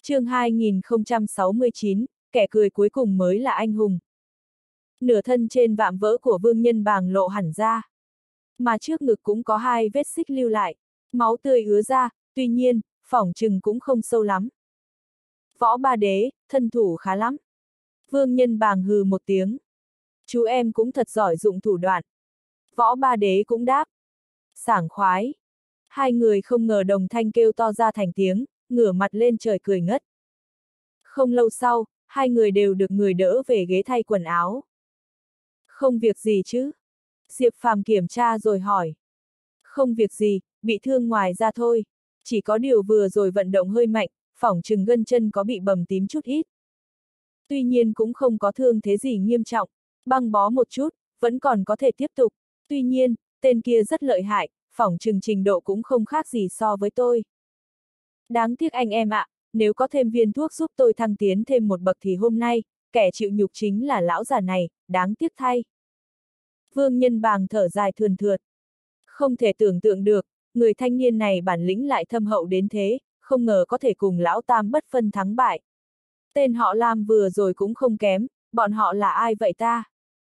Chương 2069, kẻ cười cuối cùng mới là anh hùng. Nửa thân trên vạm vỡ của Vương Nhân Bàng lộ hẳn ra. Mà trước ngực cũng có hai vết xích lưu lại. Máu tươi ứa ra, tuy nhiên, phỏng chừng cũng không sâu lắm. Võ Ba Đế, thân thủ khá lắm. Vương Nhân Bàng hừ một tiếng. Chú em cũng thật giỏi dụng thủ đoạn. Võ Ba Đế cũng đáp. Sảng khoái. Hai người không ngờ đồng thanh kêu to ra thành tiếng, ngửa mặt lên trời cười ngất. Không lâu sau, hai người đều được người đỡ về ghế thay quần áo. Không việc gì chứ? Diệp Phàm kiểm tra rồi hỏi. Không việc gì, bị thương ngoài ra thôi. Chỉ có điều vừa rồi vận động hơi mạnh, phỏng chừng gân chân có bị bầm tím chút ít. Tuy nhiên cũng không có thương thế gì nghiêm trọng, băng bó một chút, vẫn còn có thể tiếp tục. Tuy nhiên, tên kia rất lợi hại, phỏng chừng trình độ cũng không khác gì so với tôi. Đáng tiếc anh em ạ, nếu có thêm viên thuốc giúp tôi thăng tiến thêm một bậc thì hôm nay, kẻ chịu nhục chính là lão già này, đáng tiếc thay. Vương Nhân Bàng thở dài thườn thượt. Không thể tưởng tượng được, người thanh niên này bản lĩnh lại thâm hậu đến thế, không ngờ có thể cùng lão Tam bất phân thắng bại. Tên họ Lam vừa rồi cũng không kém, bọn họ là ai vậy ta?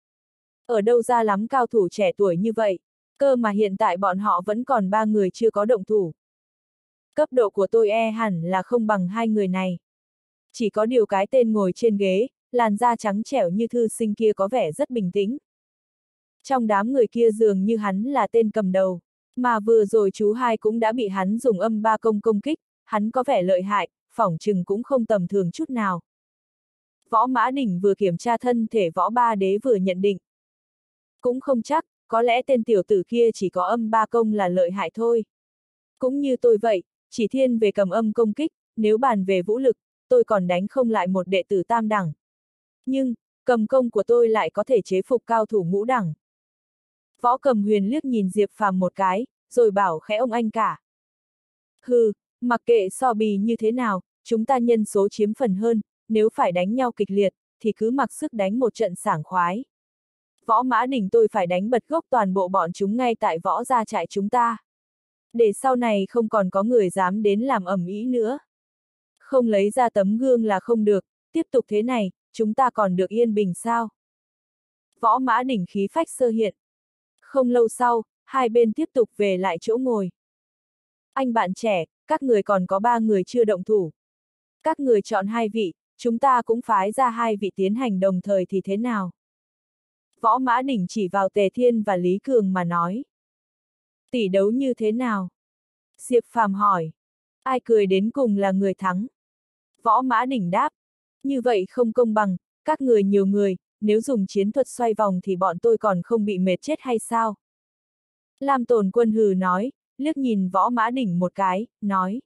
Ở đâu ra lắm cao thủ trẻ tuổi như vậy, cơ mà hiện tại bọn họ vẫn còn 3 người chưa có động thủ. Cấp độ của tôi hẳn là không bằng hai người này. Chỉ có điều cái tên ngồi trên ghế, làn da trắng trẻo như thư sinh kia có vẻ rất bình tĩnh. Trong đám người kia dường như hắn là tên cầm đầu, mà vừa rồi chú hai cũng đã bị hắn dùng âm ba công công kích, hắn có vẻ lợi hại, phỏng chừng cũng không tầm thường chút nào. Võ Mã Đỉnh vừa kiểm tra thân thể Võ Ba Đế vừa nhận định. Cũng không chắc, có lẽ tên tiểu tử kia chỉ có âm ba công là lợi hại thôi. Cũng như tôi vậy, chỉ thiên về cầm âm công kích, nếu bàn về vũ lực, tôi còn đánh không lại một đệ tử tam đẳng. Nhưng, cầm công của tôi lại có thể chế phục cao thủ ngũ đẳng. Võ Cầm Huyền liếc nhìn Diệp Phàm một cái, rồi bảo khẽ ông anh cả. Hừ, mặc kệ so bì như thế nào, chúng ta nhân số chiếm phần hơn, nếu phải đánh nhau kịch liệt, thì cứ mặc sức đánh một trận sảng khoái. Võ Mã Đỉnh tôi phải đánh bật gốc toàn bộ bọn chúng ngay tại võ gia trại chúng ta. Để sau này không còn có người dám đến làm ầm ĩ nữa. Không lấy ra tấm gương là không được, tiếp tục thế này, chúng ta còn được yên bình sao? Võ Mã Đỉnh khí phách sơ hiện. Không lâu sau, hai bên tiếp tục về lại chỗ ngồi. Anh bạn trẻ, các người còn có 3 người chưa động thủ. Các người chọn 2 vị, chúng ta cũng phái ra 2 vị tiến hành đồng thời thì thế nào? Võ Mã Đỉnh chỉ vào Tề Thiên và Lý Cường mà nói. Tỷ đấu như thế nào? Diệp Phàm hỏi. Ai cười đến cùng là người thắng? Võ Mã Đỉnh đáp. Như vậy không công bằng, các người nhiều người, nếu dùng chiến thuật xoay vòng thì bọn tôi còn không bị mệt chết hay sao? Lam Tồn Quân hừ nói, liếc nhìn Võ Mã Đỉnh một cái, nói.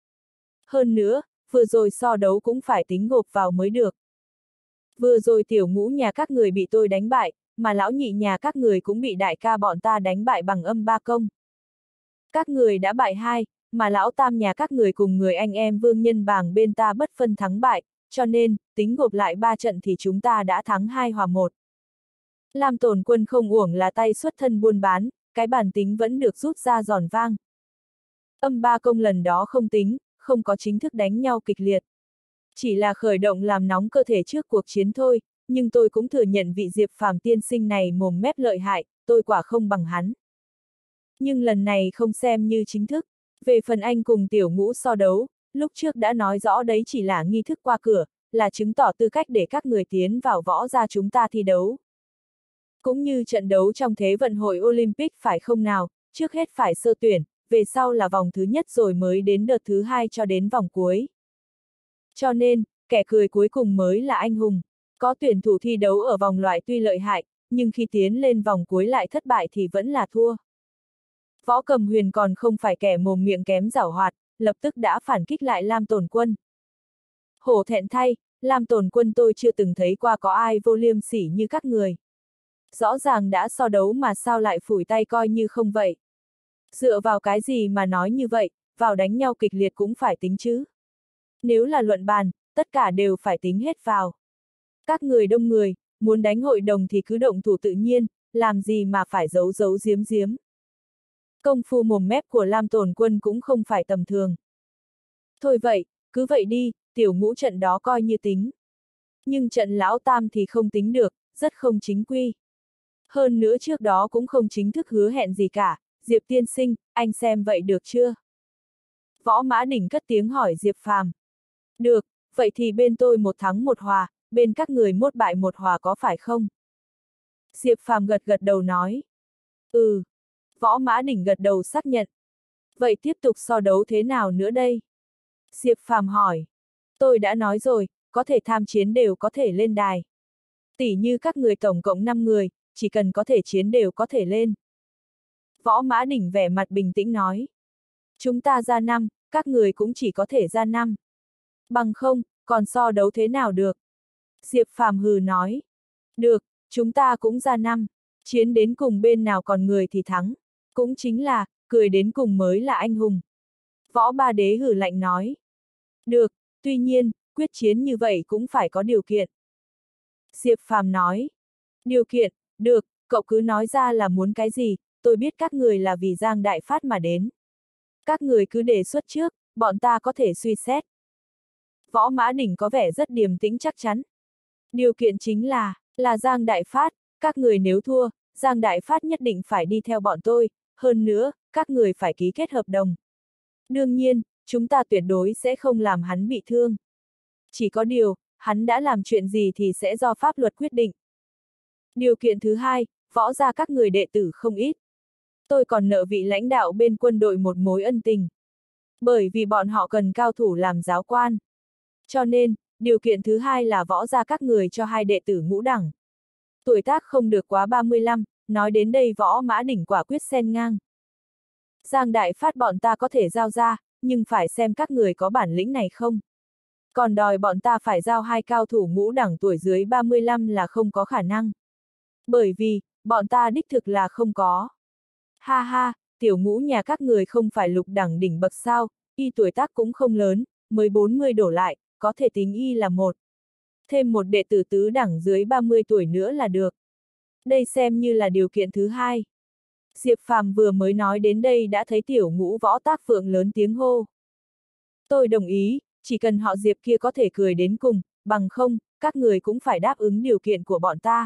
Hơn nữa, vừa rồi so đấu cũng phải tính gộp vào mới được. Vừa rồi tiểu ngũ nhà các người bị tôi đánh bại, mà lão nhị nhà các người cũng bị đại ca bọn ta đánh bại bằng âm ba công. Các người đã bại 2, mà lão tam nhà các người cùng người anh em Vương Nhân Bàng bên ta bất phân thắng bại, cho nên, tính gộp lại 3 trận thì chúng ta đã thắng 2 hòa 1. Lam Tồn Quân không uổng là tay xuất thân buôn bán, cái bản tính vẫn được rút ra giòn vang. Âm ba công lần đó không tính, không có chính thức đánh nhau kịch liệt. Chỉ là khởi động làm nóng cơ thể trước cuộc chiến thôi, nhưng tôi cũng thừa nhận vị Diệp Phàm tiên sinh này mồm mép lợi hại, tôi quả không bằng hắn. Nhưng lần này không xem như chính thức. Về phần anh cùng tiểu ngũ so đấu, lúc trước đã nói rõ đấy chỉ là nghi thức qua cửa, là chứng tỏ tư cách để các người tiến vào võ gia chúng ta thi đấu. Cũng như trận đấu trong Thế vận hội Olympic phải không nào, trước hết phải sơ tuyển, về sau là vòng thứ nhất rồi mới đến đợt thứ 2 cho đến vòng cuối. Cho nên, kẻ cười cuối cùng mới là anh hùng. Có tuyển thủ thi đấu ở vòng loại tuy lợi hại, nhưng khi tiến lên vòng cuối lại thất bại thì vẫn là thua. Võ Cầm Huyền còn không phải kẻ mồm miệng kém giảo hoạt, lập tức đã phản kích lại Lam Tồn Quân. Hổ thẹn thay, Lam Tồn Quân tôi chưa từng thấy qua có ai vô liêm sỉ như các người. Rõ ràng đã so đấu mà sao lại phủi tay coi như không vậy. Dựa vào cái gì mà nói như vậy, vào đánh nhau kịch liệt cũng phải tính chứ. Nếu là luận bàn, tất cả đều phải tính hết vào. Các người đông người, muốn đánh hội đồng thì cứ động thủ tự nhiên, làm gì mà phải giấu giấu giếm giếm. Công phu mồm mép của Lam Tồn Quân cũng không phải tầm thường. Thôi vậy, cứ vậy đi, tiểu ngũ trận đó coi như tính. Nhưng trận lão tam thì không tính được, rất không chính quy. Hơn nữa trước đó cũng không chính thức hứa hẹn gì cả, Diệp tiên sinh, anh xem vậy được chưa? Võ Mã Đỉnh cất tiếng hỏi Diệp Phàm. Được, vậy thì bên tôi 1 thắng 1 hòa, bên các người 1 bại 1 hòa có phải không? Diệp Phàm gật gật đầu nói. Ừ. Võ Mã Đỉnh gật đầu xác nhận. Vậy tiếp tục so đấu thế nào nữa đây? Diệp Phàm hỏi. Tôi đã nói rồi, có thể tham chiến đều có thể lên đài. Tỉ như các người tổng cộng 5 người, chỉ cần có thể chiến đều có thể lên. Võ Mã Đỉnh vẻ mặt bình tĩnh nói. Chúng ta ra 5, các người cũng chỉ có thể ra 5. Bằng không, còn so đấu thế nào được? Diệp Phàm hừ nói. Được, chúng ta cũng ra 5, chiến đến cùng bên nào còn người thì thắng. Cũng chính là, cười đến cùng mới là anh hùng. Võ Ba Đế hừ lạnh nói. Được, tuy nhiên, quyết chiến như vậy cũng phải có điều kiện. Diệp Phàm nói. Điều kiện, được, cậu cứ nói ra là muốn cái gì, tôi biết các người là vì Giang Đại Phát mà đến. Các người cứ đề xuất trước, bọn ta có thể suy xét. Võ Mã Đỉnh có vẻ rất điềm tĩnh chắc chắn. Điều kiện chính là Giang Đại Phát, các người nếu thua, Giang Đại Phát nhất định phải đi theo bọn tôi, hơn nữa, các người phải ký kết hợp đồng. Đương nhiên, chúng ta tuyệt đối sẽ không làm hắn bị thương. Chỉ có điều, hắn đã làm chuyện gì thì sẽ do pháp luật quyết định. Điều kiện thứ hai, võ gia các người đệ tử không ít. Tôi còn nợ vị lãnh đạo bên quân đội một mối ân tình. Bởi vì bọn họ cần cao thủ làm giáo quan. Cho nên, điều kiện thứ hai là võ gia các người cho 2 đệ tử ngũ đẳng. Tuổi tác không được quá 35, nói đến đây Võ Mã Đỉnh quả quyết xen ngang. Giang Đại Phát bọn ta có thể giao ra, nhưng phải xem các người có bản lĩnh này không. Còn đòi bọn ta phải giao 2 cao thủ ngũ đẳng tuổi dưới 35 là không có khả năng. Bởi vì, bọn ta đích thực là không có. Ha ha, tiểu ngũ nhà các người không phải lục đẳng đỉnh bậc sao, y tuổi tác cũng không lớn, mới 40 đổ lại, có thể tính y là 1. Thêm một đệ tử tứ đẳng dưới 30 tuổi nữa là được. Đây xem như là điều kiện thứ hai. Diệp Phàm vừa mới nói đến đây đã thấy tiểu ngũ Võ Tác Phượng lớn tiếng hô. Tôi đồng ý, chỉ cần họ Diệp kia có thể cười đến cùng, bằng không, các người cũng phải đáp ứng điều kiện của bọn ta.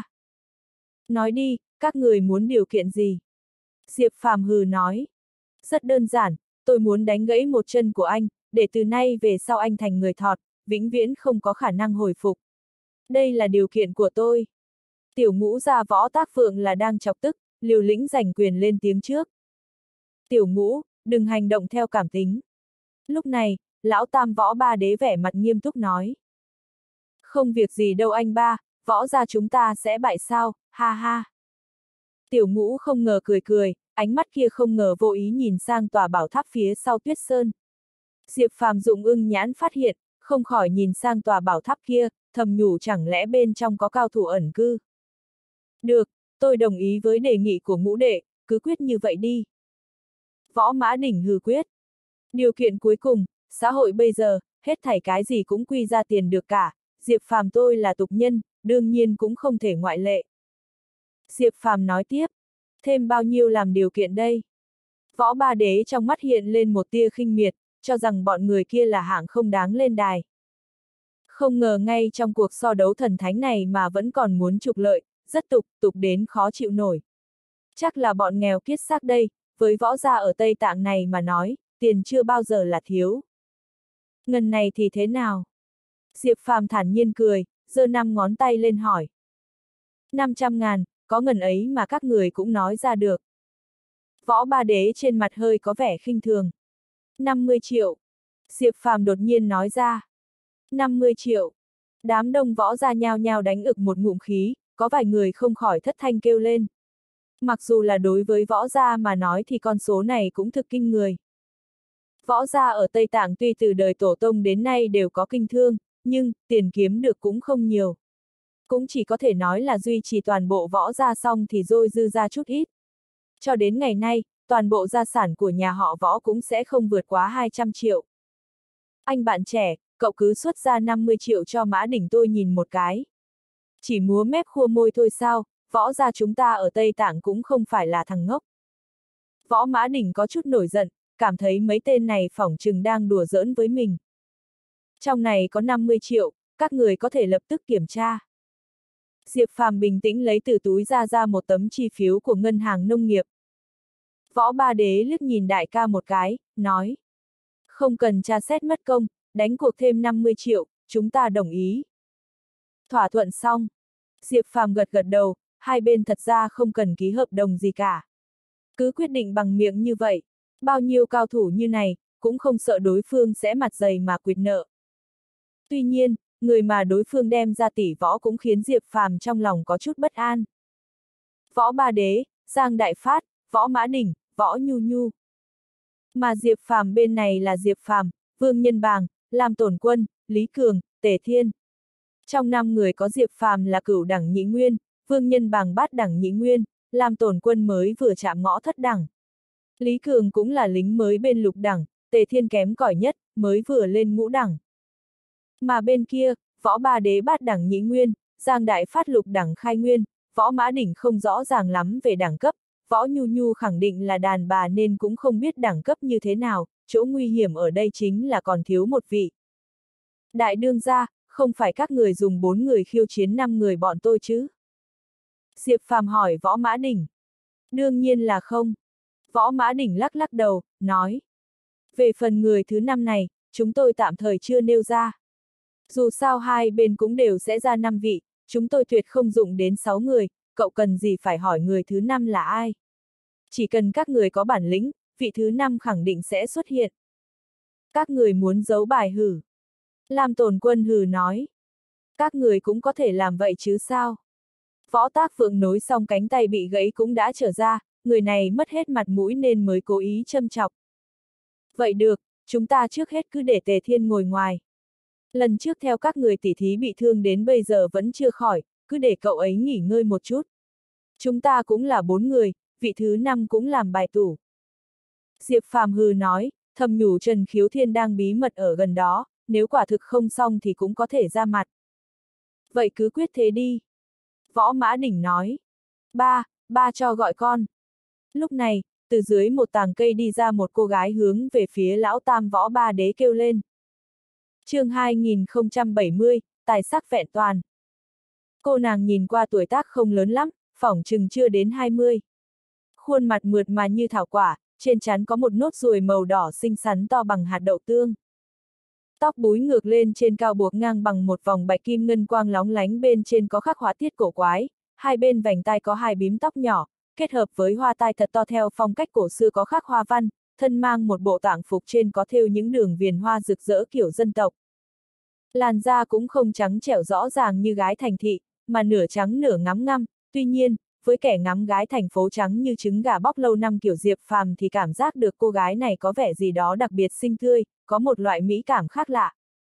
Nói đi, các người muốn điều kiện gì? Diệp Phàm hừ nói. Rất đơn giản, tôi muốn đánh gãy một chân của anh, để từ nay về sau anh thành người thọt, vĩnh viễn không có khả năng hồi phục. Đây là điều kiện của tôi. Tiểu ngũ gia Võ Tác Phượng là đang chọc tức, liều lĩnh giành quyền lên tiếng trước. Tiểu ngũ, đừng hành động theo cảm tính. Lúc này, lão tam Võ Ba Đế vẻ mặt nghiêm túc nói. Không việc gì đâu anh ba, võ gia chúng ta sẽ bại sao, ha ha. Tiểu ngũ không ngờ cười cười, ánh mắt kia không ngờ vô ý nhìn sang tòa bảo tháp phía sau Tuyết Sơn. Diệp Phàm dụng ưng nhãn phát hiện, không khỏi nhìn sang tòa bảo tháp kia, thầm nhủ chẳng lẽ bên trong có cao thủ ẩn cư. Được, tôi đồng ý với đề nghị của ngũ đệ, cứ quyết như vậy đi. Võ Mã Đỉnh hừ quyết. Điều kiện cuối cùng, xã hội bây giờ, hết thảy cái gì cũng quy ra tiền được cả, Diệp Phàm tôi là tục nhân, đương nhiên cũng không thể ngoại lệ. Diệp Phàm nói tiếp, thêm bao nhiêu làm điều kiện đây? Võ Ba Đế trong mắt hiện lên một tia khinh miệt, cho rằng bọn người kia là hạng không đáng lên đài. Không ngờ ngay trong cuộc so đấu thần thánh này mà vẫn còn muốn trục lợi, rất tục đến khó chịu nổi. Chắc là bọn nghèo kiết xác đây, với võ gia ở Tây Tạng này mà nói, tiền chưa bao giờ là thiếu. Ngần này thì thế nào? Diệp Phàm thản nhiên cười, giơ 5 ngón tay lên hỏi. 500.000, có ngần ấy mà các người cũng nói ra được. Võ Ba Đế trên mặt hơi có vẻ khinh thường. 50 triệu. Diệp Phàm đột nhiên nói ra. 50 triệu. Đám đông võ gia nhao nhao đánh ực một ngụm khí, có vài người không khỏi thất thanh kêu lên. Mặc dù là đối với võ gia mà nói thì con số này cũng thực kinh người. Võ gia ở Tây Tạng tuy từ đời tổ tông đến nay đều có kinh thương, nhưng tiền kiếm được cũng không nhiều. Cũng chỉ có thể nói là duy trì toàn bộ võ gia xong thì dôi dư ra chút ít. Cho đến ngày nay, toàn bộ gia sản của nhà họ Võ cũng sẽ không vượt quá 200 triệu. Anh bạn trẻ, cậu cứ xuất ra 50 triệu cho Mã Đỉnh tôi nhìn một cái. Chỉ múa mép khua môi thôi sao, võ gia chúng ta ở Tây Tạng cũng không phải là thằng ngốc. Võ Mã Đỉnh có chút nổi giận, cảm thấy mấy tên này phỏng chừng đang đùa giỡn với mình. Trong này có 50 triệu, các người có thể lập tức kiểm tra. Diệp Phàm bình tĩnh lấy từ túi ra một tấm chi phiếu của ngân hàng nông nghiệp. Võ Ba Đế liếc nhìn đại ca một cái, nói. Không cần tra xét mất công, đánh cuộc thêm 50 triệu, chúng ta đồng ý. Thỏa thuận xong. Diệp Phàm gật gật đầu, hai bên thật ra không cần ký hợp đồng gì cả. Cứ quyết định bằng miệng như vậy, bao nhiêu cao thủ như này, cũng không sợ đối phương sẽ mặt dày mà quỵt nợ. Tuy nhiên, người mà đối phương đem ra tỷ võ cũng khiến Diệp Phàm trong lòng có chút bất an. Võ Ba Đế, Giang Đại Phát, Võ Mã Đỉnh, Võ Nhu Nhu. Mà Diệp Phàm bên này là Diệp Phàm, Vương Nhân Bàng, Lam Tổn Quân, Lý Cường, Tề Thiên. Trong 5 người có Diệp Phàm là cửu đẳng nhị nguyên, Vương Nhân Bàng bát đẳng nhị nguyên, Lam Tổn Quân mới vừa chạm ngõ thất đẳng. Lý Cường cũng là lính mới bên lục đẳng, Tề Thiên kém cỏi nhất, mới vừa lên ngũ đẳng. Mà bên kia, Võ Ba Đế bát đẳng nhị nguyên, Giang Đại Phát lục đẳng khai nguyên, Võ Mã Đỉnh không rõ ràng lắm về đẳng cấp, Võ Nhu Nhu khẳng định là đàn bà nên cũng không biết đẳng cấp như thế nào, chỗ nguy hiểm ở đây chính là còn thiếu một vị. Đại đương gia, không phải các người dùng 4 người khiêu chiến 5 người bọn tôi chứ? Diệp Phàm hỏi Võ Mã Đỉnh. Đương nhiên là không. Võ Mã Đỉnh lắc lắc đầu, nói. Về phần người thứ 5 này, chúng tôi tạm thời chưa nêu ra. Dù sao hai bên cũng đều sẽ ra 5 vị, chúng tôi tuyệt không dụng đến 6 người, cậu cần gì phải hỏi người thứ 5 là ai. Chỉ cần các người có bản lĩnh, vị thứ 5 khẳng định sẽ xuất hiện. Các người muốn giấu bài hử. Lam Tổn Quân hừ nói. Các người cũng có thể làm vậy chứ sao? Võ Tác Phượng nối xong cánh tay bị gãy cũng đã trở ra, người này mất hết mặt mũi nên mới cố ý châm chọc. Vậy được, chúng ta trước hết cứ để Tề Thiên ngồi ngoài. Lần trước theo các người tỉ thí bị thương đến bây giờ vẫn chưa khỏi, cứ để cậu ấy nghỉ ngơi một chút. Chúng ta cũng là 4 người, vị thứ 5 cũng làm bài tủ. Diệp Phàm hừ nói, thầm nhủ Trần Khiếu Thiên đang bí mật ở gần đó, nếu quả thực không xong thì cũng có thể ra mặt. Vậy cứ quyết thế đi. Võ Mã Đỉnh nói. Ba cho gọi con. Lúc này, từ dưới một tàng cây đi ra một cô gái hướng về phía lão tam Võ Ba Đế kêu lên. Chương 2070, tài sắc vẹn toàn. Cô nàng nhìn qua tuổi tác không lớn lắm, phỏng chừng chưa đến 20. Khuôn mặt mượt mà như thảo quả, trên trán có một nốt ruồi màu đỏ xinh xắn to bằng hạt đậu tương. Tóc búi ngược lên trên cao buộc ngang bằng một vòng bạch kim ngân quang lóng lánh, bên trên có khắc họa tiết cổ quái, hai bên vành tai có hai bím tóc nhỏ, kết hợp với hoa tai thật to theo phong cách cổ xưa có khắc hoa văn, thân mang một bộ tạng phục trên có thêu những đường viền hoa rực rỡ kiểu dân tộc. Làn da cũng không trắng trẻo rõ ràng như gái thành thị, mà nửa trắng nửa ngắm ngăm, tuy nhiên, với kẻ ngắm gái thành phố trắng như trứng gà bóc lâu năm kiểu Diệp Phàm thì cảm giác được cô gái này có vẻ gì đó đặc biệt xinh tươi, có một loại mỹ cảm khác lạ.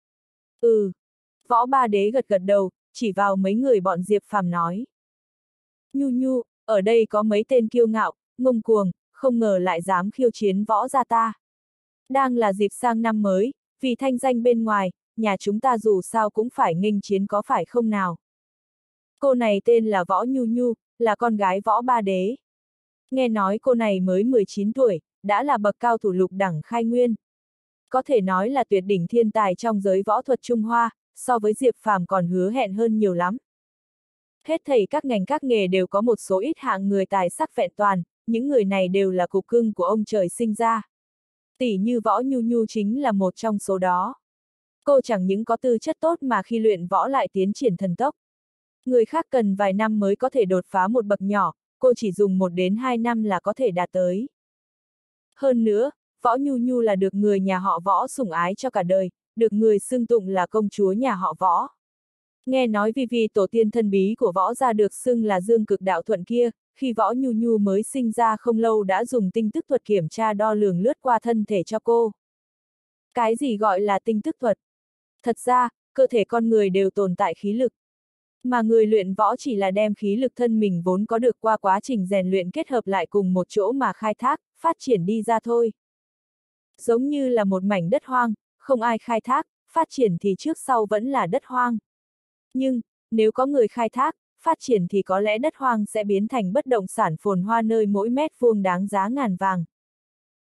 Võ Ba Đế gật gật đầu, chỉ vào mấy người bọn Diệp Phàm nói. Nhu Nhu, ở đây có mấy tên kiêu ngạo, ngông cuồng, không ngờ lại dám khiêu chiến võ gia ta. Đang là dịp sang năm mới, vì thanh danh bên ngoài, nhà chúng ta dù sao cũng phải nghênh chiến có phải không nào. Cô này tên là Võ Nhu Nhu, là con gái Võ Ba Đế. Nghe nói cô này mới 19 tuổi, đã là bậc cao thủ lục đẳng khai nguyên. Có thể nói là tuyệt đỉnh thiên tài trong giới võ thuật Trung Hoa, so với Diệp Phàm còn hứa hẹn hơn nhiều lắm. Hết thảy các ngành các nghề đều có một số ít hạng người tài sắc vẹn toàn, những người này đều là cục cưng của ông trời sinh ra. Tỷ như Võ Nhu Nhu chính là một trong số đó. Cô chẳng những có tư chất tốt mà khi luyện võ lại tiến triển thần tốc. Người khác cần vài năm mới có thể đột phá một bậc nhỏ, cô chỉ dùng 1 đến 2 năm là có thể đạt tới. Hơn nữa, Võ Nhu Nhu là được người nhà họ Võ sủng ái cho cả đời, được người xưng tụng là công chúa nhà họ Võ. Nghe nói vì tổ tiên thân bí của Võ gia được xưng là Dương Cực Đạo Thuận kia, khi Võ Nhu Nhu mới sinh ra không lâu đã dùng tinh tức thuật kiểm tra đo lường lướt qua thân thể cho cô. Cái gì gọi là tinh tức thuật? Thật ra, cơ thể con người đều tồn tại khí lực. Mà người luyện võ chỉ là đem khí lực thân mình vốn có được qua quá trình rèn luyện kết hợp lại cùng một chỗ mà khai thác, phát triển đi ra thôi. Giống như là một mảnh đất hoang, không ai khai thác, phát triển thì trước sau vẫn là đất hoang. Nhưng, nếu có người khai thác, phát triển thì có lẽ đất hoang sẽ biến thành bất động sản phồn hoa nơi mỗi mét vuông đáng giá ngàn vàng.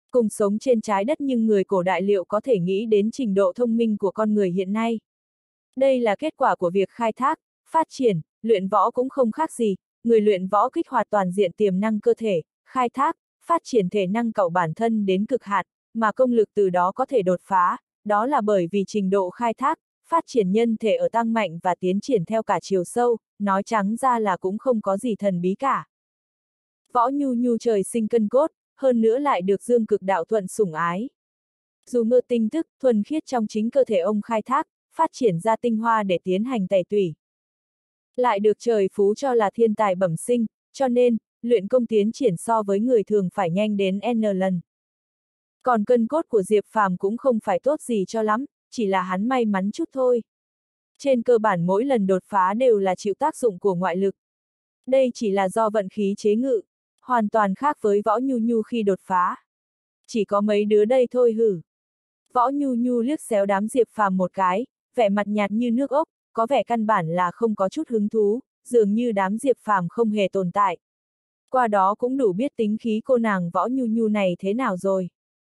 Cùng sống trên trái đất nhưng người cổ đại liệu có thể nghĩ đến trình độ thông minh của con người hiện nay. Đây là kết quả của việc khai thác, phát triển, luyện võ cũng không khác gì, người luyện võ kích hoạt toàn diện tiềm năng cơ thể, khai thác, phát triển thể năng cậu bản thân đến cực hạn, mà công lực từ đó có thể đột phá, đó là bởi vì trình độ khai thác, phát triển nhân thể ở tăng mạnh và tiến triển theo cả chiều sâu, nói trắng ra là cũng không có gì thần bí cả. Võ Nhu Nhu trời sinh cân cốt, hơn nữa lại được Dương Cực Đạo thuận sủng ái. Dù ngựa tinh thức, thuần khiết trong chính cơ thể ông khai thác, phát triển ra tinh hoa để tiến hành tẩy tủy. Lại được trời phú cho là thiên tài bẩm sinh, cho nên, luyện công tiến triển so với người thường phải nhanh đến N lần. Còn cân cốt của Diệp Phàm cũng không phải tốt gì cho lắm, chỉ là hắn may mắn chút thôi. Trên cơ bản mỗi lần đột phá đều là chịu tác dụng của ngoại lực. Đây chỉ là do vận khí chế ngự, hoàn toàn khác với Võ Nhu Nhu khi đột phá. Chỉ có mấy đứa đây thôi hử. Võ Nhu Nhu liếc xéo đám Diệp Phàm một cái, vẻ mặt nhạt như nước ốc, có vẻ căn bản là không có chút hứng thú, dường như đám Diệp Phàm không hề tồn tại. Qua đó cũng đủ biết tính khí cô nàng Võ Nhu Nhu này thế nào rồi.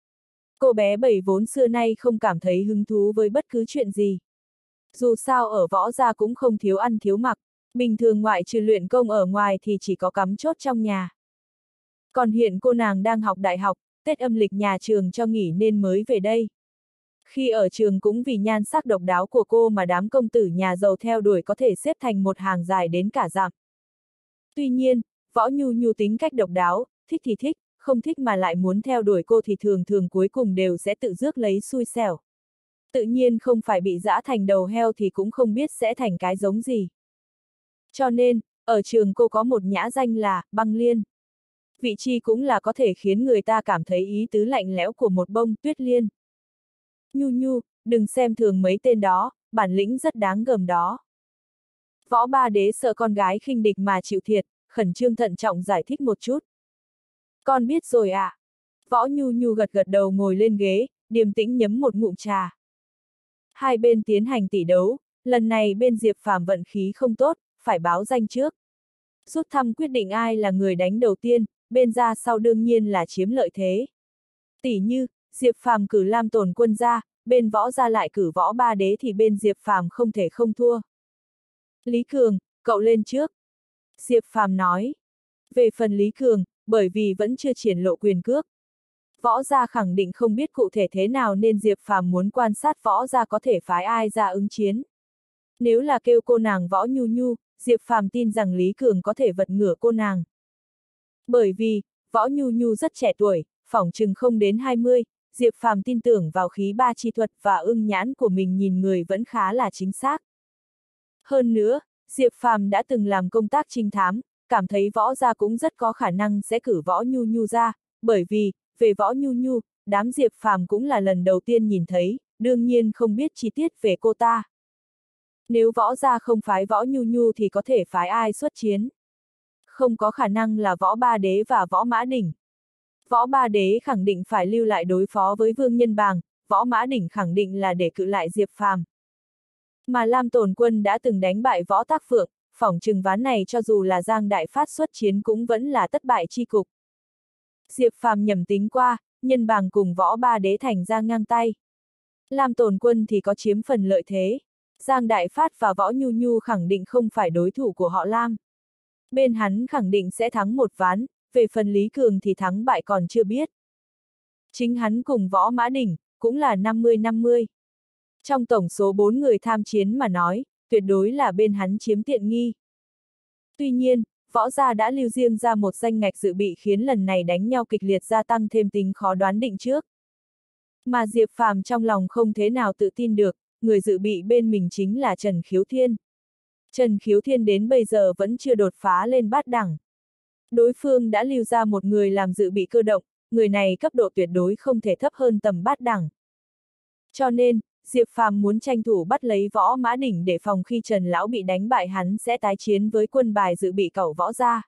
Cô bé bảy vốn xưa nay không cảm thấy hứng thú với bất cứ chuyện gì. Dù sao ở võ gia cũng không thiếu ăn thiếu mặc, bình thường ngoại trừ luyện công ở ngoài thì chỉ có cắm chốt trong nhà. Còn hiện cô nàng đang học đại học, Tết âm lịch nhà trường cho nghỉ nên mới về đây. Khi ở trường cũng vì nhan sắc độc đáo của cô mà đám công tử nhà giàu theo đuổi có thể xếp thành một hàng dài đến cả dặm. Tuy nhiên, Võ Nhu Nhu tính cách độc đáo, thích thì thích, không thích mà lại muốn theo đuổi cô thì thường thường cuối cùng đều sẽ tự rước lấy xui xẻo. Tự nhiên không phải bị giã thành đầu heo thì cũng không biết sẽ thành cái giống gì. Cho nên, ở trường cô có một nhã danh là Băng Liên. Vị trí cũng là có thể khiến người ta cảm thấy ý tứ lạnh lẽo của một bông tuyết liên. Nhu Nhu, đừng xem thường mấy tên đó, bản lĩnh rất đáng gờm đó. Võ Ba Đế sợ con gái khinh địch mà chịu thiệt, khẩn trương thận trọng giải thích một chút. Con biết rồi ạ. Võ Nhu Nhu gật gật đầu ngồi lên ghế, điềm tĩnh nhấm một ngụm trà. Hai bên tiến hành tỷ đấu, lần này bên Diệp Phàm vận khí không tốt, phải báo danh trước. Rút thăm quyết định ai là người đánh đầu tiên, bên ra sau đương nhiên là chiếm lợi thế. Tỷ như, Diệp Phàm cử Lam Tồn Quân ra, bên võ gia lại cử Võ Ba Đế thì bên Diệp Phàm không thể không thua. Lý Cường, cậu lên trước. Diệp Phàm nói. Về phần Lý Cường, bởi vì vẫn chưa triển lộ quyền cước. Võ gia khẳng định không biết cụ thể thế nào nên Diệp Phàm muốn quan sát võ gia có thể phái ai ra ứng chiến. Nếu là kêu cô nàng Võ Nhu Nhu, Diệp Phàm tin rằng Lý Cường có thể vật ngửa cô nàng. Bởi vì, Võ Nhu Nhu rất trẻ tuổi, phỏng chừng không đến 20, Diệp Phàm tin tưởng vào khí ba chi thuật và ưng nhãn của mình nhìn người vẫn khá là chính xác. Hơn nữa, Diệp Phàm đã từng làm công tác trinh thám, cảm thấy võ gia cũng rất có khả năng sẽ cử Võ Nhu Nhu ra, bởi vì, về Võ Nhu Nhu, đám Diệp Phàm cũng là lần đầu tiên nhìn thấy, đương nhiên không biết chi tiết về cô ta. Nếu võ gia không phái Võ Nhu Nhu thì có thể phái ai xuất chiến? Không có khả năng là Võ Ba Đế và Võ Mã Đỉnh. Võ Ba Đế khẳng định phải lưu lại đối phó với Vương Nhân Bàng, Võ Mã Đỉnh khẳng định là để cự lại Diệp Phàm. Mà Lam Tồn Quân đã từng đánh bại Võ Tác Phượng, phỏng chừng ván này cho dù là Giang Đại Phát xuất chiến cũng vẫn là thất bại chi cục. Diệp Phàm nhầm tính qua, Nhân Bàng cùng Võ Ba Đế thành ra ngang tay. Lam Tồn Quân thì có chiếm phần lợi thế. Giang Đại Phát và Võ Nhu Nhu khẳng định không phải đối thủ của họ Lam. Bên hắn khẳng định sẽ thắng một ván, về phần Lý Cường thì thắng bại còn chưa biết. Chính hắn cùng Võ Mã Đỉnh, cũng là 50-50. Trong tổng số 4 người tham chiến mà nói, tuyệt đối là bên hắn chiếm tiện nghi. Tuy nhiên, võ gia đã lưu riêng ra một danh ngạch dự bị khiến lần này đánh nhau kịch liệt gia tăng thêm tính khó đoán định trước. Mà Diệp Phàm trong lòng không thế nào tự tin được, người dự bị bên mình chính là Trần Khiếu Thiên. Trần Khiếu Thiên đến bây giờ vẫn chưa đột phá lên bát đẳng. Đối phương đã lưu ra một người làm dự bị cơ động, người này cấp độ tuyệt đối không thể thấp hơn tầm bát đẳng. Cho nên, Diệp Phàm muốn tranh thủ bắt lấy Võ Mã Đỉnh để phòng khi Trần Lão bị đánh bại hắn sẽ tái chiến với quân bài dự bị cẩu võ gia.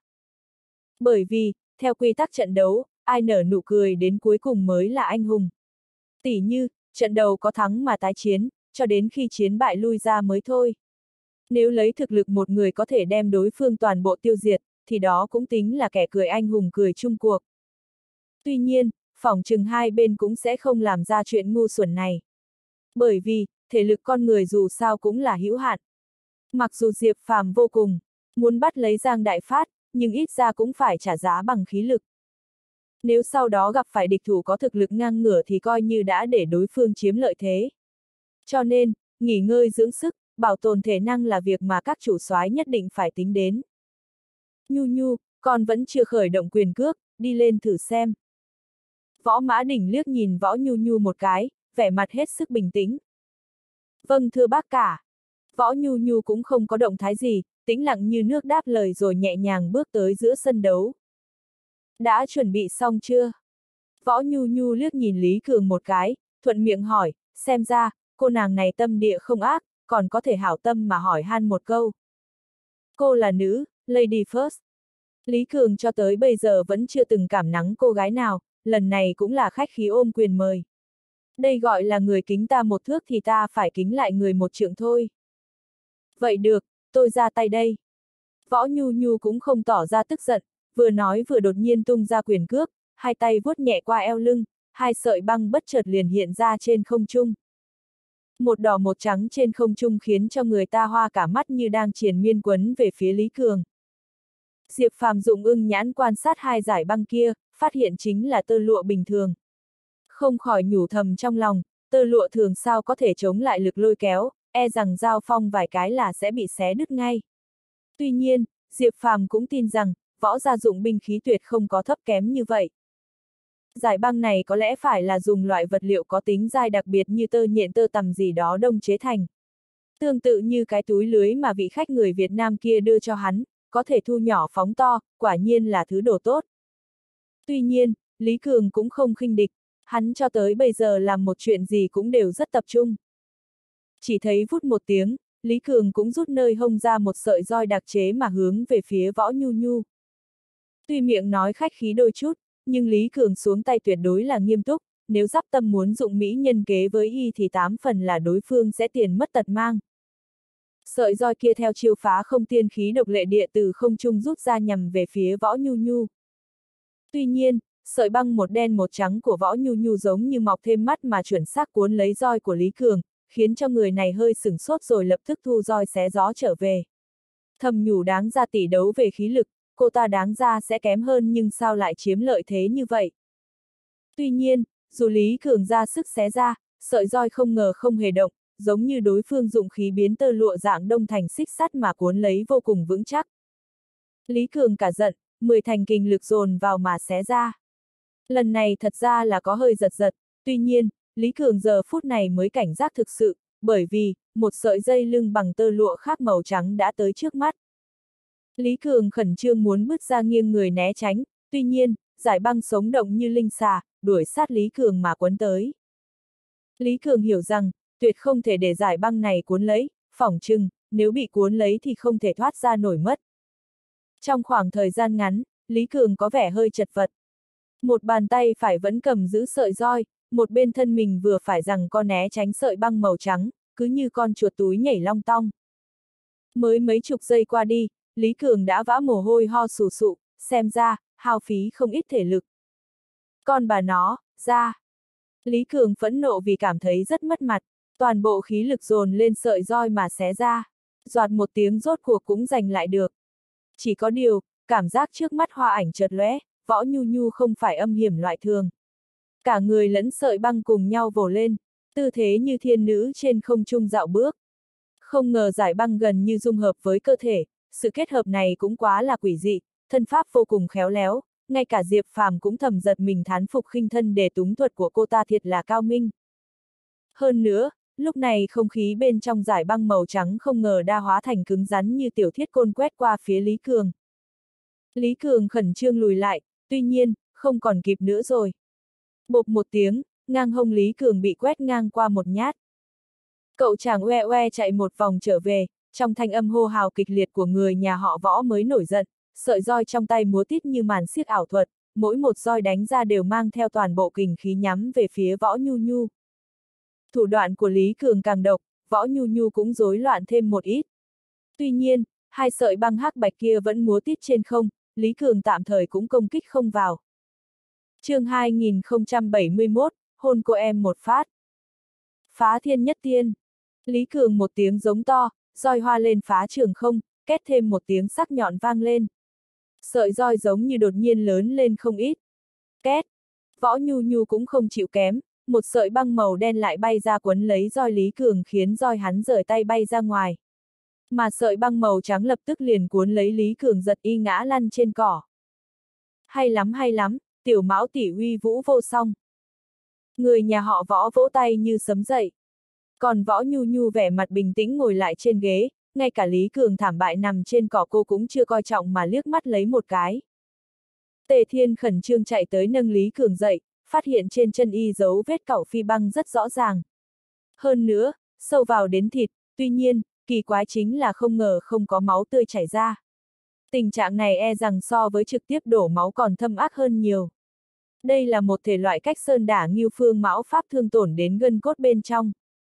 Bởi vì, theo quy tắc trận đấu, ai nở nụ cười đến cuối cùng mới là anh hùng. Tỉ như, trận đầu có thắng mà tái chiến, cho đến khi chiến bại lui ra mới thôi. Nếu lấy thực lực một người có thể đem đối phương toàn bộ tiêu diệt, thì đó cũng tính là kẻ cười anh hùng cười chung cuộc. Tuy nhiên, phỏng chừng hai bên cũng sẽ không làm ra chuyện ngu xuẩn này. Bởi vì, thể lực con người dù sao cũng là hữu hạn. Mặc dù Diệp Phàm vô cùng muốn bắt lấy Giang Đại Phát, nhưng ít ra cũng phải trả giá bằng khí lực. Nếu sau đó gặp phải địch thủ có thực lực ngang ngửa thì coi như đã để đối phương chiếm lợi thế. Cho nên, nghỉ ngơi dưỡng sức, bảo tồn thể năng là việc mà các chủ soái nhất định phải tính đến. Nhu Nhu, con vẫn chưa khởi động quyền cước, đi lên thử xem. Võ Mã Đỉnh liếc nhìn Võ Nhu Nhu một cái, vẻ mặt hết sức bình tĩnh. Vâng thưa bác cả. Võ Nhu Nhu cũng không có động thái gì, tĩnh lặng như nước đáp lời rồi nhẹ nhàng bước tới giữa sân đấu. Đã chuẩn bị xong chưa? Võ Nhu Nhu liếc nhìn Lý Cường một cái, thuận miệng hỏi, xem ra, cô nàng này tâm địa không ác, còn có thể hảo tâm mà hỏi han một câu. Cô là nữ, lady first. Lý Cường cho tới bây giờ vẫn chưa từng cảm nắng cô gái nào, lần này cũng là khách khí ôm quyền mời. Đây gọi là người kính ta một thước thì ta phải kính lại người một trượng thôi. Vậy được, tôi ra tay đây. Võ Nhu Nhu cũng không tỏ ra tức giận, vừa nói vừa đột nhiên tung ra quyền cước, hai tay vuốt nhẹ qua eo lưng, hai sợi băng bất chợt liền hiện ra trên không trung. Một đỏ một trắng trên không trung khiến cho người ta hoa cả mắt như đang triền miên quấn về phía Lý Cường. Diệp Phàm dụng ưng nhãn quan sát hai dải băng kia, phát hiện chính là tơ lụa bình thường. Không khỏi nhủ thầm trong lòng, tơ lụa thường sao có thể chống lại lực lôi kéo, e rằng giao phong vài cái là sẽ bị xé đứt ngay. Tuy nhiên, Diệp Phàm cũng tin rằng, võ gia dụng binh khí tuyệt không có thấp kém như vậy. Giải băng này có lẽ phải là dùng loại vật liệu có tính dai đặc biệt như tơ nhện tơ tằm gì đó đông chế thành. Tương tự như cái túi lưới mà vị khách người Việt Nam kia đưa cho hắn, có thể thu nhỏ phóng to, quả nhiên là thứ đồ tốt. Tuy nhiên, Lý Cường cũng không khinh địch, hắn cho tới bây giờ làm một chuyện gì cũng đều rất tập trung. Chỉ thấy vút một tiếng, Lý Cường cũng rút nơi hông ra một sợi roi đặc chế mà hướng về phía Võ Nhu Nhu. Tuy miệng nói khách khí đôi chút, nhưng Lý Cường xuống tay tuyệt đối là nghiêm túc, nếu dắp tâm muốn dụng mỹ nhân kế với y thì 8 phần là đối phương sẽ tiền mất tật mang. Sợi roi kia theo chiêu phá không tiên khí độc lệ địa từ không trung rút ra nhằm về phía Võ Nhu Nhu. Tuy nhiên, sợi băng một đen một trắng của Võ Nhu Nhu giống như mọc thêm mắt mà chuẩn xác cuốn lấy roi của Lý Cường, khiến cho người này hơi sửng sốt rồi lập tức thu roi xé gió trở về. Thầm nhủ đáng ra tỷ đấu về khí lực, cô ta đáng ra sẽ kém hơn nhưng sao lại chiếm lợi thế như vậy. Tuy nhiên, dù Lý Cường ra sức xé ra, sợi roi không ngờ không hề động, giống như đối phương dụng khí biến tơ lụa dạng đông thành xích sắt mà cuốn lấy vô cùng vững chắc. Lý Cường cả giận, 10 thành kình lực dồn vào mà xé ra. Lần này thật ra là có hơi giật giật, tuy nhiên, Lý Cường giờ phút này mới cảnh giác thực sự, bởi vì, một sợi dây lưng bằng tơ lụa khác màu trắng đã tới trước mắt. Lý Cường khẩn trương muốn bước ra nghiêng người né tránh, tuy nhiên, giải băng sống động như linh xà, đuổi sát Lý Cường mà quấn tới. Lý Cường hiểu rằng, tuyệt không thể để giải băng này cuốn lấy, phỏng chừng, nếu bị cuốn lấy thì không thể thoát ra nổi mất. Trong khoảng thời gian ngắn, Lý Cường có vẻ hơi chật vật. Một bàn tay phải vẫn cầm giữ sợi roi, một bên thân mình vừa phải rằng co né tránh sợi băng màu trắng, cứ như con chuột túi nhảy long tong. Mới mấy chục giây qua đi, Lý Cường đã vã mồ hôi ho sù sụ, xem ra, hao phí không ít thể lực. Con bà nó, ra! Lý Cường phẫn nộ vì cảm thấy rất mất mặt, toàn bộ khí lực dồn lên sợi roi mà xé ra, doạt một tiếng rốt cuộc cũng giành lại được. Chỉ có điều, cảm giác trước mắt hoa ảnh chợt lóe, Võ Nhu Nhu không phải âm hiểm loại thường. Cả người lẫn sợi băng cùng nhau vồ lên, tư thế như thiên nữ trên không trung dạo bước. Không ngờ giải băng gần như dung hợp với cơ thể, sự kết hợp này cũng quá là quỷ dị, thân pháp vô cùng khéo léo, ngay cả Diệp Phàm cũng thầm giật mình thán phục khinh thân để túng thuật của cô ta thiệt là cao minh. Hơn nữa, lúc này không khí bên trong giải băng màu trắng không ngờ đa hóa thành cứng rắn như tiểu thiết côn quét qua phía Lý Cường. Lý Cường khẩn trương lùi lại, tuy nhiên, không còn kịp nữa rồi. Bộp một tiếng, ngang hông Lý Cường bị quét ngang qua một nhát. Cậu chàng oe oe chạy một vòng trở về, trong thanh âm hô hào kịch liệt của người nhà họ Võ mới nổi giận, sợi roi trong tay múa tít như màn xiếc ảo thuật, mỗi một roi đánh ra đều mang theo toàn bộ kình khí nhắm về phía Võ Nhu Nhu. Thủ đoạn của Lý Cường càng độc, Võ Nhu Nhu cũng rối loạn thêm một ít. Tuy nhiên, hai sợi băng hắc bạch kia vẫn múa tít trên không, Lý Cường tạm thời cũng công kích không vào. Chương 2071, hôn cô em một phát. Phá thiên nhất tiên. Lý Cường một tiếng giống to, roi hoa lên phá trường không, két thêm một tiếng sắc nhọn vang lên. Sợi roi giống như đột nhiên lớn lên không ít. Két. Võ Nhu Nhu cũng không chịu kém, một sợi băng màu đen lại bay ra quấn lấy roi Lý Cường khiến roi hắn rời tay bay ra ngoài. Mà sợi băng màu trắng lập tức liền cuốn lấy Lý Cường giật y ngã lăn trên cỏ. Hay lắm, tiểu mão tỷ uy vũ vô song. Người nhà họ Võ vỗ tay như sấm dậy. Còn Võ Nhu Nhu vẻ mặt bình tĩnh ngồi lại trên ghế, ngay cả Lý Cường thảm bại nằm trên cỏ cô cũng chưa coi trọng mà liếc mắt lấy một cái. Tề Thiên khẩn trương chạy tới nâng Lý Cường dậy, phát hiện trên chân y dấu vết cẩu phi băng rất rõ ràng. Hơn nữa, sâu vào đến thịt, tuy nhiên, kỳ quái chính là không ngờ không có máu tươi chảy ra. Tình trạng này e rằng so với trực tiếp đổ máu còn thâm ác hơn nhiều. Đây là một thể loại cách sơn đả Ngưu Phương Mão Pháp thương tổn đến gân cốt bên trong.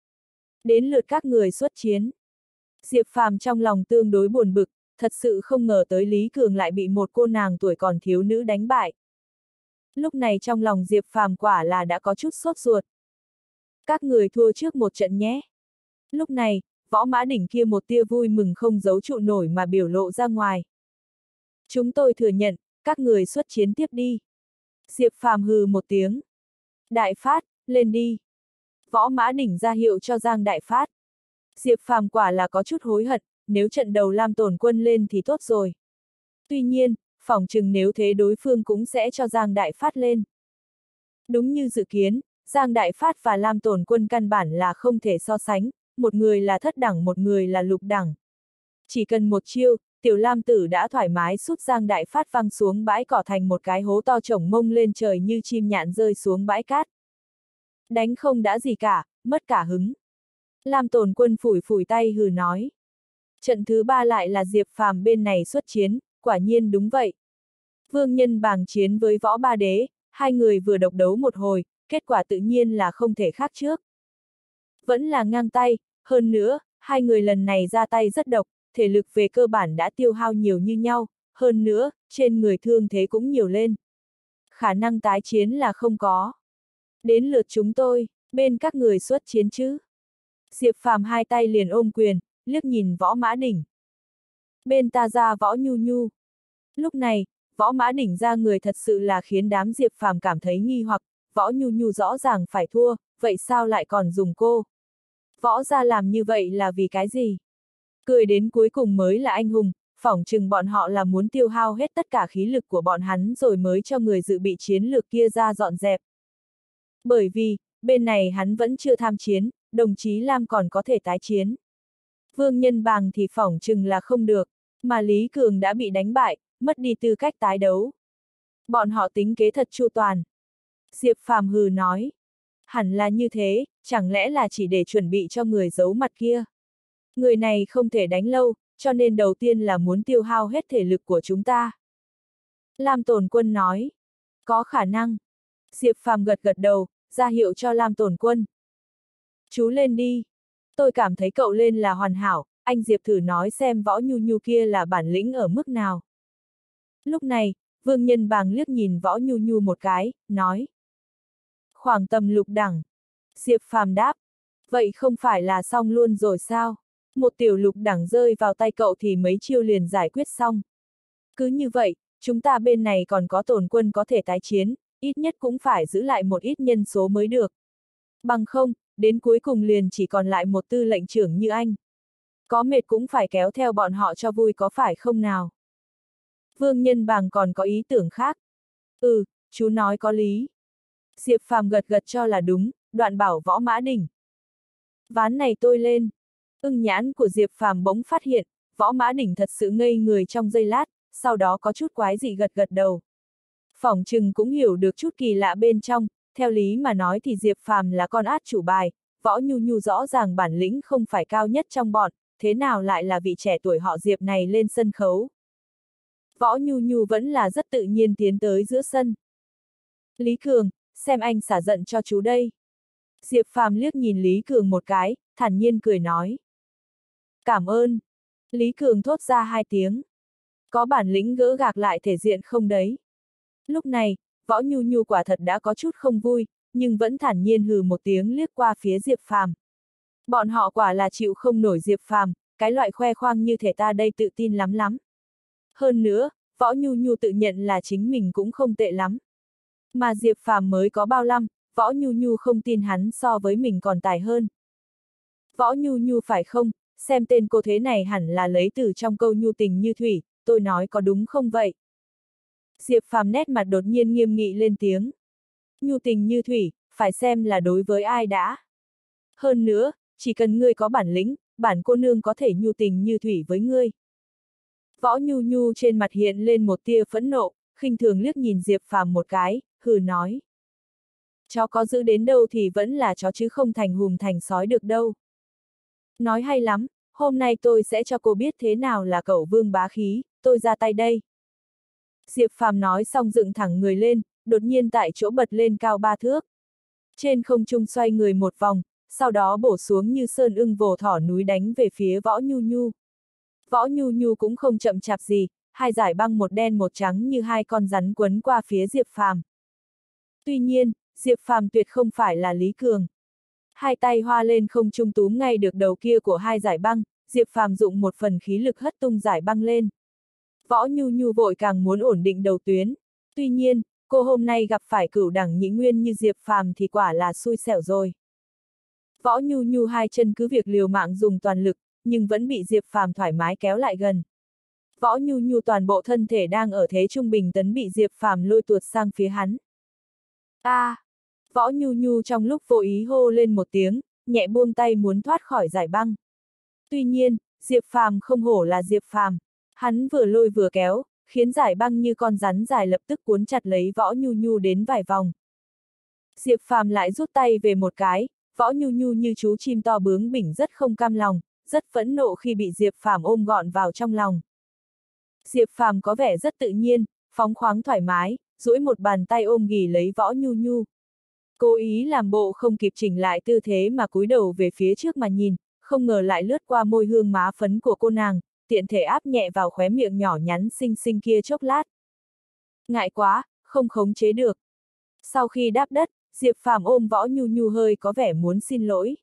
Đến lượt các người xuất chiến. Diệp Phàm trong lòng tương đối buồn bực, thật sự không ngờ tới Lý Cường lại bị một cô nàng tuổi còn thiếu nữ đánh bại. Lúc này trong lòng Diệp Phàm quả là đã có chút sốt ruột. Các người thua trước một trận nhé. Lúc này, Võ Mã Đỉnh kia một tia vui mừng không giấu trụ nổi mà biểu lộ ra ngoài. Chúng tôi thừa nhận, các người xuất chiến tiếp đi. Diệp Phàm hừ một tiếng. Đại Phát, lên đi. Võ Mã Đỉnh ra hiệu cho Giang Đại Phát. Diệp Phàm quả là có chút hối hận, nếu trận đầu Lam Tổn Quân lên thì tốt rồi. Tuy nhiên, phỏng chừng nếu thế đối phương cũng sẽ cho Giang Đại Phát lên. Đúng như dự kiến, Giang Đại Phát và Lam Tổn Quân căn bản là không thể so sánh, một người là thất đẳng một người là lục đẳng. Chỉ cần một chiêu, Tiểu Lam Tử đã thoải mái sút Giang Đại Phát văng xuống bãi cỏ thành một cái hố to trổng mông lên trời như chim nhạn rơi xuống bãi cát. Đánh không đã gì cả, mất cả hứng. Lam Tổn Quân phủi phủi tay hừ nói. Trận thứ ba lại là Diệp Phàm bên này xuất chiến, quả nhiên đúng vậy. Vương Nhân Bàng chiến với Võ Ba Đế, hai người vừa độc đấu một hồi, kết quả tự nhiên là không thể khác trước. Vẫn là ngang tay, hơn nữa, hai người lần này ra tay rất độc, thể lực về cơ bản đã tiêu hao nhiều như nhau, hơn nữa, trên người thương thế cũng nhiều lên. Khả năng tái chiến là không có. Đến lượt chúng tôi, bên các người xuất chiến chứ. Diệp Phàm hai tay liền ôm quyền, liếc nhìn Võ Mã Đỉnh. Bên ta ra Võ Nhu Nhu. Lúc này, Võ Mã Đỉnh ra người thật sự là khiến đám Diệp Phàm cảm thấy nghi hoặc, Võ Nhu Nhu rõ ràng phải thua, vậy sao lại còn dùng cô? Võ ra làm như vậy là vì cái gì? Cười đến cuối cùng mới là anh hùng, phỏng chừng bọn họ là muốn tiêu hao hết tất cả khí lực của bọn hắn rồi mới cho người dự bị chiến lược kia ra dọn dẹp. Bởi vì, bên này hắn vẫn chưa tham chiến, đồng chí Lam còn có thể tái chiến. Vương Nhân Bàng thì phỏng chừng là không được, mà Lý Cường đã bị đánh bại, mất đi tư cách tái đấu. Bọn họ tính kế thật chu toàn. Diệp Phàm hừ nói. Hẳn là như thế, chẳng lẽ là chỉ để chuẩn bị cho người giấu mặt kia. Người này không thể đánh lâu, cho nên đầu tiên là muốn tiêu hao hết thể lực của chúng ta. Lam Tổn Quân nói. Có khả năng. Diệp Phàm gật gật đầu, ra hiệu cho Lam Tổn Quân. Chú lên đi. Tôi cảm thấy cậu lên là hoàn hảo, anh Diệp thử nói xem Võ Nhu Nhu kia là bản lĩnh ở mức nào. Lúc này, Vương Nhân Bàng liếc nhìn Võ Nhu Nhu một cái, nói. Khoảng tầm lục đẳng. Diệp Phàm đáp. Vậy không phải là xong luôn rồi sao? Một tiểu lục đẳng rơi vào tay cậu thì mấy chiêu liền giải quyết xong. Cứ như vậy, chúng ta bên này còn có Tổn Quân có thể tái chiến, ít nhất cũng phải giữ lại một ít nhân số mới được. Bằng không, đến cuối cùng liền chỉ còn lại một tư lệnh trưởng như anh. Có mệt cũng phải kéo theo bọn họ cho vui có phải không nào? Vương Nhân Bàng còn có ý tưởng khác. Ừ, chú nói có lý. Diệp Phàm gật gật cho là đúng, đoạn bảo Võ Mã Đỉnh. Ván này tôi lên. Ưng nhãn của Diệp Phàm bỗng phát hiện, Võ Mã Đỉnh thật sự ngây người trong giây lát, sau đó có chút quái dị gật gật đầu. Phỏng chừng cũng hiểu được chút kỳ lạ bên trong, theo lý mà nói thì Diệp Phàm là con át chủ bài, Võ Nhu Nhu rõ ràng bản lĩnh không phải cao nhất trong bọn, thế nào lại là vị trẻ tuổi họ Diệp này lên sân khấu. Võ Nhu Nhu vẫn là rất tự nhiên tiến tới giữa sân. Lý Cường, xem anh xả giận cho chú đây. Diệp Phàm liếc nhìn Lý Cường một cái, thản nhiên cười nói. Cảm ơn. Lý Cường thốt ra hai tiếng. Có bản lĩnh gỡ gạc lại thể diện không đấy. Lúc này, Võ Nhu Nhu quả thật đã có chút không vui, nhưng vẫn thản nhiên hừ một tiếng liếc qua phía Diệp Phàm. Bọn họ quả là chịu không nổi Diệp Phàm, cái loại khoe khoang như thể ta đây tự tin lắm lắm. Hơn nữa, Võ Nhu Nhu tự nhận là chính mình cũng không tệ lắm. Mà Diệp Phàm mới có bao năm, Võ Nhu Nhu không tin hắn so với mình còn tài hơn. Võ Nhu Nhu phải không, xem tên cô thế này hẳn là lấy từ trong câu nhu tình như thủy, tôi nói có đúng không vậy? Diệp Phàm nét mặt đột nhiên nghiêm nghị lên tiếng. Nhu tình như thủy, phải xem là đối với ai đã. Hơn nữa, chỉ cần ngươi có bản lĩnh, bản cô nương có thể nhu tình như thủy với ngươi. Võ Nhu Nhu trên mặt hiện lên một tia phẫn nộ, khinh thường liếc nhìn Diệp Phàm một cái, hừ nói. Chó có giữ đến đâu thì vẫn là chó chứ không thành hùm thành sói được đâu. Nói hay lắm, hôm nay tôi sẽ cho cô biết thế nào là cẩu vương bá khí, tôi ra tay đây. Diệp Phàm nói xong dựng thẳng người lên, đột nhiên tại chỗ bật lên cao 3 thước. Trên không trung xoay người một vòng, sau đó bổ xuống như sơn ưng vồ thỏ núi đánh về phía Võ Nhu Nhu. Võ Nhu Nhu cũng không chậm chạp gì, hai dải băng một đen một trắng như hai con rắn quấn qua phía Diệp Phàm. Tuy nhiên, Diệp Phàm tuyệt không phải là Lý Cường. Hai tay hoa lên không trung túm ngay được đầu kia của hai dải băng, Diệp Phàm dụng một phần khí lực hất tung dải băng lên. Võ Nhu Nhu vội càng muốn ổn định đầu tuyến. Tuy nhiên, cô hôm nay gặp phải cửu đẳng nhị nguyên như Diệp Phàm thì quả là xui xẻo rồi. Võ Nhu Nhu hai chân cứ việc liều mạng dùng toàn lực, nhưng vẫn bị Diệp Phàm thoải mái kéo lại gần. Võ Nhu Nhu toàn bộ thân thể đang ở thế trung bình tấn bị Diệp Phàm lôi tuột sang phía hắn. Võ Nhu Nhu trong lúc vô ý hô lên một tiếng, nhẹ buông tay muốn thoát khỏi dải băng. Tuy nhiên, Diệp Phàm không hổ là Diệp Phàm, hắn vừa lôi vừa kéo, khiến dải băng như con rắn dài lập tức cuốn chặt lấy Võ Nhu Nhu đến vài vòng. Diệp Phàm lại rút tay về một cái, Võ Nhu Nhu như chú chim to bướng bỉnh rất không cam lòng, rất phẫn nộ khi bị Diệp Phàm ôm gọn vào trong lòng. Diệp Phàm có vẻ rất tự nhiên, phóng khoáng thoải mái, duỗi một bàn tay ôm ghì lấy Võ Nhu Nhu. Cố ý làm bộ không kịp chỉnh lại tư thế mà cúi đầu về phía trước mà nhìn, không ngờ lại lướt qua môi hương má phấn của cô nàng, tiện thể áp nhẹ vào khóe miệng nhỏ nhắn xinh xinh kia chốc lát. Ngại quá, không khống chế được. Sau khi đáp đất, Diệp Phàm ôm Võ Nhu Nhu hơi có vẻ muốn xin lỗi.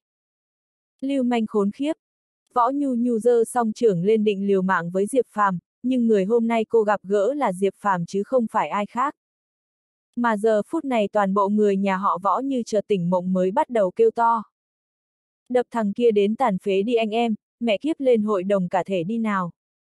Lưu manh khốn khiếp. Võ Nhu Nhu giơ song trưởng lên định liều mạng với Diệp Phàm, nhưng người hôm nay cô gặp gỡ là Diệp Phàm chứ không phải ai khác. Mà giờ phút này toàn bộ người nhà họ Võ như chợt tỉnh mộng mới bắt đầu kêu to. Đập thằng kia đến tàn phế đi anh em, mẹ kiếp lên hội đồng cả thể đi nào.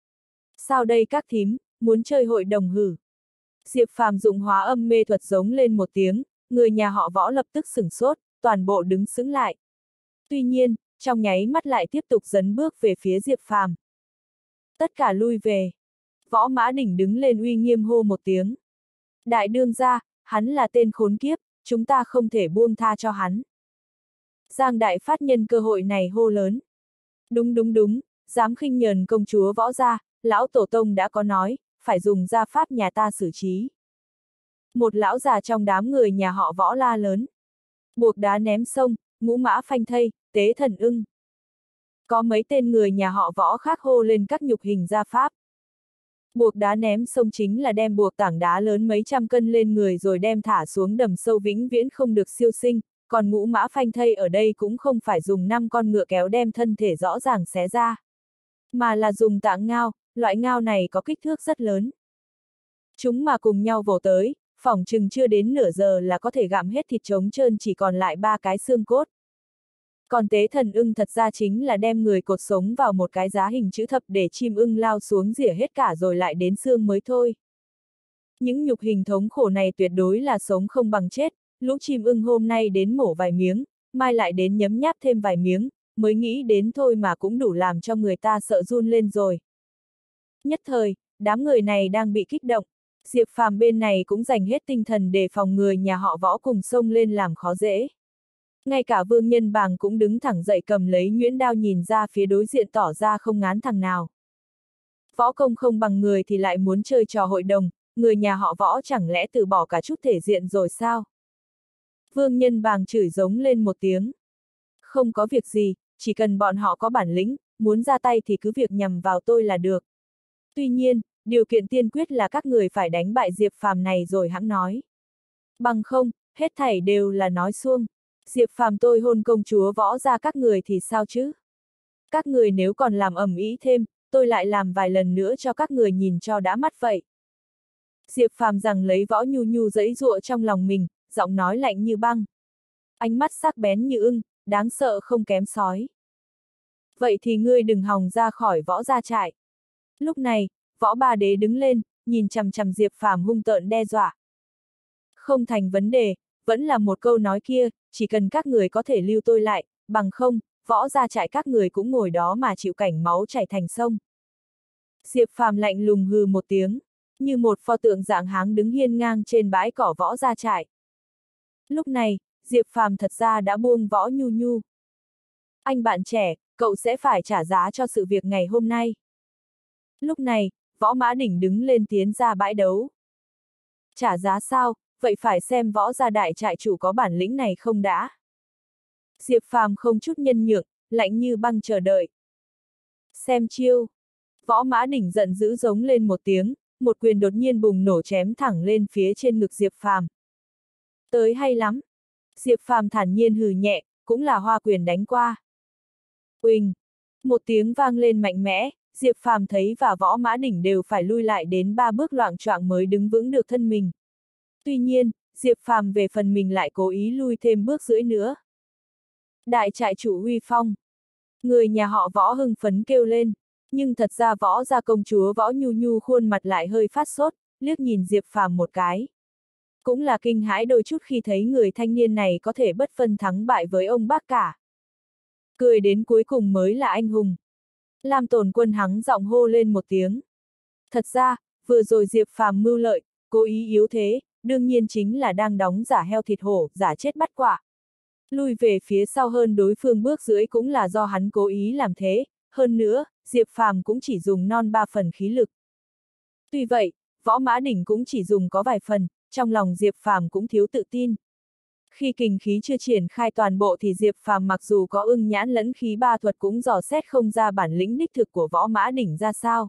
Sao đây các thím, muốn chơi hội đồng hử? Diệp Phàm dụng hóa âm mê thuật giống lên một tiếng, người nhà họ Võ lập tức sửng sốt, toàn bộ đứng sững lại. Tuy nhiên, trong nháy mắt lại tiếp tục dấn bước về phía Diệp Phàm. Tất cả lui về. Võ Mã Đỉnh đứng lên uy nghiêm hô một tiếng. Đại đương gia, hắn là tên khốn kiếp, chúng ta không thể buông tha cho hắn. Giang Đại Phát nhân cơ hội này hô lớn. Đúng, dám khinh nhờn công chúa Võ gia, lão tổ tông đã có nói, phải dùng gia pháp nhà ta xử trí. Một lão già trong đám người nhà họ Võ la lớn. Buộc đá ném sông, ngũ mã phanh thây, tế thần ưng. Có mấy tên người nhà họ Võ khác hô lên các nhục hình gia pháp. Buộc đá ném sông chính là đem buộc tảng đá lớn mấy trăm cân lên người rồi đem thả xuống đầm sâu vĩnh viễn không được siêu sinh, còn ngũ mã phanh thây ở đây cũng không phải dùng 5 con ngựa kéo đem thân thể rõ ràng xé ra, mà là dùng tạng ngao, loại ngao này có kích thước rất lớn. Chúng mà cùng nhau vồ tới, phỏng chừng chưa đến nửa giờ là có thể gặm hết thịt trống trơn chỉ còn lại 3 cái xương cốt. Còn tế thần ưng thật ra chính là đem người cột sống vào một cái giá hình chữ thập để chim ưng lao xuống rỉa hết cả rồi lại đến xương mới thôi. Những nhục hình thống khổ này tuyệt đối là sống không bằng chết, lũ chim ưng hôm nay đến mổ vài miếng, mai lại đến nhấm nháp thêm vài miếng, mới nghĩ đến thôi mà cũng đủ làm cho người ta sợ run lên rồi. Nhất thời, đám người này đang bị kích động, Diệp Phàm bên này cũng dành hết tinh thần để phòng người nhà họ Võ cùng xông lên làm khó dễ. Ngay cả Vương Nhân Bàng cũng đứng thẳng dậy cầm lấy nhuyễn đao nhìn ra phía đối diện tỏ ra không ngán thằng nào. Võ công không bằng người thì lại muốn chơi trò hội đồng, người nhà họ Võ chẳng lẽ từ bỏ cả chút thể diện rồi sao? Vương Nhân Bàng chửi giống lên một tiếng. Không có việc gì, chỉ cần bọn họ có bản lĩnh, muốn ra tay thì cứ việc nhằm vào tôi là được. Tuy nhiên, điều kiện tiên quyết là các người phải đánh bại Diệp Phàm này rồi hẵng nói. Bằng không, hết thảy đều là nói suông. Diệp Phàm tôi hôn công chúa Võ gia các người thì sao chứ? Các người nếu còn làm ầm ĩ thêm, tôi lại làm vài lần nữa cho các người nhìn cho đã mắt vậy. Diệp Phàm rằng lấy Võ Nhu Nhu giãy giụa trong lòng mình, giọng nói lạnh như băng. Ánh mắt sắc bén như ưng, đáng sợ không kém sói. Vậy thì ngươi đừng hòng ra khỏi Võ gia trại. Lúc này, Võ Ba Đế đứng lên, nhìn chằm chằm Diệp Phàm hung tợn đe dọa. Không thành vấn đề, vẫn là một câu nói kia, chỉ cần các người có thể lưu tôi lại, bằng không, Võ gia trại các người cũng ngồi đó mà chịu cảnh máu chảy thành sông. Diệp Phàm lạnh lùng hừ một tiếng, như một pho tượng dạng háng đứng hiên ngang trên bãi cỏ Võ gia trại. Lúc này, Diệp Phàm thật ra đã buông Võ Nhu Nhu. Anh bạn trẻ, cậu sẽ phải trả giá cho sự việc ngày hôm nay. Lúc này, Võ Mã Đỉnh đứng lên tiến ra bãi đấu. Trả giá sao, vậy phải xem Võ gia đại trại chủ có bản lĩnh này không đã. Diệp Phàm không chút nhân nhượng, lạnh như băng chờ đợi. Xem chiêu. Võ Mã Đỉnh giận dữ giống lên một tiếng, một quyền đột nhiên bùng nổ chém thẳng lên phía trên ngực Diệp Phàm. Tới hay lắm. Diệp Phàm thản nhiên hừ nhẹ, cũng là hoa quyền đánh qua. Uỳnh. Một tiếng vang lên mạnh mẽ, Diệp Phàm thấy và Võ Mã Đỉnh đều phải lui lại đến 3 bước loạng choạng mới đứng vững được thân mình. Tuy nhiên, Diệp Phàm về phần mình lại cố ý lui thêm bước rưỡi nữa. Đại trại chủ uy phong. Người nhà họ Võ hưng phấn kêu lên, nhưng thật ra Võ gia công chúa Võ Nhu Nhu khuôn mặt lại hơi phát sốt, liếc nhìn Diệp Phàm một cái. Cũng là kinh hãi đôi chút khi thấy người thanh niên này có thể bất phân thắng bại với ông bác cả. Cười đến cuối cùng mới là anh hùng. Lam Tồn Quân hắng giọng hô lên một tiếng. Thật ra, vừa rồi Diệp Phàm mưu lợi, cố ý yếu thế, đương nhiên chính là đang đóng giả heo thịt hổ, giả chết bắt quả. Lui về phía sau hơn đối phương bước rưỡi cũng là do hắn cố ý làm thế, hơn nữa, Diệp Phàm cũng chỉ dùng non 3 phần khí lực. Tuy vậy, Võ Mã Đỉnh cũng chỉ dùng có vài phần, trong lòng Diệp Phàm cũng thiếu tự tin. Khi kình khí chưa triển khai toàn bộ thì Diệp Phàm mặc dù có ưng nhãn lẫn khí ba thuật cũng dò xét không ra bản lĩnh đích thực của Võ Mã Đỉnh ra sao.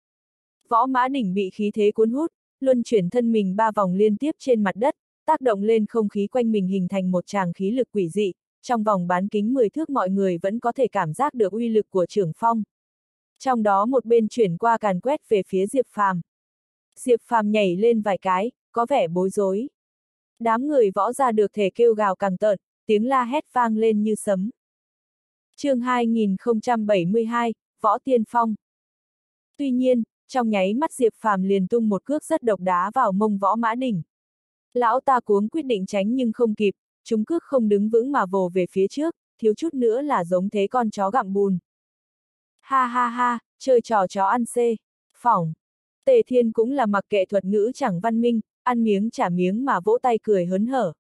Võ Mã Đỉnh bị khí thế cuốn hút, luân chuyển thân mình 3 vòng liên tiếp trên mặt đất, tác động lên không khí quanh mình hình thành một tràng khí lực quỷ dị, trong vòng bán kính 10 thước mọi người vẫn có thể cảm giác được uy lực của trưởng phong. Trong đó một bên chuyển qua càn quét về phía Diệp Phàm. Diệp Phàm nhảy lên vài cái, có vẻ bối rối. Đám người Võ gia được thể kêu gào càng tợn, tiếng la hét vang lên như sấm. Chương 2072, Võ Tiên Phong. Tuy nhiên, trong nháy mắt Diệp Phàm liền tung một cước rất độc đá vào mông Võ Mã Đỉnh. Lão ta cuống quyết định tránh nhưng không kịp, chúng cước không đứng vững mà vồ về phía trước, thiếu chút nữa là giống thế con chó gặm bùn. Ha ha ha, chơi trò chó ăn xê, phỏng. Tề Thiên cũng là mặc kệ thuật ngữ chẳng văn minh, ăn miếng trả miếng mà vỗ tay cười hớn hở.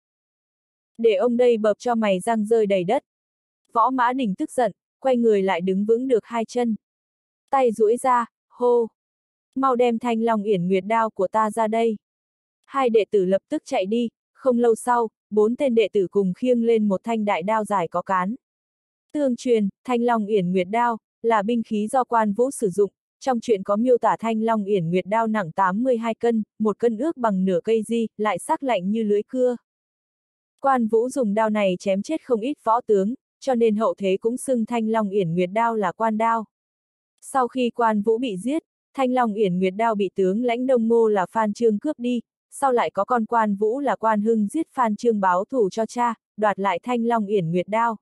Để ông đây bợp cho mày răng rơi đầy đất. Võ Mã Đỉnh tức giận, quay người lại đứng vững được 2 chân. Tay duỗi ra, hô. Mau đem Thanh Long Yển Nguyệt đao của ta ra đây. 2 đệ tử lập tức chạy đi, không lâu sau, 4 tên đệ tử cùng khiêng lên một thanh đại đao dài có cán. Tương truyền, Thanh Long Yển Nguyệt đao là binh khí do Quan Vũ sử dụng, trong truyện có miêu tả Thanh Long Yển Nguyệt đao nặng 82 cân, 1 cân ước bằng nửa cây di, lại sắc lạnh như lưỡi cưa. Quan Vũ dùng đao này chém chết không ít võ tướng, cho nên hậu thế cũng xưng Thanh Long Yển Nguyệt đao là quan đao. Sau khi Quan Vũ bị giết, Thanh Long Yển Nguyệt đao bị tướng lãnh Đông Ngô là Phan Chương cướp đi, sau lại có con Quan Vũ là Quan Hưng giết Phan Chương báo thù cho cha, đoạt lại Thanh Long Yển Nguyệt đao.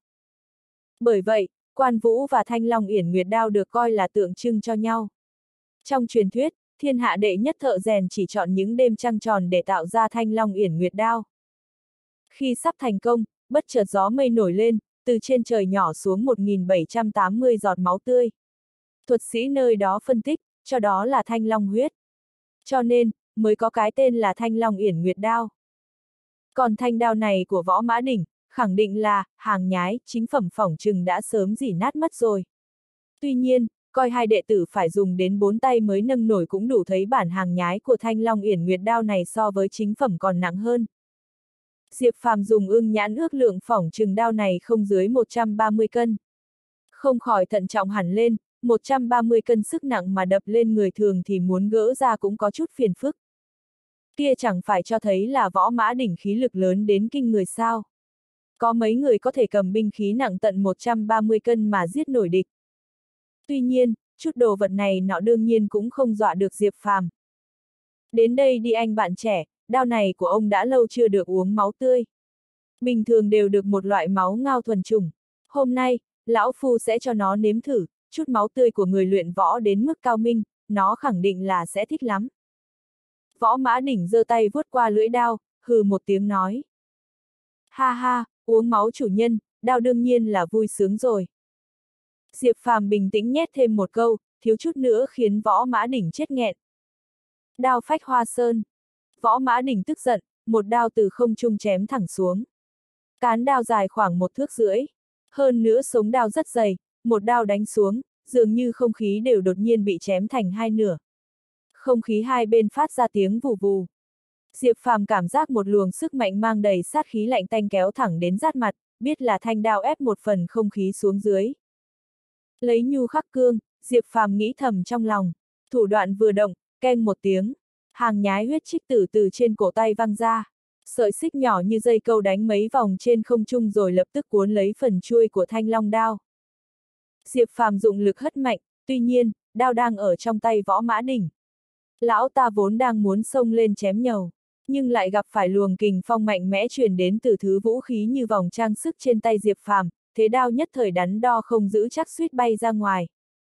Bởi vậy, Quan Vũ và Thanh Long Yển Nguyệt đao được coi là tượng trưng cho nhau. Trong truyền thuyết, thiên hạ đệ nhất thợ rèn chỉ chọn những đêm trăng tròn để tạo ra Thanh Long Yển Nguyệt đao. Khi sắp thành công, bất chợt gió mây nổi lên, từ trên trời nhỏ xuống 1780 giọt máu tươi. Thuật sĩ nơi đó phân tích, cho đó là Thanh Long huyết. Cho nên, mới có cái tên là Thanh Long Yển Nguyệt đao. Còn thanh đao này của Võ Mã Đỉnh, khẳng định là hàng nhái, chính phẩm phỏng chừng đã sớm rỉ nát mất rồi. Tuy nhiên, coi 2 đệ tử phải dùng đến 4 tay mới nâng nổi cũng đủ thấy bản hàng nhái của Thanh Long Yển Nguyệt đao này so với chính phẩm còn nặng hơn. Diệp Phàm dùng ưng nhãn ước lượng phỏng chừng đao này không dưới 130 cân. Không khỏi thận trọng hẳn lên, 130 cân sức nặng mà đập lên người thường thì muốn gỡ ra cũng có chút phiền phức. Kia chẳng phải cho thấy là Võ Mã Đỉnh khí lực lớn đến kinh người sao? Có mấy người có thể cầm binh khí nặng tận 130 cân mà giết nổi địch. Tuy nhiên, chút đồ vật này nọ đương nhiên cũng không dọa được Diệp Phàm. Đến đây đi anh bạn trẻ, đao này của ông đã lâu chưa được uống máu tươi. Bình thường đều được một loại máu ngao thuần chủng. Hôm nay, lão phu sẽ cho nó nếm thử, chút máu tươi của người luyện võ đến mức cao minh, nó khẳng định là sẽ thích lắm. Võ Mã Đỉnh giơ tay vuốt qua lưỡi đao, hừ một tiếng nói. Ha ha, uống máu chủ nhân, đao đương nhiên là vui sướng rồi. Diệp Phàm bình tĩnh nhét thêm một câu, thiếu chút nữa khiến Võ Mã Đỉnh chết nghẹn. Đao phách hoa sơn. Võ Mã Đỉnh tức giận, một đao từ không trung chém thẳng xuống. Cán đao dài khoảng 1 thước rưỡi. Hơn nữa sống đao rất dày, một đao đánh xuống, dường như không khí đều đột nhiên bị chém thành 2 nửa. Không khí hai bên phát ra tiếng vù vù. Diệp Phàm cảm giác một luồng sức mạnh mang đầy sát khí lạnh tanh kéo thẳng đến rát mặt, biết là thanh đao ép một phần không khí xuống dưới. Lấy nhu khắc cương, Diệp Phàm nghĩ thầm trong lòng, thủ đoạn vừa động, keng một tiếng, hàng nhái huyết trích tử từ trên cổ tay văng ra. Sợi xích nhỏ như dây câu đánh mấy vòng trên không trung rồi lập tức cuốn lấy phần chuôi của thanh long đao. Diệp Phàm dụng lực hất mạnh, tuy nhiên, đao đang ở trong tay Võ Mã Đỉnh. Lão ta vốn đang muốn xông lên chém nhầu, nhưng lại gặp phải luồng kình phong mạnh mẽ truyền đến từ thứ vũ khí như vòng trang sức trên tay Diệp Phàm, thế đao nhất thời đắn đo không giữ chắc suýt bay ra ngoài.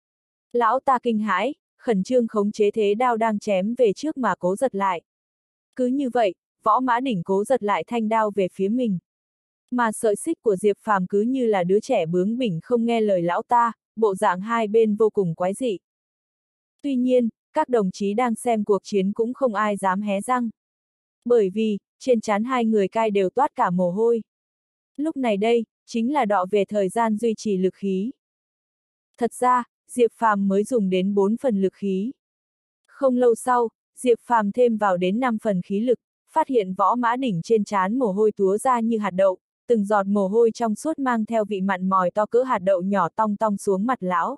Lão ta kinh hãi, khẩn trương khống chế thế đao đang chém về trước mà cố giật lại. Cứ như vậy, Võ Mã Đỉnh cố giật lại thanh đao về phía mình. Mà sợi xích của Diệp Phàm cứ như là đứa trẻ bướng bỉnh không nghe lời lão ta, bộ dạng hai bên vô cùng quái dị. Tuy nhiên, các đồng chí đang xem cuộc chiến cũng không ai dám hé răng. Bởi vì, trên trán hai người cai đều toát cả mồ hôi. Lúc này đây, chính là đọ về thời gian duy trì lực khí. Thật ra, Diệp Phàm mới dùng đến 4 phần lực khí. Không lâu sau, Diệp Phàm thêm vào đến 5 phần khí lực, phát hiện Võ Mã Đỉnh trên trán mồ hôi túa ra như hạt đậu, từng giọt mồ hôi trong suốt mang theo vị mặn mòi to cỡ hạt đậu nhỏ tong tong xuống mặt lão.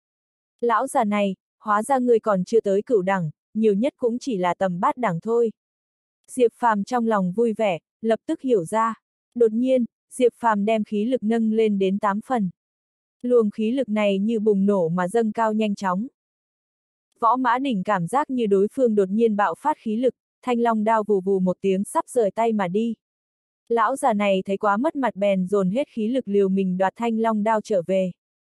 Lão già này, hóa ra người còn chưa tới cửu đẳng, nhiều nhất cũng chỉ là tầm bát đẳng thôi. Diệp Phàm trong lòng vui vẻ, lập tức hiểu ra. Đột nhiên, Diệp Phàm đem khí lực nâng lên đến 8 phần. Luồng khí lực này như bùng nổ mà dâng cao nhanh chóng. Võ Mã Đỉnh cảm giác như đối phương đột nhiên bạo phát khí lực, thanh long đao vù vù một tiếng sắp rời tay mà đi. Lão già này thấy quá mất mặt bèn dồn hết khí lực liều mình đoạt thanh long đao trở về.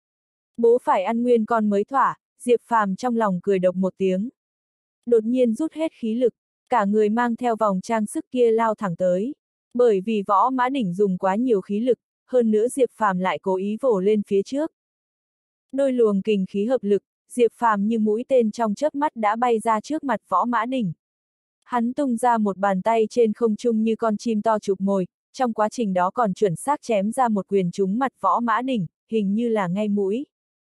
Bố phải ăn nguyên con mới thỏa, Diệp Phàm trong lòng cười độc một tiếng. Đột nhiên rút hết khí lực, cả người mang theo vòng trang sức kia lao thẳng tới. Bởi vì Võ Mã Đỉnh dùng quá nhiều khí lực, hơn nữa Diệp Phàm lại cố ý vồ lên phía trước. Đôi luồng kình khí hợp lực, Diệp Phàm như mũi tên trong chớp mắt đã bay ra trước mặt Võ Mã Đỉnh. Hắn tung ra một bàn tay trên không trung như con chim to chụp mồi, trong quá trình đó còn chuẩn xác chém ra một quyền trúng mặt Võ Mã Đỉnh, hình như là ngay mũi.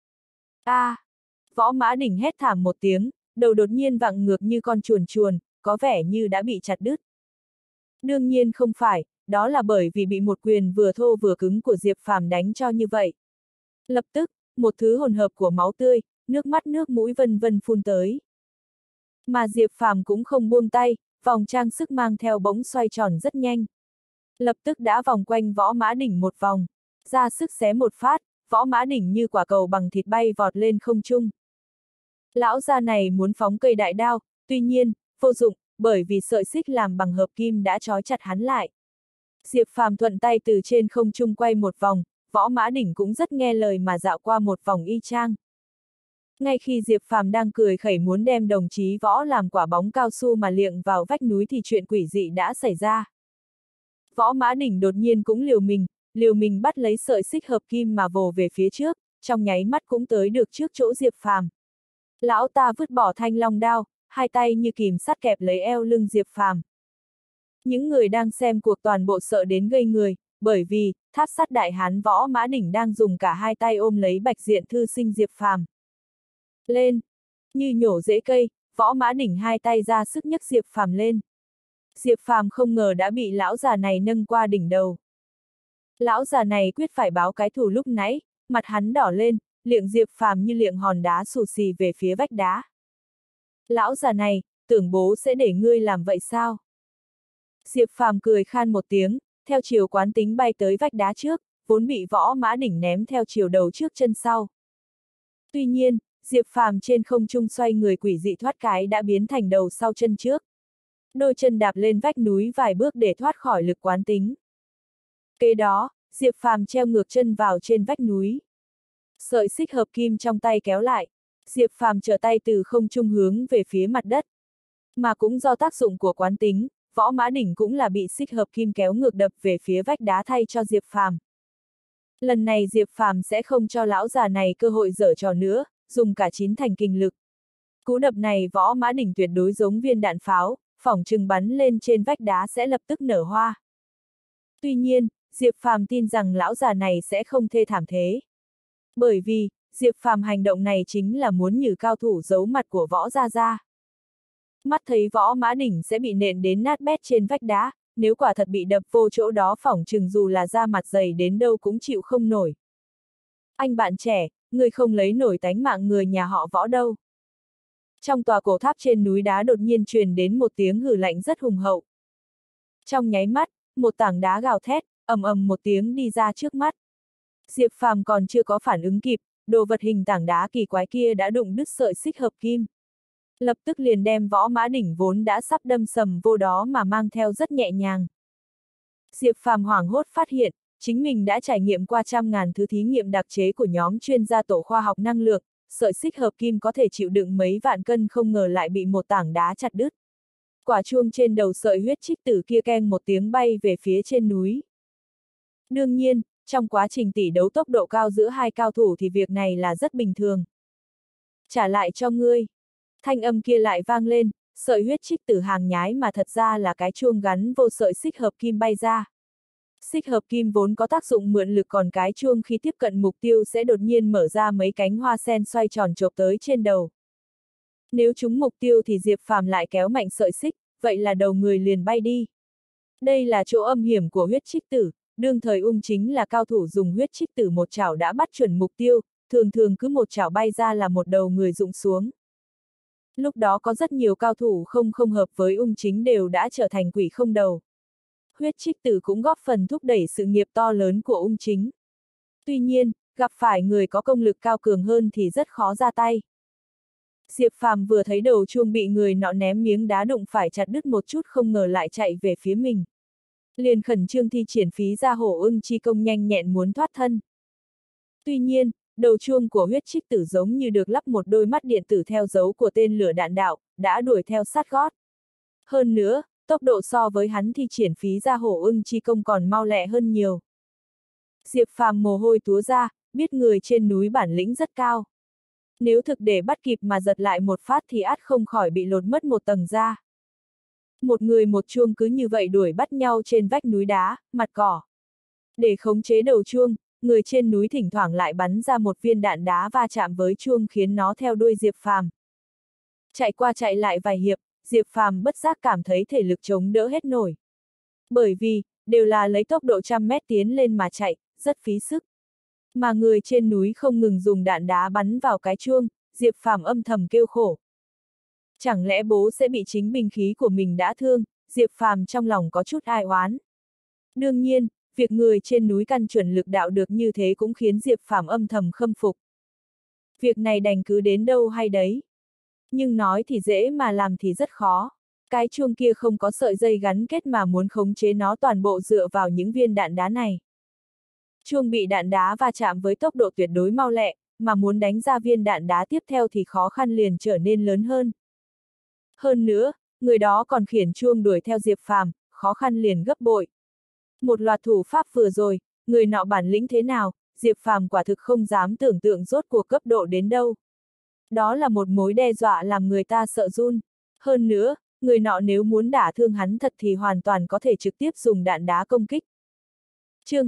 Võ Mã Đỉnh hét thảm một tiếng, đầu đột nhiên vặn ngược như con chuồn chuồn, có vẻ như đã bị chặt đứt. Đương nhiên không phải, đó là bởi vì bị một quyền vừa thô vừa cứng của Diệp Phàm đánh cho như vậy. Lập tức, một thứ hỗn hợp của máu tươi, nước mắt nước mũi vân vân phun tới. Mà Diệp Phàm cũng không buông tay, vòng trang sức mang theo bỗng xoay tròn rất nhanh. Lập tức đã vòng quanh Võ Mã Đỉnh một vòng, ra sức xé một phát, Võ Mã Đỉnh như quả cầu bằng thịt bay vọt lên không trung. Lão già này muốn phóng cây đại đao, tuy nhiên, vô dụng, bởi vì sợi xích làm bằng hợp kim đã trói chặt hắn lại. Diệp Phàm thuận tay từ trên không trung quay một vòng, Võ Mã Đỉnh cũng rất nghe lời mà dạo qua một vòng y chang. Ngay khi Diệp Phàm đang cười khẩy muốn đem đồng chí Võ làm quả bóng cao su mà liệng vào vách núi thì chuyện quỷ dị đã xảy ra. Võ Mã Đỉnh đột nhiên cũng liều mình bắt lấy sợi xích hợp kim mà vồ về phía trước, trong nháy mắt cũng tới được trước chỗ Diệp Phàm. Lão ta vứt bỏ thanh long đao, hai tay như kìm sắt kẹp lấy eo lưng Diệp Phàm. Những người đang xem cuộc toàn bộ sợ đến ngây người, bởi vì, tháp sắt đại hán Võ Mã Đỉnh đang dùng cả hai tay ôm lấy bạch diện thư sinh Diệp Phàm. Lên! Như nhổ rễ cây, Võ Mã Đỉnh hai tay ra sức nhấc Diệp Phàm lên. Diệp Phàm không ngờ đã bị lão già này nâng qua đỉnh đầu. Lão già này quyết phải báo cái thù lúc nãy, mặt hắn đỏ lên, liệng Diệp Phàm như liệng hòn đá xù xì về phía vách đá. Lão già này, tưởng bố sẽ để ngươi làm vậy sao? Diệp Phàm cười khan một tiếng, theo chiều quán tính bay tới vách đá trước, vốn bị Võ Mã Đỉnh ném theo chiều đầu trước chân sau. Tuy nhiên, Diệp Phàm trên không trung xoay người quỷ dị thoát cái đã biến thành đầu sau chân trước. Đôi chân đạp lên vách núi vài bước để thoát khỏi lực quán tính. Kế đó, Diệp Phàm treo ngược chân vào trên vách núi. Sợi xích hợp kim trong tay kéo lại, Diệp Phàm trở tay từ không trung hướng về phía mặt đất. Mà cũng do tác dụng của quán tính, Võ Mã Đỉnh cũng là bị xích hợp kim kéo ngược đập về phía vách đá thay cho Diệp Phàm. Lần này Diệp Phàm sẽ không cho lão già này cơ hội giở trò nữa, dùng cả 9 thành kinh lực. Cú đập này Võ Mã Đỉnh tuyệt đối giống viên đạn pháo, phỏng chừng bắn lên trên vách đá sẽ lập tức nở hoa. Tuy nhiên, Diệp Phàm tin rằng lão già này sẽ không thê thảm thế. Bởi vì, Diệp Phàm hành động này chính là muốn nhử cao thủ giấu mặt của Võ Gia Gia. Mắt thấy Võ Mã Đỉnh sẽ bị nện đến nát bét trên vách đá, nếu quả thật bị đập vô chỗ đó phỏng chừng dù là da mặt dày đến đâu cũng chịu không nổi. Anh bạn trẻ, người không lấy nổi tánh mạng người nhà họ Võ đâu. Trong tòa cổ tháp trên núi đá đột nhiên truyền đến một tiếng hừ lạnh rất hùng hậu. Trong nháy mắt, một tảng đá gào thét, ầm ầm một tiếng đi ra trước mắt. Diệp Phàm còn chưa có phản ứng kịp, đồ vật hình tảng đá kỳ quái kia đã đụng đứt sợi xích hợp kim. Lập tức liền đem Võ Mã Đỉnh vốn đã sắp đâm sầm vô đó mà mang theo rất nhẹ nhàng. Diệp Phàm hoảng hốt phát hiện, chính mình đã trải nghiệm qua trăm ngàn thứ thí nghiệm đặc chế của nhóm chuyên gia tổ khoa học năng lượng, sợi xích hợp kim có thể chịu đựng mấy vạn cân không ngờ lại bị một tảng đá chặt đứt. Quả chuông trên đầu sợi huyết trích tử kia keng một tiếng bay về phía trên núi. Đương nhiên, trong quá trình tỷ đấu tốc độ cao giữa hai cao thủ thì việc này là rất bình thường. Trả lại cho ngươi. Thanh âm kia lại vang lên, sợi huyết trích tử hàng nhái mà thật ra là cái chuông gắn vô sợi xích hợp kim bay ra. Xích hợp kim vốn có tác dụng mượn lực, còn cái chuông khi tiếp cận mục tiêu sẽ đột nhiên mở ra mấy cánh hoa sen xoay tròn chộp tới trên đầu. Nếu trúng mục tiêu thì Diệp Phàm lại kéo mạnh sợi xích, vậy là đầu người liền bay đi. Đây là chỗ âm hiểm của huyết trích tử, đương thời Ung chính là cao thủ dùng huyết trích tử một chảo đã bắt chuẩn mục tiêu, thường thường cứ một chảo bay ra là một đầu người rụng xuống. Lúc đó có rất nhiều cao thủ không hợp với Ung chính đều đã trở thành quỷ không đầu. Huyết trích tử cũng góp phần thúc đẩy sự nghiệp to lớn của Ung chính. Tuy nhiên, gặp phải người có công lực cao cường hơn thì rất khó ra tay. Diệp Phàm vừa thấy đầu chuông bị người nọ ném miếng đá đụng phải chặt đứt một chút không ngờ lại chạy về phía mình. Liền khẩn trương thi triển phí ra hổ ưng chi công nhanh nhẹn muốn thoát thân. Tuy nhiên, đầu chuông của huyết trích tử giống như được lắp một đôi mắt điện tử theo dấu của tên lửa đạn đạo, đã đuổi theo sát gót. Hơn nữa, tốc độ so với hắn thi triển phí ra hổ ưng chi công còn mau lẹ hơn nhiều. Diệp Phàm mồ hôi túa ra, biết người trên núi bản lĩnh rất cao. Nếu thực để bắt kịp mà giật lại một phát thì ắt không khỏi bị lột mất một tầng da. Một người một chuông cứ như vậy đuổi bắt nhau trên vách núi đá, mặt cỏ. Để khống chế đầu chuông, người trên núi thỉnh thoảng lại bắn ra một viên đạn đá va chạm với chuông khiến nó theo đuôi Diệp Phàm. Chạy qua chạy lại vài hiệp, Diệp Phàm bất giác cảm thấy thể lực chống đỡ hết nổi. Bởi vì, đều là lấy tốc độ 100 mét tiến lên mà chạy, rất phí sức. Mà người trên núi không ngừng dùng đạn đá bắn vào cái chuông, Diệp Phàm âm thầm kêu khổ. Chẳng lẽ bố sẽ bị chính binh khí của mình đã thương, Diệp Phàm trong lòng có chút ai oán. Đương nhiên, việc người trên núi căn chuẩn lực đạo được như thế cũng khiến Diệp Phàm âm thầm khâm phục. Việc này đành cứ đến đâu hay đấy. Nhưng nói thì dễ mà làm thì rất khó. Cái chuông kia không có sợi dây gắn kết mà muốn khống chế nó toàn bộ dựa vào những viên đạn đá này. Chuông bị đạn đá va chạm với tốc độ tuyệt đối mau lẹ, mà muốn đánh ra viên đạn đá tiếp theo thì khó khăn liền trở nên lớn hơn. Hơn nữa, người đó còn khiển chuông đuổi theo Diệp Phàm, khó khăn liền gấp bội. Một loạt thủ pháp vừa rồi, người nọ bản lĩnh thế nào, Diệp Phàm quả thực không dám tưởng tượng rốt cuộc cấp độ đến đâu. Đó là một mối đe dọa làm người ta sợ run. Hơn nữa, người nọ nếu muốn đả thương hắn thật thì hoàn toàn có thể trực tiếp dùng đạn đá công kích. Chương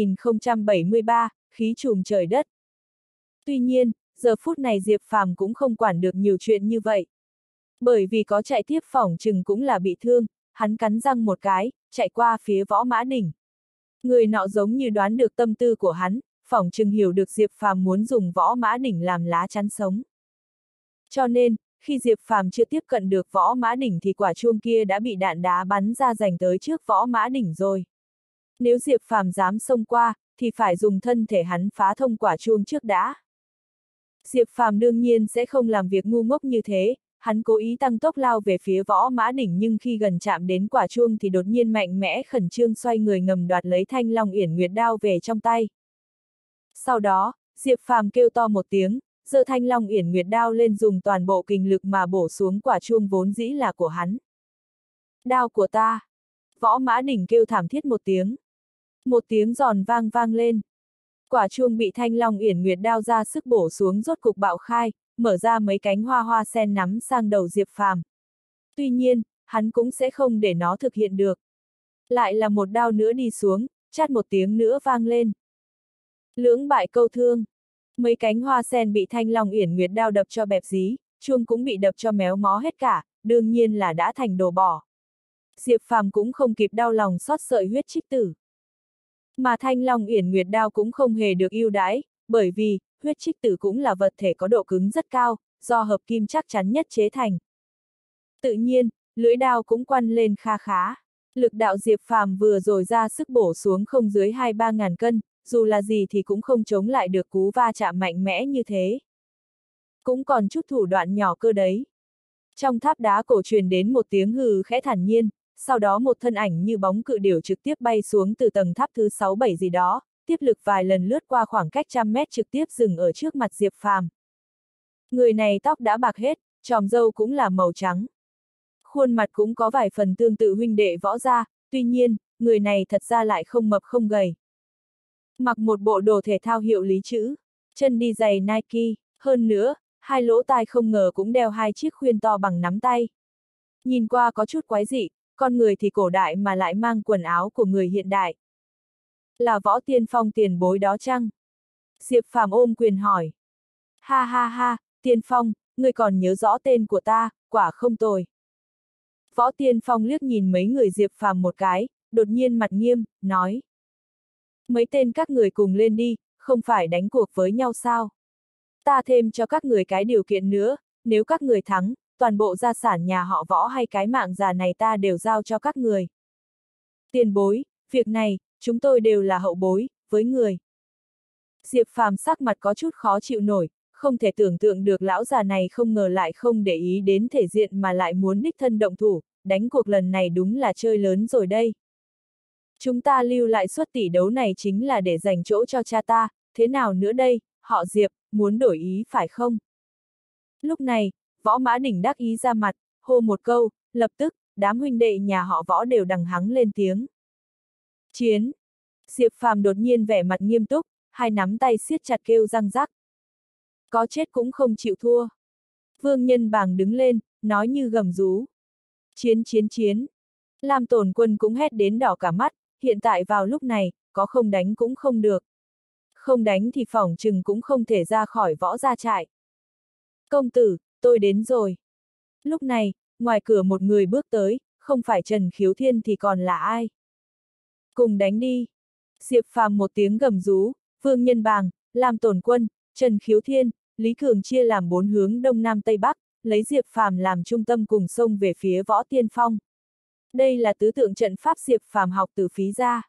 2073, khí trùm trời đất. Tuy nhiên, giờ phút này Diệp Phàm cũng không quản được nhiều chuyện như vậy. Bởi vì có chạy tiếp phỏng chừng cũng là bị thương, hắn cắn răng một cái, chạy qua phía Võ Mã Đỉnh. Người nọ giống như đoán được tâm tư của hắn, phỏng chừng hiểu được Diệp Phàm muốn dùng Võ Mã Đỉnh làm lá chắn sống. Cho nên, Khi Diệp Phàm chưa tiếp cận được Võ Mã Đỉnh thì quả chuông kia đã bị đạn đá bắn ra giành tới trước Võ Mã Đỉnh rồi. Nếu Diệp Phàm dám xông qua, thì phải dùng thân thể hắn phá thông quả chuông trước đã. Diệp Phàm đương nhiên sẽ không làm việc ngu ngốc như thế, hắn cố ý tăng tốc lao về phía Võ Mã Đỉnh nhưng khi gần chạm đến quả chuông thì đột nhiên mạnh mẽ khẩn trương xoay người ngầm đoạt lấy Thanh Long Uyển Nguyệt đao về trong tay. Sau đó, Diệp Phàm kêu to một tiếng, giơ Thanh Long Uyển Nguyệt đao lên dùng toàn bộ kình lực mà bổ xuống quả chuông vốn dĩ là của hắn. Đao của ta! Võ Mã Đỉnh kêu thảm thiết một tiếng. Một tiếng giòn vang vang lên. Quả chuông bị Thanh Long Uyển Nguyệt đao ra sức bổ xuống rốt cục bạo khai, mở ra mấy cánh hoa hoa sen nắm sang đầu Diệp Phàm. Tuy nhiên, hắn cũng sẽ không để nó thực hiện được. Lại là một đao nữa đi xuống, chát một tiếng nữa vang lên. Lưỡng bại câu thương. Mấy cánh hoa sen bị Thanh Long Uyển Nguyệt đao đập cho bẹp dí, chuông cũng bị đập cho méo mó hết cả, đương nhiên là đã thành đồ bỏ. Diệp Phàm cũng không kịp đau lòng xót sợi huyết trích tử. Mà Thanh Long Uyển Nguyệt đao cũng không hề được ưu đãi, bởi vì, huyết trích tử cũng là vật thể có độ cứng rất cao, do hợp kim chắc chắn nhất chế thành. Tự nhiên, lưỡi đao cũng quăn lên kha khá. Lực đạo Diệp Phàm vừa rồi ra sức bổ xuống không dưới 2-3 ngàn cân, dù là gì thì cũng không chống lại được cú va chạm mạnh mẽ như thế. Cũng còn chút thủ đoạn nhỏ cơ đấy. Trong tháp đá cổ truyền đến một tiếng hừ khẽ thản nhiên, sau đó một thân ảnh như bóng cự điểu trực tiếp bay xuống từ tầng tháp thứ 6-7 gì đó, tiếp lực vài lần lướt qua khoảng cách trăm mét trực tiếp dừng ở trước mặt Diệp Phàm. Người này tóc đã bạc hết, tròm râu cũng là màu trắng. Khuôn mặt cũng có vài phần tương tự huynh đệ Võ gia, tuy nhiên, người này thật ra lại không mập không gầy. Mặc một bộ đồ thể thao hiệu Lý chữ, chân đi giày Nike, hơn nữa, hai lỗ tai không ngờ cũng đeo hai chiếc khuyên to bằng nắm tay. Nhìn qua có chút quái dị, con người thì cổ đại mà lại mang quần áo của người hiện đại. Là Võ Tiên Phong tiền bối đó chăng? Diệp Phàm ôm quyền hỏi. Ha ha ha, Tiên Phong, ngươi còn nhớ rõ tên của ta, quả không tồi. Võ Tiên Phong liếc nhìn mấy người Diệp Phàm một cái, đột nhiên mặt nghiêm, nói. Mấy tên các người cùng lên đi, không phải đánh cuộc với nhau sao? Ta thêm cho các người cái điều kiện nữa, nếu các người thắng, toàn bộ gia sản nhà họ Võ hay cái mạng già này ta đều giao cho các người. Tiền bối, việc này, chúng tôi đều là hậu bối, với người. Diệp Phàm sắc mặt có chút khó chịu nổi, không thể tưởng tượng được lão già này không ngờ lại không để ý đến thể diện mà lại muốn đích thân động thủ, đánh cuộc lần này đúng là chơi lớn rồi đây. Chúng ta lưu lại suất tỷ đấu này chính là để dành chỗ cho cha ta, thế nào nữa đây, họ Diệp, muốn đổi ý phải không? Lúc này, Võ Mã Đỉnh đắc ý ra mặt, hô một câu, lập tức, đám huynh đệ nhà họ Võ đều đằng hắng lên tiếng. Chiến! Diệp Phàm đột nhiên vẻ mặt nghiêm túc, hai nắm tay siết chặt kêu răng rắc. Có chết cũng không chịu thua. Vương Nhân Bàng đứng lên, nói như gầm rú. Chiến chiến chiến! Lam Tổn Quân cũng hét đến đỏ cả mắt, hiện tại vào lúc này, có không đánh cũng không được. Không đánh thì phỏng chừng cũng không thể ra khỏi Võ gia trại. Công tử, tôi đến rồi. Lúc này, ngoài cửa một người bước tới, không phải Trần Khiếu Thiên thì còn là ai? Cùng đánh đi. Diệp Phàm một tiếng gầm rú, Vương Nhân Bàng, Lam Tổn Quân, Trần Khiếu Thiên, Lý Cường chia làm 4 hướng đông nam tây bắc, lấy Diệp Phàm làm trung tâm cùng xông về phía Võ Tiên Phong. Đây là tứ tượng trận pháp Diệp Phàm học từ phí gia.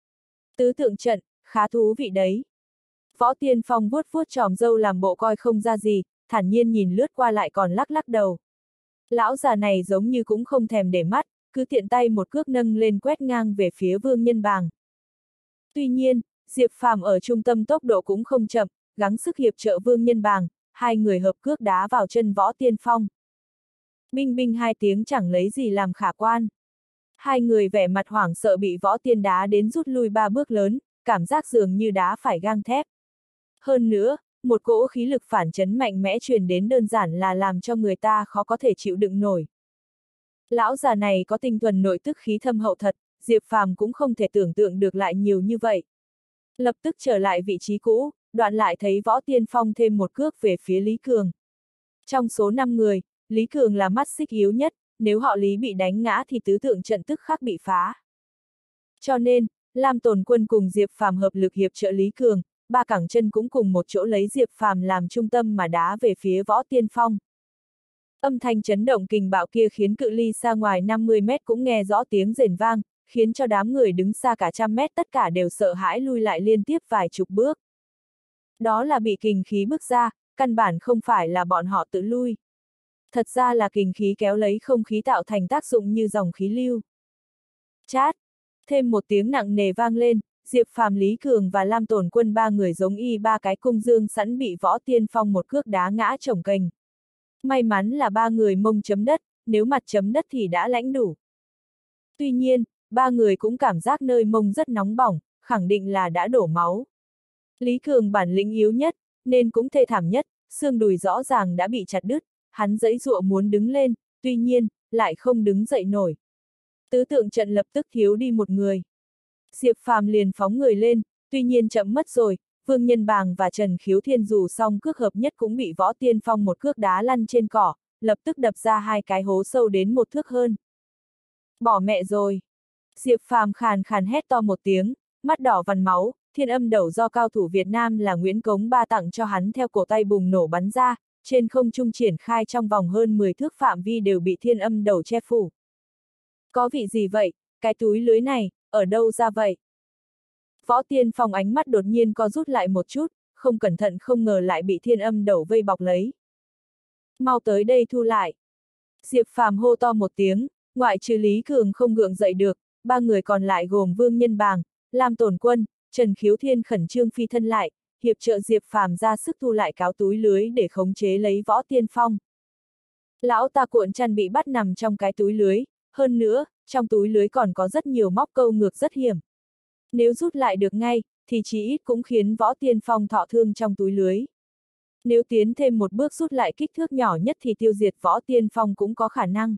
Tứ tượng trận, khá thú vị đấy. Võ Tiên Phong vuốt vuốt tròm râu làm bộ coi không ra gì, thản nhiên nhìn lướt qua lại còn lắc lắc đầu. Lão già này giống như cũng không thèm để mắt, cứ tiện tay một cước nâng lên quét ngang về phía Vương Nhân Bàng. Tuy nhiên, Diệp Phàm ở trung tâm tốc độ cũng không chậm, gắng sức hiệp trợ Vương Nhân Bàng, hai người hợp cước đá vào chân Võ Tiên Phong. Binh binh hai tiếng chẳng lấy gì làm khả quan. Hai người vẻ mặt hoảng sợ bị Võ Tiên đá đến rút lui 3 bước lớn, cảm giác dường như đá phải gang thép. Hơn nữa, một cỗ khí lực phản chấn mạnh mẽ truyền đến đơn giản là làm cho người ta khó có thể chịu đựng nổi. Lão già này có tinh thuần nội tức khí thâm hậu thật, Diệp Phàm cũng không thể tưởng tượng được lại nhiều như vậy. Lập tức trở lại vị trí cũ, đoạn lại thấy Võ Tiên Phong thêm một cước về phía Lý Cường. Trong số 5 người, Lý Cường là mắt xích yếu nhất, nếu họ Lý bị đánh ngã thì tứ tượng trận tức khắc bị phá. Cho nên, Lam Tổn Quân cùng Diệp Phàm hợp lực hiệp trợ Lý Cường, ba cẳng chân cũng cùng một chỗ lấy Diệp Phàm làm trung tâm mà đá về phía Võ Tiên Phong. Âm thanh chấn động kình bạo kia khiến cự ly xa ngoài 50 mét cũng nghe rõ tiếng rền vang, khiến cho đám người đứng xa cả trăm mét tất cả đều sợ hãi lui lại liên tiếp vài chục bước. Đó là bị kình khí bức ra, căn bản không phải là bọn họ tự lui. Thật ra là kình khí kéo lấy không khí tạo thành tác dụng như dòng khí lưu. Chát! Thêm một tiếng nặng nề vang lên, Diệp Phàm, Lý Cường và Lam Tổn Quân ba người giống y ba cái cung dương sẵn bị Võ Tiên Phong một cước đá ngã chồng kềnh. May mắn là ba người mông chấm đất, nếu mặt chấm đất thì đã lãnh đủ. Tuy nhiên, ba người cũng cảm giác nơi mông rất nóng bỏng, khẳng định là đã đổ máu. Lý Cường bản lĩnh yếu nhất, nên cũng thê thảm nhất, xương đùi rõ ràng đã bị chặt đứt, hắn giãy giụa muốn đứng lên, tuy nhiên, lại không đứng dậy nổi. Tứ tượng trận lập tức thiếu đi một người. Diệp Phàm liền phóng người lên, tuy nhiên chậm mất rồi, Vương Nhân Bàng và Trần Khiếu Thiên dù song cước hợp nhất cũng bị Võ Tiên Phong một cước đá lăn trên cỏ, lập tức đập ra hai cái hố sâu đến một thước hơn. Bỏ mẹ rồi! Diệp Phàm khàn khàn hét to một tiếng, mắt đỏ vằn máu, thiên âm đẩu do cao thủ Việt Nam là Nguyễn Cống Ba tặng cho hắn theo cổ tay bùng nổ bắn ra, trên không trung triển khai trong vòng hơn 10 thước phạm vi đều bị thiên âm đẩu che phủ. Có vị gì vậy, cái túi lưới này, ở đâu ra vậy? Võ Tiên Phong ánh mắt đột nhiên co rút lại một chút, không cẩn thận không ngờ lại bị thiên âm đẩu vây bọc lấy. Mau tới đây thu lại. Diệp Phàm hô to một tiếng, ngoại trừ Lý Cường không gượng dậy được, ba người còn lại gồm Vương Nhân Bàng, Lam Tổn Quân, Trần Khiếu Thiên khẩn trương phi thân lại, hiệp trợ Diệp Phàm ra sức thu lại cáo túi lưới để khống chế lấy Võ Tiên Phong. Lão ta cuộn chăn bị bắt nằm trong cái túi lưới, hơn nữa, trong túi lưới còn có rất nhiều móc câu ngược rất hiểm. Nếu rút lại được ngay, thì chí ít cũng khiến Võ Tiên Phong thọ thương trong túi lưới. Nếu tiến thêm một bước rút lại kích thước nhỏ nhất thì tiêu diệt Võ Tiên Phong cũng có khả năng.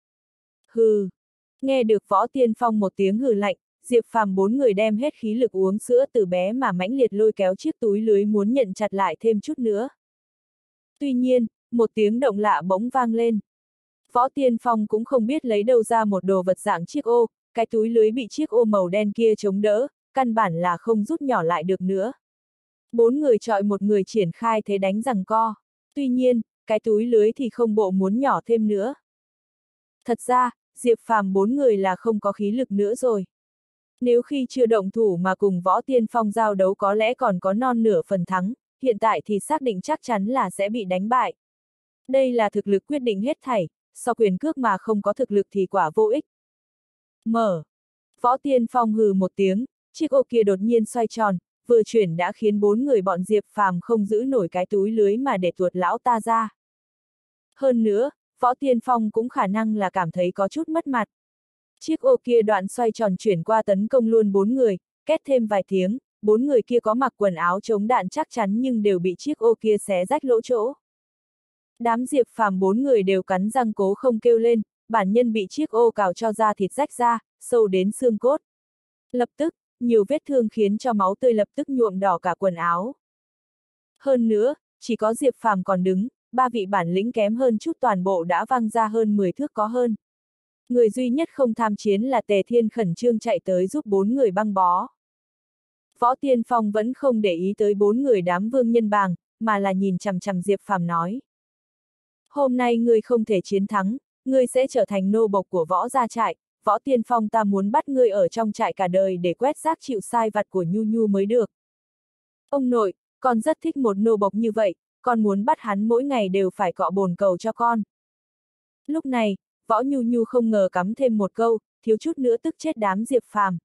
Hừ! Nghe được Võ Tiên Phong một tiếng hừ lạnh, Diệp Phàm bốn người đem hết khí lực uống sữa từ bé mà mãnh liệt lôi kéo chiếc túi lưới muốn nhận chặt lại thêm chút nữa. Tuy nhiên, một tiếng động lạ bỗng vang lên. Võ Tiên Phong cũng không biết lấy đâu ra một đồ vật dạng chiếc ô, cái túi lưới bị chiếc ô màu đen kia chống đỡ, căn bản là không rút nhỏ lại được nữa. Bốn người chọi một người triển khai thế đánh giằng co. Tuy nhiên, cái túi lưới thì không bộ muốn nhỏ thêm nữa. Thật ra, Diệp Phàm bốn người là không có khí lực nữa rồi. Nếu khi chưa động thủ mà cùng Võ Tiên Phong giao đấu có lẽ còn có non nửa phần thắng, hiện tại thì xác định chắc chắn là sẽ bị đánh bại. Đây là thực lực quyết định hết thảy, so quyền cước mà không có thực lực thì quả vô ích. Mở! Võ Tiên Phong hừ một tiếng, chiếc ô kia đột nhiên xoay tròn, vừa chuyển đã khiến bốn người bọn Diệp Phàm không giữ nổi cái túi lưới mà để tuột lão ta ra. Hơn nữa, Võ Tiên Phong cũng khả năng là cảm thấy có chút mất mặt. Chiếc ô kia đoạn xoay tròn chuyển qua tấn công luôn bốn người, két thêm vài tiếng, bốn người kia có mặc quần áo chống đạn chắc chắn nhưng đều bị chiếc ô kia xé rách lỗ chỗ. Đám Diệp Phàm bốn người đều cắn răng cố không kêu lên, bản nhân bị chiếc ô cào cho da thịt rách ra, sâu đến xương cốt. Lập tức, nhiều vết thương khiến cho máu tươi lập tức nhuộm đỏ cả quần áo. Hơn nữa, chỉ có Diệp Phàm còn đứng, ba vị bản lĩnh kém hơn chút toàn bộ đã văng ra hơn 10 thước có hơn. Người duy nhất không tham chiến là Tề Thiên khẩn trương chạy tới giúp bốn người băng bó. Võ Tiên Phong vẫn không để ý tới bốn người đám Vương Nhân Bàng, mà là nhìn chằm chằm Diệp Phàm nói. Hôm nay ngươi không thể chiến thắng, ngươi sẽ trở thành nô bộc của Võ gia trại, Võ Tiên Phong ta muốn bắt ngươi ở trong trại cả đời để quét rác chịu sai vặt của Nhu Nhu mới được. Ông nội, con rất thích một nô bộc như vậy, con muốn bắt hắn mỗi ngày đều phải cọ bồn cầu cho con. Lúc này, Võ Nhu Nhu không ngờ cắm thêm một câu, thiếu chút nữa tức chết đám Diệp Phàm.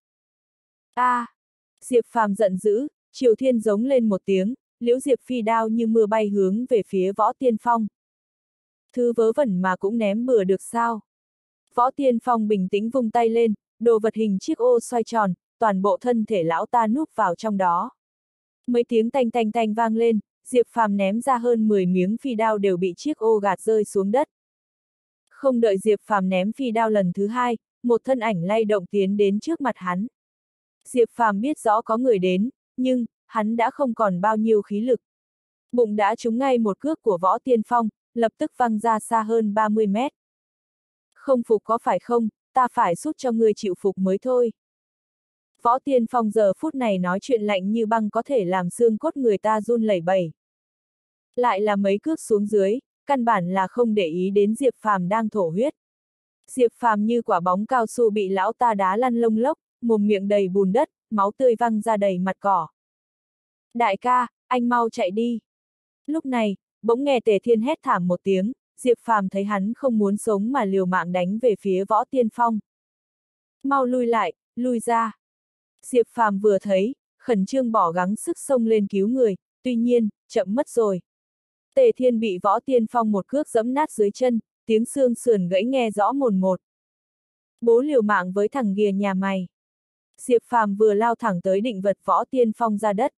Diệp Phàm giận dữ, Triều Thiên giống lên một tiếng, liễu diệp phi đao như mưa bay hướng về phía Võ Tiên Phong. Thứ vớ vẩn mà cũng ném bừa được sao? Võ Tiên Phong bình tĩnh vung tay lên, đồ vật hình chiếc ô xoay tròn, toàn bộ thân thể lão ta núp vào trong đó. Mấy tiếng tanh tanh tanh vang lên, Diệp Phàm ném ra hơn 10 miếng phi đao đều bị chiếc ô gạt rơi xuống đất. Không đợi Diệp Phàm ném phi đao lần thứ hai, một thân ảnh lay động tiến đến trước mặt hắn. Diệp Phàm biết rõ có người đến, nhưng, hắn đã không còn bao nhiêu khí lực. Bụng đã trúng ngay một cước của Võ Tiên Phong, lập tức văng ra xa hơn 30 mét. Không phục có phải không, ta phải sút cho ngươi chịu phục mới thôi. Võ Tiên Phong giờ phút này nói chuyện lạnh như băng có thể làm xương cốt người ta run lẩy bẩy. Lại là mấy cước xuống dưới, căn bản là không để ý đến Diệp Phàm đang thổ huyết. Diệp Phàm như quả bóng cao su bị lão ta đá lăn lông lốc, mồm miệng đầy bùn đất, máu tươi văng ra đầy mặt cỏ. Đại ca, anh mau chạy đi. Lúc này, bỗng nghe Tề Thiên hét thảm một tiếng, Diệp Phàm thấy hắn không muốn sống mà liều mạng đánh về phía Võ Tiên Phong. Mau lui lại, lui ra. Diệp Phàm vừa thấy, khẩn trương bỏ gắng sức xông lên cứu người, tuy nhiên, chậm mất rồi. Tề Thiên bị Võ Tiên Phong một cước giẫm nát dưới chân, tiếng xương sườn gãy nghe rõ mồn một. Bố liều mạng với thằng ghìa nhà mày. Diệp Phàm vừa lao thẳng tới định vật Võ Tiên Phong ra đất.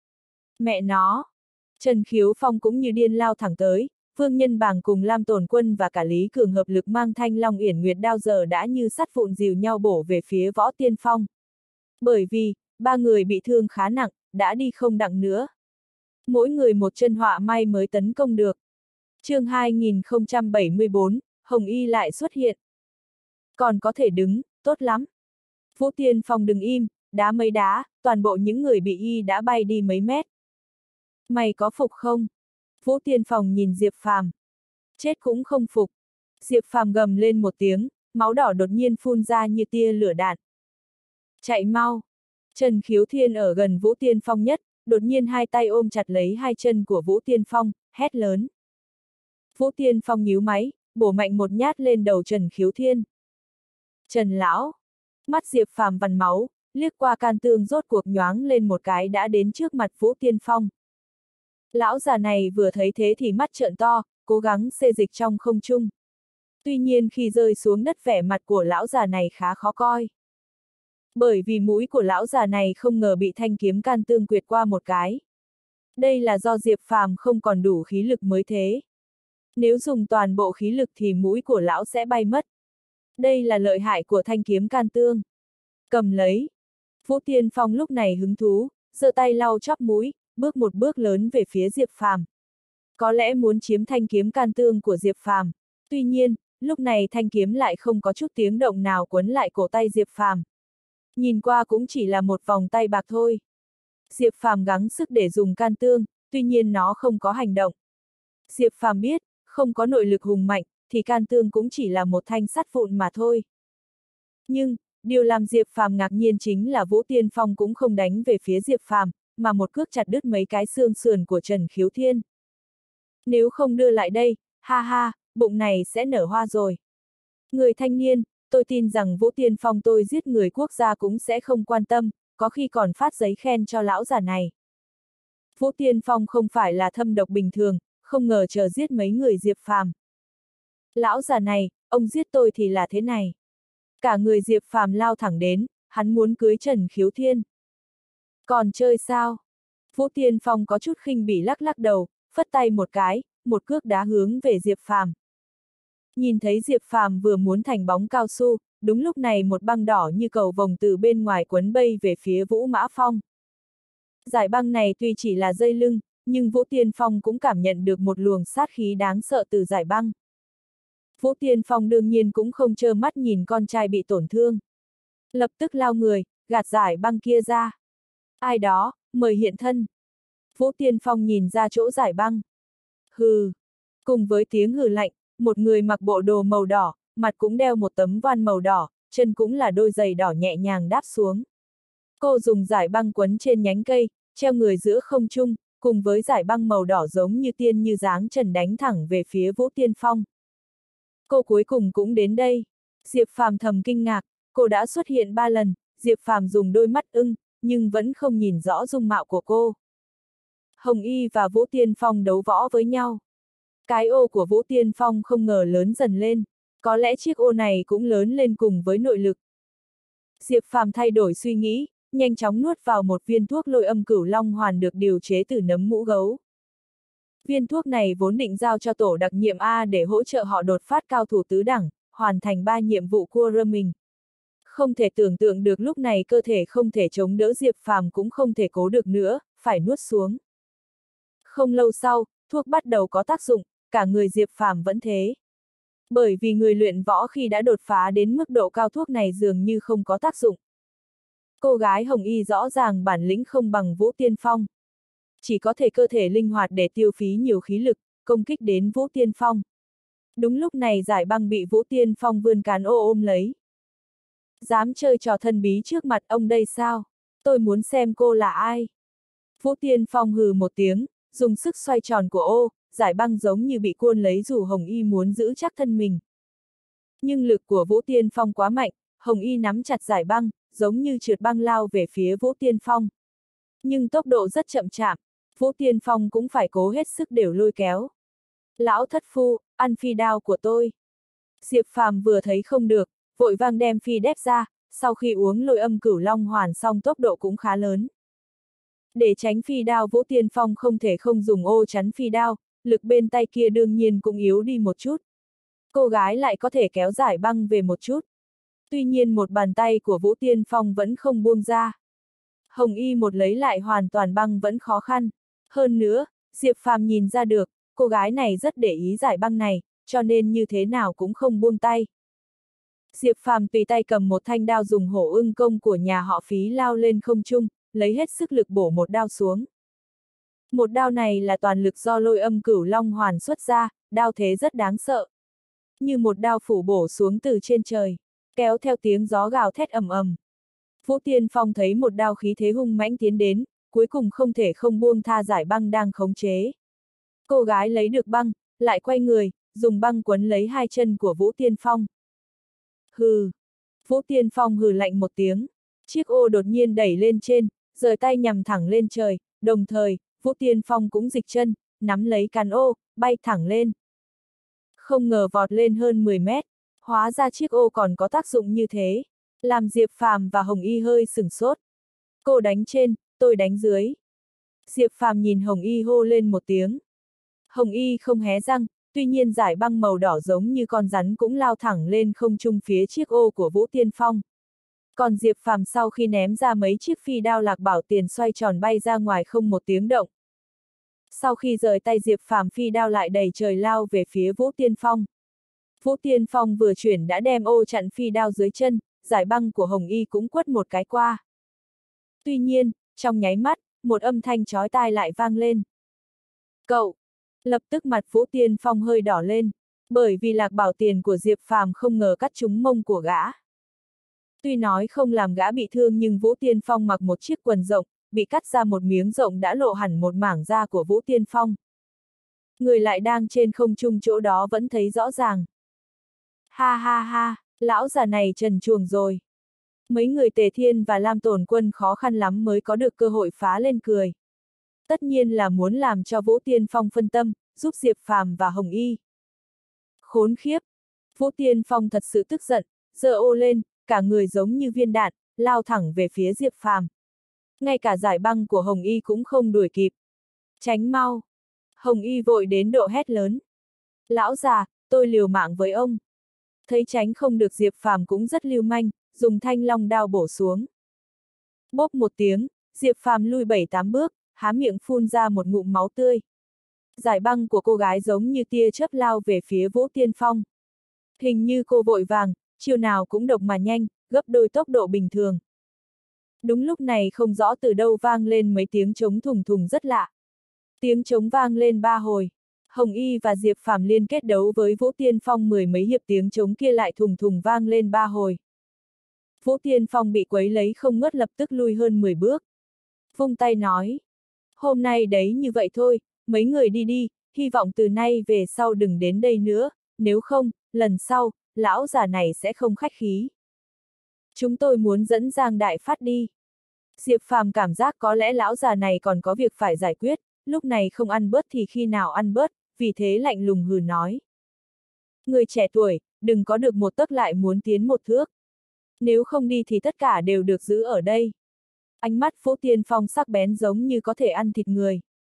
Mẹ nó! Trần Khiếu Phong cũng như điên lao thẳng tới, Vương Nhân Bàng cùng Lam Tồn Quân và cả Lý Cường hợp lực mang Thanh Long Uyển Nguyệt đao giờ đã như sắt vụn dìu nhau bổ về phía Võ Tiên Phong. Bởi vì, ba người bị thương khá nặng, đã đi không đặng nữa. Mỗi người một chân họa may mới tấn công được. Chương 2074, Hồng Y lại xuất hiện. Còn có thể đứng, tốt lắm. Vũ Tiên Phong đừng im, đá mấy đá, toàn bộ những người bị y đã bay đi mấy mét. Mày có phục không? Vũ Tiên Phong nhìn Diệp Phàm. Chết cũng không phục. Diệp Phàm gầm lên một tiếng, máu đỏ đột nhiên phun ra như tia lửa đạn. Chạy mau! Trần Khiếu Thiên ở gần Vũ Tiên Phong nhất, đột nhiên hai tay ôm chặt lấy hai chân của Vũ Tiên Phong, hét lớn. Vũ Tiên Phong nhíu máy, bổ mạnh một nhát lên đầu Trần Khiếu Thiên. Trần lão! Mắt Diệp Phàm vằn máu, liếc qua can tương rốt cuộc nhoáng lên một cái đã đến trước mặt Vũ Tiên Phong. Lão già này vừa thấy thế thì mắt trợn to, cố gắng xê dịch trong không trung. Tuy nhiên khi rơi xuống đất vẻ mặt của lão già này khá khó coi. Bởi vì mũi của lão già này không ngờ bị thanh kiếm can tương quyệt qua một cái. Đây là do Diệp Phàm không còn đủ khí lực mới thế. Nếu dùng toàn bộ khí lực thì mũi của lão sẽ bay mất. Đây là lợi hại của thanh kiếm can tương. Cầm lấy. Vũ Tiên Phong lúc này hứng thú, giơ tay lau chóp mũi, bước một bước lớn về phía Diệp Phàm. Có lẽ muốn chiếm thanh kiếm can tương của Diệp Phàm. Tuy nhiên, lúc này thanh kiếm lại không có chút tiếng động nào quấn lại cổ tay Diệp Phàm. Nhìn qua cũng chỉ là một vòng tay bạc thôi. Diệp Phàm gắng sức để dùng can tương, tuy nhiên nó không có hành động. Diệp Phàm biết, không có nội lực hùng mạnh, thì can tương cũng chỉ là một thanh sắt vụn mà thôi. Nhưng, điều làm Diệp Phàm ngạc nhiên chính là Vũ Tiên Phong cũng không đánh về phía Diệp Phàm, mà một cước chặt đứt mấy cái xương sườn của Trần Khiếu Thiên. Nếu không đưa lại đây, ha ha, bụng này sẽ nở hoa rồi. Người thanh niên, tôi tin rằng Vũ Tiên Phong tôi giết người quốc gia cũng sẽ không quan tâm, có khi còn phát giấy khen cho lão già này. Vũ Tiên Phong không phải là thâm độc bình thường, không ngờ chờ giết mấy người Diệp Phàm. Lão già này, ông giết tôi thì là thế này. Cả người Diệp Phàm lao thẳng đến, hắn muốn cưới Trần Khiếu Thiên. Còn chơi sao? Vũ Tiên Phong có chút khinh bỉ lắc lắc đầu, phất tay một cái, một cước đá hướng về Diệp Phàm. Nhìn thấy Diệp Phàm vừa muốn thành bóng cao su, đúng lúc này một băng đỏ như cầu vồng từ bên ngoài quấn bay về phía Vũ Mã Phong. Giải băng này tuy chỉ là dây lưng, nhưng Vũ Tiên Phong cũng cảm nhận được một luồng sát khí đáng sợ từ giải băng. Vũ Tiên Phong đương nhiên cũng không trơ mắt nhìn con trai bị tổn thương. Lập tức lao người, gạt giải băng kia ra. Ai đó, mời hiện thân. Vũ Tiên Phong nhìn ra chỗ giải băng. Hừ. Cùng với tiếng hừ lạnh, một người mặc bộ đồ màu đỏ, mặt cũng đeo một tấm voan màu đỏ, chân cũng là đôi giày đỏ nhẹ nhàng đáp xuống. Cô dùng giải băng quấn trên nhánh cây, treo người giữa không trung, cùng với giải băng màu đỏ giống như tiên như dáng trần đánh thẳng về phía Vũ Tiên Phong. Cô cuối cùng cũng đến đây. Diệp Phàm thầm kinh ngạc, cô đã xuất hiện 3 lần, Diệp Phàm dùng đôi mắt ưng, nhưng vẫn không nhìn rõ dung mạo của cô. Hồng Y và Vũ Tiên Phong đấu võ với nhau. Cái ô của Vũ Tiên Phong không ngờ lớn dần lên, có lẽ chiếc ô này cũng lớn lên cùng với nội lực. Diệp Phàm thay đổi suy nghĩ, nhanh chóng nuốt vào một viên thuốc Lôi Âm Cửu Long Hoàn được điều chế từ nấm mũ gấu. Viên thuốc này vốn định giao cho tổ đặc nhiệm A để hỗ trợ họ đột phát cao thủ tứ đẳng, hoàn thành 3 nhiệm vụ cua rơ mình. Không thể tưởng tượng được lúc này cơ thể không thể chống đỡ Diệp Phàm cũng không thể cố được nữa, phải nuốt xuống. Không lâu sau, thuốc bắt đầu có tác dụng, cả người Diệp Phàm vẫn thế. Bởi vì người luyện võ khi đã đột phá đến mức độ cao thuốc này dường như không có tác dụng. Cô gái Hồng Y rõ ràng bản lĩnh không bằng Vũ Tiên Phong. Chỉ có thể cơ thể linh hoạt để tiêu phí nhiều khí lực, công kích đến Vũ Tiên Phong. Đúng lúc này Giải Băng bị Vũ Tiên Phong vươn cán ô ôm lấy. Dám chơi trò thân bí trước mặt ông đây sao? Tôi muốn xem cô là ai? Vũ Tiên Phong hừ một tiếng, dùng sức xoay tròn của ô, Giải Băng giống như bị cuốn lấy dù Hồng Y muốn giữ chắc thân mình. Nhưng lực của Vũ Tiên Phong quá mạnh, Hồng Y nắm chặt Giải Băng, giống như trượt băng lao về phía Vũ Tiên Phong. Nhưng tốc độ rất chậm chạp, Vũ Tiên Phong cũng phải cố hết sức để lôi kéo. Lão thất phu, ăn phi đao của tôi. Diệp Phàm vừa thấy không được, vội vang đem phi đép ra, sau khi uống Lôi Âm Cửu Long Hoàn xong tốc độ cũng khá lớn. Để tránh phi đao Vũ Tiên Phong không thể không dùng ô chắn phi đao, lực bên tay kia đương nhiên cũng yếu đi một chút. Cô gái lại có thể kéo Giải Băng về một chút. Tuy nhiên một bàn tay của Vũ Tiên Phong vẫn không buông ra. Hồng Y một lấy lại hoàn toàn băng vẫn khó khăn. Hơn nữa, Diệp Phàm nhìn ra được, cô gái này rất để ý Giải Băng này, cho nên như thế nào cũng không buông tay. Diệp Phàm tùy tay cầm một thanh đao dùng hổ ưng công của nhà họ Phí lao lên không trung, lấy hết sức lực bổ một đao xuống. Một đao này là toàn lực do Lôi Âm Cửu Long Hoàn xuất ra, đao thế rất đáng sợ. Như một đao phủ bổ xuống từ trên trời, kéo theo tiếng gió gào thét ầm ầm. Vũ Tiên Phong thấy một đao khí thế hung mãnh tiến đến, cuối cùng không thể không buông tha Giải Băng đang khống chế. Cô gái lấy được băng, lại quay người, dùng băng quấn lấy hai chân của Vũ Tiên Phong. Hừ! Vũ Tiên Phong hừ lạnh một tiếng, chiếc ô đột nhiên đẩy lên trên, giơ tay nhằm thẳng lên trời, đồng thời, Vũ Tiên Phong cũng dịch chân, nắm lấy cán ô, bay thẳng lên. Không ngờ vọt lên hơn 10 mét, hóa ra chiếc ô còn có tác dụng như thế, làm Diệp Phàm và Hồng Y hơi sửng sốt. Cô đánh trên, tôi đánh dưới. Diệp Phàm nhìn Hồng Y hô lên một tiếng. Hồng Y không hé răng, tuy nhiên Giải Băng màu đỏ giống như con rắn cũng lao thẳng lên không trung phía chiếc ô của Vũ Tiên Phong. Còn Diệp Phàm sau khi ném ra mấy chiếc phi đao Lạc Bảo Tiền xoay tròn bay ra ngoài không một tiếng động. Sau khi rời tay Diệp Phàm phi đao lại đầy trời lao về phía Vũ Tiên Phong. Vũ Tiên Phong vừa chuyển đã đem ô chặn phi đao dưới chân, Giải Băng của Hồng Y cũng quất một cái qua. Tuy nhiên, trong nháy mắt, một âm thanh chói tai lại vang lên. Cậu! Lập tức mặt Vũ Tiên Phong hơi đỏ lên, bởi vì Lạc Bảo Tiền của Diệp Phàm không ngờ cắt trúng mông của gã. Tuy nói không làm gã bị thương nhưng Vũ Tiên Phong mặc một chiếc quần rộng, bị cắt ra một miếng rộng đã lộ hẳn một mảng da của Vũ Tiên Phong. Người lại đang trên không trung chỗ đó vẫn thấy rõ ràng. Ha ha ha, lão già này trần truồng rồi. Mấy người Tề Thiên và Lam Tổn Quân khó khăn lắm mới có được cơ hội phá lên cười. Tất nhiên là muốn làm cho Vũ Tiên Phong phân tâm, giúp Diệp Phàm và Hồng Y. Khốn khiếp! Vũ Tiên Phong thật sự tức giận, giơ ô lên, cả người giống như viên đạn, lao thẳng về phía Diệp Phàm. Ngay cả Giải Băng của Hồng Y cũng không đuổi kịp. Tránh mau! Hồng Y vội đến độ hét lớn. Lão già, tôi liều mạng với ông. Thấy tránh không được Diệp Phàm cũng rất lưu manh, dùng thanh long đao bổ xuống. Bốp một tiếng, Diệp Phàm lui 7-8 bước, há miệng phun ra một ngụm máu tươi. Giải Băng của cô gái giống như tia chớp lao về phía Vũ Tiên Phong. Hình như cô vội vàng, chiều nào cũng độc mà nhanh, gấp đôi tốc độ bình thường. Đúng lúc này không rõ từ đâu vang lên mấy tiếng trống thùng thùng rất lạ. Tiếng trống vang lên 3 hồi. Hồng Y và Diệp Phàm liên kết đấu với Vũ Tiên Phong 10 mấy hiệp tiếng trống kia lại thùng thùng vang lên 3 hồi. Vũ Tiên Phong bị quấy lấy không ngớt lập tức lui hơn 10 bước. Vung tay nói. Hôm nay đấy như vậy thôi, mấy người đi đi, hy vọng từ nay về sau đừng đến đây nữa, nếu không, lần sau, lão già này sẽ không khách khí. Chúng tôi muốn dẫn Giang Đại Phát đi. Diệp Phàm cảm giác có lẽ lão già này còn có việc phải giải quyết, lúc này không ăn bớt thì khi nào ăn bớt, vì thế lạnh lùng hừ nói. Người trẻ tuổi, đừng có được một tấc lại muốn tiến một thước. Nếu không đi thì tất cả đều được giữ ở đây. Ánh mắt Vũ Tiên Phong sắc bén giống như có thể ăn thịt người.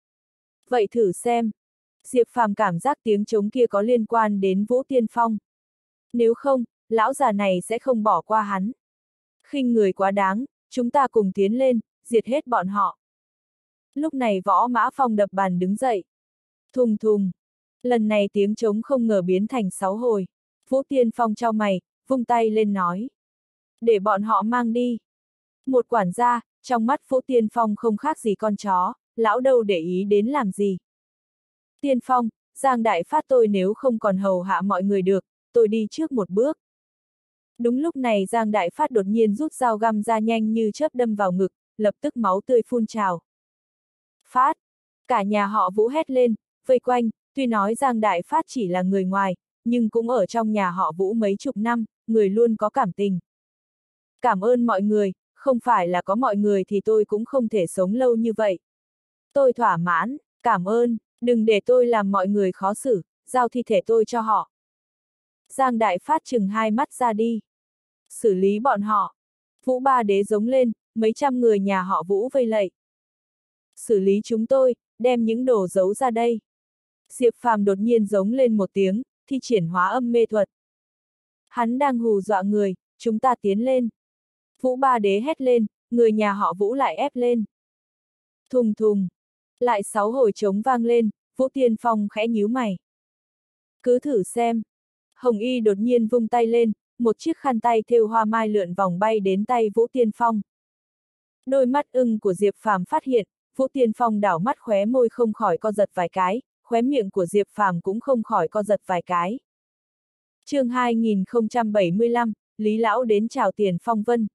Vậy thử xem. Diệp Phàm cảm giác tiếng trống kia có liên quan đến Vũ Tiên Phong. Nếu không, lão già này sẽ không bỏ qua hắn. Khinh người quá đáng, chúng ta cùng tiến lên, diệt hết bọn họ. Lúc này Võ Mã Phong đập bàn đứng dậy. Thùng thùng. Lần này tiếng trống không ngờ biến thành 6 hồi. Vũ Tiên Phong chau mày, vung tay lên nói. Để bọn họ mang đi. Một quản gia, trong mắt Vũ Tiên Phong không khác gì con chó, lão đâu để ý đến làm gì. Tiên Phong, Giang Đại Phát tôi nếu không còn hầu hạ mọi người được, tôi đi trước một bước. Đúng lúc này Giang Đại Phát đột nhiên rút dao găm ra nhanh như chớp đâm vào ngực, lập tức máu tươi phun trào. Phát! Cả nhà họ Vũ hét lên, vây quanh, tuy nói Giang Đại Phát chỉ là người ngoài, nhưng cũng ở trong nhà họ Vũ mấy chục năm, người luôn có cảm tình. Cảm ơn mọi người, không phải là có mọi người thì tôi cũng không thể sống lâu như vậy. Tôi thỏa mãn, cảm ơn, đừng để tôi làm mọi người khó xử, giao thi thể tôi cho họ. Giang Đại Phát trừng hai mắt ra đi. Xử lý bọn họ. Vũ Ba Đế giống lên, mấy trăm người nhà họ Vũ vây lạy. Xử lý chúng tôi, đem những đồ giấu ra đây. Diệp Phàm đột nhiên giống lên một tiếng, thi triển hóa âm mê thuật. Hắn đang hù dọa người, chúng ta tiến lên. Vũ Ba Đế hét lên, người nhà họ Vũ lại ép lên. Thùng thùng. Lại 6 hồi trống vang lên, Vũ Tiên Phong khẽ nhíu mày. Cứ thử xem. Hồng Y đột nhiên vung tay lên, một chiếc khăn tay thêu hoa mai lượn vòng bay đến tay Vũ Tiên Phong. Đôi mắt ưng của Diệp Phàm phát hiện, Vũ Tiên Phong đảo mắt khóe môi không khỏi co giật vài cái, khóe miệng của Diệp Phàm cũng không khỏi co giật vài cái. Chương 2075, Lý Lão đến chào Tiền Phong Vân.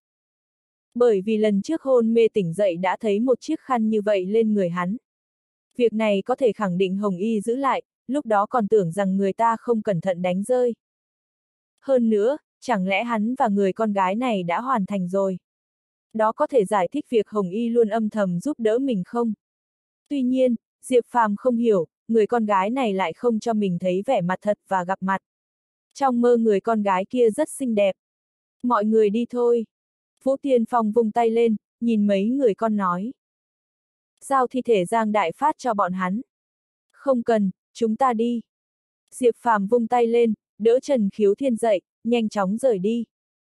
Bởi vì lần trước hôn mê tỉnh dậy đã thấy một chiếc khăn như vậy lên người hắn. Việc này có thể khẳng định Hồng Y giữ lại, lúc đó còn tưởng rằng người ta không cẩn thận đánh rơi. Hơn nữa, chẳng lẽ hắn và người con gái này đã hoàn thành rồi? Đó có thể giải thích việc Hồng Y luôn âm thầm giúp đỡ mình không? Tuy nhiên, Diệp Phàm không hiểu, người con gái này lại không cho mình thấy vẻ mặt thật và gặp mặt. Trong mơ người con gái kia rất xinh đẹp. Mọi người đi thôi. Vũ Tiên Phong vung tay lên, nhìn mấy người con nói. Giao thi thể Giang Đại Phát cho bọn hắn. Không cần, chúng ta đi. Diệp Phàm vung tay lên, đỡ Trần Khiếu Thiên dậy, nhanh chóng rời đi.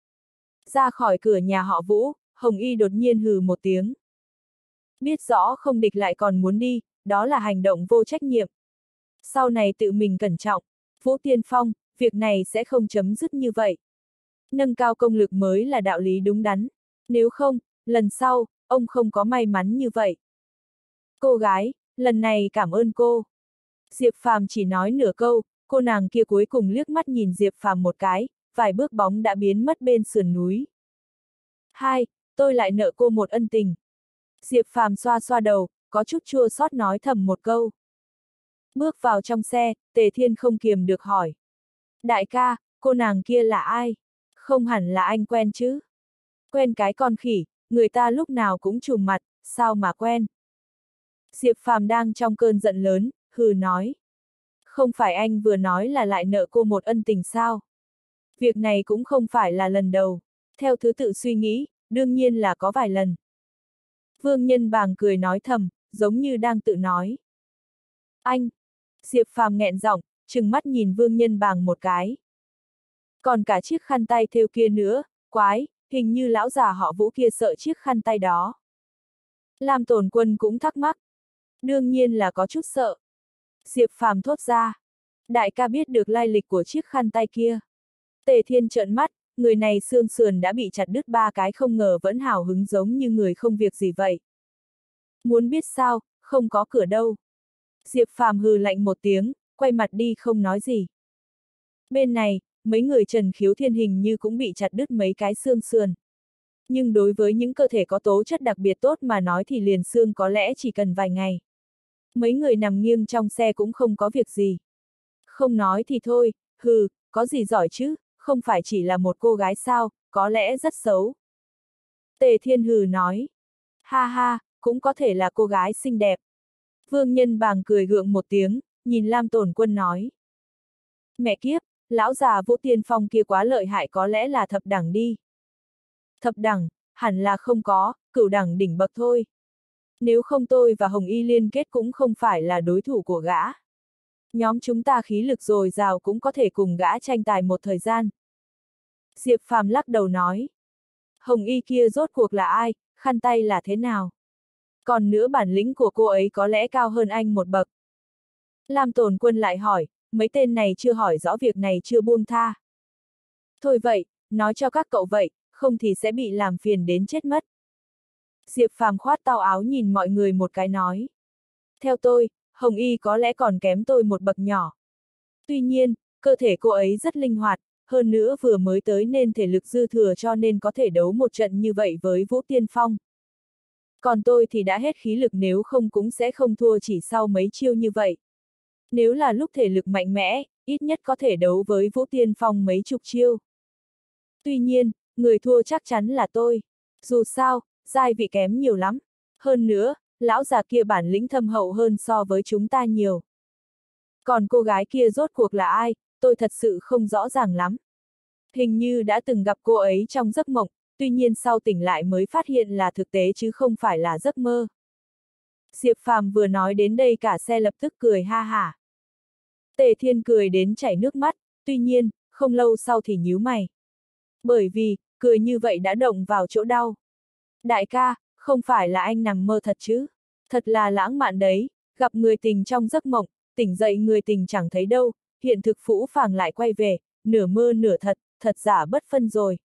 Ra khỏi cửa nhà họ Vũ, Hồng Y đột nhiên hừ một tiếng. Biết rõ không địch lại còn muốn đi, đó là hành động vô trách nhiệm. Sau này tự mình cẩn trọng, Vũ Tiên Phong, việc này sẽ không chấm dứt như vậy. Nâng cao công lực mới là đạo lý đúng đắn. Nếu không, lần sau, ông không có may mắn như vậy. Cô gái, lần này cảm ơn cô. Diệp Phàm chỉ nói nửa câu, cô nàng kia cuối cùng liếc mắt nhìn Diệp Phàm một cái, vài bước bóng đã biến mất bên sườn núi. Hai, tôi lại nợ cô một ân tình. Diệp Phàm xoa xoa đầu, có chút chua xót nói thầm một câu. Bước vào trong xe, Tề Thiên không kiềm được hỏi. Đại ca, cô nàng kia là ai? Không hẳn là anh quen chứ? Quen cái con khỉ, người ta lúc nào cũng trùm mặt, sao mà quen? Diệp Phàm đang trong cơn giận lớn, hừ nói. Không phải anh vừa nói là lại nợ cô một ân tình sao? Việc này cũng không phải là lần đầu. Theo thứ tự suy nghĩ, đương nhiên là có vài lần. Vương Nhân Bàng cười nói thầm, giống như đang tự nói. Anh! Diệp Phàm nghẹn giọng, trừng mắt nhìn Vương Nhân Bàng một cái. Còn cả chiếc khăn tay thêu kia nữa, quái, hình như lão già họ Vũ kia sợ chiếc khăn tay đó. Lam Tồn Quân cũng thắc mắc. Đương nhiên là có chút sợ. Diệp Phàm thốt ra. Đại ca biết được lai lịch của chiếc khăn tay kia. Tề Thiên trợn mắt, người này xương sườn đã bị chặt đứt 3 cái không ngờ vẫn hào hứng giống như người không việc gì vậy. Muốn biết sao, không có cửa đâu. Diệp Phàm hừ lạnh một tiếng, quay mặt đi không nói gì. Bên này, mấy người Trần Khiếu Thiên hình như cũng bị chặt đứt mấy cái xương sườn. Nhưng đối với những cơ thể có tố chất đặc biệt tốt mà nói thì liền xương có lẽ chỉ cần vài ngày. Mấy người nằm nghiêng trong xe cũng không có việc gì. Không nói thì thôi, hừ, có gì giỏi chứ, không phải chỉ là một cô gái sao, có lẽ rất xấu. Tề Thiên hừ nói. Ha ha, cũng có thể là cô gái xinh đẹp. Vương Nhân Bàng cười gượng một tiếng, nhìn Lam Tồn Quân nói. Mẹ kiếp, lão già Vũ Tiên Phong kia quá lợi hại, có lẽ là thập đẳng đi. Thập đẳng, hẳn là không có, cửu đẳng đỉnh bậc thôi. Nếu không tôi và Hồng Y liên kết cũng không phải là đối thủ của gã. Nhóm chúng ta khí lực dồi dào cũng có thể cùng gã tranh tài một thời gian. Diệp Phàm lắc đầu nói. Hồng Y kia rốt cuộc là ai, khăn tay là thế nào? Còn nữa bản lĩnh của cô ấy có lẽ cao hơn anh một bậc. Lam Tồn Quân lại hỏi, mấy tên này chưa hỏi rõ việc này chưa buông tha. Thôi vậy, nói cho các cậu vậy, không thì sẽ bị làm phiền đến chết mất. Diệp Phàm khoát tao áo nhìn mọi người một cái nói. Theo tôi, Hồng Y có lẽ còn kém tôi một bậc nhỏ. Tuy nhiên, cơ thể cô ấy rất linh hoạt, hơn nữa vừa mới tới nên thể lực dư thừa cho nên có thể đấu một trận như vậy với Vũ Tiên Phong. Còn tôi thì đã hết khí lực, nếu không cũng sẽ không thua chỉ sau mấy chiêu như vậy. Nếu là lúc thể lực mạnh mẽ, ít nhất có thể đấu với Vũ Tiên Phong mấy chục chiêu. Tuy nhiên, người thua chắc chắn là tôi. Dù sao, giai vị kém nhiều lắm. Hơn nữa, lão già kia bản lĩnh thâm hậu hơn so với chúng ta nhiều. Còn cô gái kia rốt cuộc là ai, tôi thật sự không rõ ràng lắm. Hình như đã từng gặp cô ấy trong giấc mộng, tuy nhiên sau tỉnh lại mới phát hiện là thực tế chứ không phải là giấc mơ. Diệp Phàm vừa nói đến đây cả xe lập tức cười ha hả. Tề Thiên cười đến chảy nước mắt, tuy nhiên, không lâu sau thì nhíu mày. Bởi vì, cười như vậy đã động vào chỗ đau. Đại ca, không phải là anh nằm mơ thật chứ? Thật là lãng mạn đấy, gặp người tình trong giấc mộng, tỉnh dậy người tình chẳng thấy đâu, hiện thực phũ phàng lại quay về, nửa mơ nửa thật, thật giả bất phân rồi.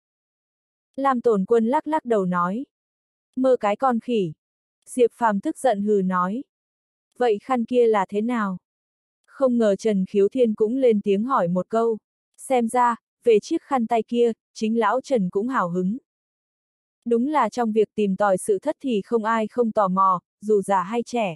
Lam Tồn Quân lắc lắc đầu nói. Mơ cái con khỉ. Diệp Phàm tức giận hừ nói. Vậy khăn kia là thế nào? Không ngờ Trần Khiếu Thiên cũng lên tiếng hỏi một câu. Xem ra, về chiếc khăn tay kia, chính lão Trần cũng hào hứng. Đúng là trong việc tìm tòi sự thất thì không ai không tò mò, dù già hay trẻ.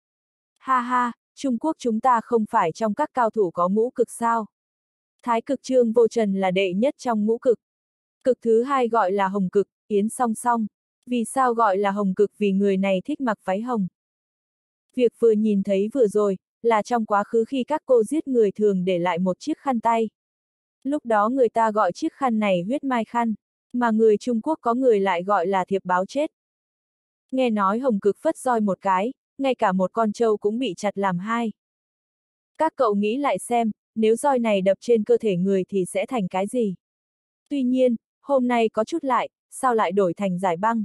Ha ha, Trung Quốc chúng ta không phải trong các cao thủ có ngũ cực sao? Thái cực Trương Vô Trần là đệ nhất trong ngũ cực. Cực thứ hai gọi là hồng cực, Yến Song Song. Vì sao gọi là hồng cực? Vì người này thích mặc váy hồng. Việc vừa nhìn thấy vừa rồi, là trong quá khứ khi các cô giết người thường để lại một chiếc khăn tay. Lúc đó người ta gọi chiếc khăn này huyết mai khăn, mà người Trung Quốc có người lại gọi là thiệp báo chết. Nghe nói hồng cực phất roi một cái, ngay cả một con trâu cũng bị chặt làm hai. Các cậu nghĩ lại xem, nếu roi này đập trên cơ thể người thì sẽ thành cái gì? Tuy nhiên, hôm nay có chút lại, sao lại đổi thành giải băng?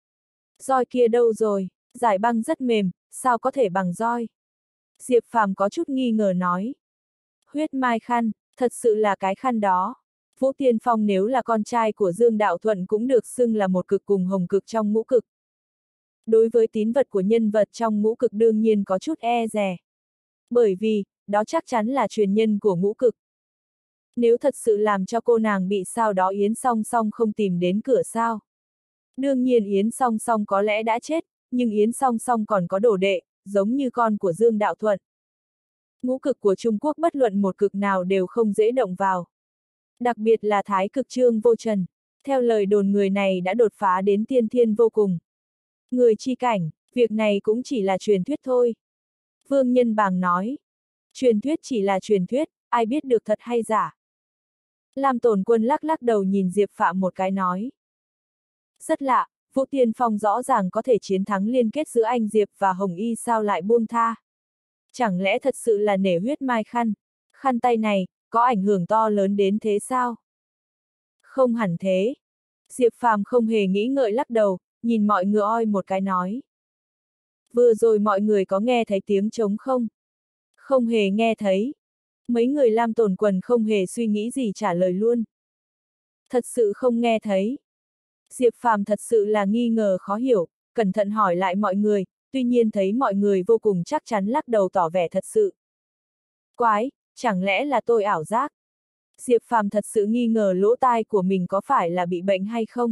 Roi kia đâu rồi? Giải băng rất mềm, sao có thể bằng roi? Diệp Phàm có chút nghi ngờ nói. Huyết mai khăn, thật sự là cái khăn đó. Vũ Tiên Phong nếu là con trai của Dương Đạo Thuận cũng được xưng là một cực cùng hồng cực trong ngũ cực. Đối với tín vật của nhân vật trong ngũ cực đương nhiên có chút e dè. Bởi vì, đó chắc chắn là truyền nhân của ngũ cực. Nếu thật sự làm cho cô nàng bị sao đó Yến Song Song không tìm đến cửa sao? Đương nhiên Yến Song Song có lẽ đã chết, nhưng Yến Song Song còn có đồ đệ, giống như con của Dương Đạo Thuận. Ngũ cực của Trung Quốc bất luận một cực nào đều không dễ động vào. Đặc biệt là Thái cực Trương Vô Trần. Theo lời đồn người này đã đột phá đến tiên thiên vô cùng. Người chi cảnh, việc này cũng chỉ là truyền thuyết thôi. Vương Nhân Bàng nói. Truyền thuyết chỉ là truyền thuyết, ai biết được thật hay giả. Lam Tồn Quân lắc lắc đầu nhìn Diệp Phạm một cái nói. Rất lạ, Vũ Tiên Phong rõ ràng có thể chiến thắng liên kết giữa anh Diệp và Hồng Y sao lại buông tha. Chẳng lẽ thật sự là nể huyết mai khăn? Khăn tay này, có ảnh hưởng to lớn đến thế sao? Không hẳn thế. Diệp Phàm không hề nghĩ ngợi lắc đầu, nhìn mọi người oi một cái nói. Vừa rồi mọi người có nghe thấy tiếng trống không? Không hề nghe thấy. Mấy người Lam Tồn Quần không hề suy nghĩ gì trả lời luôn. Thật sự không nghe thấy. Diệp Phàm thật sự là nghi ngờ khó hiểu, cẩn thận hỏi lại mọi người, tuy nhiên thấy mọi người vô cùng chắc chắn lắc đầu tỏ vẻ thật sự. Quái, chẳng lẽ là tôi ảo giác? Diệp Phàm thật sự nghi ngờ lỗ tai của mình có phải là bị bệnh hay không?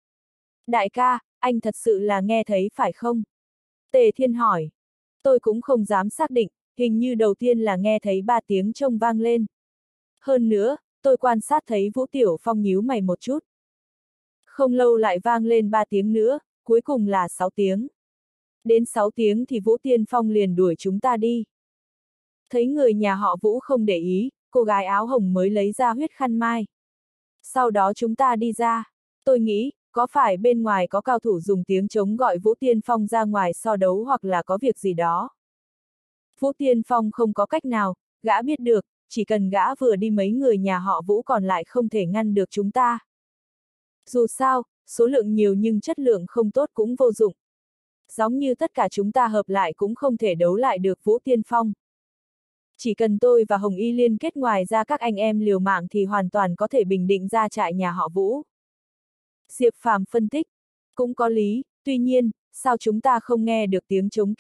Đại ca, anh thật sự là nghe thấy phải không? Tề Thiên hỏi. Tôi cũng không dám xác định, hình như đầu tiên là nghe thấy 3 tiếng trông vang lên. Hơn nữa, tôi quan sát thấy Vũ Tiểu Phong nhíu mày một chút. Không lâu lại vang lên 3 tiếng nữa, cuối cùng là 6 tiếng. Đến 6 tiếng thì Vũ Tiên Phong liền đuổi chúng ta đi. Thấy người nhà họ Vũ không để ý, cô gái áo hồng mới lấy ra huyết khăn mai. Sau đó chúng ta đi ra. Tôi nghĩ, có phải bên ngoài có cao thủ dùng tiếng trống gọi Vũ Tiên Phong ra ngoài so đấu hoặc là có việc gì đó. Vũ Tiên Phong không có cách nào, gã biết được, chỉ cần gã vừa đi mấy người nhà họ Vũ còn lại không thể ngăn được chúng ta. Dù sao, số lượng nhiều nhưng chất lượng không tốt cũng vô dụng. Giống như tất cả chúng ta hợp lại cũng không thể đấu lại được Vũ Tiên Phong. Chỉ cần tôi và Hồng Y liên kết ngoài ra các anh em liều mạng thì hoàn toàn có thể bình định ra trại nhà họ Vũ. Diệp Phàm phân tích, cũng có lý, tuy nhiên, sao chúng ta không nghe được tiếng trống kia,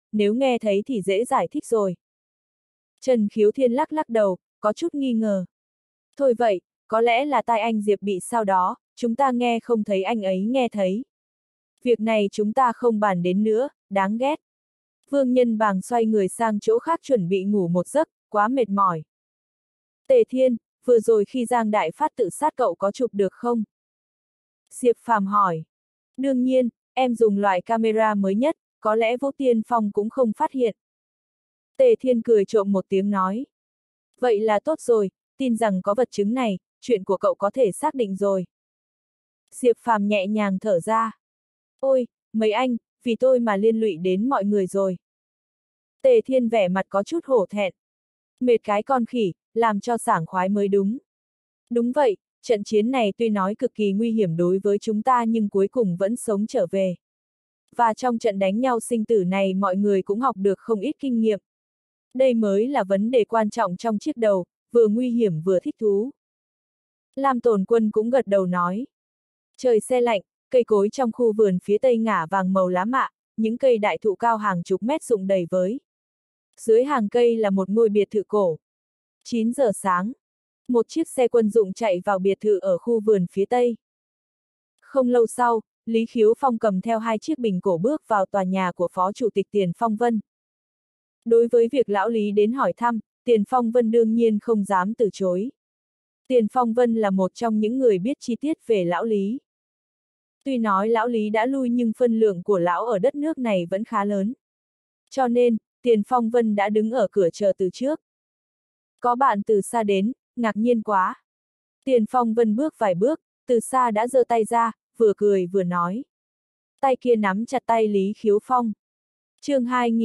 nếu nghe thấy thì dễ giải thích rồi. Trần Khiếu Thiên lắc lắc đầu, có chút nghi ngờ. Thôi vậy, có lẽ là tai anh Diệp bị sao đó, chúng ta nghe không thấy anh ấy nghe thấy. Việc này chúng ta không bàn đến nữa, đáng ghét. Vương Nhân Bàng xoay người sang chỗ khác chuẩn bị ngủ một giấc, quá mệt mỏi. Tề Thiên, vừa rồi khi Giang Đại Phát tự sát cậu có chụp được không? Diệp Phàm hỏi. Đương nhiên, em dùng loại camera mới nhất, có lẽ Vũ Tiên Phong cũng không phát hiện. Tề Thiên cười trộm một tiếng nói. Vậy là tốt rồi, tin rằng có vật chứng này, chuyện của cậu có thể xác định rồi. Diệp Phàm nhẹ nhàng thở ra. Ôi, mấy anh, vì tôi mà liên lụy đến mọi người rồi. Tề Thiên vẻ mặt có chút hổ thẹn. Mệt cái con khỉ, làm cho sảng khoái mới đúng. Đúng vậy, trận chiến này tuy nói cực kỳ nguy hiểm đối với chúng ta nhưng cuối cùng vẫn sống trở về. Và trong trận đánh nhau sinh tử này mọi người cũng học được không ít kinh nghiệm. Đây mới là vấn đề quan trọng trong chiếc đầu, vừa nguy hiểm vừa thích thú. Lam Tồn Quân cũng gật đầu nói. Trời se lạnh, cây cối trong khu vườn phía tây ngả vàng màu lá mạ, những cây đại thụ cao hàng chục mét rụng đầy với. Dưới hàng cây là một ngôi biệt thự cổ. 9 giờ sáng, một chiếc xe quân dụng chạy vào biệt thự ở khu vườn phía tây. Không lâu sau, Lý Khiếu Phong cầm theo 2 chiếc bình cổ bước vào tòa nhà của Phó Chủ tịch Tiền Phong Vân. Đối với việc lão Lý đến hỏi thăm, Tiền Phong Vân đương nhiên không dám từ chối. Tiền Phong Vân là một trong những người biết chi tiết về lão Lý. Tuy nói lão Lý đã lui nhưng phân lượng của lão ở đất nước này vẫn khá lớn. Cho nên, Tiền Phong Vân đã đứng ở cửa chờ từ trước. Có bạn từ xa đến, ngạc nhiên quá. Tiền Phong Vân bước vài bước, từ xa đã giơ tay ra, vừa cười vừa nói. Tay kia nắm chặt tay Lý Khiếu Phong. Chương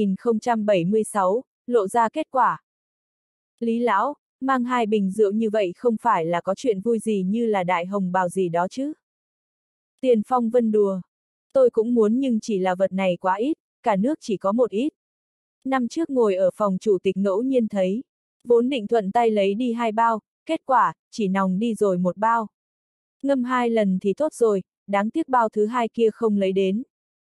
2076, lộ ra kết quả. Lý lão, mang 2 bình rượu như vậy không phải là có chuyện vui gì như là đại hồng bào gì đó chứ. Tiền Phong Vân đùa. Tôi cũng muốn nhưng chỉ là vật này quá ít, cả nước chỉ có một ít. Năm trước ngồi ở phòng chủ tịch ngẫu nhiên thấy. Vốn định thuận tay lấy đi 2 bao, kết quả, chỉ nòng đi rồi 1 bao. Ngâm 2 lần thì tốt rồi, đáng tiếc bao thứ 2 kia không lấy đến.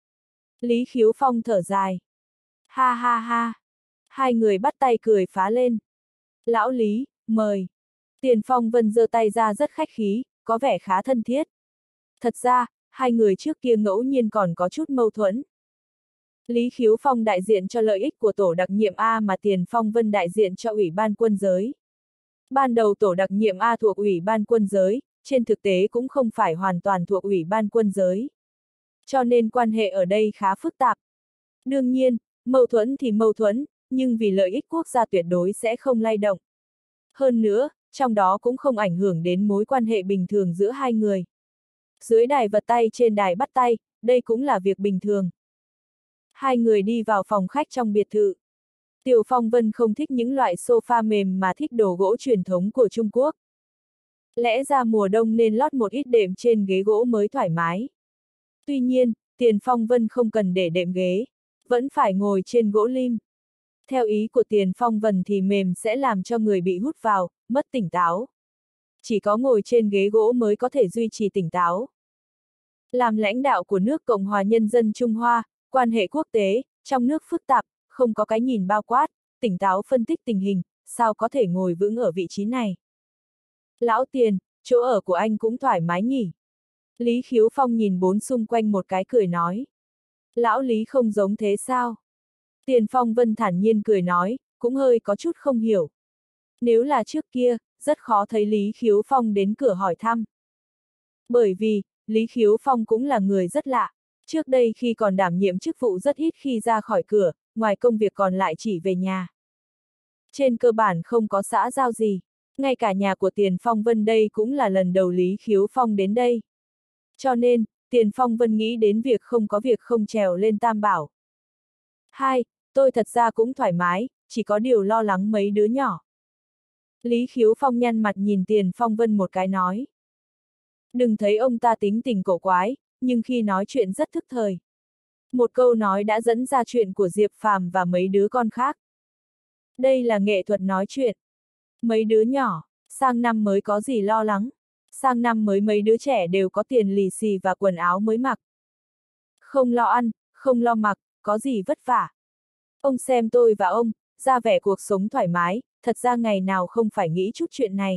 Lý Khiếu Phong thở dài. Ha ha ha. 2 người bắt tay cười phá lên. Lão Lý, mời. Tiền Phong Vân giơ tay ra rất khách khí, có vẻ khá thân thiết. Thật ra, 2 người trước kia ngẫu nhiên còn có chút mâu thuẫn. Lý Khiếu Phong đại diện cho lợi ích của tổ đặc nhiệm A mà Tiền Phong Vân đại diện cho Ủy ban quân giới. Ban đầu tổ đặc nhiệm A thuộc Ủy ban quân giới, trên thực tế cũng không phải hoàn toàn thuộc Ủy ban quân giới. Cho nên quan hệ ở đây khá phức tạp. Đương nhiên, mâu thuẫn thì mâu thuẫn, nhưng vì lợi ích quốc gia tuyệt đối sẽ không lay động. Hơn nữa, trong đó cũng không ảnh hưởng đến mối quan hệ bình thường giữa 2 người. Dưới đài vật tay trên đài bắt tay, đây cũng là việc bình thường. 2 người đi vào phòng khách trong biệt thự. Tiểu Phong Vân không thích những loại sofa mềm mà thích đồ gỗ truyền thống của Trung Quốc. Lẽ ra mùa đông nên lót một ít đệm trên ghế gỗ mới thoải mái. Tuy nhiên, Tiền Phong Vân không cần để đệm ghế, vẫn phải ngồi trên gỗ lim. Theo ý của Tiền Phong Vân thì mềm sẽ làm cho người bị hút vào, mất tỉnh táo. Chỉ có ngồi trên ghế gỗ mới có thể duy trì tỉnh táo. Làm lãnh đạo của nước Cộng hòa Nhân dân Trung Hoa, quan hệ quốc tế, trong nước phức tạp, không có cái nhìn bao quát, tỉnh táo phân tích tình hình, sao có thể ngồi vững ở vị trí này. Lão Tiền, chỗ ở của anh cũng thoải mái nhỉ. Lý Khiếu Phong nhìn 4 xung quanh một cái cười nói. Lão Lý không giống thế sao? Tiền Phong Vân thản nhiên cười nói, cũng hơi có chút không hiểu. Nếu là trước kia, rất khó thấy Lý Khiếu Phong đến cửa hỏi thăm. Bởi vì, Lý Khiếu Phong cũng là người rất lạ. Trước đây khi còn đảm nhiệm chức vụ rất ít khi ra khỏi cửa, ngoài công việc còn lại chỉ về nhà. Trên cơ bản không có xã giao gì. Ngay cả nhà của Tiền Phong Vân đây cũng là lần đầu Lý Khiếu Phong đến đây. Cho nên, Tiền Phong Vân nghĩ đến việc không trèo lên Tam Bảo. 2. Tôi thật ra cũng thoải mái, chỉ có điều lo lắng mấy đứa nhỏ. Lý Khiếu Phong nhăn mặt nhìn Tiền Phong Vân một cái nói. Đừng thấy ông ta tính tình cổ quái, nhưng khi nói chuyện rất thức thời. Một câu nói đã dẫn ra chuyện của Diệp Phàm và mấy đứa con khác. Đây là nghệ thuật nói chuyện. Mấy đứa nhỏ, sang năm mới có gì lo lắng. Sang năm mới mấy đứa trẻ đều có tiền lì xì và quần áo mới mặc. Không lo ăn, không lo mặc, có gì vất vả. Ông xem tôi và ông, ra vẻ cuộc sống thoải mái, thật ra ngày nào không phải nghĩ chút chuyện này.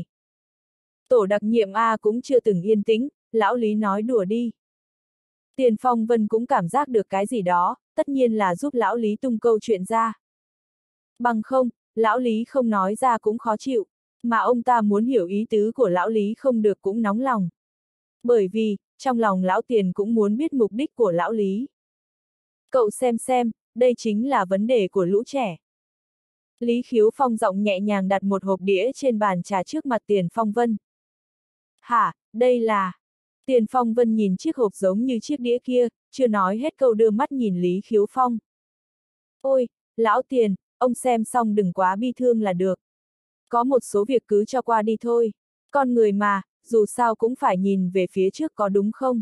Tổ đặc nhiệm A cũng chưa từng yên tĩnh, lão Lý nói đùa đi. Tiền Phong Vân cũng cảm giác được cái gì đó, tất nhiên là giúp lão Lý tung câu chuyện ra. Bằng không, lão Lý không nói ra cũng khó chịu, mà ông ta muốn hiểu ý tứ của lão Lý không được cũng nóng lòng. Bởi vì, trong lòng lão Tiền cũng muốn biết mục đích của lão Lý. Cậu xem, đây chính là vấn đề của lũ trẻ. Lý Khiếu Phong giọng nhẹ nhàng đặt một hộp đĩa trên bàn trà trước mặt Tiền Phong Vân. Hả, đây là... Tiền Phong Vân nhìn chiếc hộp giống như chiếc đĩa kia, chưa nói hết câu đưa mắt nhìn Lý Khiếu Phong. Ôi, lão Tiền, ông xem xong đừng quá bi thương là được. Có một số việc cứ cho qua đi thôi. Con người mà, dù sao cũng phải nhìn về phía trước có đúng không?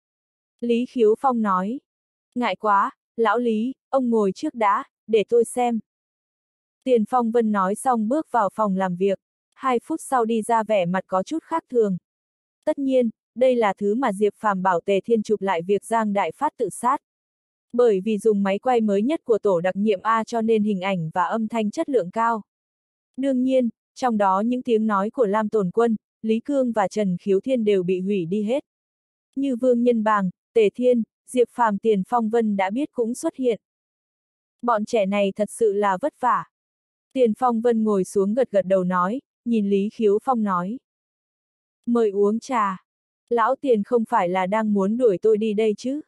Lý Khiếu Phong nói. Ngại quá, lão Lý, ông ngồi trước đã, để tôi xem. Tiền Phong Vân nói xong bước vào phòng làm việc. 2 phút sau đi ra vẻ mặt có chút khác thường. Tất nhiên, đây là thứ mà Diệp Phàm bảo Tề Thiên chụp lại việc Giang Đại Phát tự sát. Bởi vì dùng máy quay mới nhất của tổ đặc nhiệm A cho nên hình ảnh và âm thanh chất lượng cao. Đương nhiên, trong đó những tiếng nói của Lam Tồn Quân, Lý Cương và Trần Khiếu Thiên đều bị hủy đi hết. Như Vương Nhân Bàng, Tề Thiên, Diệp Phàm Tiền Phong Vân đã biết cũng xuất hiện. Bọn trẻ này thật sự là vất vả. Tiền Phong Vân ngồi xuống gật gật đầu nói, nhìn Lý Khiếu Phong nói. Mời uống trà. Lão Tiền không phải là đang muốn đuổi tôi đi đây chứ?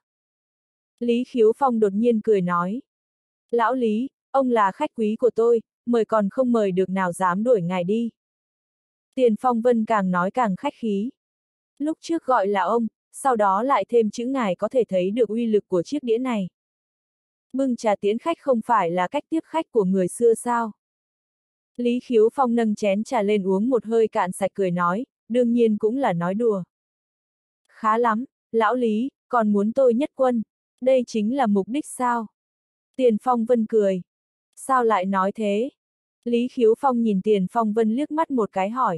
Lý Khiếu Phong đột nhiên cười nói. Lão Lý, ông là khách quý của tôi, mời còn không mời được nào dám đuổi ngài đi. Tiền Phong Vân càng nói càng khách khí. Lúc trước gọi là ông, sau đó lại thêm chữ ngài có thể thấy được uy lực của chiếc đĩa này. Bưng trà tiễn khách không phải là cách tiếp khách của người xưa sao? Lý Khiếu Phong nâng chén trà lên uống một hơi cạn sạch cười nói, đương nhiên cũng là nói đùa. Khá lắm, lão Lý, còn muốn tôi nhất quân, đây chính là mục đích sao? Tiền Phong Vân cười. Sao lại nói thế? Lý Khiếu Phong nhìn Tiền Phong Vân liếc mắt một cái hỏi.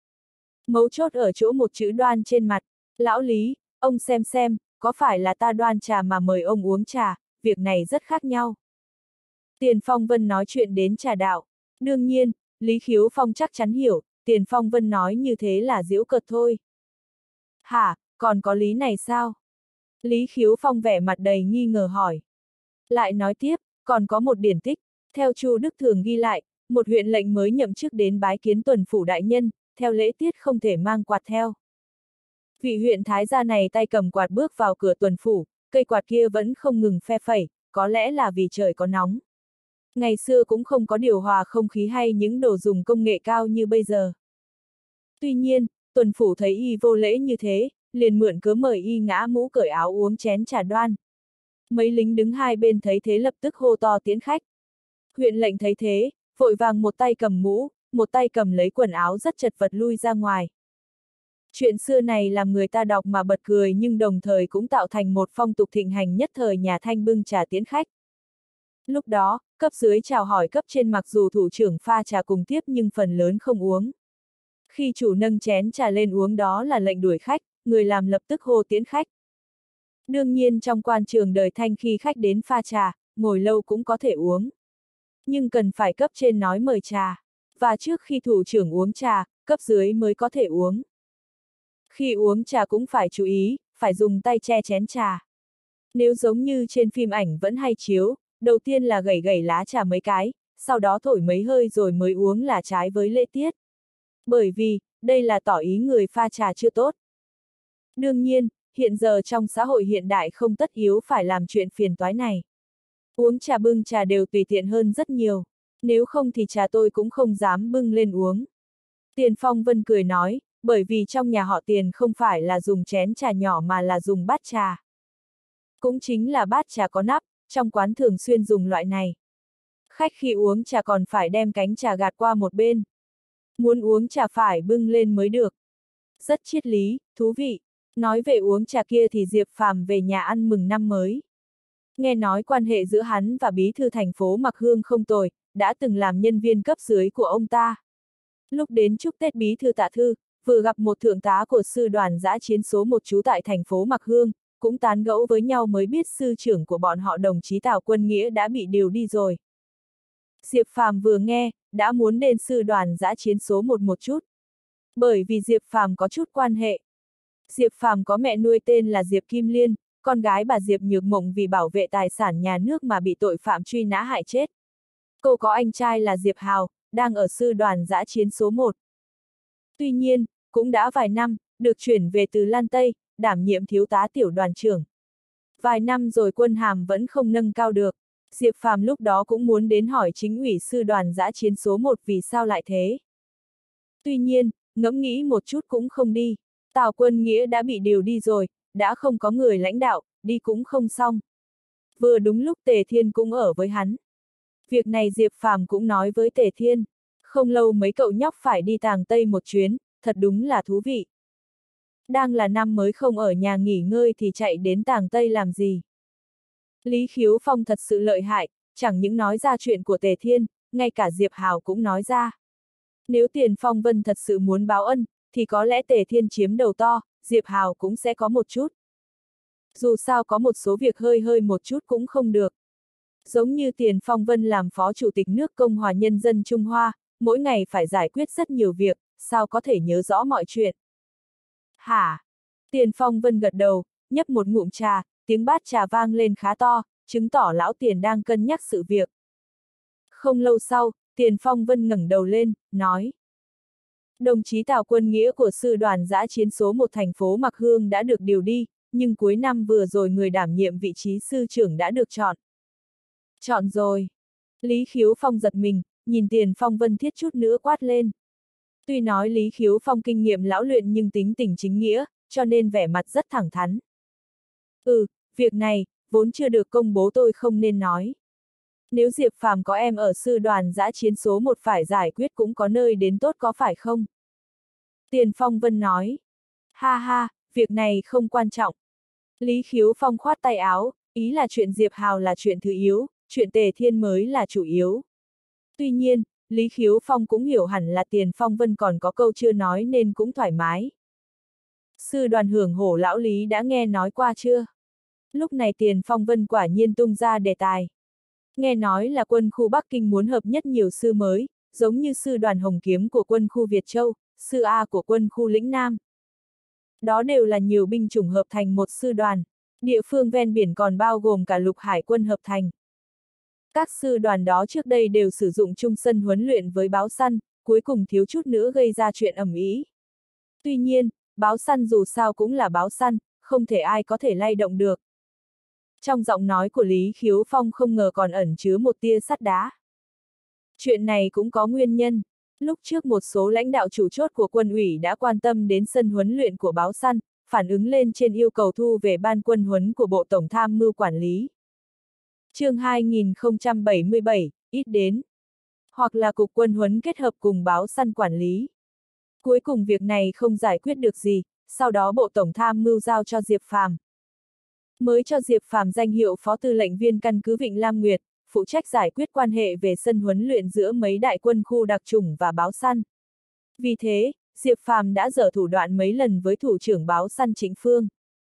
Mấu chốt ở chỗ một chữ đoan trên mặt, lão Lý, ông xem, có phải là ta đoan trà mà mời ông uống trà, việc này rất khác nhau. Tiền Phong Vân nói chuyện đến trà đạo. Đương nhiên, Lý Khiếu Phong chắc chắn hiểu, Tiền Phong Vân nói như thế là giễu cợt thôi. Hả, còn có lý này sao? Lý Khiếu Phong vẻ mặt đầy nghi ngờ hỏi. Lại nói tiếp, còn có một điển tích, theo Chu Đức Thường ghi lại, một huyện lệnh mới nhậm chức đến bái kiến tuần phủ đại nhân, theo lễ tiết không thể mang quạt theo. Vị huyện thái gia này tay cầm quạt bước vào cửa tuần phủ, cây quạt kia vẫn không ngừng phe phẩy, có lẽ là vì trời có nóng. Ngày xưa cũng không có điều hòa không khí hay những đồ dùng công nghệ cao như bây giờ. Tuy nhiên, tuần phủ thấy y vô lễ như thế, liền mượn cớ mời y ngã mũ cởi áo uống chén trà đoan. Mấy lính đứng hai bên thấy thế lập tức hô to tiễn khách. Huyện lệnh thấy thế, vội vàng một tay cầm mũ, một tay cầm lấy quần áo rất chật vật lui ra ngoài. Chuyện xưa này làm người ta đọc mà bật cười nhưng đồng thời cũng tạo thành một phong tục thịnh hành nhất thời nhà Thanh bưng trà tiễn khách. Lúc đó, cấp dưới chào hỏi cấp trên mặc dù thủ trưởng pha trà cùng tiếp nhưng phần lớn không uống. Khi chủ nâng chén trà lên uống đó là lệnh đuổi khách, người làm lập tức hô tiễn khách. Đương nhiên trong quan trường đời Thanh khi khách đến pha trà, ngồi lâu cũng có thể uống. Nhưng cần phải cấp trên nói mời trà. Và trước khi thủ trưởng uống trà, cấp dưới mới có thể uống. Khi uống trà cũng phải chú ý, phải dùng tay che chén trà. Nếu giống như trên phim ảnh vẫn hay chiếu, đầu tiên là gẩy lá trà mấy cái, sau đó thổi mấy hơi rồi mới uống là trái với lễ tiết. Bởi vì, đây là tỏ ý người pha trà chưa tốt. Đương nhiên, hiện giờ trong xã hội hiện đại không tất yếu phải làm chuyện phiền toái này. Uống trà bưng trà đều tùy tiện hơn rất nhiều, nếu không thì trà tôi cũng không dám bưng lên uống. Tiền Phong Vân cười nói, bởi vì trong nhà họ Tiền không phải là dùng chén trà nhỏ mà là dùng bát trà. Cũng chính là bát trà có nắp, trong quán thường xuyên dùng loại này. Khách khi uống trà còn phải đem cánh trà gạt qua một bên. Muốn uống trà phải bưng lên mới được. Rất triết lý, thú vị. Nói về uống trà kia thì Diệp Phàm về nhà ăn mừng năm mới. Nghe nói quan hệ giữa hắn và bí thư thành phố Mặc Hương không tồi, đã từng làm nhân viên cấp dưới của ông ta. Lúc đến chúc Tết bí thư Tạ Thư, vừa gặp một thượng tá của sư đoàn dã chiến số 1 trú tại thành phố Mặc Hương, cũng tán gẫu với nhau mới biết sư trưởng của bọn họ đồng chí Tào Quân Nghĩa đã bị điều đi rồi. Diệp Phàm vừa nghe, đã muốn đến sư đoàn dã chiến số 1 một chút. Bởi vì Diệp Phàm có chút quan hệ. Diệp Phàm có mẹ nuôi tên là Diệp Kim Liên, con gái bà Diệp Nhược Mộng vì bảo vệ tài sản nhà nước mà bị tội phạm truy nã hại chết. Cô có anh trai là Diệp Hào, đang ở sư đoàn dã chiến số 1. Tuy nhiên, cũng đã vài năm, được chuyển về từ Lan Tây, đảm nhiệm thiếu tá tiểu đoàn trưởng. Vài năm rồi quân hàm vẫn không nâng cao được. Diệp Phàm lúc đó cũng muốn đến hỏi chính ủy sư đoàn dã chiến số 1 vì sao lại thế. Tuy nhiên, ngẫm nghĩ một chút cũng không đi. Tào Quân Nghĩa đã bị điều đi rồi, đã không có người lãnh đạo, đi cũng không xong. Vừa đúng lúc Tề Thiên cũng ở với hắn. Việc này Diệp Phàm cũng nói với Tề Thiên. Không lâu mấy cậu nhóc phải đi Tàng Tây một chuyến, thật đúng là thú vị. Đang là năm mới không ở nhà nghỉ ngơi thì chạy đến Tàng Tây làm gì. Lý Khiếu Phong thật sự lợi hại, chẳng những nói ra chuyện của Tề Thiên, ngay cả Diệp Hào cũng nói ra. Nếu Tiền Phong Vân thật sự muốn báo ân, thì có lẽ Tề Thiên chiếm đầu to, Diệp Hào cũng sẽ có một chút. Dù sao có một số việc hơi một chút cũng không được. Giống như Tiền Phong Vân làm Phó Chủ tịch nước Cộng hòa Nhân dân Trung Hoa, mỗi ngày phải giải quyết rất nhiều việc, sao có thể nhớ rõ mọi chuyện. Hả? Tiền Phong Vân gật đầu, nhấp một ngụm trà, tiếng bát trà vang lên khá to, chứng tỏ lão Tiền đang cân nhắc sự việc. Không lâu sau, Tiền Phong Vân ngẩng đầu lên, nói. Đồng chí Tào Quân Nghĩa của sư đoàn dã chiến số 1 thành phố Mạc Hương đã được điều đi, nhưng cuối năm vừa rồi người đảm nhiệm vị trí sư trưởng đã được chọn. Chọn rồi. Lý Khiếu Phong giật mình, nhìn Tiền Phong Vân thiết chút nữa quát lên. Tuy nói Lý Khiếu Phong kinh nghiệm lão luyện nhưng tính tình chính nghĩa, cho nên vẻ mặt rất thẳng thắn. Việc này, vốn chưa được công bố tôi không nên nói. Nếu Diệp Phàm có em ở sư đoàn dã chiến số 1 phải giải quyết cũng có nơi đến tốt có phải không? Tiền Phong Vân nói. Ha ha, việc này không quan trọng. Lý Khiếu Phong khoát tay áo, ý là chuyện Diệp Hào là chuyện thứ yếu, chuyện Tề Thiên mới là chủ yếu. Tuy nhiên, Lý Khiếu Phong cũng hiểu hẳn là Tiền Phong Vân còn có câu chưa nói nên cũng thoải mái. Sư đoàn hưởng hổ lão Lý đã nghe nói qua chưa? Lúc này Tiền Phong Vân quả nhiên tung ra đề tài. Nghe nói là quân khu Bắc Kinh muốn hợp nhất nhiều sư mới, giống như sư đoàn Hồng Kiếm của quân khu Việt Châu, sư A của quân khu Lĩnh Nam. Đó đều là nhiều binh chủng hợp thành một sư đoàn, địa phương ven biển còn bao gồm cả lục hải quân hợp thành. Các sư đoàn đó trước đây đều sử dụng chung sân huấn luyện với báo săn, cuối cùng thiếu chút nữa gây ra chuyện ầm ĩ. Tuy nhiên, báo săn dù sao cũng là báo săn, không thể ai có thể lay động được. Trong giọng nói của Lý Khiếu Phong không ngờ còn ẩn chứa một tia sắt đá. Chuyện này cũng có nguyên nhân. Lúc trước một số lãnh đạo chủ chốt của quân ủy đã quan tâm đến sân huấn luyện của báo săn, phản ứng lên trên yêu cầu thu về ban quân huấn của Bộ Tổng tham mưu quản lý. Chương 2077, ít đến. Hoặc là cục quân huấn kết hợp cùng báo săn quản lý. Cuối cùng việc này không giải quyết được gì, sau đó Bộ Tổng tham mưu giao cho Diệp Phàm. Mới cho Diệp Phàm danh hiệu Phó Tư lệnh viên căn cứ Vịnh Lam Nguyệt, phụ trách giải quyết quan hệ về sân huấn luyện giữa mấy đại quân khu đặc chủng và báo săn. Vì thế, Diệp Phàm đã dở thủ đoạn mấy lần với thủ trưởng báo săn Trịnh Phương.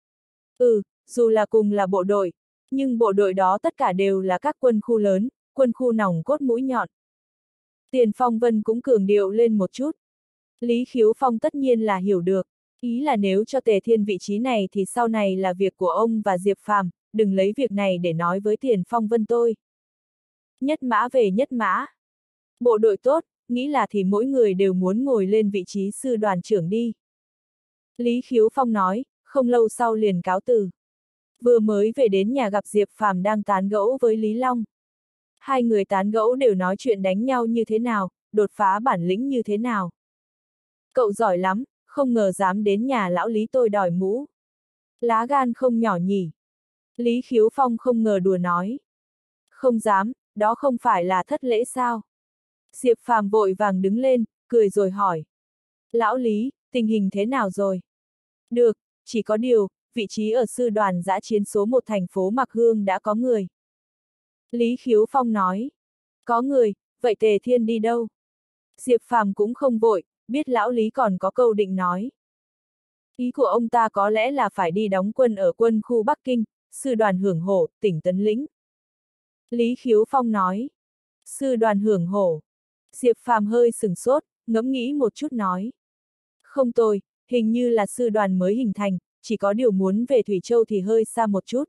Dù là cùng là bộ đội, nhưng bộ đội đó tất cả đều là các quân khu lớn, quân khu nòng cốt mũi nhọn. Tiền Phong Vân cũng cường điệu lên một chút. Lý Khiếu Phong tất nhiên là hiểu được, ý là nếu cho Tề Thiên vị trí này thì sau này là việc của ông và Diệp Phàm, đừng lấy việc này để nói với Tiền Phong Vân tôi. Nhất mã về nhất mã. Bộ đội tốt, nghĩ là thì mỗi người đều muốn ngồi lên vị trí sư đoàn trưởng đi. Lý Khiếu Phong nói, không lâu sau liền cáo từ. Vừa mới về đến nhà gặp Diệp Phàm đang tán gẫu với Lý Long. Hai người tán gẫu đều nói chuyện đánh nhau như thế nào, đột phá bản lĩnh như thế nào. Cậu giỏi lắm, không ngờ dám đến nhà lão Lý tôi đòi mũ. Lá gan không nhỏ nhỉ. Lý Khiếu Phong không ngờ đùa nói. Không dám, đó không phải là thất lễ sao? Diệp Phàm vội vàng đứng lên, cười rồi hỏi. Lão Lý, tình hình thế nào rồi? Được, chỉ có điều, vị trí ở sư đoàn dã chiến số 1 thành phố Mạc Hương đã có người. Lý Khiếu Phong nói. Có người, vậy Tề Thiên đi đâu? Diệp Phàm cũng không vội, biết lão Lý còn có câu định nói. Ý của ông ta có lẽ là phải đi đóng quân ở quân khu Bắc Kinh, sư đoàn Hưởng Hổ, tỉnh Tấn Lĩnh. Lý Khiếu Phong nói. Sư đoàn hưởng hổ. Diệp Phàm hơi sửng sốt, ngẫm nghĩ một chút nói. Không tồi, hình như là sư đoàn mới hình thành, chỉ có điều muốn về Thủy Châu thì hơi xa một chút.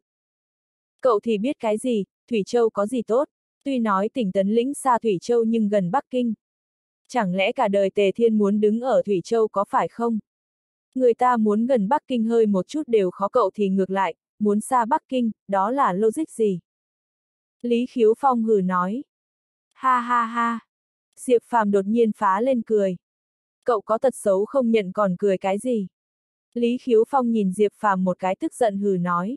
Cậu thì biết cái gì, Thủy Châu có gì tốt, tuy nói tỉnh Tấn Lĩnh xa Thủy Châu nhưng gần Bắc Kinh. Chẳng lẽ cả đời Tề Thiên muốn đứng ở Thủy Châu có phải không? Người ta muốn gần Bắc Kinh hơi một chút đều khó, cậu thì ngược lại, muốn xa Bắc Kinh, đó là logic gì? Lý Khiếu Phong hừ nói. Ha ha ha. Diệp Phàm đột nhiên phá lên cười. Cậu có tật xấu không nhận còn cười cái gì? Lý Khiếu Phong nhìn Diệp Phàm một cái tức giận hừ nói.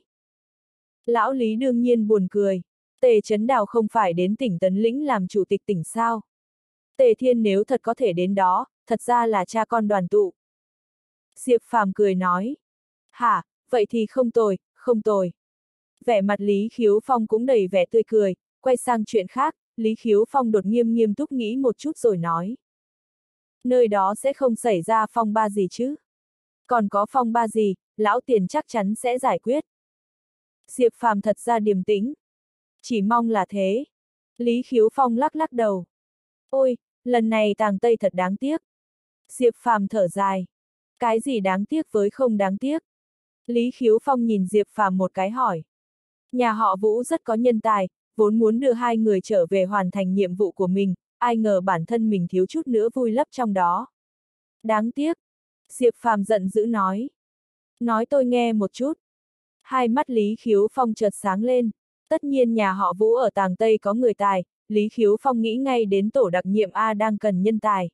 Lão Lý đương nhiên buồn cười. Tề Chấn Đào không phải đến tỉnh Tấn Lĩnh làm chủ tịch tỉnh sao? Tề Thiên nếu thật có thể đến đó, thật ra là cha con đoàn tụ. Diệp Phàm cười nói. Hả, vậy thì không tồi, không tồi. Vẻ mặt Lý Khiếu Phong cũng đầy vẻ tươi cười, quay sang chuyện khác, Lý Khiếu Phong đột nghiêm nghiêm túc nghĩ một chút rồi nói. Nơi đó sẽ không xảy ra phong ba gì chứ? Còn có phong ba gì, lão tiền chắc chắn sẽ giải quyết. Diệp Phàm thật ra điềm tĩnh. Chỉ mong là thế. Lý Khiếu Phong lắc lắc đầu. Ôi, lần này Tàng Tây thật đáng tiếc. Diệp Phàm thở dài. Cái gì đáng tiếc với không đáng tiếc? Lý Khiếu Phong nhìn Diệp Phàm một cái hỏi. Nhà họ Vũ rất có nhân tài, vốn muốn đưa hai người trở về hoàn thành nhiệm vụ của mình, ai ngờ bản thân mình thiếu chút nữa vui lấp trong đó. Đáng tiếc. Diệp Phàm giận dữ nói. Nói tôi nghe một chút. Hai mắt Lý Khiếu Phong chợt sáng lên. Tất nhiên nhà họ Vũ ở Tàng Tây có người tài, Lý Khiếu Phong nghĩ ngay đến tổ đặc nhiệm A đang cần nhân tài.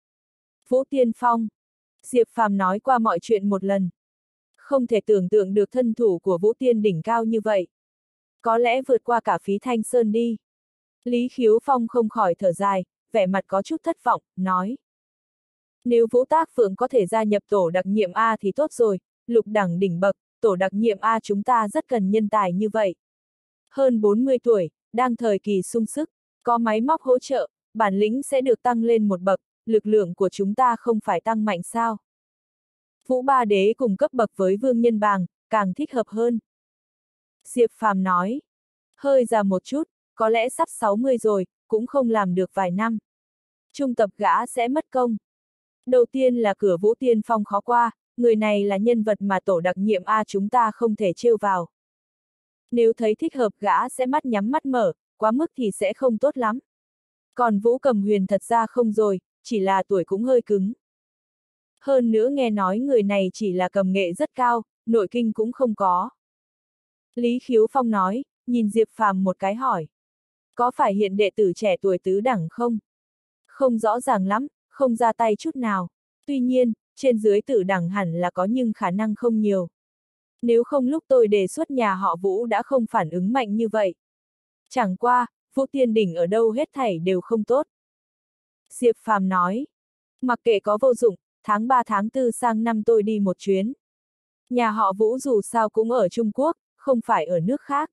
Vũ Tiên Phong. Diệp Phàm nói qua mọi chuyện một lần. Không thể tưởng tượng được thân thủ của Vũ Tiên đỉnh cao như vậy. Có lẽ vượt qua cả Phí Thanh Sơn đi. Lý Khiếu Phong không khỏi thở dài, vẻ mặt có chút thất vọng, nói. Nếu Vũ Tác Phượng có thể gia nhập tổ đặc nhiệm A thì tốt rồi, lục đẳng đỉnh bậc, tổ đặc nhiệm A chúng ta rất cần nhân tài như vậy. Hơn 40 tuổi, đang thời kỳ sung sức, có máy móc hỗ trợ, bản lĩnh sẽ được tăng lên một bậc, lực lượng của chúng ta không phải tăng mạnh sao. Vũ Ba Đế cùng cấp bậc với Vương Nhân Bàng, càng thích hợp hơn. Diệp Phàm nói, hơi già một chút, có lẽ sắp 60 rồi, cũng không làm được vài năm. Trung tập gã sẽ mất công. Đầu tiên là cửa Vũ Tiên Phong khó qua, người này là nhân vật mà tổ đặc nhiệm A chúng ta không thể trêu vào. Nếu thấy thích hợp gã sẽ mắt nhắm mắt mở, quá mức thì sẽ không tốt lắm. Còn Vũ Cầm Huyền thật ra không rồi, chỉ là tuổi cũng hơi cứng. Hơn nữa nghe nói người này chỉ là cầm nghệ rất cao, nội kinh cũng không có. Lý Khiếu Phong nói, nhìn Diệp Phàm một cái hỏi. Có phải hiện đệ tử trẻ tuổi tứ đẳng không? Không rõ ràng lắm, không ra tay chút nào. Tuy nhiên, trên dưới tử đẳng hẳn là có nhưng khả năng không nhiều. Nếu không lúc tôi đề xuất nhà họ Vũ đã không phản ứng mạnh như vậy. Chẳng qua, Vũ Tiên đỉnh ở đâu hết thảy đều không tốt. Diệp Phàm nói. Mặc kệ có vô dụng, tháng 3 tháng 4 sang năm tôi đi một chuyến. Nhà họ Vũ dù sao cũng ở Trung Quốc, không phải ở nước khác.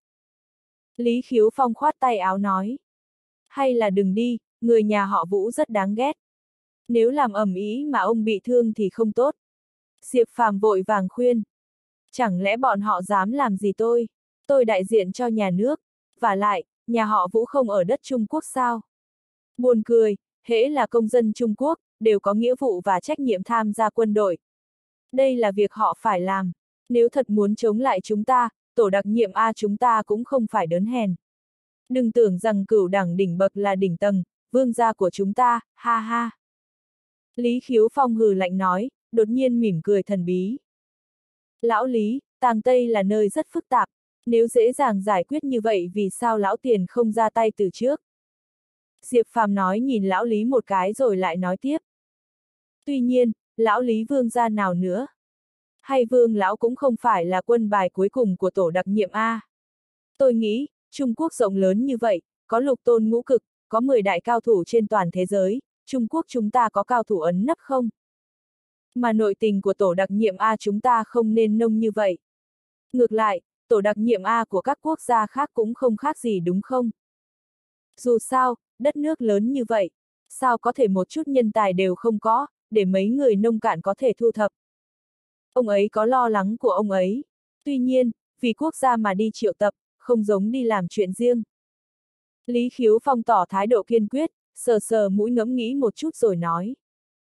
Lý Khiếu Phong khoát tay áo nói. Hay là đừng đi, người nhà họ Vũ rất đáng ghét. Nếu làm ầm ĩ mà ông bị thương thì không tốt. Diệp Phàm vội vàng khuyên. Chẳng lẽ bọn họ dám làm gì tôi? Tôi đại diện cho nhà nước. Vả lại, nhà họ Vũ không ở đất Trung Quốc sao? Buồn cười, hễ là công dân Trung Quốc, đều có nghĩa vụ và trách nhiệm tham gia quân đội. Đây là việc họ phải làm. Nếu thật muốn chống lại chúng ta, tổ đặc nhiệm A chúng ta cũng không phải đớn hèn. Đừng tưởng rằng cửu đẳng đỉnh bậc là đỉnh tầng, vương gia của chúng ta, ha ha. Lý Khiếu Phong hừ lạnh nói, đột nhiên mỉm cười thần bí. Lão Lý, Tàng Tây là nơi rất phức tạp, nếu dễ dàng giải quyết như vậy vì sao lão tiền không ra tay từ trước? Diệp Phàm nói nhìn lão Lý một cái rồi lại nói tiếp. Tuy nhiên, lão Lý vương gia nào nữa? Hay vương lão cũng không phải là quân bài cuối cùng của tổ đặc nhiệm A? Tôi nghĩ, Trung Quốc rộng lớn như vậy, có lục tôn ngũ cực, có 10 đại cao thủ trên toàn thế giới, Trung Quốc chúng ta có cao thủ ấn nấp không? Mà nội tình của tổ đặc nhiệm A chúng ta không nên nông như vậy. Ngược lại, tổ đặc nhiệm A của các quốc gia khác cũng không khác gì đúng không? Dù sao, đất nước lớn như vậy, sao có thể một chút nhân tài đều không có, để mấy người nông cạn có thể thu thập. Ông ấy có lo lắng của ông ấy. Tuy nhiên, vì quốc gia mà đi triệu tập, không giống đi làm chuyện riêng. Lý Khiếu Phong tỏ thái độ kiên quyết, sờ sờ mũi ngẫm nghĩ một chút rồi nói.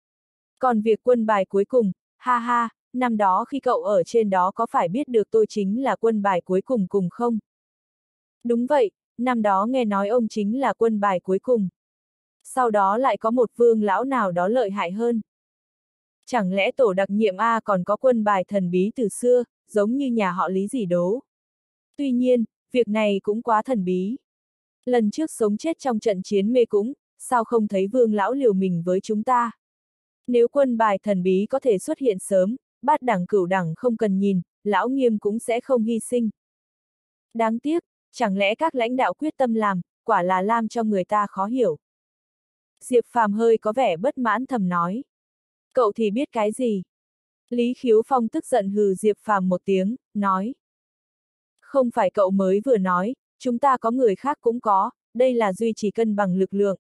Còn việc quân bài cuối cùng, ha ha, năm đó khi cậu ở trên đó có phải biết được tôi chính là quân bài cuối cùng cùng không? Đúng vậy, năm đó nghe nói ông chính là quân bài cuối cùng. Sau đó lại có một vương lão nào đó lợi hại hơn. Chẳng lẽ tổ đặc nhiệm A còn có quân bài thần bí từ xưa, giống như nhà họ Lý gì đố? Tuy nhiên, việc này cũng quá thần bí. Lần trước sống chết trong trận chiến mê cũng, sao không thấy vương lão liều mình với chúng ta? Nếu quân bài thần bí có thể xuất hiện sớm, bát đẳng cửu đẳng không cần nhìn, lão Nghiêm cũng sẽ không hy sinh. Đáng tiếc, chẳng lẽ các lãnh đạo quyết tâm làm, quả là làm cho người ta khó hiểu. Diệp Phàm hơi có vẻ bất mãn thầm nói. Cậu thì biết cái gì? Lý Khiếu Phong tức giận hừ Diệp Phàm một tiếng, nói. Không phải cậu mới vừa nói, chúng ta có người khác cũng có, đây là duy trì cân bằng lực lượng.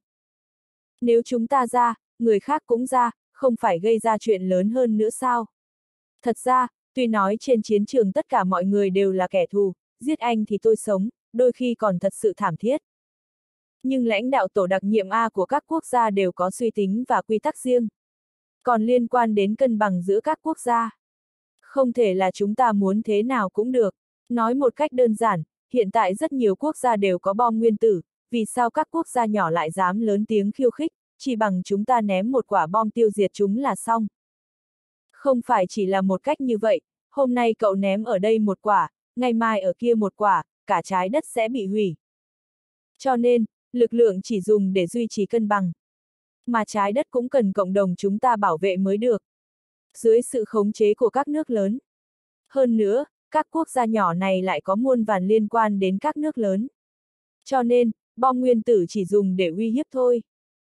Nếu chúng ta ra, người khác cũng ra, không phải gây ra chuyện lớn hơn nữa sao? Thật ra, tuy nói trên chiến trường tất cả mọi người đều là kẻ thù, giết anh thì tôi sống, đôi khi còn thật sự thảm thiết. Nhưng lãnh đạo tổ đặc nhiệm A của các quốc gia đều có suy tính và quy tắc riêng. Còn liên quan đến cân bằng giữa các quốc gia. Không thể là chúng ta muốn thế nào cũng được. Nói một cách đơn giản, hiện tại rất nhiều quốc gia đều có bom nguyên tử, vì sao các quốc gia nhỏ lại dám lớn tiếng khiêu khích, chỉ bằng chúng ta ném một quả bom tiêu diệt chúng là xong. Không phải chỉ là một cách như vậy, hôm nay cậu ném ở đây một quả, ngày mai ở kia một quả, cả trái đất sẽ bị hủy. Cho nên, lực lượng chỉ dùng để duy trì cân bằng. Mà trái đất cũng cần cộng đồng chúng ta bảo vệ mới được. Dưới sự khống chế của các nước lớn. Hơn nữa, các quốc gia nhỏ này lại có muôn vàn liên quan đến các nước lớn. Cho nên, bom nguyên tử chỉ dùng để uy hiếp thôi.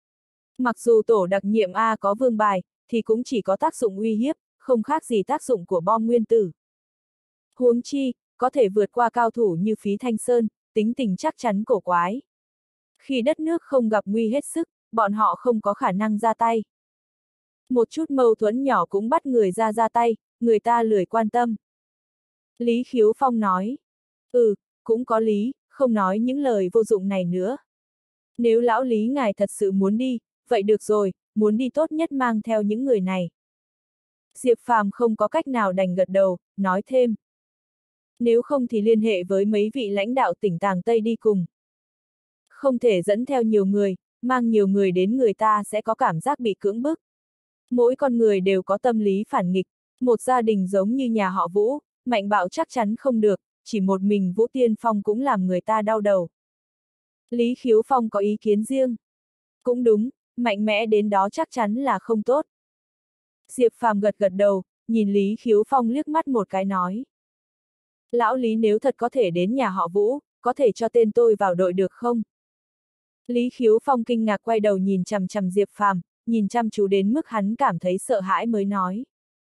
Mặc dù tổ đặc nhiệm A có vương bài, thì cũng chỉ có tác dụng uy hiếp, không khác gì tác dụng của bom nguyên tử. Huống chi, có thể vượt qua cao thủ như Phí Thanh Sơn, tính tình chắc chắn cổ quái. Khi đất nước không gặp nguy hết sức, bọn họ không có khả năng ra tay. Một chút mâu thuẫn nhỏ cũng bắt người ra tay, người ta lười quan tâm. Lý Khiếu Phong nói. Cũng có lý, không nói những lời vô dụng này nữa. Nếu lão Lý ngài thật sự muốn đi, vậy được rồi, muốn đi tốt nhất mang theo những người này. Diệp Phàm không có cách nào đành gật đầu, nói thêm. Nếu không thì liên hệ với mấy vị lãnh đạo tỉnh Tàng Tây đi cùng. Không thể dẫn theo nhiều người, mang nhiều người đến người ta sẽ có cảm giác bị cưỡng bức. Mỗi con người đều có tâm lý phản nghịch, một gia đình giống như nhà họ Vũ, mạnh bạo chắc chắn không được, chỉ một mình Vũ Tiên Phong cũng làm người ta đau đầu. Lý Khiếu Phong có ý kiến riêng. Cũng đúng, mạnh mẽ đến đó chắc chắn là không tốt. Diệp Phàm gật gật đầu, nhìn Lý Khiếu Phong liếc mắt một cái nói. Lão Lý nếu thật có thể đến nhà họ Vũ, có thể cho tên tôi vào đội được không? Lý Khiếu Phong kinh ngạc quay đầu nhìn chằm chằm Diệp Phàm, nhìn chăm chú đến mức hắn cảm thấy sợ hãi mới nói.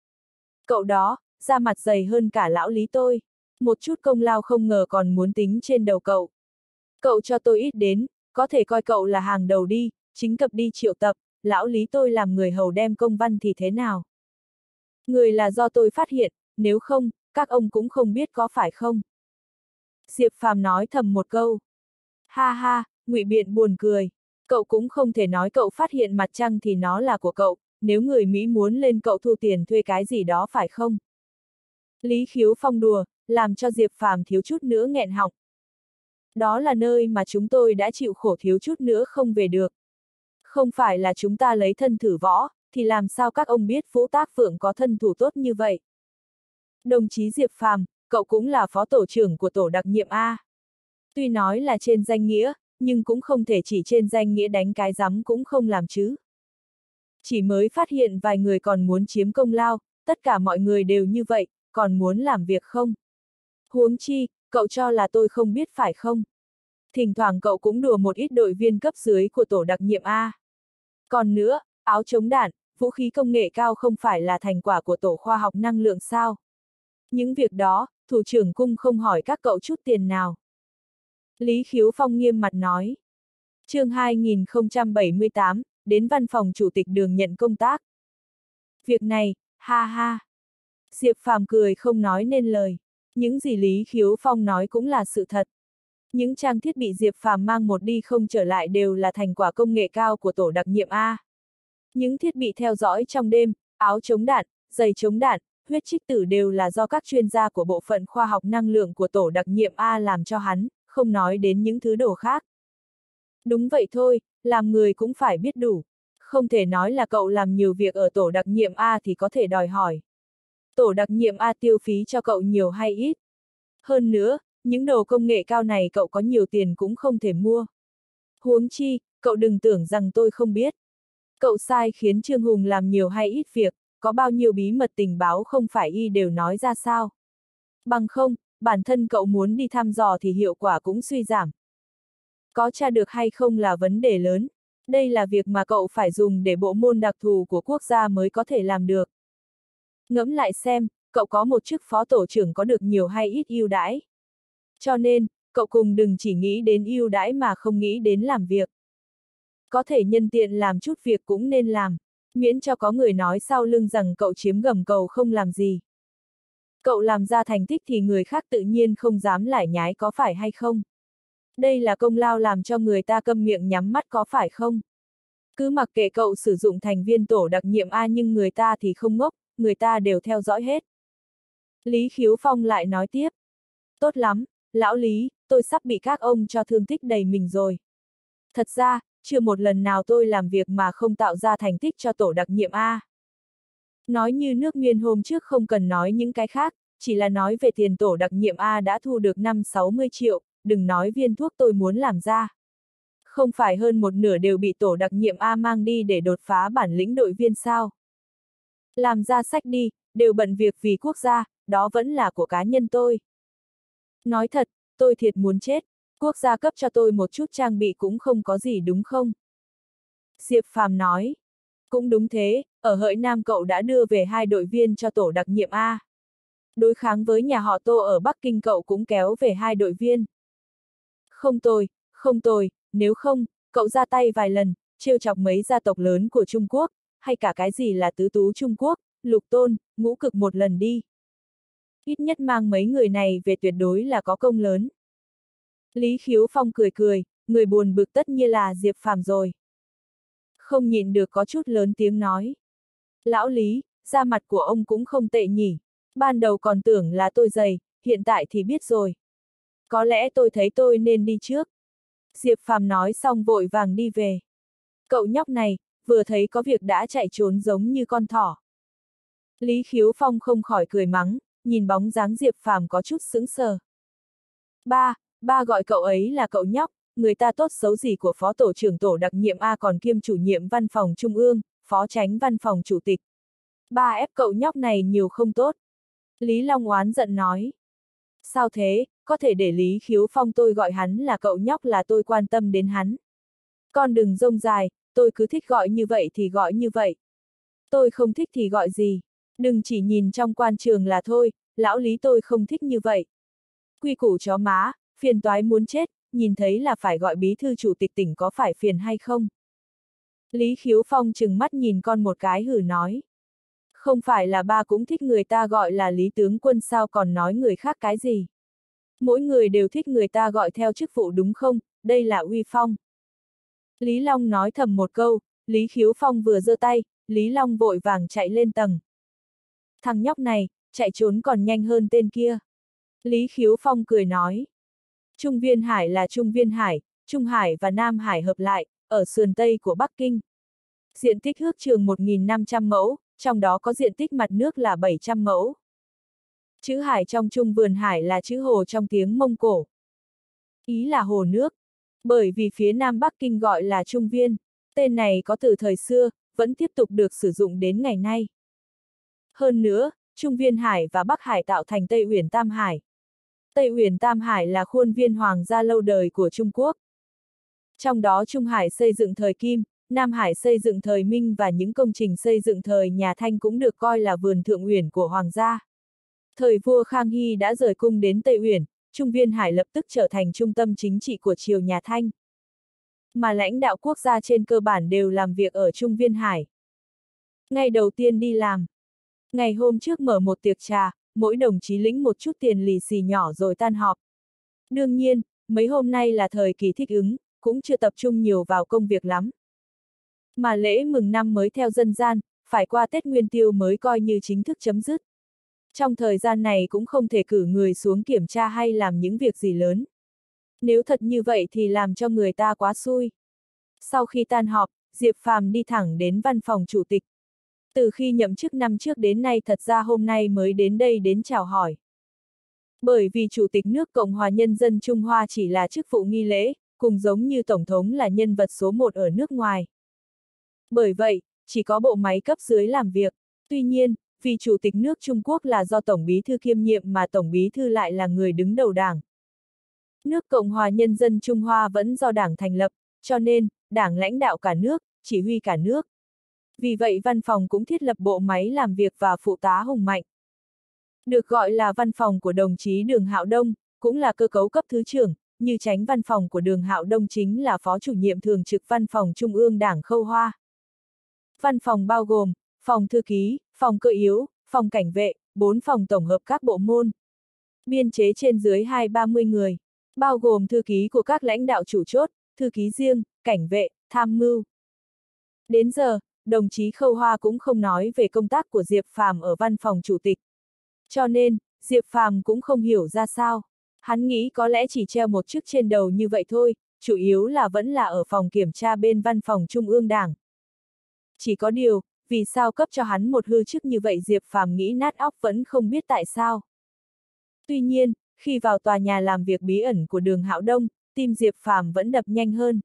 Cậu đó, da mặt dày hơn cả lão Lý tôi. Một chút công lao không ngờ còn muốn tính trên đầu cậu. Cậu cho tôi ít đến, có thể coi cậu là hàng đầu đi, chính cập đi triệu tập, lão Lý tôi làm người hầu đem công văn thì thế nào? Người là do tôi phát hiện, nếu không, các ông cũng không biết có phải không? Diệp Phàm nói thầm một câu. Ha ha, ngụy biện buồn cười. Cậu cũng không thể nói cậu phát hiện mặt trăng thì nó là của cậu, nếu người Mỹ muốn lên cậu thu tiền thuê cái gì đó phải không? Lý Khiếu Phong đùa, làm cho Diệp Phàm thiếu chút nữa nghẹn họng. Đó là nơi mà chúng tôi đã chịu khổ thiếu chút nữa không về được. Không phải là chúng ta lấy thân thử võ, thì làm sao các ông biết Vũ Tác Phượng có thân thủ tốt như vậy? Đồng chí Diệp Phàm, cậu cũng là phó tổ trưởng của tổ đặc nhiệm A. Tuy nói là trên danh nghĩa, nhưng cũng không thể chỉ trên danh nghĩa đánh cái rắm cũng không làm chứ. Chỉ mới phát hiện vài người còn muốn chiếm công lao, tất cả mọi người đều như vậy, còn muốn làm việc không? Huống chi, cậu cho là tôi không biết phải không? Thỉnh thoảng cậu cũng đùa một ít đội viên cấp dưới của tổ đặc nhiệm A. Còn nữa, áo chống đạn, vũ khí công nghệ cao không phải là thành quả của tổ khoa học năng lượng sao? Những việc đó, thủ trưởng cung không hỏi các cậu chút tiền nào. Lý Khiếu Phong nghiêm mặt nói. Chương 2078, đến văn phòng chủ tịch Đường nhận công tác. Việc này, ha ha. Diệp Phàm cười không nói nên lời. Những gì Lý Khiếu Phong nói cũng là sự thật. Những trang thiết bị Diệp Phàm mang một đi không trở lại đều là thành quả công nghệ cao của tổ đặc nhiệm A. Những thiết bị theo dõi trong đêm, áo chống đạn, giày chống đạn, huyết trích tử đều là do các chuyên gia của bộ phận khoa học năng lượng của tổ đặc nhiệm A làm cho hắn, không nói đến những thứ đồ khác. Đúng vậy thôi, làm người cũng phải biết đủ. Không thể nói là cậu làm nhiều việc ở tổ đặc nhiệm A thì có thể đòi hỏi. Tổ đặc nhiệm A tiêu phí cho cậu nhiều hay ít. Hơn nữa, những đồ công nghệ cao này cậu có nhiều tiền cũng không thể mua. Huống chi, cậu đừng tưởng rằng tôi không biết. Cậu sai khiến Trương Hùng làm nhiều hay ít việc, có bao nhiêu bí mật tình báo không phải y đều nói ra sao. Bằng không, bản thân cậu muốn đi thăm dò thì hiệu quả cũng suy giảm. Có tra được hay không là vấn đề lớn. Đây là việc mà cậu phải dùng để bộ môn đặc thù của quốc gia mới có thể làm được. Ngẫm lại xem, cậu có một chức phó tổ trưởng có được nhiều hay ít ưu đãi. Cho nên, cậu cùng đừng chỉ nghĩ đến ưu đãi mà không nghĩ đến làm việc. Có thể nhân tiện làm chút việc cũng nên làm, miễn cho có người nói sau lưng rằng cậu chiếm gầm cầu không làm gì. Cậu làm ra thành tích thì người khác tự nhiên không dám lải nhái có phải hay không? Đây là công lao làm cho người ta câm miệng nhắm mắt có phải không? Cứ mặc kệ cậu sử dụng thành viên tổ đặc nhiệm A nhưng người ta thì không ngốc, người ta đều theo dõi hết. Lý Khiếu Phong lại nói tiếp. Tốt lắm, lão Lý, tôi sắp bị các ông cho thương tích đầy mình rồi. Thật ra, chưa một lần nào tôi làm việc mà không tạo ra thành tích cho tổ đặc nhiệm A. Nói như nước Miên hôm trước không cần nói những cái khác, chỉ là nói về tiền tổ đặc nhiệm A đã thu được 5-60 triệu, đừng nói viên thuốc tôi muốn làm ra. Không phải hơn một nửa đều bị tổ đặc nhiệm A mang đi để đột phá bản lĩnh đội viên sao. Làm ra sách đi, đều bận việc vì quốc gia, đó vẫn là của cá nhân tôi. Nói thật, tôi thiệt muốn chết, quốc gia cấp cho tôi một chút trang bị cũng không có gì đúng không? Diệp Phàm nói. Cũng đúng thế, ở Hợi Nam cậu đã đưa về 2 đội viên cho tổ đặc nhiệm A. Đối kháng với nhà họ Tô ở Bắc Kinh cậu cũng kéo về 2 đội viên. Không tồi, nếu không, cậu ra tay vài lần, trêu chọc mấy gia tộc lớn của Trung Quốc, hay cả cái gì là tứ tú Trung Quốc, Lục Tôn, Ngũ Cực một lần đi. Ít nhất mang mấy người này về tuyệt đối là có công lớn. Lý Khiếu Phong cười cười, người buồn bực tất nhiên là Diệp Phàm rồi. Không nhịn được có chút lớn tiếng nói. Lão Lý, da mặt của ông cũng không tệ nhỉ. Ban đầu còn tưởng là tôi dày, hiện tại thì biết rồi. Có lẽ tôi thấy tôi nên đi trước. Diệp Phàm nói xong vội vàng đi về. Cậu nhóc này, vừa thấy có việc đã chạy trốn giống như con thỏ. Lý Khiếu Phong không khỏi cười mắng, nhìn bóng dáng Diệp Phàm có chút sững sờ. Ba gọi cậu ấy là cậu nhóc, người ta tốt xấu gì của phó tổ trưởng tổ đặc nhiệm A còn kiêm chủ nhiệm văn phòng trung ương, phó chánh văn phòng chủ tịch. Ba ép cậu nhóc này nhiều không tốt. Lý Long oán giận nói. Sao thế, có thể để Lý Khiếu Phong tôi gọi hắn là cậu nhóc là tôi quan tâm đến hắn. Con đừng rông dài, tôi cứ thích gọi như vậy thì gọi như vậy. Tôi không thích thì gọi gì. Đừng chỉ nhìn trong quan trường là thôi, lão Lý tôi không thích như vậy. Quy củ chó má, phiền toái muốn chết, nhìn thấy là phải gọi bí thư chủ tịch tỉnh có phải phiền hay không? Lý Khiếu Phong trừng mắt nhìn con một cái hử nói. Không phải là ba cũng thích người ta gọi là Lý tướng quân sao còn nói người khác cái gì? Mỗi người đều thích người ta gọi theo chức vụ đúng không, đây là uy phong. Lý Long nói thầm một câu, Lý Khiếu Phong vừa giơ tay, Lý Long vội vàng chạy lên tầng. Thằng nhóc này, chạy trốn còn nhanh hơn tên kia. Lý Khiếu Phong cười nói. Trung Viên Hải là Trung Viên Hải, Trung Hải và Nam Hải hợp lại, ở sườn Tây của Bắc Kinh. Diện tích ước chừng 1.500 mẫu, trong đó có diện tích mặt nước là 700 mẫu. Chữ Hải trong Trung Vườn Hải là chữ Hồ trong tiếng Mông Cổ. Ý là hồ nước. Bởi vì phía Nam Bắc Kinh gọi là Trung Viên, tên này có từ thời xưa, vẫn tiếp tục được sử dụng đến ngày nay. Hơn nữa, Trung Viên Hải và Bắc Hải tạo thành Tây Uyển Tam Hải. Tây Uyển Tam Hải là khuôn viên hoàng gia lâu đời của Trung Quốc. Trong đó Trung Hải xây dựng thời Kim, Nam Hải xây dựng thời Minh và những công trình xây dựng thời nhà Thanh cũng được coi là vườn thượng uyển của hoàng gia. Thời vua Khang Hy đã rời cung đến Tây Uyển, Trung Viên Hải lập tức trở thành trung tâm chính trị của triều nhà Thanh. Mà lãnh đạo quốc gia trên cơ bản đều làm việc ở Trung Viên Hải. Ngày đầu tiên đi làm. Ngày hôm trước mở một tiệc trà, mỗi đồng chí lĩnh một chút tiền lì xì nhỏ rồi tan họp. Đương nhiên, mấy hôm nay là thời kỳ thích ứng, cũng chưa tập trung nhiều vào công việc lắm. Mà lễ mừng năm mới theo dân gian, phải qua Tết Nguyên Tiêu mới coi như chính thức chấm dứt. Trong thời gian này cũng không thể cử người xuống kiểm tra hay làm những việc gì lớn. Nếu thật như vậy thì làm cho người ta quá xui. Sau khi tan họp, Diệp Phàm đi thẳng đến văn phòng chủ tịch. Từ khi nhậm chức năm trước đến nay thật ra hôm nay mới đến đây đến chào hỏi. Bởi vì Chủ tịch nước Cộng hòa Nhân dân Trung Hoa chỉ là chức vụ nghi lễ, cùng giống như Tổng thống là nhân vật số 1 ở nước ngoài. Bởi vậy, chỉ có bộ máy cấp dưới làm việc. Tuy nhiên, vì Chủ tịch nước Trung Quốc là do Tổng bí thư kiêm nhiệm mà Tổng bí thư lại là người đứng đầu đảng. Nước Cộng hòa Nhân dân Trung Hoa vẫn do đảng thành lập, cho nên, đảng lãnh đạo cả nước, chỉ huy cả nước. Vì vậy văn phòng cũng thiết lập bộ máy làm việc và phụ tá hùng mạnh. Được gọi là văn phòng của đồng chí Đường Hạo Đông, cũng là cơ cấu cấp thứ trưởng, như chánh văn phòng của Đường Hạo Đông chính là phó chủ nhiệm thường trực văn phòng Trung ương Đảng Khâu Hoa. Văn phòng bao gồm, phòng thư ký, phòng cơ yếu, phòng cảnh vệ, 4 phòng tổng hợp các bộ môn. Biên chế trên dưới 20-30 người, bao gồm thư ký của các lãnh đạo chủ chốt, thư ký riêng, cảnh vệ, tham mưu. Đến giờ, đồng chí Khâu Hoa cũng không nói về công tác của Diệp Phàm ở văn phòng chủ tịch. Cho nên, Diệp Phàm cũng không hiểu ra sao. Hắn nghĩ có lẽ chỉ treo một chức trên đầu như vậy thôi, chủ yếu là vẫn là ở phòng kiểm tra bên văn phòng Trung ương Đảng. Chỉ có điều, vì sao cấp cho hắn một hư chức như vậy Diệp Phàm nghĩ nát óc vẫn không biết tại sao. Tuy nhiên, khi vào tòa nhà làm việc bí ẩn của Đường Hạo Đông, tim Diệp Phàm vẫn đập nhanh hơn.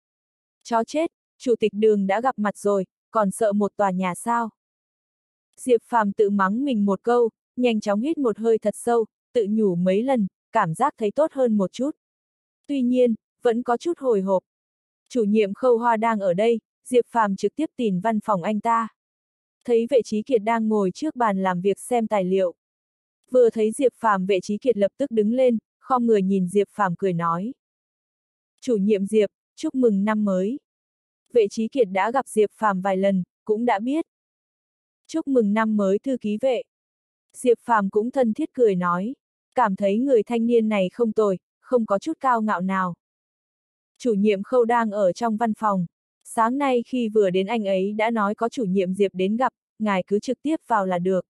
Chó chết, Chủ tịch Đường đã gặp mặt rồi, còn sợ một tòa nhà sao? Diệp Phàm tự mắng mình một câu, nhanh chóng hít một hơi thật sâu, tự nhủ mấy lần, cảm giác thấy tốt hơn một chút. Tuy nhiên, vẫn có chút hồi hộp. Chủ nhiệm Khâu Hoa đang ở đây, Diệp Phàm trực tiếp tìm văn phòng anh ta. Thấy Vệ Chí Kiệt đang ngồi trước bàn làm việc xem tài liệu. Vừa thấy Diệp Phàm Vệ Chí Kiệt lập tức đứng lên, khom người nhìn Diệp Phàm cười nói. Chủ nhiệm Diệp, chúc mừng năm mới. Vệ Chí Kiệt đã gặp Diệp Phàm vài lần, cũng đã biết. Chúc mừng năm mới thư ký Vệ. Diệp Phàm cũng thân thiết cười nói. Cảm thấy người thanh niên này không tồi, không có chút cao ngạo nào. Chủ nhiệm Khâu đang ở trong văn phòng. Sáng nay khi vừa đến anh ấy đã nói có chủ nhiệm Diệp đến gặp, ngài cứ trực tiếp vào là được.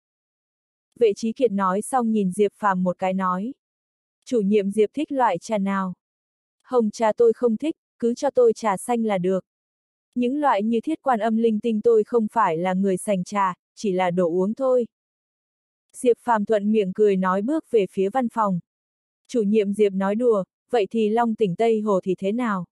Vệ Chí Kiệt nói xong nhìn Diệp Phàm một cái nói. Chủ nhiệm Diệp thích loại trà nào? Hồng trà tôi không thích, cứ cho tôi trà xanh là được. Những loại như Thiết Quan Âm linh tinh tôi không phải là người sành trà, chỉ là đồ uống thôi. Diệp Phàm thuận miệng cười nói bước về phía văn phòng. Chủ nhiệm Diệp nói đùa, vậy thì Long Tỉnh Tây Hồ thì thế nào?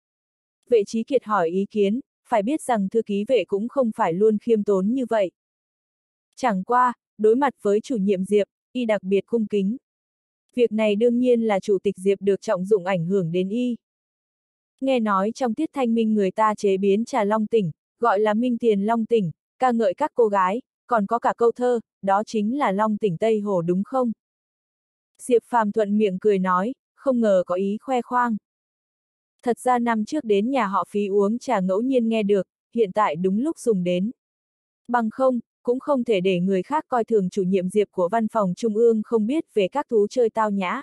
Vệ Chí Kiệt hỏi ý kiến, phải biết rằng thư ký Vệ cũng không phải luôn khiêm tốn như vậy. Chẳng qua, đối mặt với chủ nhiệm Diệp, y đặc biệt cung kính. Việc này đương nhiên là chủ tịch Diệp được trọng dụng ảnh hưởng đến y. Nghe nói trong tiết thanh minh người ta chế biến trà Long Tỉnh, gọi là Minh Tiền Long Tỉnh, ca ngợi các cô gái, còn có cả câu thơ, đó chính là Long Tỉnh Tây Hồ đúng không? Diệp Phàm thuận miệng cười nói, không ngờ có ý khoe khoang. Thật ra năm trước đến nhà họ Phí uống trà ngẫu nhiên nghe được, hiện tại đúng lúc dùng đến. Bằng không, cũng không thể để người khác coi thường chủ nhiệm Diệp của văn phòng Trung ương không biết về các thú chơi tao nhã.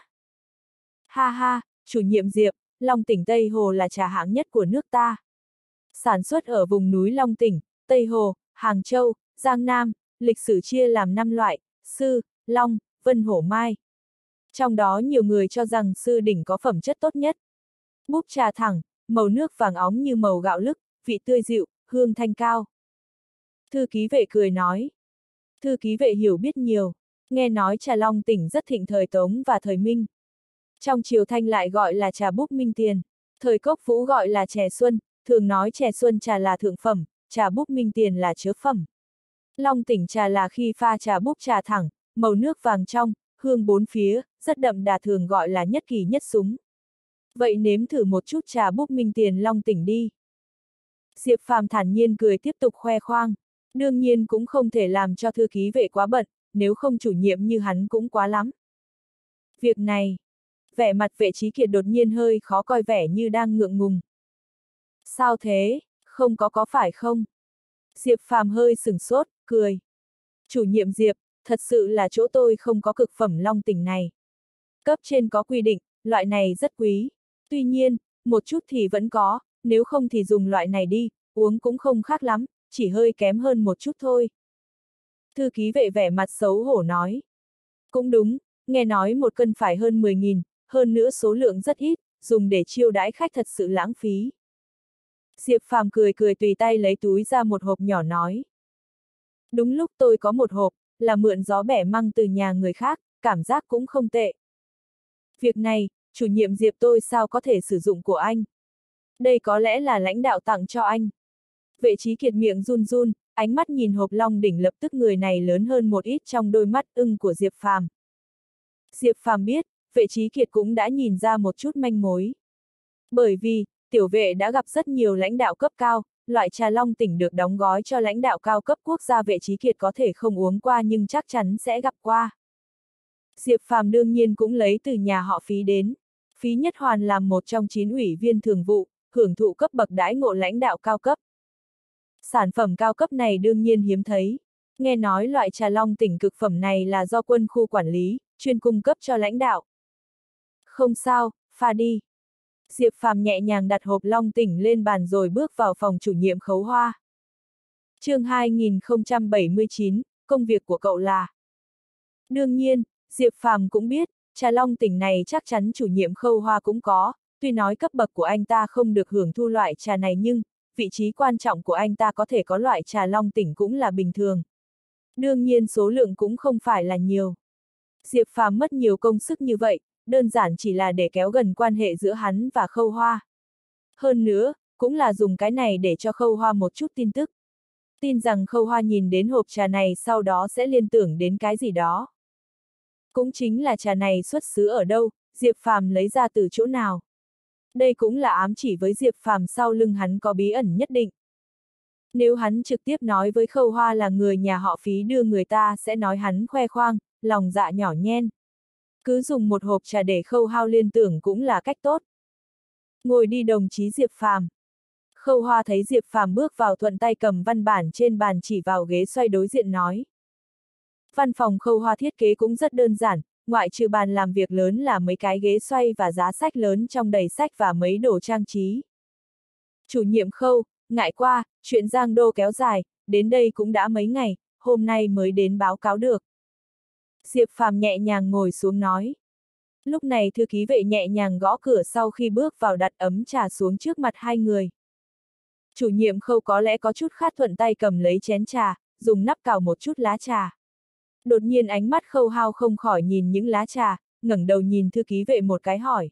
Ha ha, chủ nhiệm Diệp, Long Tỉnh Tây Hồ là trà hạng nhất của nước ta. Sản xuất ở vùng núi Long Tỉnh, Tây Hồ, Hàng Châu, Giang Nam, lịch sử chia làm 5 loại, Sư, Long, Vân Hổ Mai. Trong đó nhiều người cho rằng Sư đỉnh có phẩm chất tốt nhất. Búp trà thẳng, màu nước vàng óng như màu gạo lứt, vị tươi dịu, hương thanh cao. Thư ký Vệ cười nói. Thư ký Vệ hiểu biết nhiều, nghe nói trà Long Tỉnh rất thịnh thời Tống và thời Minh. Trong triều Thanh lại gọi là trà búp Minh Tiền, thời Cốc Vũ gọi là chè xuân, thường nói chè xuân trà là thượng phẩm, trà búp Minh Tiền là chớ phẩm. Long Tỉnh trà là khi pha trà búp trà thẳng, màu nước vàng trong, hương bốn phía, rất đậm đà thường gọi là nhất kỳ nhất súng. Vậy nếm thử một chút trà búp Minh Tiền Long Tỉnh đi. Diệp Phàm thản nhiên cười tiếp tục khoe khoang. Đương nhiên cũng không thể làm cho thư ký Vệ quá bận, nếu không chủ nhiệm như hắn cũng quá lắm. Việc này, vẻ mặt Vệ Chí Kiệt đột nhiên hơi khó coi vẻ như đang ngượng ngùng. Sao thế, không có phải không? Diệp Phàm hơi sửng sốt, cười. Chủ nhiệm Diệp, thật sự là chỗ tôi không có cực phẩm Long Tỉnh này. Cấp trên có quy định, loại này rất quý. Tuy nhiên, một chút thì vẫn có, nếu không thì dùng loại này đi, uống cũng không khác lắm, chỉ hơi kém hơn một chút thôi. Thư ký vệ vẻ mặt xấu hổ nói. Cũng đúng, nghe nói một cân phải hơn 10.000, hơn nữa số lượng rất ít, dùng để chiêu đãi khách thật sự lãng phí. Diệp Phàm cười cười tùy tay lấy túi ra một hộp nhỏ nói. Đúng lúc tôi có một hộp, là mượn gió bẻ măng từ nhà người khác, cảm giác cũng không tệ. Việc này, chủ nhiệm Diệp tôi sao có thể sử dụng của anh? Đây có lẽ là lãnh đạo tặng cho anh. Vệ Chí Kiệt miệng run run, ánh mắt nhìn hộp long đỉnh lập tức người này lớn hơn một ít trong đôi mắt ưng của Diệp Phàm. Diệp Phàm biết, Vệ Chí Kiệt cũng đã nhìn ra một chút manh mối. Bởi vì, tiểu vệ đã gặp rất nhiều lãnh đạo cấp cao, loại trà long tỉnh được đóng gói cho lãnh đạo cao cấp quốc gia Vệ Chí Kiệt có thể không uống qua nhưng chắc chắn sẽ gặp qua. Diệp Phàm đương nhiên cũng lấy từ nhà họ Phí đến. Phí Nhất Hoàn làm một trong 9 ủy viên thường vụ, hưởng thụ cấp bậc đãi ngộ lãnh đạo cao cấp. Sản phẩm cao cấp này đương nhiên hiếm thấy. Nghe nói loại trà long tỉnh cực phẩm này là do quân khu quản lý, chuyên cung cấp cho lãnh đạo. Không sao, pha đi. Diệp Phàm nhẹ nhàng đặt hộp long tỉnh lên bàn rồi bước vào phòng chủ nhiệm Khấu Hoa. Chương 2079, công việc của cậu là. Đương nhiên, Diệp Phàm cũng biết, trà long tỉnh này chắc chắn chủ nhiệm Khâu Hoa cũng có, tuy nói cấp bậc của anh ta không được hưởng thu loại trà này nhưng, vị trí quan trọng của anh ta có thể có loại trà long tỉnh cũng là bình thường. Đương nhiên số lượng cũng không phải là nhiều. Diệp Phàm mất nhiều công sức như vậy, đơn giản chỉ là để kéo gần quan hệ giữa hắn và Khâu Hoa. Hơn nữa, cũng là dùng cái này để cho Khâu Hoa một chút tin tức. Tin rằng Khâu Hoa nhìn đến hộp trà này sau đó sẽ liên tưởng đến cái gì đó. Cũng chính là trà này xuất xứ ở đâu, Diệp Phàm lấy ra từ chỗ nào. Đây cũng là ám chỉ với Diệp Phàm sau lưng hắn có bí ẩn nhất định. Nếu hắn trực tiếp nói với Khâu Hoa là người nhà họ Phí đưa người ta sẽ nói hắn khoe khoang, lòng dạ nhỏ nhen. Cứ dùng một hộp trà để Khâu Hao liên tưởng cũng là cách tốt. Ngồi đi đồng chí Diệp Phàm. Khâu Hoa thấy Diệp Phàm bước vào thuận tay cầm văn bản trên bàn chỉ vào ghế xoay đối diện nói. Văn phòng Khâu Hoa thiết kế cũng rất đơn giản, ngoại trừ bàn làm việc lớn là mấy cái ghế xoay và giá sách lớn trong đầy sách và mấy đồ trang trí. Chủ nhiệm Khâu, ngại qua, chuyện Giang Đô kéo dài, đến đây cũng đã mấy ngày, hôm nay mới đến báo cáo được. Diệp Phàm nhẹ nhàng ngồi xuống nói. Lúc này thư ký vệ nhẹ nhàng gõ cửa sau khi bước vào đặt ấm trà xuống trước mặt hai người. Chủ nhiệm Khâu có lẽ có chút khát thuận tay cầm lấy chén trà, dùng nắp cào một chút lá trà. Đột nhiên ánh mắt Khâu Hao không khỏi nhìn những lá trà, ngẩng đầu nhìn thư ký vệ một cái hỏi.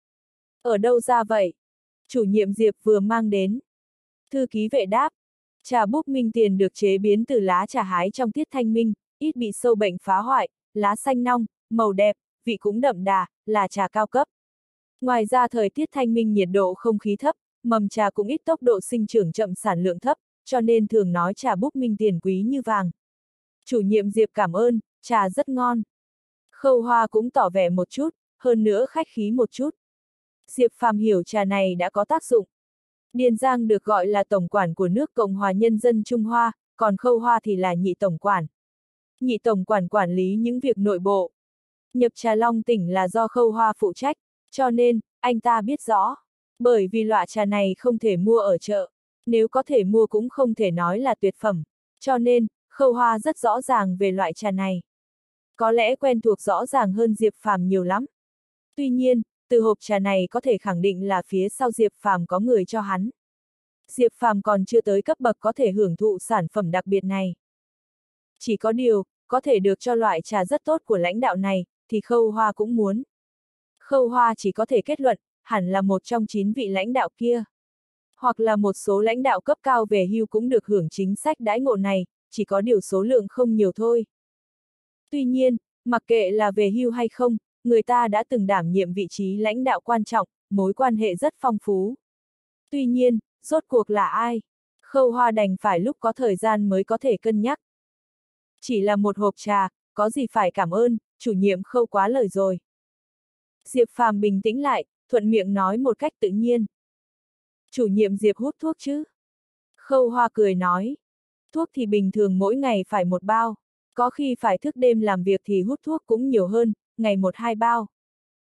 Ở đâu ra vậy? Chủ nhiệm Diệp vừa mang đến. Thư ký vệ đáp. Trà búp minh tiền được chế biến từ lá trà hái trong tiết thanh minh, ít bị sâu bệnh phá hoại, lá xanh nong, màu đẹp, vị cũng đậm đà, là trà cao cấp. Ngoài ra thời tiết thanh minh nhiệt độ không khí thấp, mầm trà cũng ít tốc độ sinh trưởng chậm sản lượng thấp, cho nên thường nói trà búp minh tiền quý như vàng. Chủ nhiệm Diệp cảm ơn, trà rất ngon. Khâu Hoa cũng tỏ vẻ một chút, hơn nữa khách khí một chút. Diệp Phàm hiểu trà này đã có tác dụng. Điền Giang được gọi là tổng quản của nước Cộng hòa Nhân dân Trung Hoa, còn Khâu Hoa thì là nhị tổng quản. Nhị tổng quản quản lý những việc nội bộ. Nhập trà long tỉnh là do Khâu Hoa phụ trách, cho nên, anh ta biết rõ. Bởi vì loại trà này không thể mua ở chợ, nếu có thể mua cũng không thể nói là tuyệt phẩm, cho nên, Khâu Hoa rất rõ ràng về loại trà này. Có lẽ quen thuộc rõ ràng hơn Diệp Phàm nhiều lắm. Tuy nhiên, từ hộp trà này có thể khẳng định là phía sau Diệp Phàm có người cho hắn. Diệp Phàm còn chưa tới cấp bậc có thể hưởng thụ sản phẩm đặc biệt này. Chỉ có điều, có thể được cho loại trà rất tốt của lãnh đạo này, thì Khâu Hoa cũng muốn. Khâu Hoa chỉ có thể kết luận, hẳn là một trong 9 vị lãnh đạo kia. Hoặc là một số lãnh đạo cấp cao về hưu cũng được hưởng chính sách đãi ngộ này, chỉ có điều số lượng không nhiều thôi. Tuy nhiên, mặc kệ là về hưu hay không, người ta đã từng đảm nhiệm vị trí lãnh đạo quan trọng, mối quan hệ rất phong phú. Tuy nhiên, rốt cuộc là ai? Khâu Hoa đành phải lúc có thời gian mới có thể cân nhắc. Chỉ là một hộp trà, có gì phải cảm ơn, chủ nhiệm Khâu quá lời rồi. Diệp Phàm bình tĩnh lại, thuận miệng nói một cách tự nhiên. Chủ nhiệm Diệp hút thuốc chứ? Khâu Hoa cười nói. Thuốc thì bình thường mỗi ngày phải một bao. Có khi phải thức đêm làm việc thì hút thuốc cũng nhiều hơn, ngày 1-2 bao.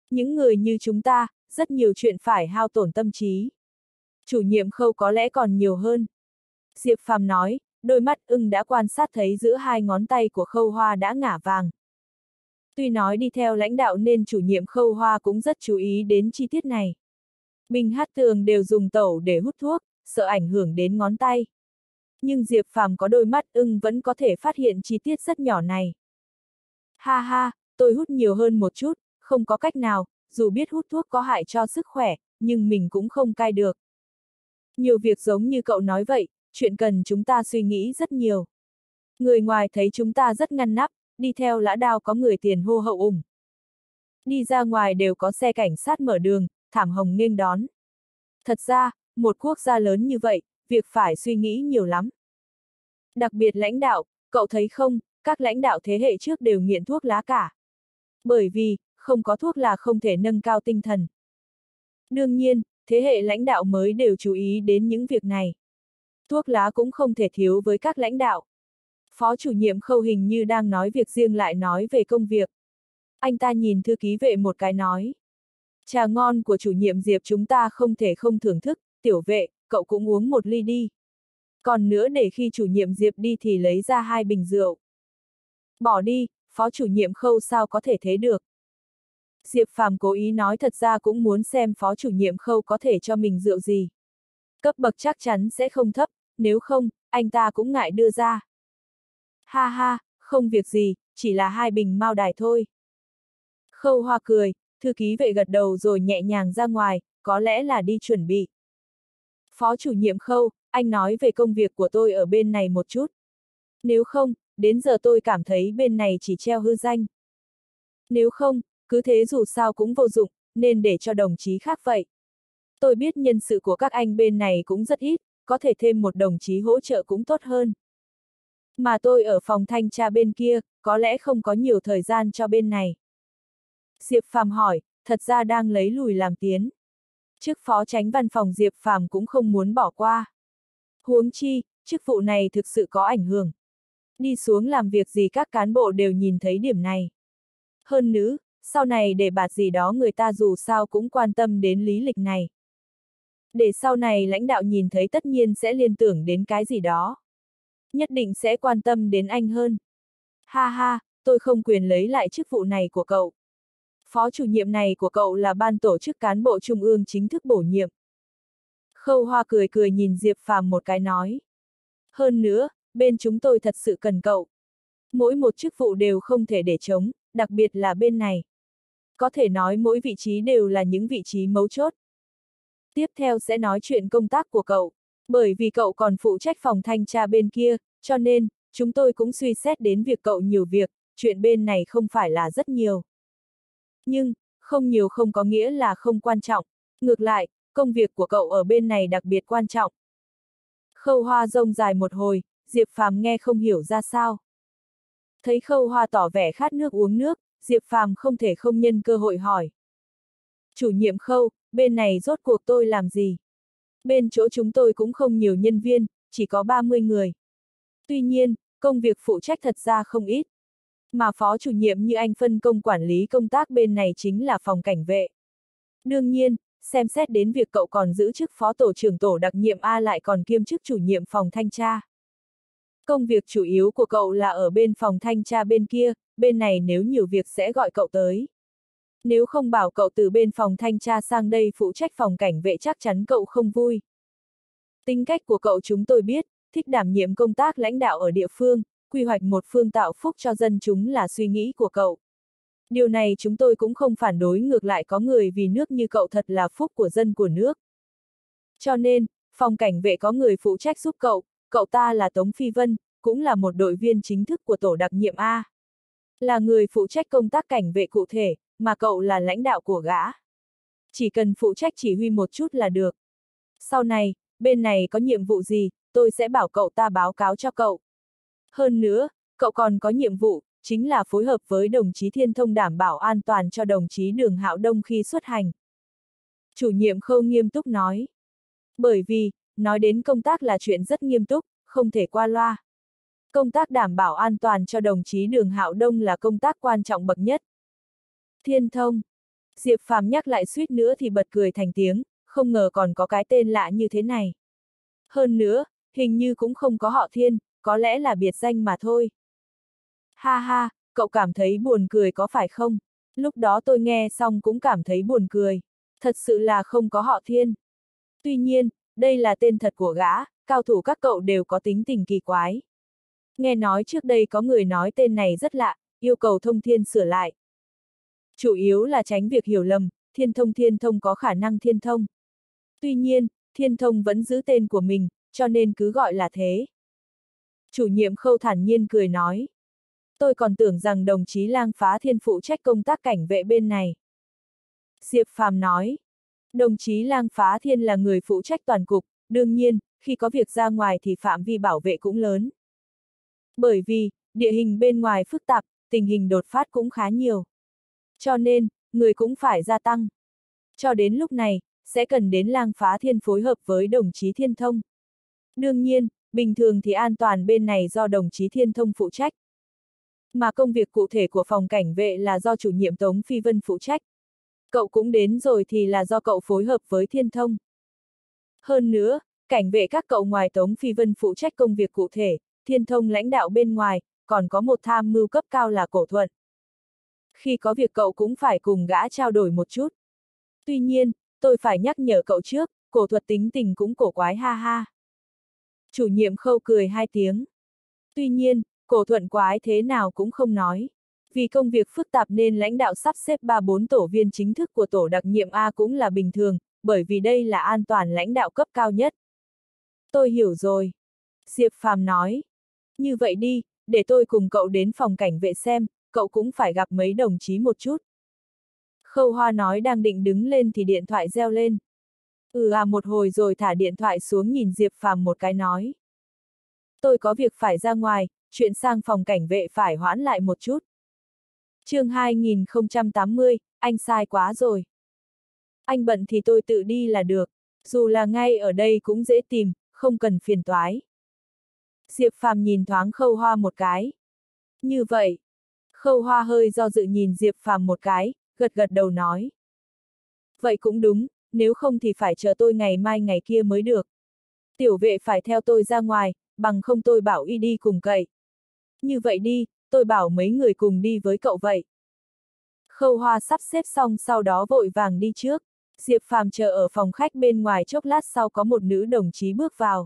Những người như chúng ta, rất nhiều chuyện phải hao tổn tâm trí. Chủ nhiệm Khâu có lẽ còn nhiều hơn. Diệp Phàm nói, đôi mắt ưng đã quan sát thấy giữa hai ngón tay của Khâu Hoa đã ngả vàng. Tuy nói đi theo lãnh đạo nên chủ nhiệm Khâu Hoa cũng rất chú ý đến chi tiết này. Bình hát tường đều dùng tẩu để hút thuốc, sợ ảnh hưởng đến ngón tay. Nhưng Diệp Phàm có đôi mắt ưng vẫn có thể phát hiện chi tiết rất nhỏ này. Ha ha, tôi hút nhiều hơn một chút, không có cách nào, dù biết hút thuốc có hại cho sức khỏe, nhưng mình cũng không cai được. Nhiều việc giống như cậu nói vậy, chuyện cần chúng ta suy nghĩ rất nhiều. Người ngoài thấy chúng ta rất ngăn nắp, đi theo Lã Đao có người tiền hô hậu ủng. Đi ra ngoài đều có xe cảnh sát mở đường, thảm hồng nghênh đón. Thật ra, một quốc gia lớn như vậy, việc phải suy nghĩ nhiều lắm. Đặc biệt lãnh đạo, cậu thấy không, các lãnh đạo thế hệ trước đều nghiện thuốc lá cả. Bởi vì, không có thuốc là không thể nâng cao tinh thần. Đương nhiên, thế hệ lãnh đạo mới đều chú ý đến những việc này. Thuốc lá cũng không thể thiếu với các lãnh đạo. Phó chủ nhiệm Khâu hình như đang nói việc riêng lại nói về công việc. Anh ta nhìn thư ký vệ một cái nói. Trà ngon của chủ nhiệm Diệp chúng ta không thể không thưởng thức, tiểu vệ, cậu cũng uống một ly đi. Còn nữa để khi chủ nhiệm Diệp đi thì lấy ra 2 bình rượu. Bỏ đi, phó chủ nhiệm Khâu sao có thể thế được. Diệp Phàm cố ý nói thật ra cũng muốn xem phó chủ nhiệm Khâu có thể cho mình rượu gì. Cấp bậc chắc chắn sẽ không thấp, nếu không, anh ta cũng ngại đưa ra. Ha ha, không việc gì, chỉ là 2 bình mao đài thôi. Khâu Hoa cười, thư ký vệ gật đầu rồi nhẹ nhàng ra ngoài, có lẽ là đi chuẩn bị. Phó chủ nhiệm Khâu, anh nói về công việc của tôi ở bên này một chút. Nếu không, đến giờ tôi cảm thấy bên này chỉ treo hư danh. Nếu không, cứ thế dù sao cũng vô dụng, nên để cho đồng chí khác vậy. Tôi biết nhân sự của các anh bên này cũng rất ít, có thể thêm một đồng chí hỗ trợ cũng tốt hơn. Mà tôi ở phòng thanh tra bên kia, có lẽ không có nhiều thời gian cho bên này. Diệp Phàm hỏi, thật ra đang lấy lùi làm tiến. Chức phó chánh văn phòng Diệp Phàm cũng không muốn bỏ qua. Huống chi, chức vụ này thực sự có ảnh hưởng. Đi xuống làm việc gì các cán bộ đều nhìn thấy điểm này. Hơn nữa, sau này để bạt gì đó người ta dù sao cũng quan tâm đến lý lịch này. Để sau này lãnh đạo nhìn thấy tất nhiên sẽ liên tưởng đến cái gì đó. Nhất định sẽ quan tâm đến anh hơn. Ha ha, tôi không quyền lấy lại chức vụ này của cậu. Phó chủ nhiệm này của cậu là ban tổ chức cán bộ trung ương chính thức bổ nhiệm. Khâu Hoa cười cười nhìn Diệp Phàm một cái nói. Hơn nữa, bên chúng tôi thật sự cần cậu. Mỗi một chức vụ đều không thể để trống, đặc biệt là bên này. Có thể nói mỗi vị trí đều là những vị trí mấu chốt. Tiếp theo sẽ nói chuyện công tác của cậu. Bởi vì cậu còn phụ trách phòng thanh tra bên kia, cho nên, chúng tôi cũng suy xét đến việc cậu nhiều việc, chuyện bên này không phải là rất nhiều. Nhưng, không nhiều không có nghĩa là không quan trọng. Ngược lại, công việc của cậu ở bên này đặc biệt quan trọng. Khâu Hoa rông dài một hồi, Diệp Phàm nghe không hiểu ra sao. Thấy Khâu Hoa tỏ vẻ khát nước uống nước, Diệp Phàm không thể không nhân cơ hội hỏi. Chủ nhiệm Khâu, bên này rốt cuộc tôi làm gì? Bên chỗ chúng tôi cũng không nhiều nhân viên, chỉ có 30 người. Tuy nhiên, công việc phụ trách thật ra không ít. Mà phó chủ nhiệm như anh phân công quản lý công tác bên này chính là phòng cảnh vệ. Đương nhiên, xem xét đến việc cậu còn giữ chức phó tổ trưởng tổ đặc nhiệm A lại còn kiêm chức chủ nhiệm phòng thanh tra. Công việc chủ yếu của cậu là ở bên phòng thanh tra bên kia, bên này nếu nhiều việc sẽ gọi cậu tới. Nếu không bảo cậu từ bên phòng thanh tra sang đây phụ trách phòng cảnh vệ chắc chắn cậu không vui. Tính cách của cậu chúng tôi biết, thích đảm nhiệm công tác lãnh đạo ở địa phương, quy hoạch một phương tạo phúc cho dân chúng là suy nghĩ của cậu. Điều này chúng tôi cũng không phản đối, ngược lại có người vì nước như cậu thật là phúc của dân của nước. Cho nên, phòng cảnh vệ có người phụ trách giúp cậu, cậu ta là Tống Phi Vân, cũng là một đội viên chính thức của tổ đặc nhiệm A. Là người phụ trách công tác cảnh vệ cụ thể, mà cậu là lãnh đạo của gã. Chỉ cần phụ trách chỉ huy một chút là được. Sau này, bên này có nhiệm vụ gì, tôi sẽ bảo cậu ta báo cáo cho cậu. Hơn nữa, cậu còn có nhiệm vụ, chính là phối hợp với đồng chí Thiên Thông đảm bảo an toàn cho đồng chí Đường Hạo Đông khi xuất hành. Chủ nhiệm Khâu nghiêm túc nói. Bởi vì, nói đến công tác là chuyện rất nghiêm túc, không thể qua loa. Công tác đảm bảo an toàn cho đồng chí Đường Hạo Đông là công tác quan trọng bậc nhất. Thiên Thông. Diệp Phàm nhắc lại suýt nữa thì bật cười thành tiếng, không ngờ còn có cái tên lạ như thế này. Hơn nữa, hình như cũng không có họ Thiên, có lẽ là biệt danh mà thôi. Ha ha, cậu cảm thấy buồn cười có phải không? Lúc đó tôi nghe xong cũng cảm thấy buồn cười. Thật sự là không có họ Thiên. Tuy nhiên, đây là tên thật của gã, cao thủ các cậu đều có tính tình kỳ quái. Nghe nói trước đây có người nói tên này rất lạ, yêu cầu Thông Thiên sửa lại. Chủ yếu là tránh việc hiểu lầm, Thiên Thông có khả năng thiên thông. Tuy nhiên, Thiên Thông vẫn giữ tên của mình, cho nên cứ gọi là thế. Chủ nhiệm Khâu thản nhiên cười nói. Tôi còn tưởng rằng đồng chí Lang Phá Thiên phụ trách công tác cảnh vệ bên này. Diệp Phàm nói. Đồng chí Lang Phá Thiên là người phụ trách toàn cục, đương nhiên, khi có việc ra ngoài thì phạm vi bảo vệ cũng lớn. Bởi vì, địa hình bên ngoài phức tạp, tình hình đột phát cũng khá nhiều. Cho nên, người cũng phải gia tăng. Cho đến lúc này, sẽ cần đến Lang Phá Thiên phối hợp với đồng chí Thiên Thông. Đương nhiên, bình thường thì an toàn bên này do đồng chí Thiên Thông phụ trách. Mà công việc cụ thể của phòng cảnh vệ là do chủ nhiệm Tống Phi Vân phụ trách. Cậu cũng đến rồi thì là do cậu phối hợp với Thiên Thông. Hơn nữa, cảnh vệ các cậu ngoài Tống Phi Vân phụ trách công việc cụ thể, Thiên Thông lãnh đạo bên ngoài, còn có một tham mưu cấp cao là Cổ Thuận. Khi có việc cậu cũng phải cùng gã trao đổi một chút. Tuy nhiên, tôi phải nhắc nhở cậu trước, Cổ Thuận tính tình cũng cổ quái ha ha. Chủ nhiệm Khâu cười hai tiếng. Tuy nhiên, Cổ Thuận quái thế nào cũng không nói. Vì công việc phức tạp nên lãnh đạo sắp xếp 3-4 tổ viên chính thức của tổ đặc nhiệm A cũng là bình thường, bởi vì đây là an toàn lãnh đạo cấp cao nhất. Tôi hiểu rồi. Diệp Phàm nói. Như vậy đi, để tôi cùng cậu đến phòng cảnh vệ xem, cậu cũng phải gặp mấy đồng chí một chút. Khâu Hoa nói đang định đứng lên thì điện thoại reo lên. Một hồi rồi thả điện thoại xuống nhìn Diệp Phàm một cái nói. Tôi có việc phải ra ngoài, chuyện sang phòng cảnh vệ phải hoãn lại một chút. Chương 2080, anh sai quá rồi. Anh bận thì tôi tự đi là được, dù là ngay ở đây cũng dễ tìm, không cần phiền toái. Diệp Phàm nhìn thoáng Khâu Hoa một cái. Như vậy, Khâu Hoa hơi do dự nhìn Diệp Phàm một cái, gật gật đầu nói. Vậy cũng đúng, nếu không thì phải chờ tôi ngày mai ngày kia mới được. Tiểu vệ phải theo tôi ra ngoài, bằng không tôi bảo y đi cùng cậy. Như vậy đi, tôi bảo mấy người cùng đi với cậu vậy. Khâu Hoa sắp xếp xong sau đó vội vàng đi trước. Diệp Phàm chờ ở phòng khách bên ngoài chốc lát sau có một nữ đồng chí bước vào.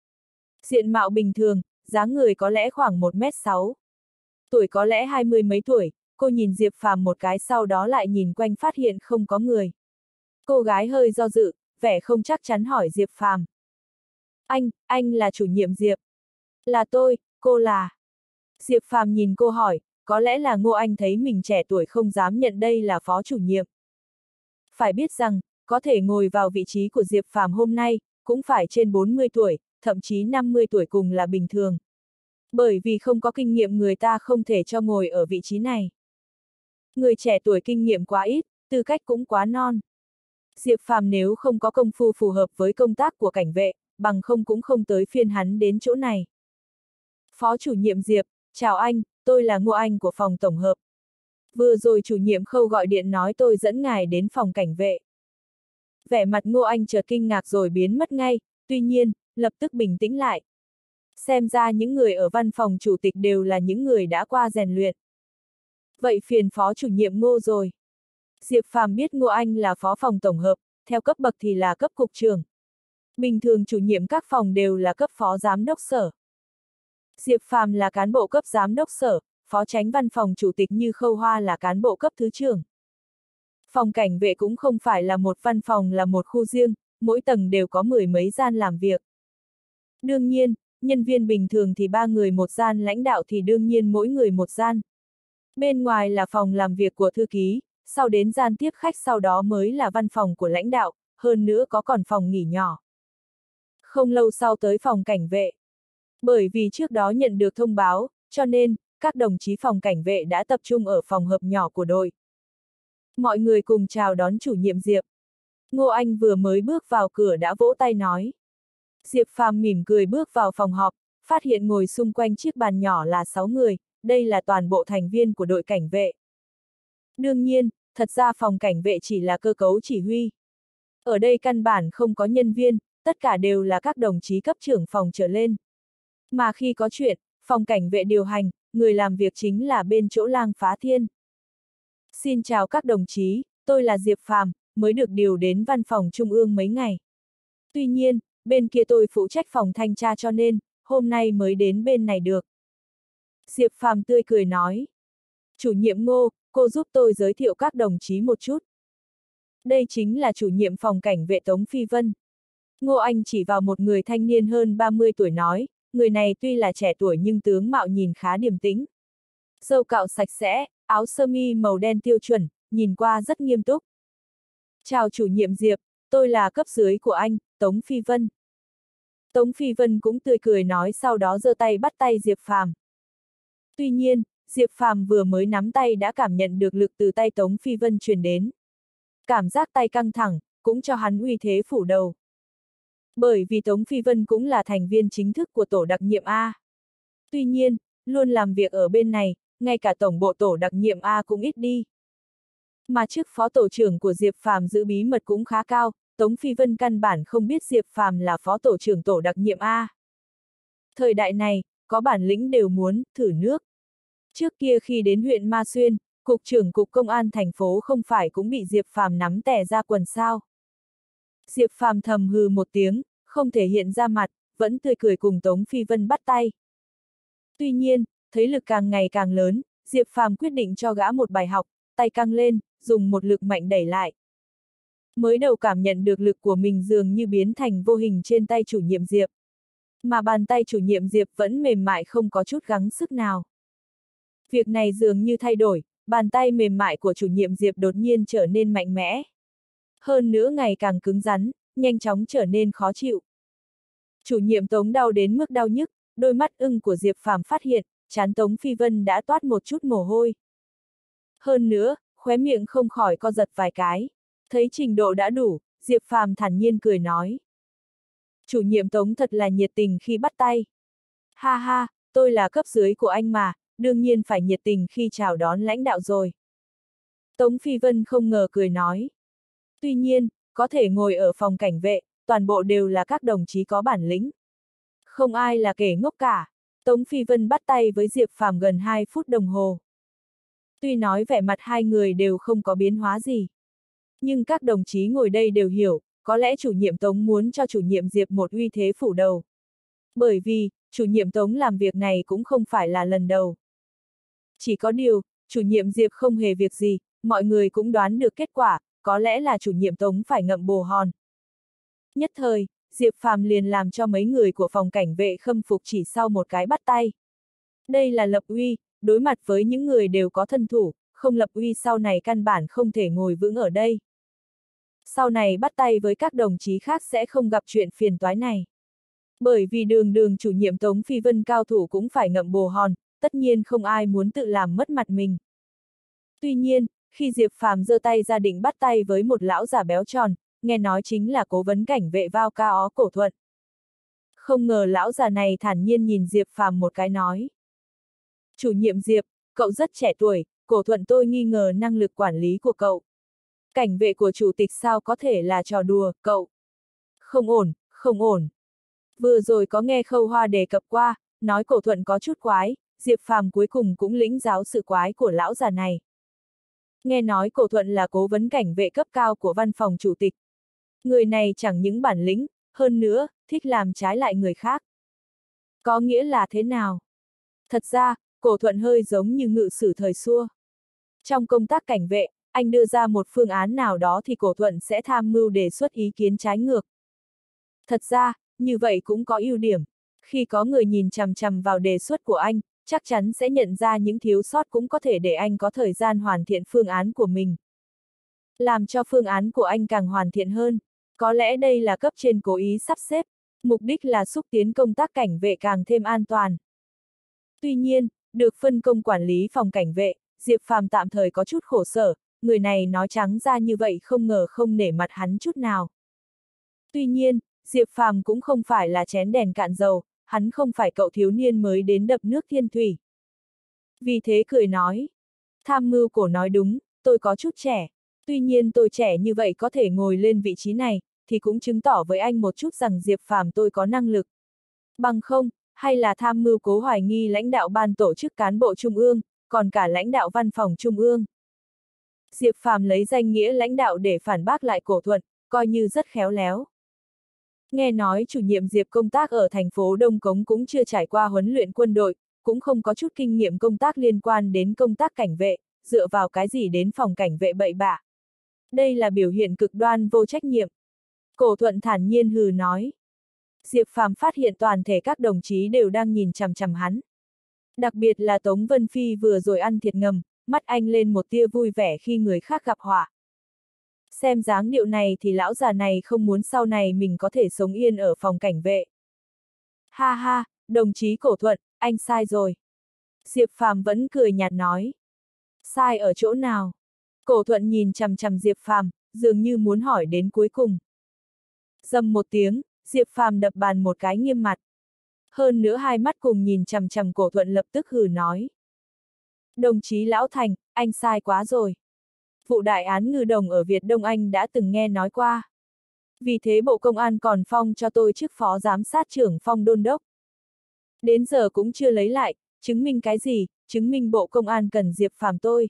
Diện mạo bình thường, dáng người có lẽ khoảng 1m6. Tuổi có lẽ 20 mấy tuổi, cô nhìn Diệp Phàm một cái sau đó lại nhìn quanh phát hiện không có người. Cô gái hơi do dự, vẻ không chắc chắn hỏi Diệp Phàm. Anh là chủ nhiệm Diệp. Là tôi, cô là. Diệp Phàm nhìn cô hỏi, có lẽ là Ngô Anh thấy mình trẻ tuổi không dám nhận đây là phó chủ nhiệm. Phải biết rằng, có thể ngồi vào vị trí của Diệp Phàm hôm nay, cũng phải trên 40 tuổi, thậm chí 50 tuổi cùng là bình thường. Bởi vì không có kinh nghiệm người ta không thể cho ngồi ở vị trí này. Người trẻ tuổi kinh nghiệm quá ít, tư cách cũng quá non. Diệp Phàm nếu không có công phu phù hợp với công tác của cảnh vệ, bằng không cũng không tới phiên hắn đến chỗ này. Phó chủ nhiệm Diệp, chào anh, tôi là Ngô Anh của phòng tổng hợp. Vừa rồi chủ nhiệm Khâu gọi điện nói tôi dẫn ngài đến phòng cảnh vệ. Vẻ mặt Ngô Anh chợt kinh ngạc rồi biến mất ngay, tuy nhiên, lập tức bình tĩnh lại. Xem ra những người ở văn phòng chủ tịch đều là những người đã qua rèn luyện. Vậy phiền phó chủ nhiệm Ngô rồi. Diệp Phàm biết Ngô Anh là phó phòng tổng hợp, theo cấp bậc thì là cấp cục trưởng. Bình thường chủ nhiệm các phòng đều là cấp phó giám đốc sở. Diệp Phàm là cán bộ cấp giám đốc sở, phó chánh văn phòng chủ tịch như Khâu Hoa là cán bộ cấp thứ trưởng. Phòng cảnh vệ cũng không phải là một văn phòng là một khu riêng, mỗi tầng đều có 10 mấy gian làm việc. Đương nhiên, nhân viên bình thường thì 3 người một gian, lãnh đạo thì đương nhiên mỗi người một gian. Bên ngoài là phòng làm việc của thư ký, sau đến gian tiếp khách sau đó mới là văn phòng của lãnh đạo, hơn nữa có còn phòng nghỉ nhỏ. Không lâu sau tới phòng cảnh vệ. Bởi vì trước đó nhận được thông báo, cho nên, các đồng chí phòng cảnh vệ đã tập trung ở phòng họp nhỏ của đội. Mọi người cùng chào đón chủ nhiệm Diệp. Ngô Anh vừa mới bước vào cửa đã vỗ tay nói. Diệp Phàm mỉm cười bước vào phòng họp, phát hiện ngồi xung quanh chiếc bàn nhỏ là 6 người, đây là toàn bộ thành viên của đội cảnh vệ. Đương nhiên, thật ra phòng cảnh vệ chỉ là cơ cấu chỉ huy. Ở đây căn bản không có nhân viên, tất cả đều là các đồng chí cấp trưởng phòng trở lên. Mà khi có chuyện, phòng cảnh vệ điều hành, người làm việc chính là bên chỗ Lang Phá Thiên. Xin chào các đồng chí, tôi là Diệp Phàm, mới được điều đến văn phòng trung ương mấy ngày. Tuy nhiên, bên kia tôi phụ trách phòng thanh tra cho nên, hôm nay mới đến bên này được. Diệp Phàm tươi cười nói. Chủ nhiệm Ngô, cô giúp tôi giới thiệu các đồng chí một chút. Đây chính là chủ nhiệm phòng cảnh vệ Tống Phi Vân. Ngô Anh chỉ vào một người thanh niên hơn 30 tuổi nói, người này tuy là trẻ tuổi nhưng tướng mạo nhìn khá điềm tĩnh. Râu cạo sạch sẽ, áo sơ mi màu đen tiêu chuẩn, nhìn qua rất nghiêm túc. Chào chủ nhiệm Diệp, tôi là cấp dưới của anh, Tống Phi Vân. Tống Phi Vân cũng tươi cười nói sau đó giơ tay bắt tay Diệp Phàm. Tuy nhiên, Diệp Phàm vừa mới nắm tay đã cảm nhận được lực từ tay Tống Phi Vân truyền đến. Cảm giác tay căng thẳng, cũng cho hắn uy thế phủ đầu. Bởi vì Tống Phi Vân cũng là thành viên chính thức của tổ đặc nhiệm A. Tuy nhiên, luôn làm việc ở bên này, ngay cả tổng bộ tổ đặc nhiệm A cũng ít đi. Mà chức phó tổ trưởng của Diệp Phàm giữ bí mật cũng khá cao, Tống Phi Vân căn bản không biết Diệp Phàm là phó tổ trưởng tổ đặc nhiệm A. Thời đại này, có bản lĩnh đều muốn thử nước. Trước kia khi đến huyện Ma Xuyên, cục trưởng cục công an thành phố không phải cũng bị Diệp Phàm nắm tè ra quần sao. Diệp Phàm thầm hừ một tiếng, không thể hiện ra mặt, vẫn tươi cười cùng Tống Phi Vân bắt tay. Tuy nhiên, thấy lực càng ngày càng lớn, Diệp Phàm quyết định cho gã một bài học, tay căng lên, dùng một lực mạnh đẩy lại. Mới đầu cảm nhận được lực của mình dường như biến thành vô hình trên tay chủ nhiệm Diệp. Mà bàn tay chủ nhiệm Diệp vẫn mềm mại không có chút gắng sức nào. Việc này dường như thay đổi, bàn tay mềm mại của chủ nhiệm Diệp đột nhiên trở nên mạnh mẽ. Hơn nữa ngày càng cứng rắn, nhanh chóng trở nên khó chịu. Chủ nhiệm Tống đau đến mức đau nhức, đôi mắt ưng của Diệp Phàm phát hiện, trán Tống Phi Vân đã toát một chút mồ hôi. Hơn nữa, khóe miệng không khỏi co giật vài cái. Thấy trình độ đã đủ, Diệp Phàm thản nhiên cười nói. Chủ nhiệm Tống thật là nhiệt tình khi bắt tay. Ha ha, tôi là cấp dưới của anh mà, đương nhiên phải nhiệt tình khi chào đón lãnh đạo rồi. Tống Phi Vân không ngờ cười nói. Tuy nhiên, có thể ngồi ở phòng cảnh vệ, toàn bộ đều là các đồng chí có bản lĩnh. Không ai là kẻ ngốc cả. Tống Phi Vân bắt tay với Diệp Phàm gần 2 phút đồng hồ. Tuy nói vẻ mặt hai người đều không có biến hóa gì. Nhưng các đồng chí ngồi đây đều hiểu, có lẽ chủ nhiệm Tống muốn cho chủ nhiệm Diệp một uy thế phủ đầu. Bởi vì, chủ nhiệm Tống làm việc này cũng không phải là lần đầu. Chỉ có điều, chủ nhiệm Diệp không hề việc gì, mọi người cũng đoán được kết quả, có lẽ là chủ nhiệm Tống phải ngậm bồ hòn. Nhất thời, Diệp Phàm liền làm cho mấy người của phòng cảnh vệ khâm phục chỉ sau một cái bắt tay. Đây là lập uy, đối mặt với những người đều có thân thủ, không lập uy sau này căn bản không thể ngồi vững ở đây. Sau này bắt tay với các đồng chí khác sẽ không gặp chuyện phiền toái này. Bởi vì đường chủ nhiệm Tống Phi Vân cao thủ cũng phải ngậm bồ hòn, tất nhiên không ai muốn tự làm mất mặt mình. Tuy nhiên, khi Diệp Phàm giơ tay ra định bắt tay với một lão già béo tròn, nghe nói chính là cố vấn cảnh vệ Vào Ca Ó Cổ Thuận. Không ngờ lão già này thản nhiên nhìn Diệp Phàm một cái nói. Chủ nhiệm Diệp, cậu rất trẻ tuổi, Cổ Thuận tôi nghi ngờ năng lực quản lý của cậu. Cảnh vệ của chủ tịch sao có thể là trò đùa, cậu. Không ổn, không ổn. Vừa rồi có nghe Khâu Hoa đề cập qua, nói Cổ Thuận có chút quái, Diệp Phàm cuối cùng cũng lĩnh giáo sự quái của lão già này. Nghe nói Cổ Thuận là cố vấn cảnh vệ cấp cao của văn phòng chủ tịch. Người này chẳng những bản lĩnh, hơn nữa, thích làm trái lại người khác. Có nghĩa là thế nào? Thật ra, Cổ Thuận hơi giống như ngự sử thời xưa. Trong công tác cảnh vệ, anh đưa ra một phương án nào đó thì Cổ Thuận sẽ tham mưu đề xuất ý kiến trái ngược. Thật ra, như vậy cũng có ưu điểm. Khi có người nhìn chằm chằm vào đề xuất của anh, chắc chắn sẽ nhận ra những thiếu sót cũng có thể để anh có thời gian hoàn thiện phương án của mình. Làm cho phương án của anh càng hoàn thiện hơn. Có lẽ đây là cấp trên cố ý sắp xếp, mục đích là xúc tiến công tác cảnh vệ càng thêm an toàn. Tuy nhiên, được phân công quản lý phòng cảnh vệ, Diệp Phàm tạm thời có chút khổ sở, người này nói trắng ra như vậy không ngờ không nể mặt hắn chút nào. Tuy nhiên, Diệp Phàm cũng không phải là chén đèn cạn dầu, hắn không phải cậu thiếu niên mới đến đập nước thiên thủy. Vì thế cười nói, tham mưu Cổ nói đúng, tôi có chút trẻ. Tuy nhiên tôi trẻ như vậy có thể ngồi lên vị trí này, thì cũng chứng tỏ với anh một chút rằng Diệp Phàm tôi có năng lực. Bằng không, hay là tham mưu cố hoài nghi lãnh đạo ban tổ chức cán bộ Trung ương, còn cả lãnh đạo văn phòng Trung ương. Diệp Phàm lấy danh nghĩa lãnh đạo để phản bác lại Cổ Thuận, coi như rất khéo léo. Nghe nói chủ nhiệm Diệp công tác ở thành phố Đông Cống cũng chưa trải qua huấn luyện quân đội, cũng không có chút kinh nghiệm công tác liên quan đến công tác cảnh vệ, dựa vào cái gì đến phòng cảnh vệ bậy bạ. Đây là biểu hiện cực đoan vô trách nhiệm. Cổ Thuận thản nhiên hừ nói. Diệp Phàm phát hiện toàn thể các đồng chí đều đang nhìn chằm chằm hắn. Đặc biệt là Tống Vân Phi vừa rồi ăn thiệt ngầm, mắt anh lên một tia vui vẻ khi người khác gặp họa. Xem dáng điệu này thì lão già này không muốn sau này mình có thể sống yên ở phòng cảnh vệ. Ha ha, đồng chí Cổ Thuận, anh sai rồi. Diệp Phàm vẫn cười nhạt nói. Sai ở chỗ nào? Cổ Thuận nhìn chằm chằm Diệp Phàm, dường như muốn hỏi đến cuối cùng. Dầm một tiếng, Diệp Phàm đập bàn một cái nghiêm mặt. Hơn nữa hai mắt cùng nhìn chằm chằm Cổ Thuận lập tức hừ nói. Đồng chí Lão Thành, anh sai quá rồi. Vụ đại án ngư đồng ở Việt Đông Anh đã từng nghe nói qua. Vì thế Bộ Công an còn phong cho tôi chức phó giám sát trưởng phòng đôn đốc. Đến giờ cũng chưa lấy lại, chứng minh cái gì, chứng minh Bộ Công an cần Diệp Phàm tôi.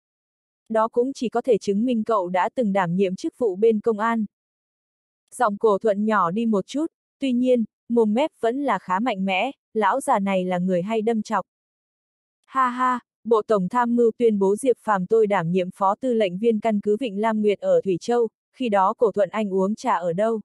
Đó cũng chỉ có thể chứng minh cậu đã từng đảm nhiệm chức vụ bên công an. Giọng Cổ Thuận nhỏ đi một chút, tuy nhiên, mồm mép vẫn là khá mạnh mẽ, lão già này là người hay đâm chọc. Ha ha, Bộ Tổng Tham mưu tuyên bố Diệp Phàm tôi đảm nhiệm phó tư lệnh viên căn cứ Vịnh Lam Nguyệt ở Thủy Châu, khi đó Cổ Thuận anh uống trà ở đâu?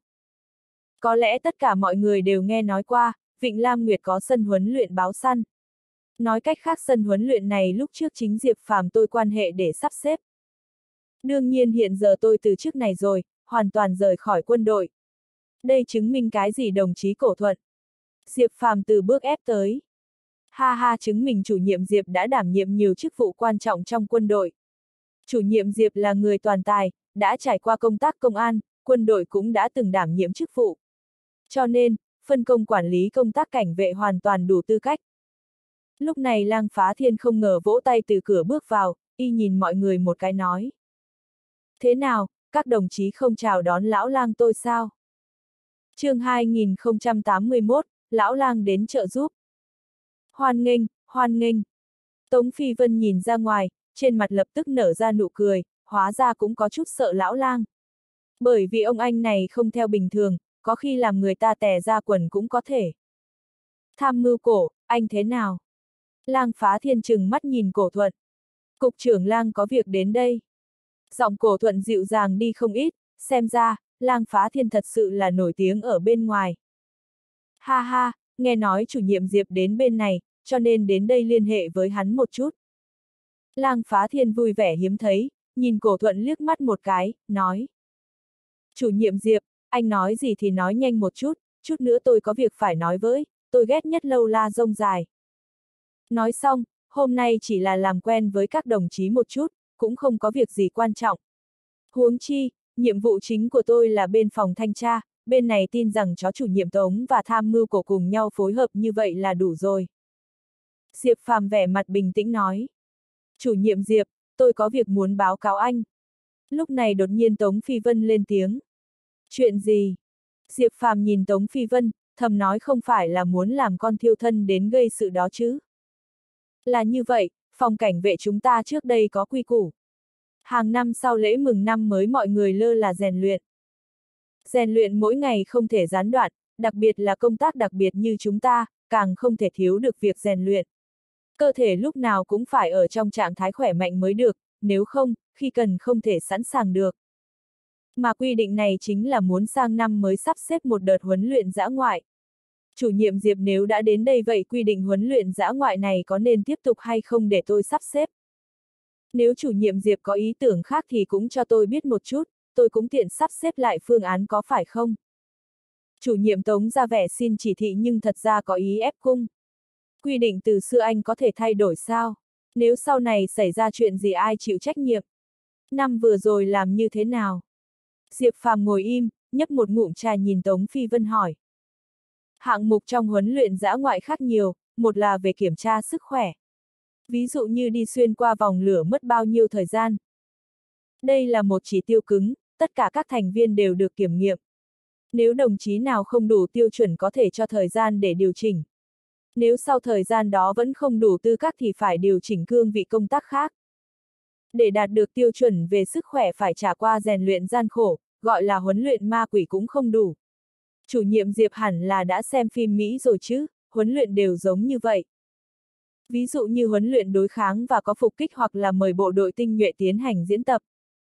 Có lẽ tất cả mọi người đều nghe nói qua, Vịnh Lam Nguyệt có sân huấn luyện báo săn. Nói cách khác sân huấn luyện này lúc trước chính Diệp Phàm tôi quan hệ để sắp xếp. Đương nhiên hiện giờ tôi từ chức này rồi, hoàn toàn rời khỏi quân đội. Đây chứng minh cái gì đồng chí Cổ Thuận? Diệp Phàm từ bước ép tới. Ha ha, chứng minh chủ nhiệm Diệp đã đảm nhiệm nhiều chức vụ quan trọng trong quân đội. Chủ nhiệm Diệp là người toàn tài, đã trải qua công tác công an, quân đội cũng đã từng đảm nhiệm chức vụ. Cho nên, phân công quản lý công tác cảnh vệ hoàn toàn đủ tư cách. Lúc này Lang Phá Thiên không ngờ vỗ tay từ cửa bước vào, y nhìn mọi người một cái nói. Thế nào, các đồng chí không chào đón lão Lang tôi sao? Chương 2081, lão Lang đến trợ giúp. Hoan nghênh, hoan nghênh. Tống Phi Vân nhìn ra ngoài, trên mặt lập tức nở ra nụ cười, hóa ra cũng có chút sợ lão Lang. Bởi vì ông anh này không theo bình thường, có khi làm người ta tè ra quần cũng có thể. Tham mưu Cổ, anh thế nào? Lang Phá Thiên trừng mắt nhìn Cổ Thuận. Cục trưởng Lang có việc đến đây. Giọng Cổ Thuận dịu dàng đi không ít, xem ra, Lang Phá Thiên thật sự là nổi tiếng ở bên ngoài. Ha ha, nghe nói chủ nhiệm Diệp đến bên này, cho nên đến đây liên hệ với hắn một chút. Lang Phá Thiên vui vẻ hiếm thấy, nhìn Cổ Thuận liếc mắt một cái, nói. Chủ nhiệm Diệp, anh nói gì thì nói nhanh một chút nữa tôi có việc phải nói với, tôi ghét nhất lâu la rông dài. Nói xong, hôm nay chỉ là làm quen với các đồng chí một chút, cũng không có việc gì quan trọng. Huống chi, nhiệm vụ chính của tôi là bên phòng thanh tra, bên này tin rằng chó chủ nhiệm Tống và tham mưu Cổ cùng nhau phối hợp như vậy là đủ rồi. Diệp Phàm vẻ mặt bình tĩnh nói. Chủ nhiệm Diệp, tôi có việc muốn báo cáo anh. Lúc này đột nhiên Tống Phi Vân lên tiếng. Chuyện gì? Diệp Phàm nhìn Tống Phi Vân, thầm nói không phải là muốn làm con thiêu thân đến gây sự đó chứ. Là như vậy, phòng cảnh vệ chúng ta trước đây có quy củ. Hàng năm sau lễ mừng năm mới mọi người lơ là rèn luyện. Rèn luyện mỗi ngày không thể gián đoạn, đặc biệt là công tác đặc biệt như chúng ta, càng không thể thiếu được việc rèn luyện. Cơ thể lúc nào cũng phải ở trong trạng thái khỏe mạnh mới được, nếu không, khi cần không thể sẵn sàng được. Mà quy định này chính là muốn sang năm mới sắp xếp một đợt huấn luyện dã ngoại. Chủ nhiệm Diệp nếu đã đến đây vậy quy định huấn luyện dã ngoại này có nên tiếp tục hay không để tôi sắp xếp? Nếu chủ nhiệm Diệp có ý tưởng khác thì cũng cho tôi biết một chút, tôi cũng tiện sắp xếp lại phương án có phải không? Chủ nhiệm Tống ra vẻ xin chỉ thị nhưng thật ra có ý ép cung. Quy định từ xưa anh có thể thay đổi sao? Nếu sau này xảy ra chuyện gì ai chịu trách nhiệm? Năm vừa rồi làm như thế nào? Diệp Phàm ngồi im, nhấp một ngụm trà nhìn Tống Phi Vân hỏi. Hạng mục trong huấn luyện dã ngoại khác nhiều, một là về kiểm tra sức khỏe. Ví dụ như đi xuyên qua vòng lửa mất bao nhiêu thời gian. Đây là một chỉ tiêu cứng, tất cả các thành viên đều được kiểm nghiệm. Nếu đồng chí nào không đủ tiêu chuẩn có thể cho thời gian để điều chỉnh. Nếu sau thời gian đó vẫn không đủ tư cách thì phải điều chỉnh cương vị công tác khác. Để đạt được tiêu chuẩn về sức khỏe phải trải qua rèn luyện gian khổ, gọi là huấn luyện ma quỷ cũng không đủ. Chủ nhiệm Diệp hẳn là đã xem phim Mỹ rồi chứ, huấn luyện đều giống như vậy. Ví dụ như huấn luyện đối kháng và có phục kích hoặc là mời bộ đội tinh nhuệ tiến hành diễn tập.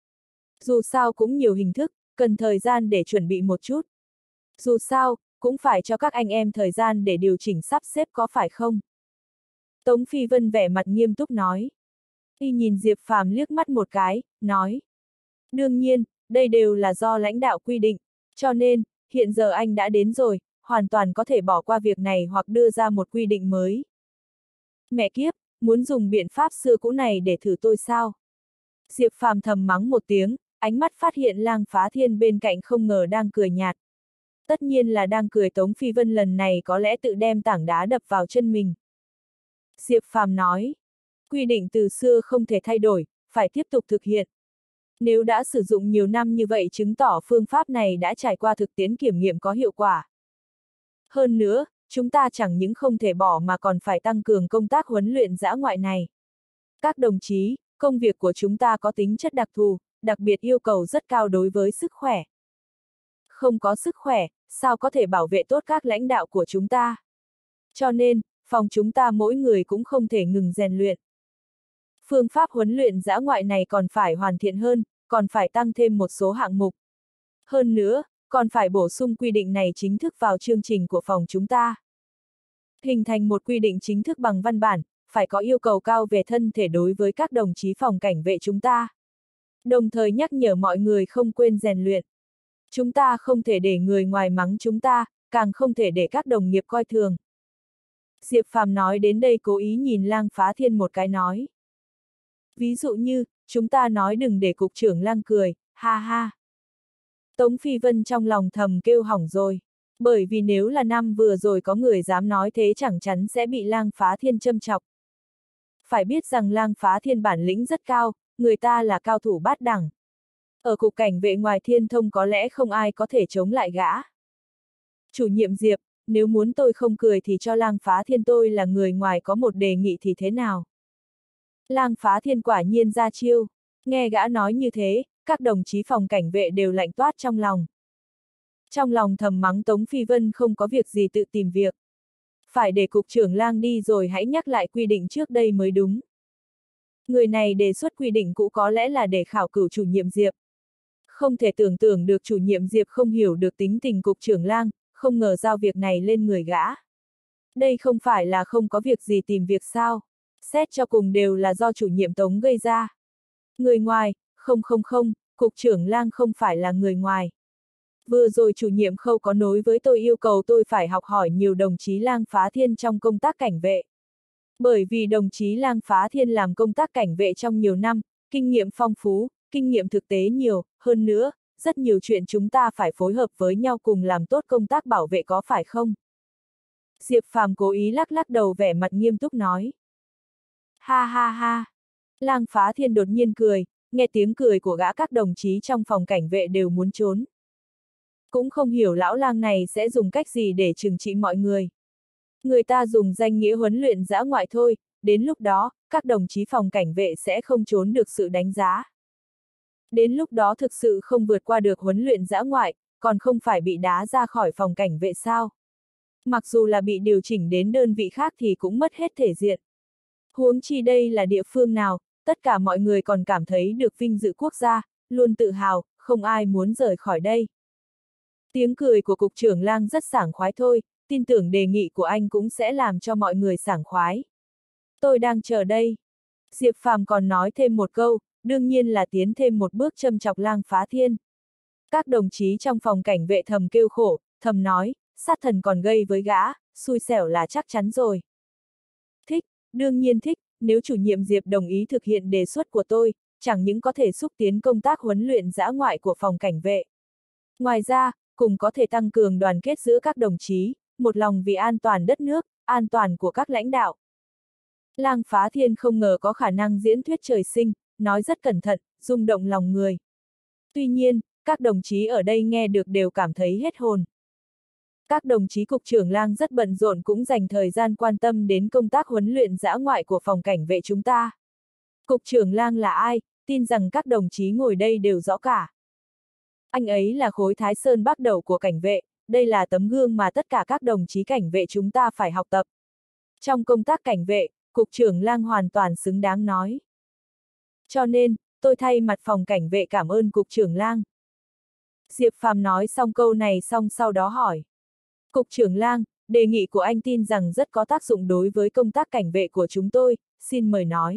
Dù sao cũng nhiều hình thức, cần thời gian để chuẩn bị một chút. Dù sao, cũng phải cho các anh em thời gian để điều chỉnh sắp xếp có phải không? Tống Phi Vân vẻ mặt nghiêm túc nói. Y nhìn Diệp Phàm liếc mắt một cái, nói. Đương nhiên, đây đều là do lãnh đạo quy định, cho nên, hiện giờ anh đã đến rồi, hoàn toàn có thể bỏ qua việc này hoặc đưa ra một quy định mới. Mẹ kiếp, muốn dùng biện pháp xưa cũ này để thử tôi sao? Diệp Phàm thầm mắng một tiếng, ánh mắt phát hiện Lang Phá Thiên bên cạnh không ngờ đang cười nhạt. Tất nhiên là đang cười Tống Phi Vân lần này có lẽ tự đem tảng đá đập vào chân mình. Diệp Phàm nói, quy định từ xưa không thể thay đổi, phải tiếp tục thực hiện. Nếu đã sử dụng nhiều năm như vậy chứng tỏ phương pháp này đã trải qua thực tiễn kiểm nghiệm có hiệu quả. Hơn nữa, chúng ta chẳng những không thể bỏ mà còn phải tăng cường công tác huấn luyện dã ngoại này. Các đồng chí, công việc của chúng ta có tính chất đặc thù, đặc biệt yêu cầu rất cao đối với sức khỏe. Không có sức khỏe, sao có thể bảo vệ tốt các lãnh đạo của chúng ta? Cho nên, phòng chúng ta mỗi người cũng không thể ngừng rèn luyện. Phương pháp huấn luyện dã ngoại này còn phải hoàn thiện hơn, còn phải tăng thêm một số hạng mục. Hơn nữa, còn phải bổ sung quy định này chính thức vào chương trình của phòng chúng ta. Hình thành một quy định chính thức bằng văn bản, phải có yêu cầu cao về thân thể đối với các đồng chí phòng cảnh vệ chúng ta. Đồng thời nhắc nhở mọi người không quên rèn luyện. Chúng ta không thể để người ngoài mắng chúng ta, càng không thể để các đồng nghiệp coi thường. Diệp Phàm nói đến đây cố ý nhìn Lang Phá Thiên một cái nói. Ví dụ như, chúng ta nói đừng để cục trưởng Lang cười, ha ha. Tống Phi Vân trong lòng thầm kêu hỏng rồi. Bởi vì nếu là năm vừa rồi có người dám nói thế chẳng chắn sẽ bị Lang Phá Thiên châm chọc. Phải biết rằng Lang Phá Thiên bản lĩnh rất cao, người ta là cao thủ bát đẳng. Ở cục cảnh vệ ngoài Thiên Thông có lẽ không ai có thể chống lại gã. Chủ nhiệm Diệp, nếu muốn tôi không cười thì cho Lang Phá Thiên tôi là người ngoài có một đề nghị thì thế nào? Lang Phá Thiên quả nhiên ra chiêu. Nghe gã nói như thế, các đồng chí phòng cảnh vệ đều lạnh toát trong lòng. Trong lòng thầm mắng Tống Phi Vân không có việc gì tự tìm việc. Phải để cục trưởng Lang đi rồi hãy nhắc lại quy định trước đây mới đúng. Người này đề xuất quy định cũ có lẽ là để khảo cử chủ nhiệm Diệp. Không thể tưởng tượng được chủ nhiệm Diệp không hiểu được tính tình cục trưởng Lang, không ngờ giao việc này lên người gã. Đây không phải là không có việc gì tìm việc sao? Xét cho cùng đều là do chủ nhiệm Tống gây ra. Người ngoài, không, cục trưởng Lang không phải là người ngoài. Vừa rồi chủ nhiệm Khâu có nói với tôi yêu cầu tôi phải học hỏi nhiều đồng chí Lang Phá Thiên trong công tác cảnh vệ. Bởi vì đồng chí Lang Phá Thiên làm công tác cảnh vệ trong nhiều năm, kinh nghiệm phong phú, kinh nghiệm thực tế nhiều, hơn nữa, rất nhiều chuyện chúng ta phải phối hợp với nhau cùng làm tốt công tác bảo vệ có phải không? Diệp Phàm cố ý lắc lắc đầu vẻ mặt nghiêm túc nói. Ha ha ha! Lang Phá Thiên đột nhiên cười, nghe tiếng cười của gã các đồng chí trong phòng cảnh vệ đều muốn trốn. Cũng không hiểu lão Lang này sẽ dùng cách gì để trừng trị mọi người. Người ta dùng danh nghĩa huấn luyện dã ngoại thôi, đến lúc đó, các đồng chí phòng cảnh vệ sẽ không trốn được sự đánh giá. Đến lúc đó thực sự không vượt qua được huấn luyện dã ngoại, còn không phải bị đá ra khỏi phòng cảnh vệ sao. Mặc dù là bị điều chỉnh đến đơn vị khác thì cũng mất hết thể diện. Huống chi đây là địa phương nào, tất cả mọi người còn cảm thấy được vinh dự quốc gia, luôn tự hào, không ai muốn rời khỏi đây. Tiếng cười của cục trưởng Lang rất sảng khoái thôi, tin tưởng đề nghị của anh cũng sẽ làm cho mọi người sảng khoái. Tôi đang chờ đây. Diệp Phàm còn nói thêm một câu, đương nhiên là tiến thêm một bước châm chọc Lang Phá Thiên. Các đồng chí trong phòng cảnh vệ thầm kêu khổ, thầm nói, sát thần còn gây với gã, xui xẻo là chắc chắn rồi. Thích, đương nhiên thích, nếu chủ nhiệm Diệp đồng ý thực hiện đề xuất của tôi, chẳng những có thể xúc tiến công tác huấn luyện dã ngoại của phòng cảnh vệ. Ngoài ra, cùng có thể tăng cường đoàn kết giữa các đồng chí, một lòng vì an toàn đất nước, an toàn của các lãnh đạo. Lang Phá Thiên không ngờ có khả năng diễn thuyết trời sinh, nói rất cẩn thận, rung động lòng người. Tuy nhiên, các đồng chí ở đây nghe được đều cảm thấy hết hồn. Các đồng chí cục trưởng Lang rất bận rộn cũng dành thời gian quan tâm đến công tác huấn luyện dã ngoại của phòng cảnh vệ chúng ta. Cục trưởng Lang là ai, tin rằng các đồng chí ngồi đây đều rõ cả. Anh ấy là khối Thái Sơn Bắc đầu của cảnh vệ, đây là tấm gương mà tất cả các đồng chí cảnh vệ chúng ta phải học tập. Trong công tác cảnh vệ, cục trưởng Lang hoàn toàn xứng đáng nói. Cho nên, tôi thay mặt phòng cảnh vệ cảm ơn cục trưởng Lang. Diệp Phàm nói xong câu này xong sau đó hỏi. Cục trưởng Lang, đề nghị của anh tin rằng rất có tác dụng đối với công tác cảnh vệ của chúng tôi, xin mời nói.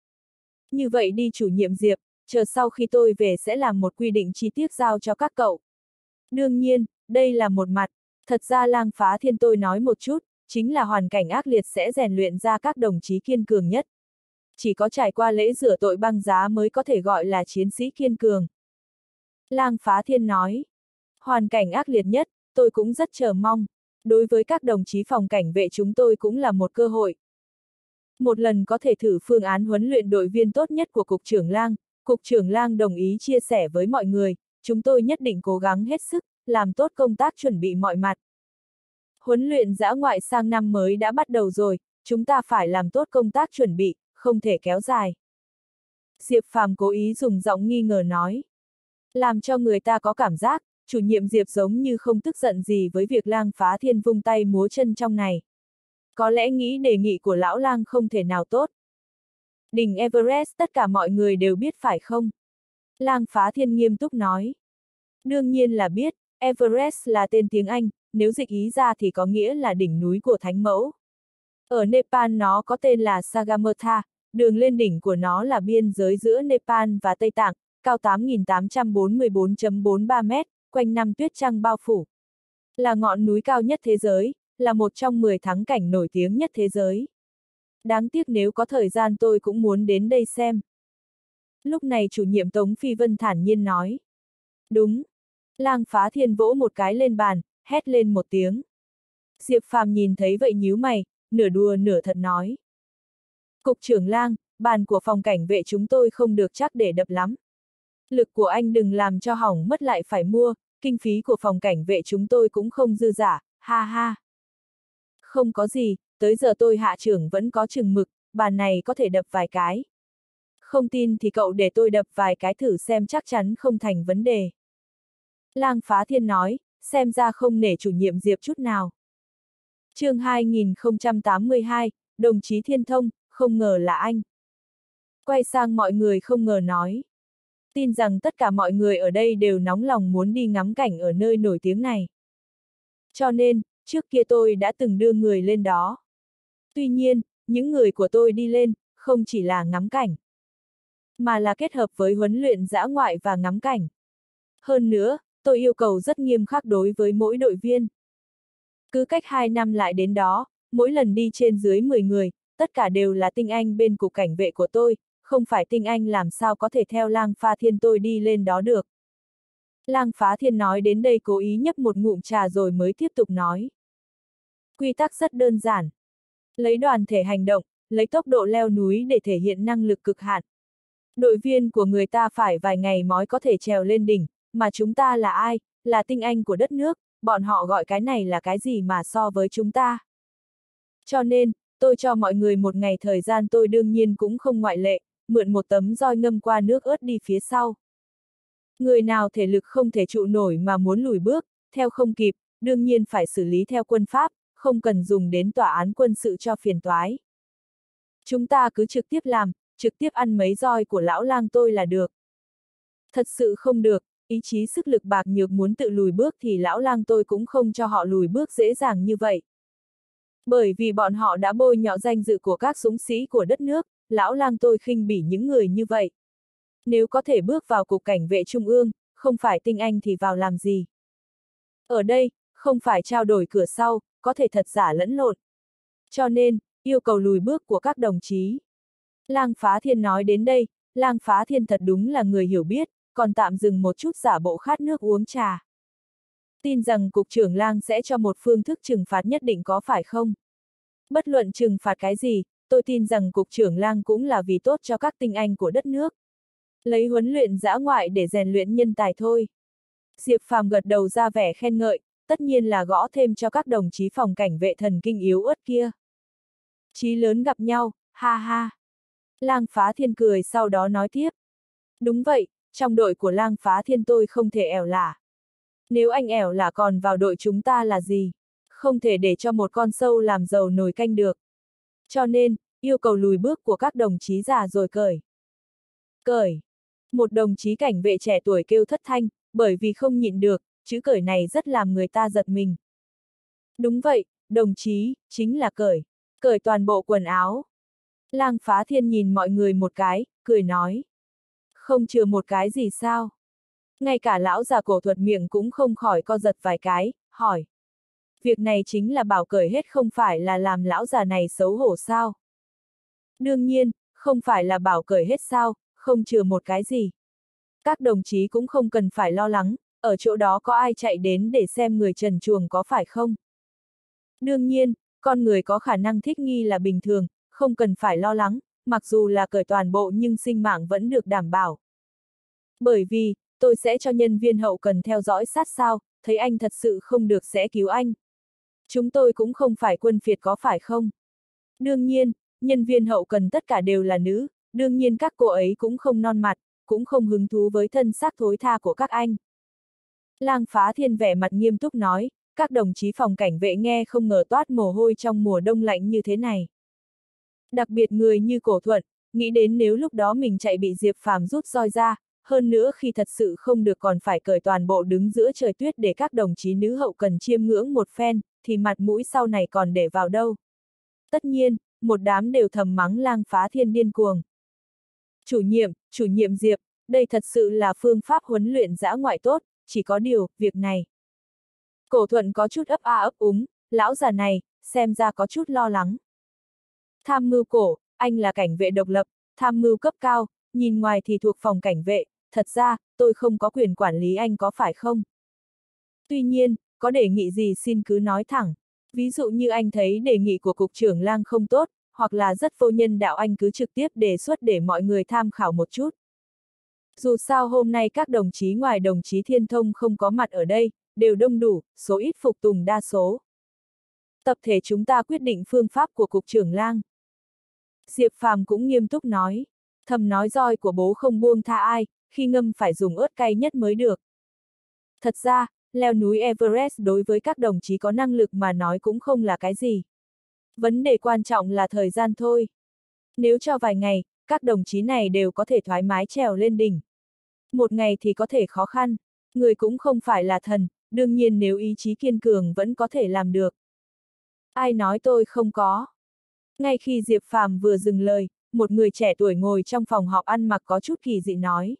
Như vậy đi chủ nhiệm Diệp, chờ sau khi tôi về sẽ làm một quy định chi tiết giao cho các cậu. Đương nhiên, đây là một mặt, thật ra Lang Phá Thiên tôi nói một chút, chính là hoàn cảnh ác liệt sẽ rèn luyện ra các đồng chí kiên cường nhất. Chỉ có trải qua lễ rửa tội băng giá mới có thể gọi là chiến sĩ kiên cường. Lang Phá Thiên nói, hoàn cảnh ác liệt nhất, tôi cũng rất chờ mong. Đối với các đồng chí phòng cảnh vệ chúng tôi cũng là một cơ hội. Một lần có thể thử phương án huấn luyện đội viên tốt nhất của Cục trưởng Lang, Cục trưởng Lang đồng ý chia sẻ với mọi người, chúng tôi nhất định cố gắng hết sức, làm tốt công tác chuẩn bị mọi mặt. Huấn luyện dã ngoại sang năm mới đã bắt đầu rồi, chúng ta phải làm tốt công tác chuẩn bị, không thể kéo dài. Diệp Phàm cố ý dùng giọng nghi ngờ nói. Làm cho người ta có cảm giác, chủ nhiệm Diệp giống như không tức giận gì với việc Lang Phá Thiên vung tay múa chân trong này. Có lẽ nghĩ đề nghị của lão Lang không thể nào tốt. Đỉnh Everest tất cả mọi người đều biết phải không? Lang Phá Thiên nghiêm túc nói. Đương nhiên là biết, Everest là tên tiếng Anh, nếu dịch ý ra thì có nghĩa là đỉnh núi của Thánh Mẫu. Ở Nepal nó có tên là Sagarmatha, đường lên đỉnh của nó là biên giới giữa Nepal và Tây Tạng, cao 8.844.43 mét, quanh năm tuyết trăng bao phủ. Là ngọn núi cao nhất thế giới, là một trong 10 thắng cảnh nổi tiếng nhất thế giới. Đáng tiếc nếu có thời gian tôi cũng muốn đến đây xem. Lúc này chủ nhiệm Tống Phi Vân thản nhiên nói. Đúng. Lang Phá Thiên vỗ một cái lên bàn, hét lên một tiếng. Diệp Phàm nhìn thấy vậy nhíu mày, nửa đùa nửa thật nói. Cục trưởng Lang, bàn của phòng cảnh vệ chúng tôi không được chắc để đập lắm. Lực của anh đừng làm cho hỏng mất lại phải mua, kinh phí của phòng cảnh vệ chúng tôi cũng không dư giả, ha ha. Không có gì, tới giờ tôi hạ trưởng vẫn có chừng mực, bàn này có thể đập vài cái. Không tin thì cậu để tôi đập vài cái thử xem chắc chắn không thành vấn đề. Lang Phá Thiên nói, xem ra không nể chủ nhiệm Diệp chút nào. Chương 2082, đồng chí Thiên Thông, không ngờ là anh. Quay sang mọi người không ngờ nói. Tin rằng tất cả mọi người ở đây đều nóng lòng muốn đi ngắm cảnh ở nơi nổi tiếng này. Cho nên, trước kia tôi đã từng đưa người lên đó. Tuy nhiên, những người của tôi đi lên, không chỉ là ngắm cảnh, mà là kết hợp với huấn luyện dã ngoại và ngắm cảnh. Hơn nữa, tôi yêu cầu rất nghiêm khắc đối với mỗi đội viên. Cứ cách 2 năm lại đến đó, mỗi lần đi trên dưới 10 người, tất cả đều là tinh anh bên cục cảnh vệ của tôi, không phải tinh anh làm sao có thể theo Lang Phá Thiên tôi đi lên đó được. Lang Phá Thiên nói đến đây cố ý nhấp một ngụm trà rồi mới tiếp tục nói. Quy tắc rất đơn giản. Lấy đoàn thể hành động, lấy tốc độ leo núi để thể hiện năng lực cực hạn. Đội viên của người ta phải vài ngày mới có thể trèo lên đỉnh, mà chúng ta là ai, là tinh anh của đất nước, bọn họ gọi cái này là cái gì mà so với chúng ta. Cho nên, tôi cho mọi người một ngày thời gian tôi đương nhiên cũng không ngoại lệ, mượn một tấm roi ngâm qua nước ớt đi phía sau. Người nào thể lực không thể trụ nổi mà muốn lùi bước, theo không kịp, đương nhiên phải xử lý theo quân pháp, không cần dùng đến tòa án quân sự cho phiền toái. Chúng ta cứ trực tiếp làm, trực tiếp ăn mấy roi của lão Lang tôi là được. Thật sự không được, ý chí sức lực bạc nhược muốn tự lùi bước thì lão Lang tôi cũng không cho họ lùi bước dễ dàng như vậy. Bởi vì bọn họ đã bôi nhọ danh dự của các dũng sĩ của đất nước, lão Lang tôi khinh bỉ những người như vậy. Nếu có thể bước vào cục cảnh vệ trung ương, không phải tinh anh thì vào làm gì? Ở đây, không phải trao đổi cửa sau, có thể thật giả lẫn lộn. Cho nên, yêu cầu lùi bước của các đồng chí. Lang Phá Thiên nói đến đây, Lang Phá Thiên thật đúng là người hiểu biết, còn tạm dừng một chút giả bộ khát nước uống trà. Tin rằng cục trưởng Lang sẽ cho một phương thức trừng phạt nhất định có phải không? Bất luận trừng phạt cái gì, tôi tin rằng cục trưởng Lang cũng là vì tốt cho các tinh anh của đất nước. Lấy huấn luyện dã ngoại để rèn luyện nhân tài thôi. Diệp Phàm gật đầu ra vẻ khen ngợi, tất nhiên là gõ thêm cho các đồng chí phòng cảnh vệ thần kinh yếu ớt kia. Chí lớn gặp nhau, ha ha. Lang Phá Thiên cười sau đó nói tiếp. Đúng vậy, trong đội của Lang Phá Thiên tôi không thể ẻo lả. Nếu anh ẻo lả còn vào đội chúng ta là gì? Không thể để cho một con sâu làm dầu nồi canh được. Cho nên, yêu cầu lùi bước của các đồng chí già rồi cởi. Cởi. Một đồng chí cảnh vệ trẻ tuổi kêu thất thanh, bởi vì không nhịn được, chữ cởi này rất làm người ta giật mình. Đúng vậy, đồng chí, chính là cởi. Cởi toàn bộ quần áo. Lang Phá Thiên nhìn mọi người một cái, cười nói. Không chừa một cái gì sao? Ngay cả lão già Cổ Thuật miệng cũng không khỏi co giật vài cái, hỏi. Việc này chính là bảo cởi hết không phải là làm lão già này xấu hổ sao? Đương nhiên, không phải là bảo cởi hết sao, không chừa một cái gì. Các đồng chí cũng không cần phải lo lắng, ở chỗ đó có ai chạy đến để xem người trần truồng có phải không? Đương nhiên, con người có khả năng thích nghi là bình thường, không cần phải lo lắng, mặc dù là cởi toàn bộ nhưng sinh mạng vẫn được đảm bảo. Bởi vì, tôi sẽ cho nhân viên hậu cần theo dõi sát sao, thấy anh thật sự không được sẽ cứu anh. Chúng tôi cũng không phải quân phiệt có phải không? Đương nhiên, nhân viên hậu cần tất cả đều là nữ, đương nhiên các cô ấy cũng không non mặt, cũng không hứng thú với thân xác thối tha của các anh. Lang Phá Thiên vẻ mặt nghiêm túc nói, các đồng chí phòng cảnh vệ nghe không ngờ toát mồ hôi trong mùa đông lạnh như thế này. Đặc biệt người như Cổ Thuận, nghĩ đến nếu lúc đó mình chạy bị Diệp Phàm rút roi ra, hơn nữa khi thật sự không được còn phải cởi toàn bộ đứng giữa trời tuyết để các đồng chí nữ hậu cần chiêm ngưỡng một phen, thì mặt mũi sau này còn để vào đâu. Tất nhiên, một đám đều thầm mắng Lang Phá Thiên điên cuồng. Chủ nhiệm Diệp, đây thật sự là phương pháp huấn luyện dã ngoại tốt, chỉ có điều, việc này. Cổ Thuận có chút ấp a ấp úng, lão già này, xem ra có chút lo lắng. Tham mưu Cổ, anh là cảnh vệ độc lập, tham mưu cấp cao, nhìn ngoài thì thuộc phòng cảnh vệ, thật ra, tôi không có quyền quản lý anh có phải không? Tuy nhiên, có đề nghị gì xin cứ nói thẳng. Ví dụ như anh thấy đề nghị của cục trưởng Lang không tốt, hoặc là rất vô nhân đạo anh cứ trực tiếp đề xuất để mọi người tham khảo một chút. Dù sao hôm nay các đồng chí ngoài đồng chí Thiên Thông không có mặt ở đây, đều đông đủ, số ít phục tùng đa số. Tập thể chúng ta quyết định phương pháp của cục trưởng Lang. Diệp Phàm cũng nghiêm túc nói, thầm nói roi của bố không buông tha ai, khi ngâm phải dùng ớt cay nhất mới được. Thật ra, leo núi Everest đối với các đồng chí có năng lực mà nói cũng không là cái gì. Vấn đề quan trọng là thời gian thôi. Nếu cho vài ngày, các đồng chí này đều có thể thoải mái trèo lên đỉnh. Một ngày thì có thể khó khăn, người cũng không phải là thần, đương nhiên nếu ý chí kiên cường vẫn có thể làm được. Ai nói tôi không có? Ngay khi Diệp Phàm vừa dừng lời, một người trẻ tuổi ngồi trong phòng họp ăn mặc có chút kỳ dị nói.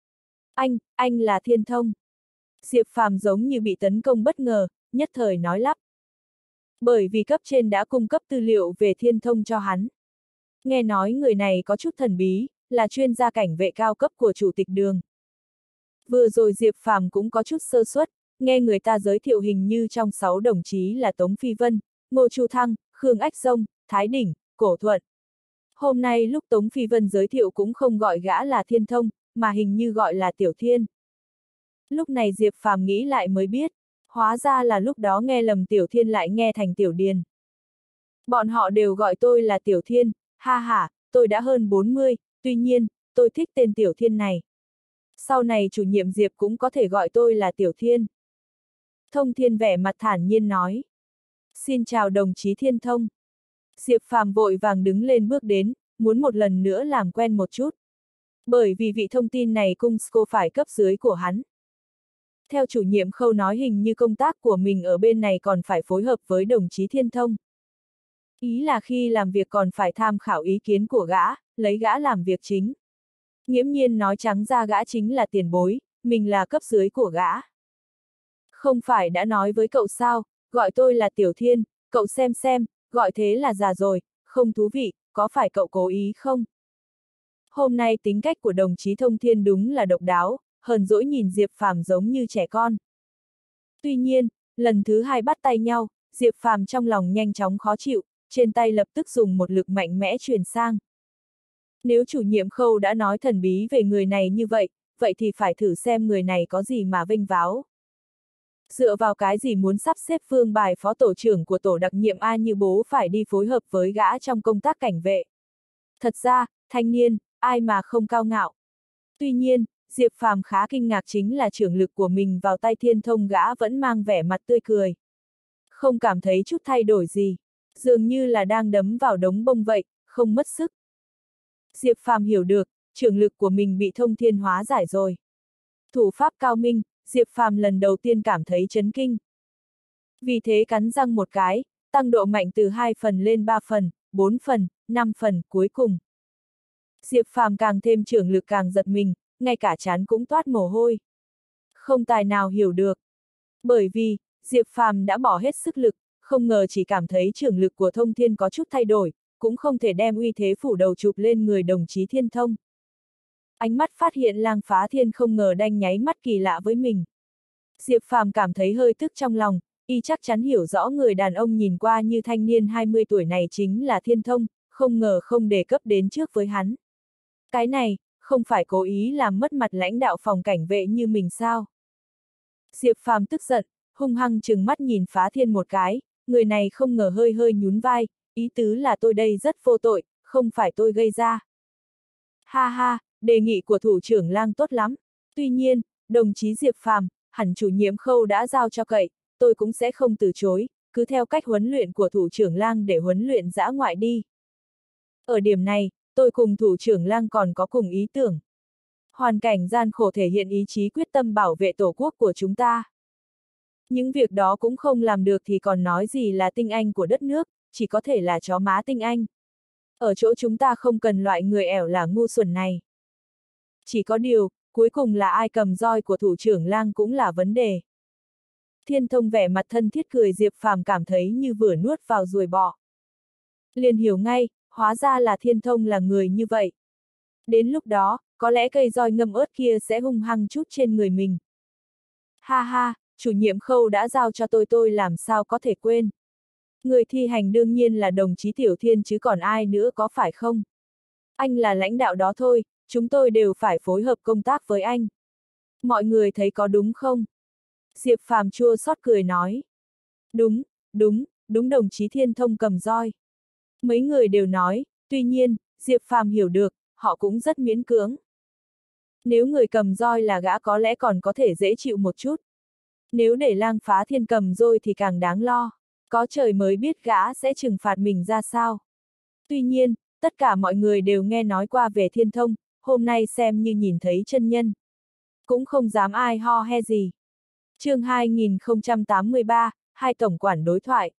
Anh là Thiên Thông. Diệp Phàm giống như bị tấn công bất ngờ, nhất thời nói lắp. Bởi vì cấp trên đã cung cấp tư liệu về Thiên Thông cho hắn. Nghe nói người này có chút thần bí, là chuyên gia cảnh vệ cao cấp của chủ tịch Đường. Vừa rồi Diệp Phàm cũng có chút sơ suất, nghe người ta giới thiệu hình như trong 6 đồng chí là Tống Phi Vân, Ngô Chu Thăng, Khương Ách Dông, Thái Đỉnh, Cổ Thuận. Hôm nay lúc Tống Phi Vân giới thiệu cũng không gọi gã là Thiên Thông, mà hình như gọi là Tiểu Thiên. Lúc này Diệp Phàm nghĩ lại mới biết, hóa ra là lúc đó nghe lầm Tiểu Thiên lại nghe thành Tiểu Điền. Bọn họ đều gọi tôi là Tiểu Thiên, ha ha, tôi đã hơn 40, tuy nhiên, tôi thích tên Tiểu Thiên này. Sau này chủ nhiệm Diệp cũng có thể gọi tôi là Tiểu Thiên. Thông Thiên vẻ mặt thản nhiên nói. Xin chào đồng chí Thiên Thông. Diệp Phàm vội vàng đứng lên bước đến, muốn một lần nữa làm quen một chút. Bởi vì vị thông tin này cung sco phải cấp dưới của hắn. Theo chủ nhiệm Khâu nói hình như công tác của mình ở bên này còn phải phối hợp với đồng chí Thiên Thông. Ý là khi làm việc còn phải tham khảo ý kiến của gã, lấy gã làm việc chính. Nghiễm nhiên nói trắng ra gã chính là tiền bối, mình là cấp dưới của gã. Không phải đã nói với cậu sao, gọi tôi là Tiểu Thiên, cậu xem, gọi thế là già rồi, không thú vị, có phải cậu cố ý không? Hôm nay tính cách của đồng chí Thông Thiên đúng là độc đáo, hờn dỗi nhìn Diệp Phàm giống như trẻ con. Tuy nhiên, lần thứ hai bắt tay nhau, Diệp Phàm trong lòng nhanh chóng khó chịu, trên tay lập tức dùng một lực mạnh mẽ truyền sang. Nếu chủ nhiệm Khâu đã nói thần bí về người này như vậy, vậy thì phải thử xem người này có gì mà vênh váo. Dựa vào cái gì muốn sắp xếp Vương Bài phó tổ trưởng của tổ đặc nhiệm A Như Bố phải đi phối hợp với gã trong công tác cảnh vệ. Thật ra, thanh niên, ai mà không cao ngạo. Tuy nhiên, Diệp Phàm khá kinh ngạc chính là trưởng lực của mình vào tay Thiên Thông gã vẫn mang vẻ mặt tươi cười. Không cảm thấy chút thay đổi gì, dường như là đang đấm vào đống bông vậy, không mất sức. Diệp Phàm hiểu được, trưởng lực của mình bị thông thiên hóa giải rồi. Thủ pháp cao minh, Diệp Phàm lần đầu tiên cảm thấy chấn kinh. Vì thế cắn răng một cái, tăng độ mạnh từ 2 phần lên 3 phần, 4 phần, 5 phần, cuối cùng. Diệp Phàm càng thêm trưởng lực càng giật mình, ngay cả trán cũng toát mồ hôi. Không tài nào hiểu được. Bởi vì, Diệp Phàm đã bỏ hết sức lực, không ngờ chỉ cảm thấy trưởng lực của Thông Thiên có chút thay đổi, cũng không thể đem uy thế phủ đầu chụp lên người đồng chí Thiên Thông. Ánh mắt phát hiện Lang Phá Thiên không ngờ đanh nháy mắt kỳ lạ với mình. Diệp Phàm cảm thấy hơi tức trong lòng, y chắc chắn hiểu rõ người đàn ông nhìn qua như thanh niên 20 tuổi này chính là Thiên Thông, không ngờ không đề cấp đến trước với hắn. Cái này, không phải cố ý làm mất mặt lãnh đạo phòng cảnh vệ như mình sao? Diệp Phàm tức giận, hung hăng trừng mắt nhìn Phá Thiên một cái, người này không ngờ hơi hơi nhún vai, ý tứ là tôi đây rất vô tội, không phải tôi gây ra. Ha ha, đề nghị của thủ trưởng Lang tốt lắm. Tuy nhiên, đồng chí Diệp Phàm, hẳn chủ nhiệm Khâu đã giao cho cậy, tôi cũng sẽ không từ chối, cứ theo cách huấn luyện của thủ trưởng Lang để huấn luyện dã ngoại đi. Ở điểm này, tôi cùng thủ trưởng Lang còn có cùng ý tưởng. Hoàn cảnh gian khổ thể hiện ý chí quyết tâm bảo vệ tổ quốc của chúng ta. Những việc đó cũng không làm được thì còn nói gì là tinh anh của đất nước, chỉ có thể là chó má tinh anh. Ở chỗ chúng ta không cần loại người ẻo là ngu xuẩn này. Chỉ có điều, cuối cùng là ai cầm roi của thủ trưởng Lang cũng là vấn đề. Thiên Thông vẻ mặt thân thiết cười Diệp Phàm cảm thấy như vừa nuốt vào ruồi bọ. Liền hiểu ngay, hóa ra là Thiên Thông là người như vậy. Đến lúc đó, có lẽ cây roi ngâm ớt kia sẽ hung hăng chút trên người mình. Ha ha, chủ nhiệm Khâu đã giao cho tôi làm sao có thể quên. Người thi hành đương nhiên là đồng chí Tiểu Thiên chứ còn ai nữa có phải không? Anh là lãnh đạo đó thôi, chúng tôi đều phải phối hợp công tác với anh. Mọi người thấy có đúng không? Diệp Phàm chua xót cười nói. Đúng đồng chí Thiên Thông cầm roi. Mấy người đều nói, tuy nhiên, Diệp Phàm hiểu được, họ cũng rất miễn cưỡng. Nếu người cầm roi là gã có lẽ còn có thể dễ chịu một chút. Nếu để Lang Phá Thiên cầm roi thì càng đáng lo. Có trời mới biết gã sẽ trừng phạt mình ra sao. Tuy nhiên, tất cả mọi người đều nghe nói qua về Thiên Thông, hôm nay xem như nhìn thấy chân nhân. Cũng không dám ai ho he gì. Chương 2083, hai tổng quản đối thoại.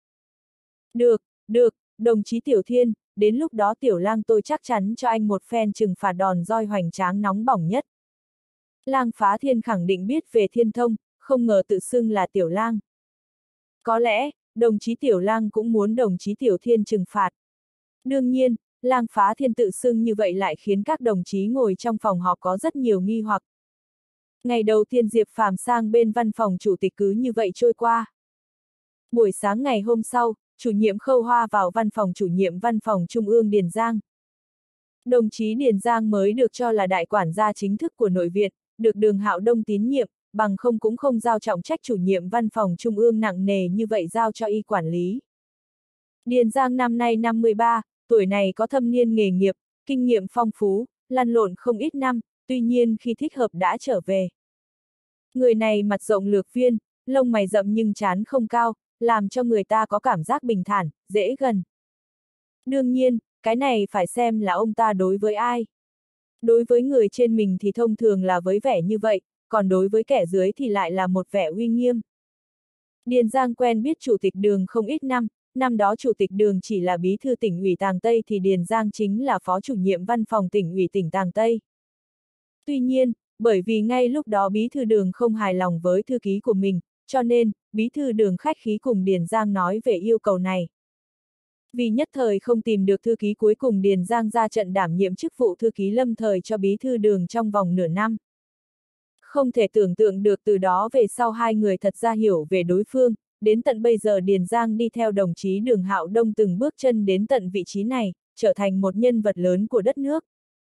Được, đồng chí Tiểu Thiên, đến lúc đó Tiểu Lang tôi chắc chắn cho anh một phen trừng phạt đòn roi hoành tráng nóng bỏng nhất. Lang Phá Thiên khẳng định biết về Thiên Thông, không ngờ tự xưng là Tiểu Lang. Có lẽ, đồng chí Tiểu Lang cũng muốn đồng chí Tiểu Thiên trừng phạt. Đương nhiên, Lang Phá Thiên tự xưng như vậy lại khiến các đồng chí ngồi trong phòng họp có rất nhiều nghi hoặc. Ngày đầu tiên Diệp Phàm sang bên văn phòng chủ tịch cứ như vậy trôi qua. Buổi sáng ngày hôm sau, chủ nhiệm Khâu Hoa vào văn phòng chủ nhiệm văn phòng Trung ương Điền Giang. Đồng chí Điền Giang mới được cho là đại quản gia chính thức của nội viện, được Đường Hạo Đông tín nhiệm, bằng không cũng không giao trọng trách chủ nhiệm văn phòng Trung ương nặng nề như vậy giao cho y quản lý. Điền Giang năm nay 53, tuổi này có thâm niên nghề nghiệp, kinh nghiệm phong phú, lăn lộn không ít năm, tuy nhiên khi thích hợp đã trở về. Người này mặt rộng lược viên, lông mày rậm nhưng trán không cao, làm cho người ta có cảm giác bình thản, dễ gần. Đương nhiên, cái này phải xem là ông ta đối với ai. Đối với người trên mình thì thông thường là với vẻ như vậy, còn đối với kẻ dưới thì lại là một vẻ uy nghiêm. Điền Giang quen biết chủ tịch Đường không ít năm, năm đó chủ tịch Đường chỉ là bí thư tỉnh ủy Tàng Tây thì Điền Giang chính là phó chủ nhiệm văn phòng tỉnh ủy tỉnh Tàng Tây. Tuy nhiên, bởi vì ngay lúc đó bí thư Đường không hài lòng với thư ký của mình, cho nên, bí thư Đường khách khí cùng Điền Giang nói về yêu cầu này. Vì nhất thời không tìm được thư ký cuối cùng Điền Giang ra trận đảm nhiệm chức vụ thư ký lâm thời cho bí thư Đường trong vòng nửa năm. Không thể tưởng tượng được từ đó về sau hai người thật ra hiểu về đối phương, đến tận bây giờ Điền Giang đi theo đồng chí Đường Hạo Đông từng bước chân đến tận vị trí này, trở thành một nhân vật lớn của đất nước.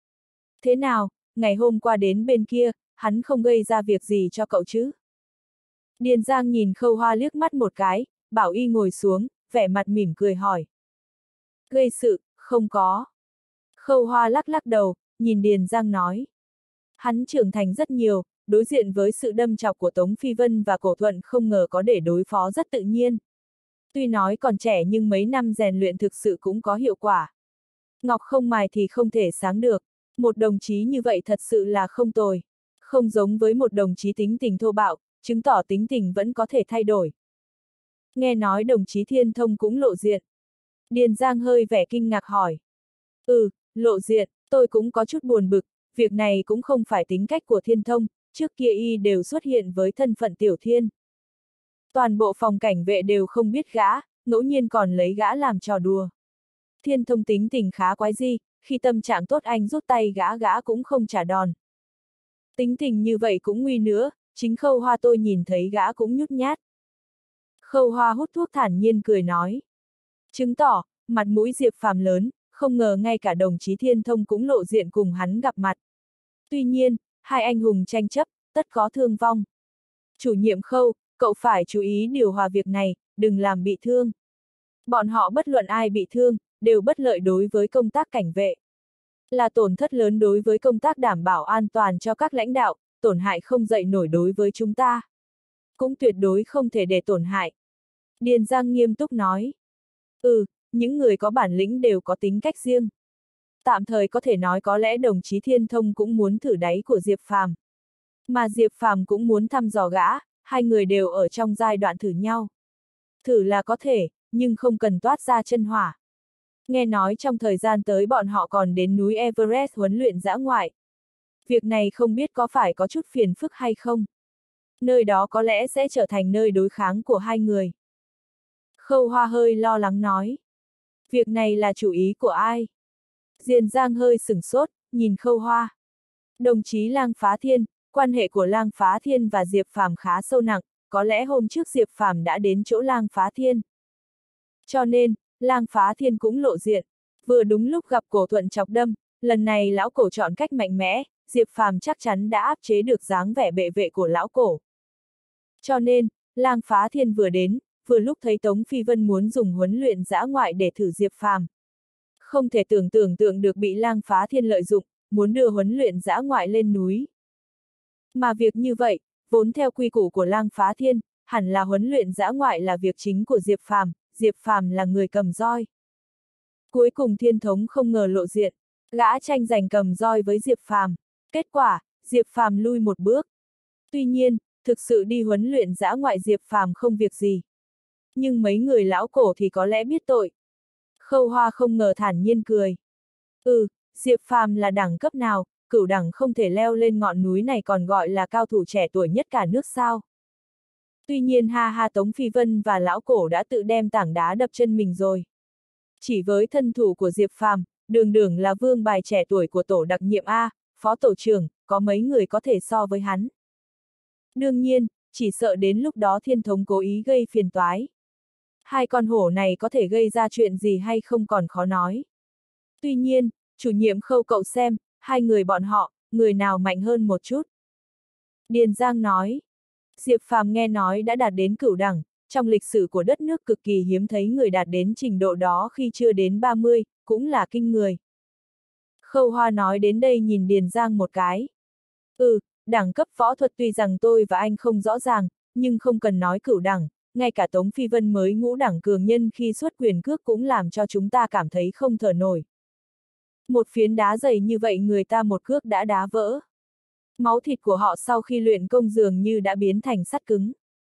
Thế nào, ngày hôm qua đến bên kia, hắn không gây ra việc gì cho cậu chứ? Điền Giang nhìn Khâu Hoa liếc mắt một cái, bảo y ngồi xuống, vẻ mặt mỉm cười hỏi. Gây sự, không có. Khâu Hoa lắc lắc đầu, nhìn Điền Giang nói. Hắn trưởng thành rất nhiều, đối diện với sự đâm chọc của Tống Phi Vân và Cổ Thuận không ngờ có để đối phó rất tự nhiên. Tuy nói còn trẻ nhưng mấy năm rèn luyện thực sự cũng có hiệu quả. Ngọc không mài thì không thể sáng được, một đồng chí như vậy thật sự là không tồi. Không giống với một đồng chí tính tình thô bạo, chứng tỏ tính tình vẫn có thể thay đổi. Nghe nói đồng chí Thiên Thông cũng lộ diện. Điền Giang hơi vẻ kinh ngạc hỏi. Lộ diện, tôi cũng có chút buồn bực, việc này cũng không phải tính cách của Thiên Thông, trước kia y đều xuất hiện với thân phận tiểu thiên. Toàn bộ phòng cảnh vệ đều không biết gã, ngẫu nhiên còn lấy gã làm trò đùa. Thiên Thông tính tình khá quái di, khi tâm trạng tốt anh rút tay gã cũng không trả đòn. Tính tình như vậy cũng nguy nữa, chính Khâu Hoa tôi nhìn thấy gã cũng nhút nhát. Khâu Hoa hút thuốc thản nhiên cười nói. Chứng tỏ, mặt mũi Diệp Phàm lớn, không ngờ ngay cả đồng chí Thiên Thông cũng lộ diện cùng hắn gặp mặt. Tuy nhiên, hai anh hùng tranh chấp, tất có thương vong. Chủ nhiệm Khâu, cậu phải chú ý điều hòa việc này, đừng làm bị thương. Bọn họ bất luận ai bị thương, đều bất lợi đối với công tác cảnh vệ. Là tổn thất lớn đối với công tác đảm bảo an toàn cho các lãnh đạo, tổn hại không dậy nổi đối với chúng ta. Cũng tuyệt đối không thể để tổn hại. Điền Giang nghiêm túc nói. Những người có bản lĩnh đều có tính cách riêng. Tạm thời có thể nói có lẽ đồng chí Thiên Thông cũng muốn thử đáy của Diệp Phàm. Mà Diệp Phàm cũng muốn thăm dò gã, hai người đều ở trong giai đoạn thử nhau. Thử là có thể, nhưng không cần toát ra chân hỏa. Nghe nói trong thời gian tới bọn họ còn đến núi Everest huấn luyện dã ngoại. Việc này không biết có phải có chút phiền phức hay không. Nơi đó có lẽ sẽ trở thành nơi đối kháng của hai người. Khâu Hoa hơi lo lắng nói. Việc này là chủ ý của ai? Điền Giang hơi sửng sốt, nhìn Khâu Hoa. Đồng chí Lang Phá Thiên, quan hệ của Lang Phá Thiên và Diệp Phàm khá sâu nặng, có lẽ hôm trước Diệp Phàm đã đến chỗ Lang Phá Thiên. Cho nên, Lang Phá Thiên cũng lộ diện, vừa đúng lúc gặp Cổ Thuận chọc đâm, lần này lão Cổ chọn cách mạnh mẽ, Diệp Phàm chắc chắn đã áp chế được dáng vẻ bệ vệ của lão Cổ. Cho nên, Lang Phá Thiên vừa đến, vừa lúc thấy Tống Phi Vân muốn dùng huấn luyện dã ngoại để thử Diệp Phàm. Không thể tưởng tượng được bị Lang Phá Thiên lợi dụng, muốn đưa huấn luyện dã ngoại lên núi. Mà việc như vậy, vốn theo quy củ của Lang Phá Thiên, hẳn là huấn luyện dã ngoại là việc chính của Diệp Phàm là người cầm roi. Cuối cùng Thiên Thống không ngờ lộ diện, gã tranh giành cầm roi với Diệp Phàm. Kết quả, Diệp Phàm lui một bước. Tuy nhiên, thực sự đi huấn luyện dã ngoại Diệp Phàm không việc gì. Nhưng mấy người lão Cổ thì có lẽ biết tội. Khâu Hoa không ngờ thản nhiên cười. Diệp Phàm là đẳng cấp nào, cửu đẳng không thể leo lên ngọn núi này còn gọi là cao thủ trẻ tuổi nhất cả nước sao. Tuy nhiên Tống Phi Vân và lão Cổ đã tự đem tảng đá đập chân mình rồi. Chỉ với thân thủ của Diệp Phàm, đường đường là vương bài trẻ tuổi của tổ đặc nhiệm A, phó tổ trưởng, có mấy người có thể so với hắn. Đương nhiên, chỉ sợ đến lúc đó Thiên Thống cố ý gây phiền toái. Hai con hổ này có thể gây ra chuyện gì hay không còn khó nói. Tuy nhiên, chủ nhiệm Khâu cậu xem, hai người bọn họ, người nào mạnh hơn một chút. Điền Giang nói, Diệp Phàm nghe nói đã đạt đến cửu đẳng, trong lịch sử của đất nước cực kỳ hiếm thấy người đạt đến trình độ đó khi chưa đến 30, cũng là kinh người. Khâu Hoa nói đến đây nhìn Điền Giang một cái. Đẳng cấp võ thuật tuy rằng tôi và anh không rõ ràng, nhưng không cần nói cửu đẳng, ngay cả Tống Phi Vân mới ngũ đẳng cường nhân khi xuất quyền cước cũng làm cho chúng ta cảm thấy không thở nổi. Một phiến đá dày như vậy người ta một cước đã đá vỡ. Máu thịt của họ sau khi luyện công dường như đã biến thành sắt cứng.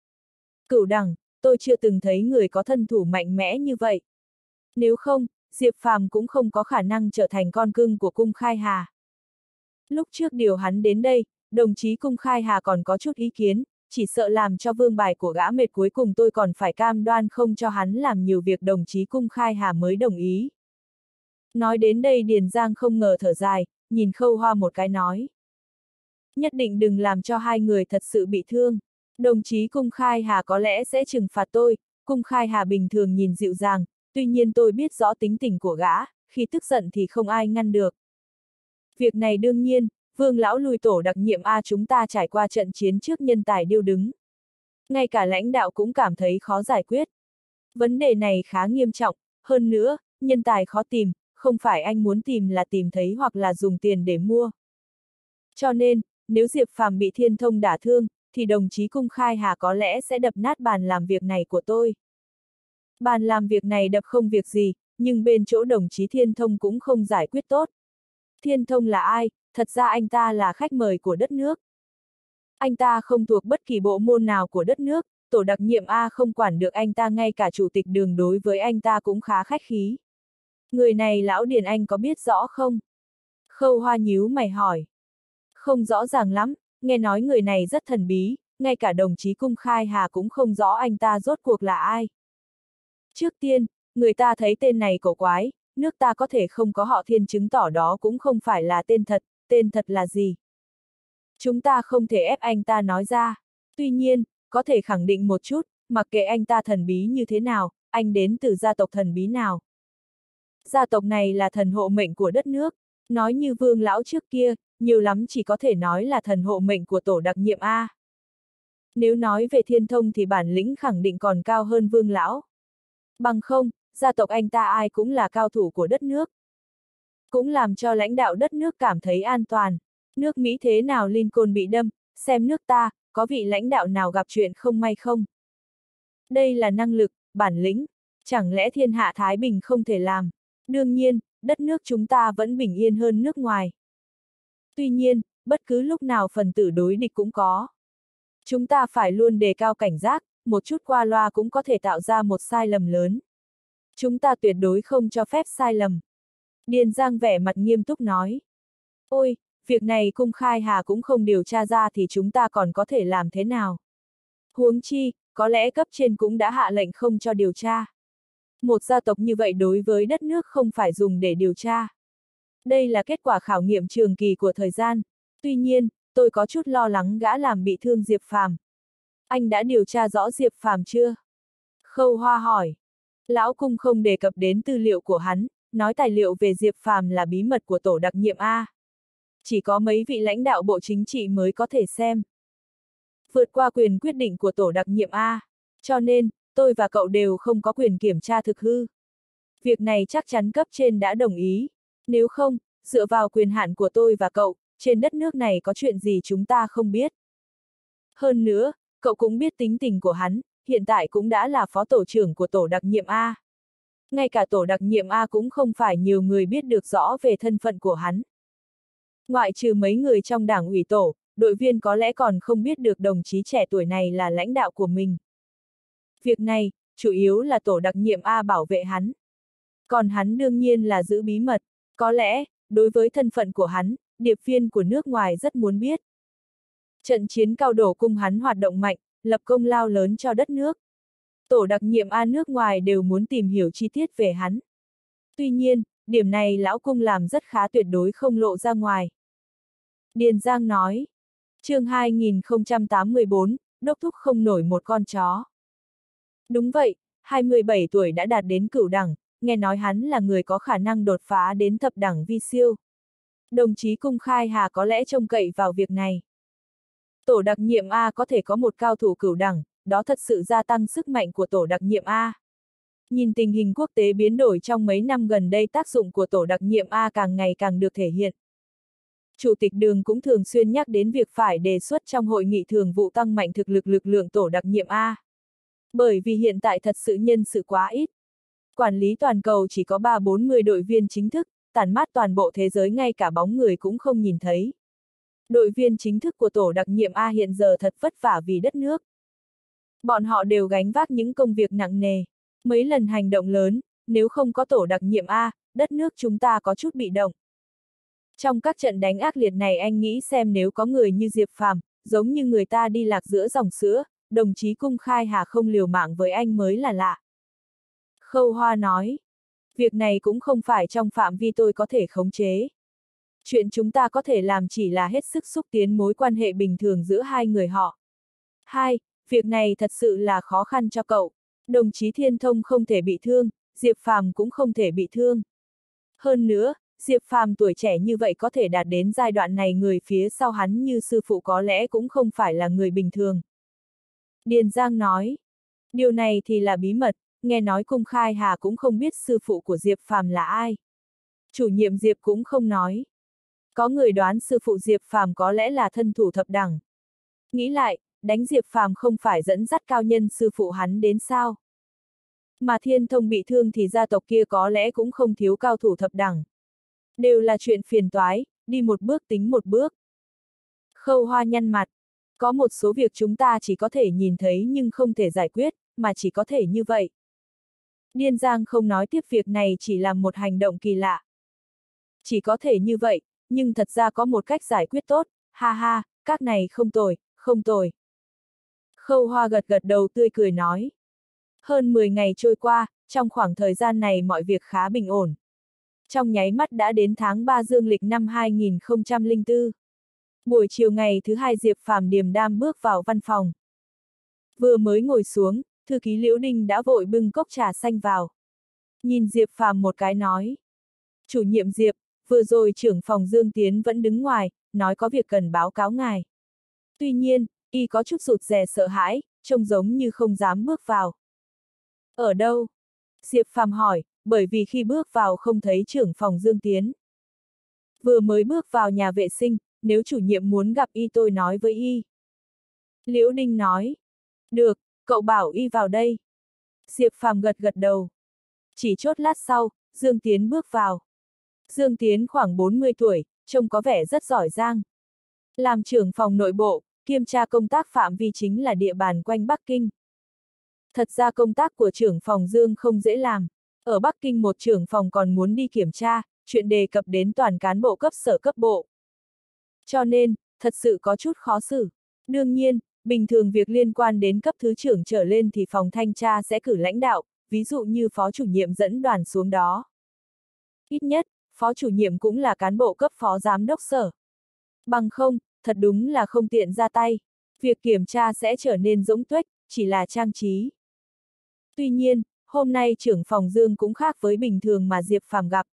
Cửu đẳng, tôi chưa từng thấy người có thân thủ mạnh mẽ như vậy. Nếu không, Diệp Phàm cũng không có khả năng trở thành con cưng của Cung Khai Hà. Lúc trước điều hắn đến đây, đồng chí Cung Khai Hà còn có chút ý kiến, chỉ sợ làm cho vương bài của gã mệt cuối cùng tôi còn phải cam đoan không cho hắn làm nhiều việc đồng chí Cung Khai Hà mới đồng ý. Nói đến đây Điền Giang không ngờ thở dài, nhìn Khâu Hoa một cái nói. Nhất định đừng làm cho hai người thật sự bị thương. Đồng chí Cung Khai Hà có lẽ sẽ trừng phạt tôi, Cung Khai Hà bình thường nhìn dịu dàng, tuy nhiên tôi biết rõ tính tình của gã, khi tức giận thì không ai ngăn được. Việc này đương nhiên, Vương lão lui tổ đặc nhiệm A chúng ta trải qua trận chiến trước nhân tài điêu đứng. Ngay cả lãnh đạo cũng cảm thấy khó giải quyết. Vấn đề này khá nghiêm trọng, hơn nữa, nhân tài khó tìm, không phải anh muốn tìm là tìm thấy hoặc là dùng tiền để mua. Cho nên, nếu Diệp Phàm bị Thiên Thông đả thương, thì đồng chí Cung Khai Hà có lẽ sẽ đập nát bàn làm việc này của tôi. Bàn làm việc này đập không việc gì, nhưng bên chỗ đồng chí Thiên Thông cũng không giải quyết tốt. Thiên Thông là ai? Thật ra anh ta là khách mời của đất nước. Anh ta không thuộc bất kỳ bộ môn nào của đất nước, tổ đặc nhiệm A không quản được anh ta, ngay cả chủ tịch Đường đối với anh ta cũng khá khách khí. Người này lão Điền anh có biết rõ không? Khâu Hoa nhíu mày hỏi. Không rõ ràng lắm, nghe nói người này rất thần bí, ngay cả đồng chí Cung Khai Hà cũng không rõ anh ta rốt cuộc là ai. Trước tiên, người ta thấy tên này cổ quái, nước ta có thể không có họ Thiên chứng tỏ đó cũng không phải là tên thật là gì? Chúng ta không thể ép anh ta nói ra. Tuy nhiên, có thể khẳng định một chút, mặc kệ anh ta thần bí như thế nào, anh đến từ gia tộc thần bí nào. Gia tộc này là thần hộ mệnh của đất nước, nói như Vương lão trước kia, nhiều lắm chỉ có thể nói là thần hộ mệnh của tổ đặc nhiệm A. Nếu nói về Thiên Thông thì bản lĩnh khẳng định còn cao hơn Vương lão. Bằng không, gia tộc anh ta ai cũng là cao thủ của đất nước. Cũng làm cho lãnh đạo đất nước cảm thấy an toàn. Nước Mỹ thế nào Lincoln bị đâm, xem nước ta, có vị lãnh đạo nào gặp chuyện không may không? Đây là năng lực, bản lĩnh, chẳng lẽ thiên hạ Thái Bình không thể làm? Đương nhiên, đất nước chúng ta vẫn bình yên hơn nước ngoài. Tuy nhiên, bất cứ lúc nào phần tử đối địch cũng có. Chúng ta phải luôn đề cao cảnh giác, một chút qua loa cũng có thể tạo ra một sai lầm lớn. Chúng ta tuyệt đối không cho phép sai lầm. Điền Giang vẻ mặt nghiêm túc nói. Ôi, việc này Cung Khai Hà cũng không điều tra ra thì chúng ta còn có thể làm thế nào? Huống chi, có lẽ cấp trên cũng đã hạ lệnh không cho điều tra. Một gia tộc như vậy đối với đất nước không phải dùng để điều tra. Đây là kết quả khảo nghiệm trường kỳ của thời gian. Tuy nhiên, tôi có chút lo lắng gã làm bị thương Diệp Phàm. Anh đã điều tra rõ Diệp Phàm chưa? Khâu Hoa hỏi. Lão Cung không đề cập đến tư liệu của hắn, nói tài liệu về Diệp Phàm là bí mật của tổ đặc nhiệm A. Chỉ có mấy vị lãnh đạo bộ chính trị mới có thể xem. Vượt qua quyền quyết định của tổ đặc nhiệm A. Cho nên, tôi và cậu đều không có quyền kiểm tra thực hư. Việc này chắc chắn cấp trên đã đồng ý. Nếu không, dựa vào quyền hạn của tôi và cậu, trên đất nước này có chuyện gì chúng ta không biết. Hơn nữa, cậu cũng biết tính tình của hắn, hiện tại cũng đã là phó tổ trưởng của tổ đặc nhiệm A. Ngay cả tổ đặc nhiệm A cũng không phải nhiều người biết được rõ về thân phận của hắn. Ngoại trừ mấy người trong đảng ủy tổ, đội viên có lẽ còn không biết được đồng chí trẻ tuổi này là lãnh đạo của mình. Việc này, chủ yếu là tổ đặc nhiệm A bảo vệ hắn. Còn hắn đương nhiên là giữ bí mật. Có lẽ, đối với thân phận của hắn, điệp viên của nước ngoài rất muốn biết. Trận chiến Cao Đổ Cung hắn hoạt động mạnh, lập công lao lớn cho đất nước. Tổ đặc nhiệm A nước ngoài đều muốn tìm hiểu chi tiết về hắn. Tuy nhiên, điểm này lão Cung làm rất khá, tuyệt đối không lộ ra ngoài. Điền Giang nói. Chương 2084, đốc thúc không nổi một con chó. Đúng vậy, 27 tuổi đã đạt đến cửu đẳng, nghe nói hắn là người có khả năng đột phá đến thập đẳng vi siêu. Đồng chí Cung Khai Hà có lẽ trông cậy vào việc này. Tổ đặc nhiệm A có thể có một cao thủ cửu đẳng, đó thật sự gia tăng sức mạnh của tổ đặc nhiệm A. Nhìn tình hình quốc tế biến đổi trong mấy năm gần đây, tác dụng của tổ đặc nhiệm A càng ngày càng được thể hiện. Chủ tịch Đường cũng thường xuyên nhắc đến việc phải đề xuất trong hội nghị thường vụ tăng mạnh thực lực lực lượng tổ đặc nhiệm A. Bởi vì hiện tại thật sự nhân sự quá ít. Quản lý toàn cầu chỉ có 3-40 đội viên chính thức, tản mát toàn bộ thế giới ngay cả bóng người cũng không nhìn thấy. Đội viên chính thức của tổ đặc nhiệm A hiện giờ thật vất vả vì đất nước. Bọn họ đều gánh vác những công việc nặng nề. Mấy lần hành động lớn, nếu không có tổ đặc nhiệm A, đất nước chúng ta có chút bị động. Trong các trận đánh ác liệt này anh nghĩ xem, nếu có người như Diệp Phàm, giống như người ta đi lạc giữa dòng sữa, đồng chí Cung Khai Hà không liều mạng với anh mới là lạ. Khâu Hoa nói. Việc này cũng không phải trong phạm vi tôi có thể khống chế. Chuyện chúng ta có thể làm chỉ là hết sức xúc tiến mối quan hệ bình thường giữa hai người họ. Việc này thật sự là khó khăn cho cậu. Đồng chí Thiên Thông không thể bị thương, Diệp Phàm cũng không thể bị thương. Hơn nữa, Diệp Phàm tuổi trẻ như vậy có thể đạt đến giai đoạn này, người phía sau hắn như sư phụ có lẽ cũng không phải là người bình thường. Điền Giang nói, điều này thì là bí mật, nghe nói Cung Khai Hà cũng không biết sư phụ của Diệp Phàm là ai. Chủ nhiệm Diệp cũng không nói. Có người đoán sư phụ Diệp Phàm có lẽ là thân thủ thập đẳng. Nghĩ lại, đánh Diệp Phàm không phải dẫn dắt cao nhân sư phụ hắn đến sao? Mà Thiên Thông bị thương thì gia tộc kia có lẽ cũng không thiếu cao thủ thập đẳng. Đều là chuyện phiền toái, đi một bước tính một bước. Khâu Hoa nhăn mặt. Có một số việc chúng ta chỉ có thể nhìn thấy nhưng không thể giải quyết, mà chỉ có thể như vậy. Điền Giang không nói tiếp, việc này chỉ là một hành động kỳ lạ. Chỉ có thể như vậy, nhưng thật ra có một cách giải quyết tốt, ha ha, các này không tồi, không tồi. Khâu Hoa gật gật đầu tươi cười nói. Hơn 10 ngày trôi qua, trong khoảng thời gian này mọi việc khá bình ổn. Trong nháy mắt đã đến tháng 3 dương lịch năm 2004. Buổi chiều ngày thứ hai, Diệp Phàm điềm đạm bước vào văn phòng. Vừa mới ngồi xuống, thư ký Liễu Đinh đã vội bưng cốc trà xanh vào. Nhìn Diệp Phàm một cái nói. Chủ nhiệm Diệp, vừa rồi trưởng phòng Dương Tiến vẫn đứng ngoài, nói có việc cần báo cáo ngài. Tuy nhiên, y có chút rụt rè sợ hãi, trông giống như không dám bước vào. Ở đâu? Diệp Phàm hỏi, bởi vì khi bước vào không thấy trưởng phòng Dương Tiến. Vừa mới bước vào nhà vệ sinh, nếu chủ nhiệm muốn gặp y tôi nói với y. Liễu Đinh nói. Được, cậu bảo y vào đây. Diệp Phàm gật gật đầu. Chỉ chốt lát sau, Dương Tiến bước vào. Dương Tiến khoảng 40 tuổi, trông có vẻ rất giỏi giang. Làm trưởng phòng nội bộ, kiêm tra công tác phạm vi chính là địa bàn quanh Bắc Kinh. Thật ra công tác của trưởng phòng Dương không dễ làm. Ở Bắc Kinh một trưởng phòng còn muốn đi kiểm tra, chuyện đề cập đến toàn cán bộ cấp sở cấp bộ. Cho nên, thật sự có chút khó xử. Đương nhiên, bình thường việc liên quan đến cấp thứ trưởng trở lên thì phòng thanh tra sẽ cử lãnh đạo, ví dụ như phó chủ nhiệm dẫn đoàn xuống đó. Ít nhất, phó chủ nhiệm cũng là cán bộ cấp phó giám đốc sở. Bằng không, thật đúng là không tiện ra tay. Việc kiểm tra sẽ trở nên rỗng tuếch, chỉ là trang trí. Tuy nhiên, hôm nay trưởng phòng Dương cũng khác với bình thường mà Diệp Phàm gặp.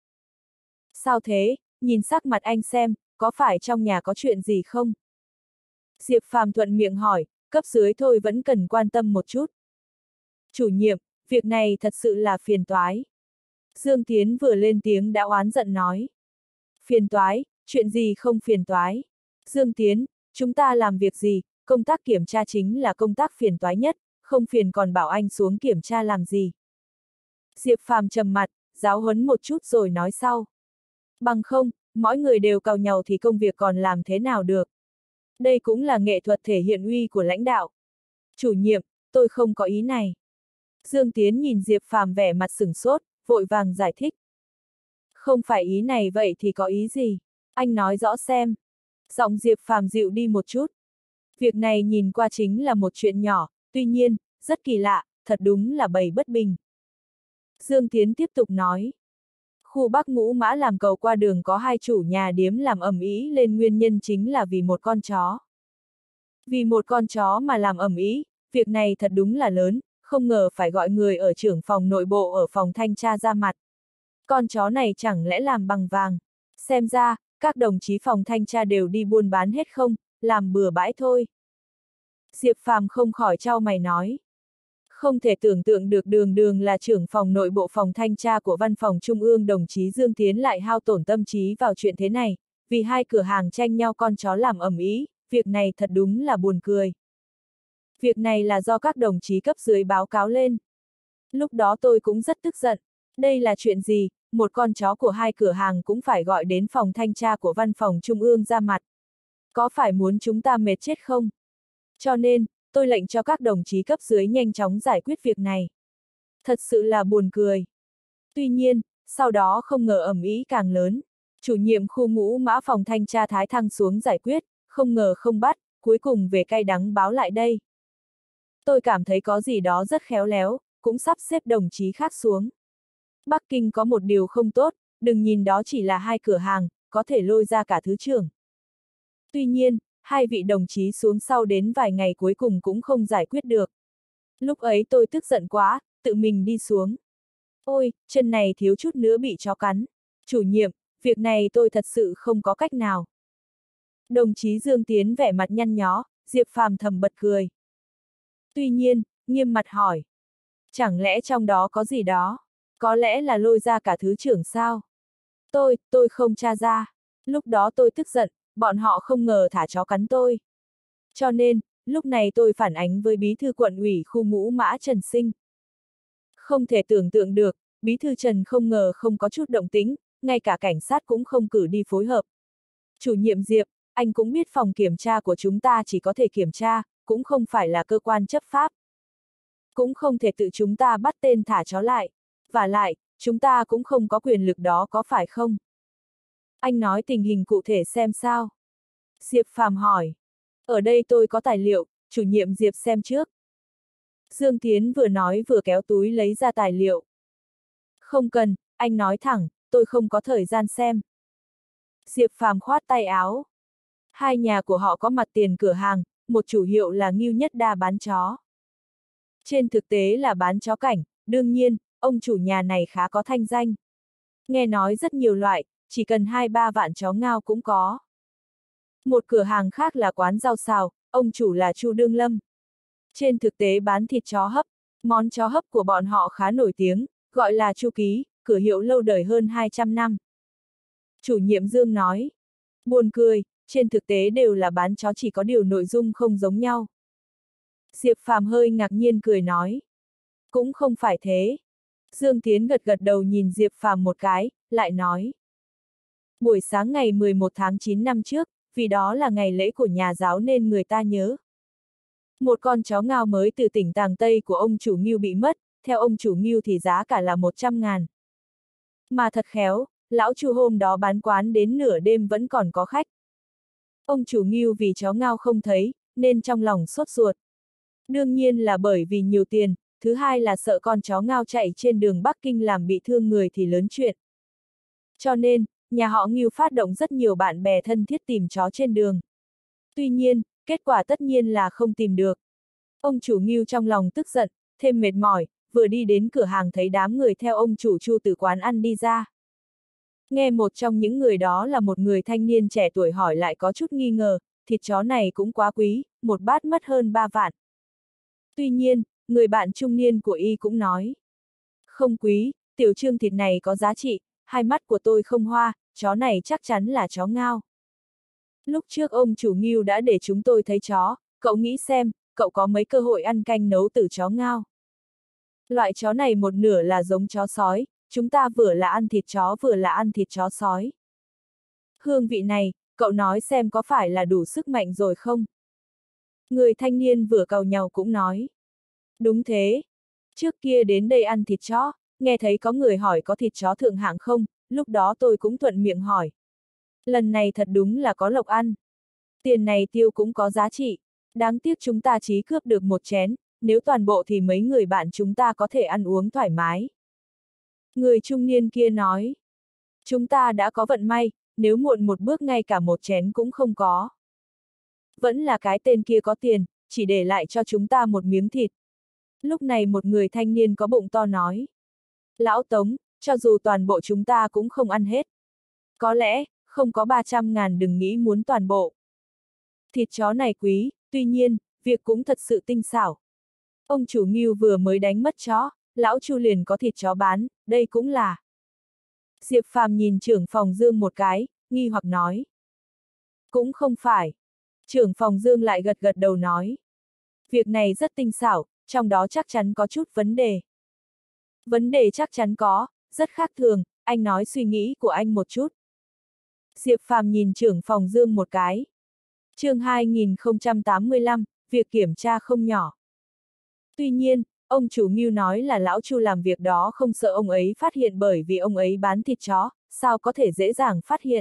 Sao thế, nhìn sắc mặt anh xem, có phải trong nhà có chuyện gì không? Diệp Phàm thuận miệng hỏi, cấp dưới thôi vẫn cần quan tâm một chút. Chủ nhiệm, việc này thật sự là phiền toái. Dương Tiến vừa lên tiếng đã oán giận nói. Phiền toái, chuyện gì không phiền toái? Dương Tiến, chúng ta làm việc gì, công tác kiểm tra chính là công tác phiền toái nhất, không phiền còn bảo anh xuống kiểm tra làm gì. Diệp Phàm trầm mặt, giáo huấn một chút rồi nói sau. Bằng không, mỗi người đều càu nhau thì công việc còn làm thế nào được. Đây cũng là nghệ thuật thể hiện uy của lãnh đạo. Chủ nhiệm, tôi không có ý này. Dương Tiến nhìn Diệp Phàm vẻ mặt sửng sốt, vội vàng giải thích. Không phải ý này vậy thì có ý gì? Anh nói rõ xem. Giọng Diệp Phàm dịu đi một chút. Việc này nhìn qua chính là một chuyện nhỏ, tuy nhiên, rất kỳ lạ, thật đúng là bầy bất bình. Dương Tiến tiếp tục nói. Khu Bắc Ngũ Mã làm cầu qua đường có hai chủ nhà điếm làm ầm ĩ lên, nguyên nhân chính là vì một con chó. Vì một con chó mà làm ầm ĩ, việc này thật đúng là lớn, không ngờ phải gọi người ở trưởng phòng nội bộ ở phòng thanh tra ra mặt. Con chó này chẳng lẽ làm bằng vàng? Xem ra, các đồng chí phòng thanh tra đều đi buôn bán hết không, làm bừa bãi thôi. Diệp Phàm không khỏi chau mày nói. Không thể tưởng tượng được đường là trưởng phòng nội bộ phòng thanh tra của văn phòng trung ương đồng chí Dương Tiến lại hao tổn tâm trí vào chuyện thế này, vì hai cửa hàng tranh nhau con chó làm ầm ĩ, việc này thật đúng là buồn cười. Việc này là do các đồng chí cấp dưới báo cáo lên. Lúc đó tôi cũng rất tức giận. Đây là chuyện gì, một con chó của hai cửa hàng cũng phải gọi đến phòng thanh tra của văn phòng trung ương ra mặt. Có phải muốn chúng ta mệt chết không? Cho nên, tôi lệnh cho các đồng chí cấp dưới nhanh chóng giải quyết việc này. Thật sự là buồn cười. Tuy nhiên, sau đó không ngờ ầm ĩ càng lớn. Chủ nhiệm khu Ngũ Mã phòng thanh tra Thái Thăng xuống giải quyết, không ngờ không bắt, cuối cùng về cay đắng báo lại đây. Tôi cảm thấy có gì đó rất khéo léo, cũng sắp xếp đồng chí khác xuống. Bắc Kinh có một điều không tốt, đừng nhìn đó chỉ là hai cửa hàng, có thể lôi ra cả thứ trưởng. Tuy nhiên, hai vị đồng chí xuống sau đến vài ngày cuối cùng cũng không giải quyết được. Lúc ấy tôi tức giận quá, tự mình đi xuống. Ôi, chân này thiếu chút nữa bị chó cắn. Chủ nhiệm, việc này tôi thật sự không có cách nào. Đồng chí Dương Tiến vẻ mặt nhăn nhó, Diệp Phàm thầm bật cười. Tuy nhiên, nghiêm mặt hỏi. Chẳng lẽ trong đó có gì đó? Có lẽ là lôi ra cả thứ trưởng sao? Tôi không tra ra. Lúc đó tôi tức giận, bọn họ không ngờ thả chó cắn tôi. Cho nên, lúc này tôi phản ánh với bí thư quận ủy khu Ngũ Mã Trần Sinh. Không thể tưởng tượng được, bí thư Trần không ngờ không có chút động tĩnh, ngay cả cảnh sát cũng không cử đi phối hợp. Chủ nhiệm Diệp, anh cũng biết phòng kiểm tra của chúng ta chỉ có thể kiểm tra, cũng không phải là cơ quan chấp pháp. Cũng không thể tự chúng ta bắt tên thả chó lại. Và lại, chúng ta cũng không có quyền lực đó có phải không? Anh nói tình hình cụ thể xem sao? Diệp Phàm hỏi. Ở đây tôi có tài liệu, chủ nhiệm Diệp xem trước. Dương Tiến vừa nói vừa kéo túi lấy ra tài liệu. Không cần, anh nói thẳng, tôi không có thời gian xem. Diệp Phàm khoát tay áo. Hai nhà của họ có mặt tiền cửa hàng, một chủ hiệu là Ngưu Nhất Đa bán chó. Trên thực tế là bán chó cảnh, đương nhiên, ông chủ nhà này khá có thanh danh. Nghe nói rất nhiều loại, chỉ cần 2-3 vạn chó ngao cũng có. Một cửa hàng khác là quán rau xào, ông chủ là Chu Đương Lâm. Trên thực tế bán thịt chó hấp, món chó hấp của bọn họ khá nổi tiếng, gọi là Chu Ký, cửa hiệu lâu đời hơn 200 năm. Chủ nhiệm Dương nói, buồn cười, trên thực tế đều là bán chó chỉ có điều nội dung không giống nhau. Diệp Phàm hơi ngạc nhiên cười nói, cũng không phải thế. Dương Tiến gật gật đầu nhìn Diệp Phàm một cái, lại nói. Buổi sáng ngày 11 tháng 9 năm trước, vì đó là ngày lễ của nhà giáo nên người ta nhớ. Một con chó ngao mới từ tỉnh Tàng Tây của ông chủ Ngưu bị mất, theo ông chủ Ngưu thì giá cả là 100.000. Mà thật khéo, lão Chu hôm đó bán quán đến nửa đêm vẫn còn có khách. Ông chủ Ngưu vì chó ngao không thấy, nên trong lòng sốt ruột. Đương nhiên là bởi vì nhiều tiền, thứ hai là sợ con chó ngao chạy trên đường Bắc Kinh làm bị thương người thì lớn chuyện. Cho nên, nhà họ Ngưu phát động rất nhiều bạn bè thân thiết tìm chó trên đường. Tuy nhiên, kết quả tất nhiên là không tìm được. Ông chủ Ngưu trong lòng tức giận, thêm mệt mỏi, vừa đi đến cửa hàng thấy đám người theo ông chủ Chu từ quán ăn đi ra. Nghe một trong những người đó là một người thanh niên trẻ tuổi hỏi lại có chút nghi ngờ, thịt chó này cũng quá quý, một bát mất hơn 3 vạn. Tuy nhiên, người bạn trung niên của y cũng nói. Không quý, tiểu trương thịt này có giá trị, hai mắt của tôi không hoa, chó này chắc chắn là chó ngao. Lúc trước ông chủ Ngưu đã để chúng tôi thấy chó, cậu nghĩ xem, cậu có mấy cơ hội ăn canh nấu từ chó ngao. Loại chó này một nửa là giống chó sói, chúng ta vừa là ăn thịt chó vừa là ăn thịt chó sói. Hương vị này, cậu nói xem có phải là đủ sức mạnh rồi không? Người thanh niên vừa càu nhàu cũng nói. Đúng thế. Trước kia đến đây ăn thịt chó, nghe thấy có người hỏi có thịt chó thượng hạng không, lúc đó tôi cũng thuận miệng hỏi. Lần này thật đúng là có lộc ăn. Tiền này tiêu cũng có giá trị. Đáng tiếc chúng ta chỉ cướp được một chén, nếu toàn bộ thì mấy người bạn chúng ta có thể ăn uống thoải mái. Người trung niên kia nói. Chúng ta đã có vận may, nếu muộn một bước ngay cả một chén cũng không có. Vẫn là cái tên kia có tiền, chỉ để lại cho chúng ta một miếng thịt. Lúc này một người thanh niên có bụng to nói. Lão Tống, cho dù toàn bộ chúng ta cũng không ăn hết. Có lẽ, không có 300.000 đừng nghĩ muốn toàn bộ. Thịt chó này quý, tuy nhiên, việc cũng thật sự tinh xảo. Ông chủ Ngưu vừa mới đánh mất chó, lão Chu liền có thịt chó bán, đây cũng là. Diệp Phàm nhìn trưởng phòng Dương một cái, nghi hoặc nói. Cũng không phải. Trưởng phòng Dương lại gật gật đầu nói. Việc này rất tinh xảo, trong đó chắc chắn có chút vấn đề. Vấn đề chắc chắn có, rất khác thường, anh nói suy nghĩ của anh một chút. Diệp Phàm nhìn trưởng phòng Dương một cái. Chương 2085, việc kiểm tra không nhỏ. Tuy nhiên, ông chủ Ngưu nói là lão Chu làm việc đó không sợ ông ấy phát hiện bởi vì ông ấy bán thịt chó, sao có thể dễ dàng phát hiện.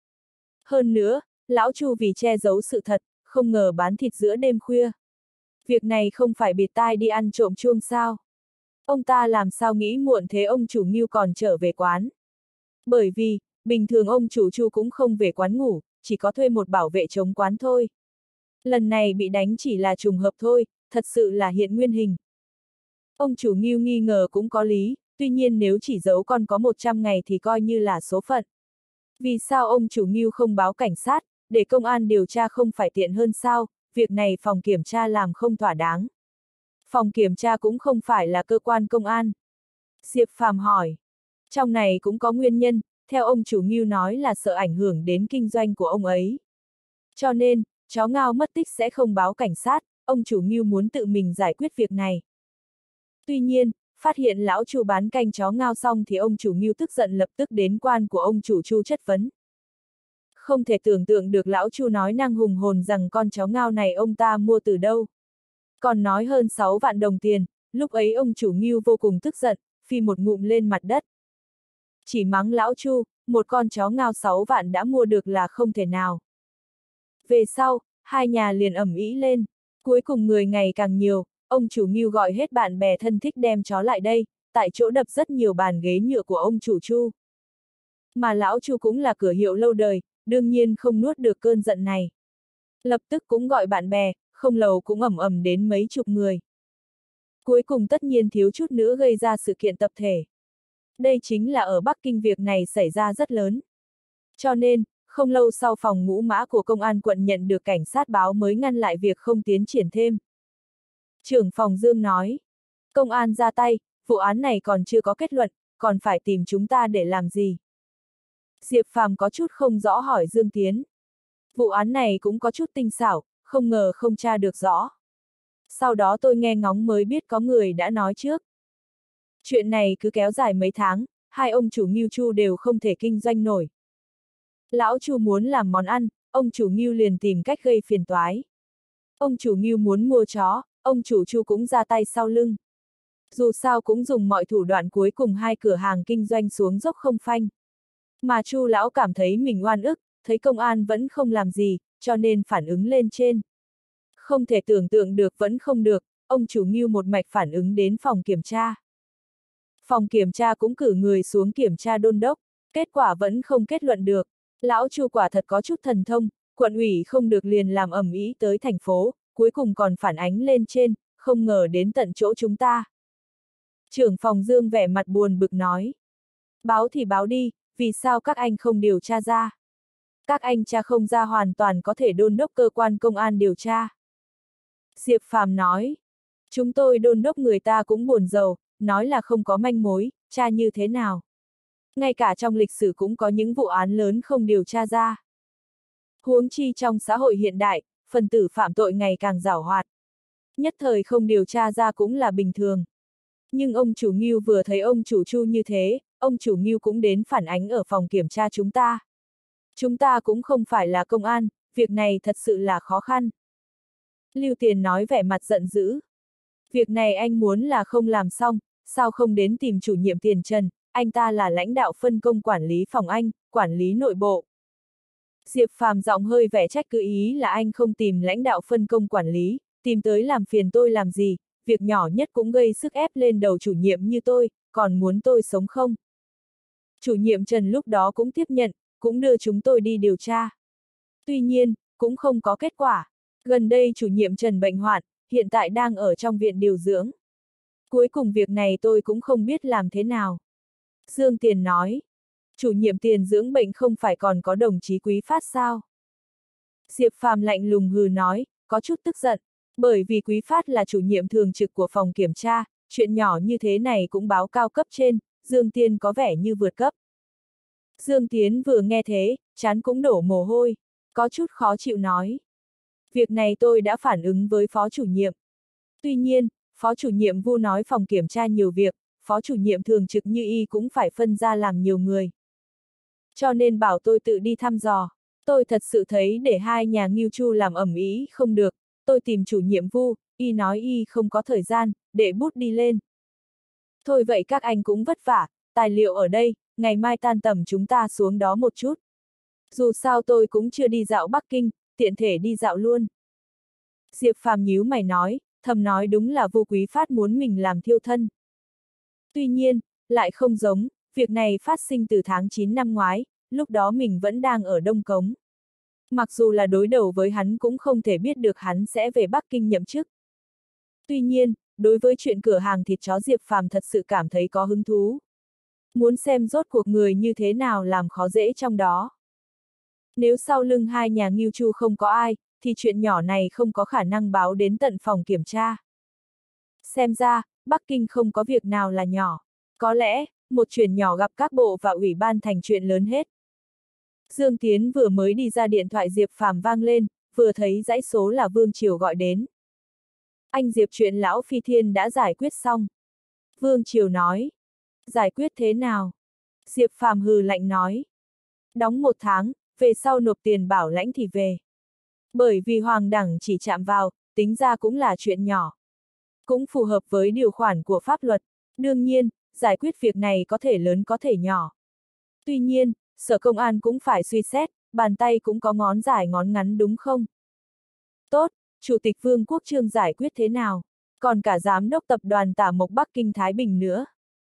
Hơn nữa, lão Chu vì che giấu sự thật, không ngờ bán thịt giữa đêm khuya. Việc này không phải bịt tai đi ăn trộm chuông sao. Ông ta làm sao nghĩ muộn thế ông chủ Ngưu còn trở về quán. Bởi vì, bình thường ông chủ Chu cũng không về quán ngủ, chỉ có thuê một bảo vệ chống quán thôi. Lần này bị đánh chỉ là trùng hợp thôi, thật sự là hiện nguyên hình. Ông chủ Ngưu nghi ngờ cũng có lý, tuy nhiên nếu chỉ giấu con có 100 ngày thì coi như là số phận. Vì sao ông chủ Ngưu không báo cảnh sát, để công an điều tra không phải tiện hơn sao, việc này phòng kiểm tra làm không thỏa đáng. Phòng kiểm tra cũng không phải là cơ quan công an. Diệp Phàm hỏi. Trong này cũng có nguyên nhân, theo ông chủ Ngưu nói là sợ ảnh hưởng đến kinh doanh của ông ấy. Cho nên, chó Ngao mất tích sẽ không báo cảnh sát, ông chủ Ngưu muốn tự mình giải quyết việc này. Tuy nhiên, phát hiện lão Chu bán canh chó Ngao xong thì ông chủ Ngưu tức giận lập tức đến quan của ông chủ Chu chất vấn. Không thể tưởng tượng được lão Chu nói năng hùng hồn rằng con chó Ngao này ông ta mua từ đâu. Còn nói hơn 6 vạn đồng tiền, lúc ấy ông chủ Ngưu vô cùng tức giận, phi một ngụm lên mặt đất. Chỉ mắng lão Chu, một con chó Ngao 6 vạn đã mua được là không thể nào. Về sau, hai nhà liền ầm ĩ lên, cuối cùng người ngày càng nhiều, ông chủ Ngưu gọi hết bạn bè thân thích đem chó lại đây, tại chỗ đập rất nhiều bàn ghế nhựa của ông chủ Chu. Mà lão Chu cũng là cửa hiệu lâu đời, đương nhiên không nuốt được cơn giận này. Lập tức cũng gọi bạn bè, không lâu cũng ầm ầm đến mấy chục người. Cuối cùng tất nhiên thiếu chút nữa gây ra sự kiện tập thể. Đây chính là ở Bắc Kinh việc này xảy ra rất lớn. Cho nên, không lâu sau phòng ngũ mã của công an quận nhận được cảnh sát báo mới ngăn lại việc không tiến triển thêm. Trưởng phòng Dương nói, công an ra tay, vụ án này còn chưa có kết luận, còn phải tìm chúng ta để làm gì? Diệp Phàm có chút không rõ hỏi Dương Tiến. Vụ án này cũng có chút tinh xảo, không ngờ không tra được rõ. Sau đó tôi nghe ngóng mới biết có người đã nói trước. Chuyện này cứ kéo dài mấy tháng, hai ông chủ Ngưu Chu đều không thể kinh doanh nổi. Lão Chu muốn làm món ăn, ông chủ Ngưu liền tìm cách gây phiền toái. Ông chủ Ngưu muốn mua chó, ông chủ Chu cũng ra tay sau lưng. Dù sao cũng dùng mọi thủ đoạn, cuối cùng hai cửa hàng kinh doanh xuống dốc không phanh. Mà Chu lão cảm thấy mình oan ức, thấy công an vẫn không làm gì, cho nên phản ứng lên trên. Không thể tưởng tượng được vẫn không được, ông chủ Ngưu một mạch phản ứng đến phòng kiểm tra. Phòng kiểm tra cũng cử người xuống kiểm tra đôn đốc, kết quả vẫn không kết luận được. Lão Chu quả thật có chút thần thông, quận ủy không được liền làm ầm ĩ tới thành phố, cuối cùng còn phản ánh lên trên, không ngờ đến tận chỗ chúng ta. Trưởng phòng Dương vẻ mặt buồn bực nói. Báo thì báo đi, vì sao các anh không điều tra ra? Các anh tra không ra hoàn toàn có thể đôn đốc cơ quan công an điều tra. Diệp Phàm nói. Chúng tôi đôn đốc người ta cũng buồn rầu, nói là không có manh mối, tra như thế nào? Ngay cả trong lịch sử cũng có những vụ án lớn không điều tra ra. Huống chi trong xã hội hiện đại, phần tử phạm tội ngày càng giảo hoạt. Nhất thời không điều tra ra cũng là bình thường. Nhưng ông chủ Ngưu vừa thấy ông chủ Chu như thế, ông chủ Ngưu cũng đến phản ánh ở phòng kiểm tra chúng ta. Chúng ta cũng không phải là công an, việc này thật sự là khó khăn. Lưu Tiền nói vẻ mặt giận dữ. Việc này anh muốn là không làm xong, sao không đến tìm chủ nhiệm Tiền Trần, anh ta là lãnh đạo phân công quản lý phòng anh, quản lý nội bộ. Diệp Phàm giọng hơi vẻ trách cứ, ý là anh không tìm lãnh đạo phân công quản lý, tìm tới làm phiền tôi làm gì, việc nhỏ nhất cũng gây sức ép lên đầu chủ nhiệm như tôi, còn muốn tôi sống không? Chủ nhiệm Trần lúc đó cũng tiếp nhận, cũng đưa chúng tôi đi điều tra. Tuy nhiên, cũng không có kết quả. Gần đây chủ nhiệm Trần bệnh hoạn, hiện tại đang ở trong viện điều dưỡng. Cuối cùng việc này tôi cũng không biết làm thế nào. Dương Tiền nói, chủ nhiệm Tiền dưỡng bệnh không phải còn có đồng chí Quý Phát sao? Diệp Phàm lạnh lùng hừ nói, có chút tức giận, bởi vì Quý Phát là chủ nhiệm thường trực của phòng kiểm tra, chuyện nhỏ như thế này cũng báo cao cấp trên, Dương Tiên có vẻ như vượt cấp. Dương Tiến vừa nghe thế, trán cũng đổ mồ hôi, có chút khó chịu nói. Việc này tôi đã phản ứng với phó chủ nhiệm. Tuy nhiên, phó chủ nhiệm Vu nói phòng kiểm tra nhiều việc, phó chủ nhiệm thường trực như y cũng phải phân ra làm nhiều người. Cho nên bảo tôi tự đi thăm dò. Tôi thật sự thấy để hai nhà Ngưu Chu làm ầm ĩ không được, tôi tìm chủ nhiệm Vu, y nói y không có thời gian, để bút đi lên. Thôi vậy các anh cũng vất vả, tài liệu ở đây, ngày mai tan tầm chúng ta xuống đó một chút. Dù sao tôi cũng chưa đi dạo Bắc Kinh, tiện thể đi dạo luôn. Diệp Phàm nhíu mày nói, thầm nói đúng là Vu Quý Phát muốn mình làm thiêu thân. Tuy nhiên, lại không giống, việc này phát sinh từ tháng 9 năm ngoái, lúc đó mình vẫn đang ở Đông Cống. Mặc dù là đối đầu với hắn cũng không thể biết được hắn sẽ về Bắc Kinh nhậm chức. Tuy nhiên, đối với chuyện cửa hàng thịt chó Diệp Phàm thật sự cảm thấy có hứng thú. Muốn xem rốt cuộc người như thế nào làm khó dễ trong đó. Nếu sau lưng hai nhà Ngưu Chu không có ai, thì chuyện nhỏ này không có khả năng báo đến tận phòng kiểm tra. Xem ra, Bắc Kinh không có việc nào là nhỏ. Có lẽ, một chuyện nhỏ gặp các bộ và ủy ban thành chuyện lớn hết. Dương Tiến vừa mới đi ra, điện thoại Diệp Phàm vang lên, vừa thấy dãy số là Vương Triều gọi đến. Anh Diệp, chuyện lão Phi Thiên đã giải quyết xong. Vương Triều nói. Giải quyết thế nào? Diệp Phàm hừ lạnh nói. Đóng 1 tháng, về sau nộp tiền bảo lãnh thì về. Bởi vì Hoàng đẳng chỉ chạm vào, tính ra cũng là chuyện nhỏ. Cũng phù hợp với điều khoản của pháp luật. Đương nhiên, giải quyết việc này có thể lớn có thể nhỏ. Tuy nhiên, Sở Công an cũng phải suy xét, bàn tay cũng có ngón dài ngón ngắn đúng không? Tốt, Chủ tịch Vương Quốc Trương giải quyết thế nào? Còn cả Giám đốc Tập đoàn Tả Mộc Bắc Kinh Thái Bình nữa.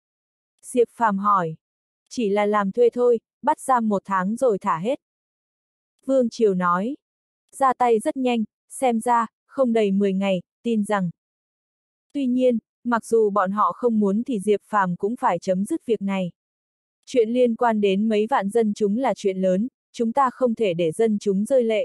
Diệp Phàm hỏi. Chỉ là làm thuê thôi, bắt giam 1 tháng rồi thả hết. Vương Triều nói. Ra tay rất nhanh, xem ra, không đầy 10 ngày, tin rằng. Tuy nhiên, mặc dù bọn họ không muốn thì Diệp Phàm cũng phải chấm dứt việc này. Chuyện liên quan đến mấy vạn dân chúng là chuyện lớn, chúng ta không thể để dân chúng rơi lệ.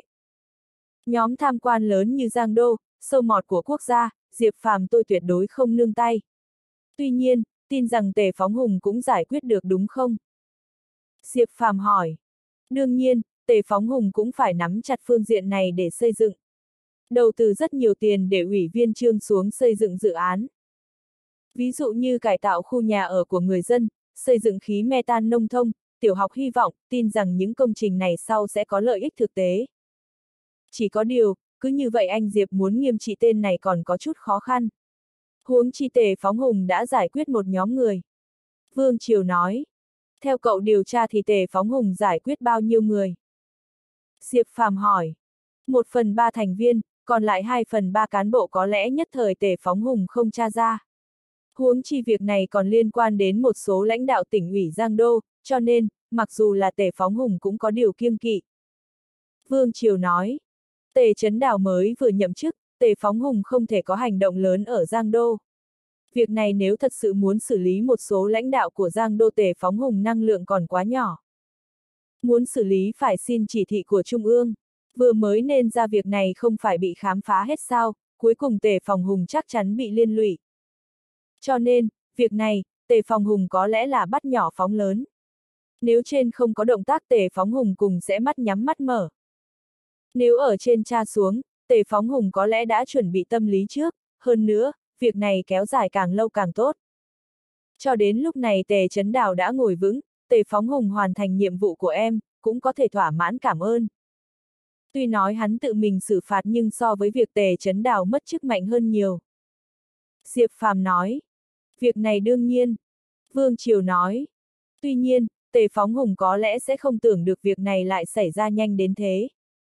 Nhóm tham quan lớn như Giang Đô, sâu mọt của quốc gia, Diệp Phàm tôi tuyệt đối không nương tay. Tuy nhiên, tin rằng Tề Phóng Hùng cũng giải quyết được đúng không? Diệp Phàm hỏi. Đương nhiên, Tề Phóng Hùng cũng phải nắm chặt phương diện này để xây dựng. Đầu tư rất nhiều tiền để ủy viên Trương xuống xây dựng dự án. Ví dụ như cải tạo khu nhà ở của người dân, xây dựng khí metan nông thôn, tiểu học hy vọng, tin rằng những công trình này sau sẽ có lợi ích thực tế. Chỉ có điều, cứ như vậy anh Diệp muốn nghiêm trị tên này còn có chút khó khăn. Huống chi Tề Phóng Hùng đã giải quyết một nhóm người. Vương Triều nói. Theo cậu điều tra thì Tề Phóng Hùng giải quyết bao nhiêu người? Diệp Phàm hỏi. 1/3 thành viên, còn lại 2/3 cán bộ có lẽ nhất thời Tề Phóng Hùng không tra ra. Huống chi việc này còn liên quan đến một số lãnh đạo tỉnh ủy Giang Đô, cho nên, mặc dù là Tề Phóng Hùng cũng có điều kiêng kỵ. Vương Triều nói. Tề Chấn Đào mới vừa nhậm chức, Tề Phóng Hùng không thể có hành động lớn ở Giang Đô. Việc này nếu thật sự muốn xử lý một số lãnh đạo của Giang Đô, Tề Phóng Hùng năng lượng còn quá nhỏ. Muốn xử lý phải xin chỉ thị của Trung ương. Vừa mới nên ra việc này không phải bị khám phá hết sao, cuối cùng Tề Phóng Hùng chắc chắn bị liên lụy. Cho nên, việc này, Tề Phóng Hùng có lẽ là bắt nhỏ phóng lớn. Nếu trên không có động tác Tề Phóng Hùng cùng sẽ mắt nhắm mắt mở. Nếu ở trên tra xuống, Tề Phóng Hùng có lẽ đã chuẩn bị tâm lý trước, hơn nữa, việc này kéo dài càng lâu càng tốt. Cho đến lúc này Tề Chấn Đào đã ngồi vững, Tề Phóng Hùng hoàn thành nhiệm vụ của em, cũng có thể thỏa mãn cảm ơn. Tuy nói hắn tự mình xử phạt nhưng so với việc Tề Chấn Đào mất chức mạnh hơn nhiều. Diệp Phàm nói. Việc này đương nhiên. Vương Triều nói. Tuy nhiên, Tề Phóng Hùng có lẽ sẽ không tưởng được việc này lại xảy ra nhanh đến thế.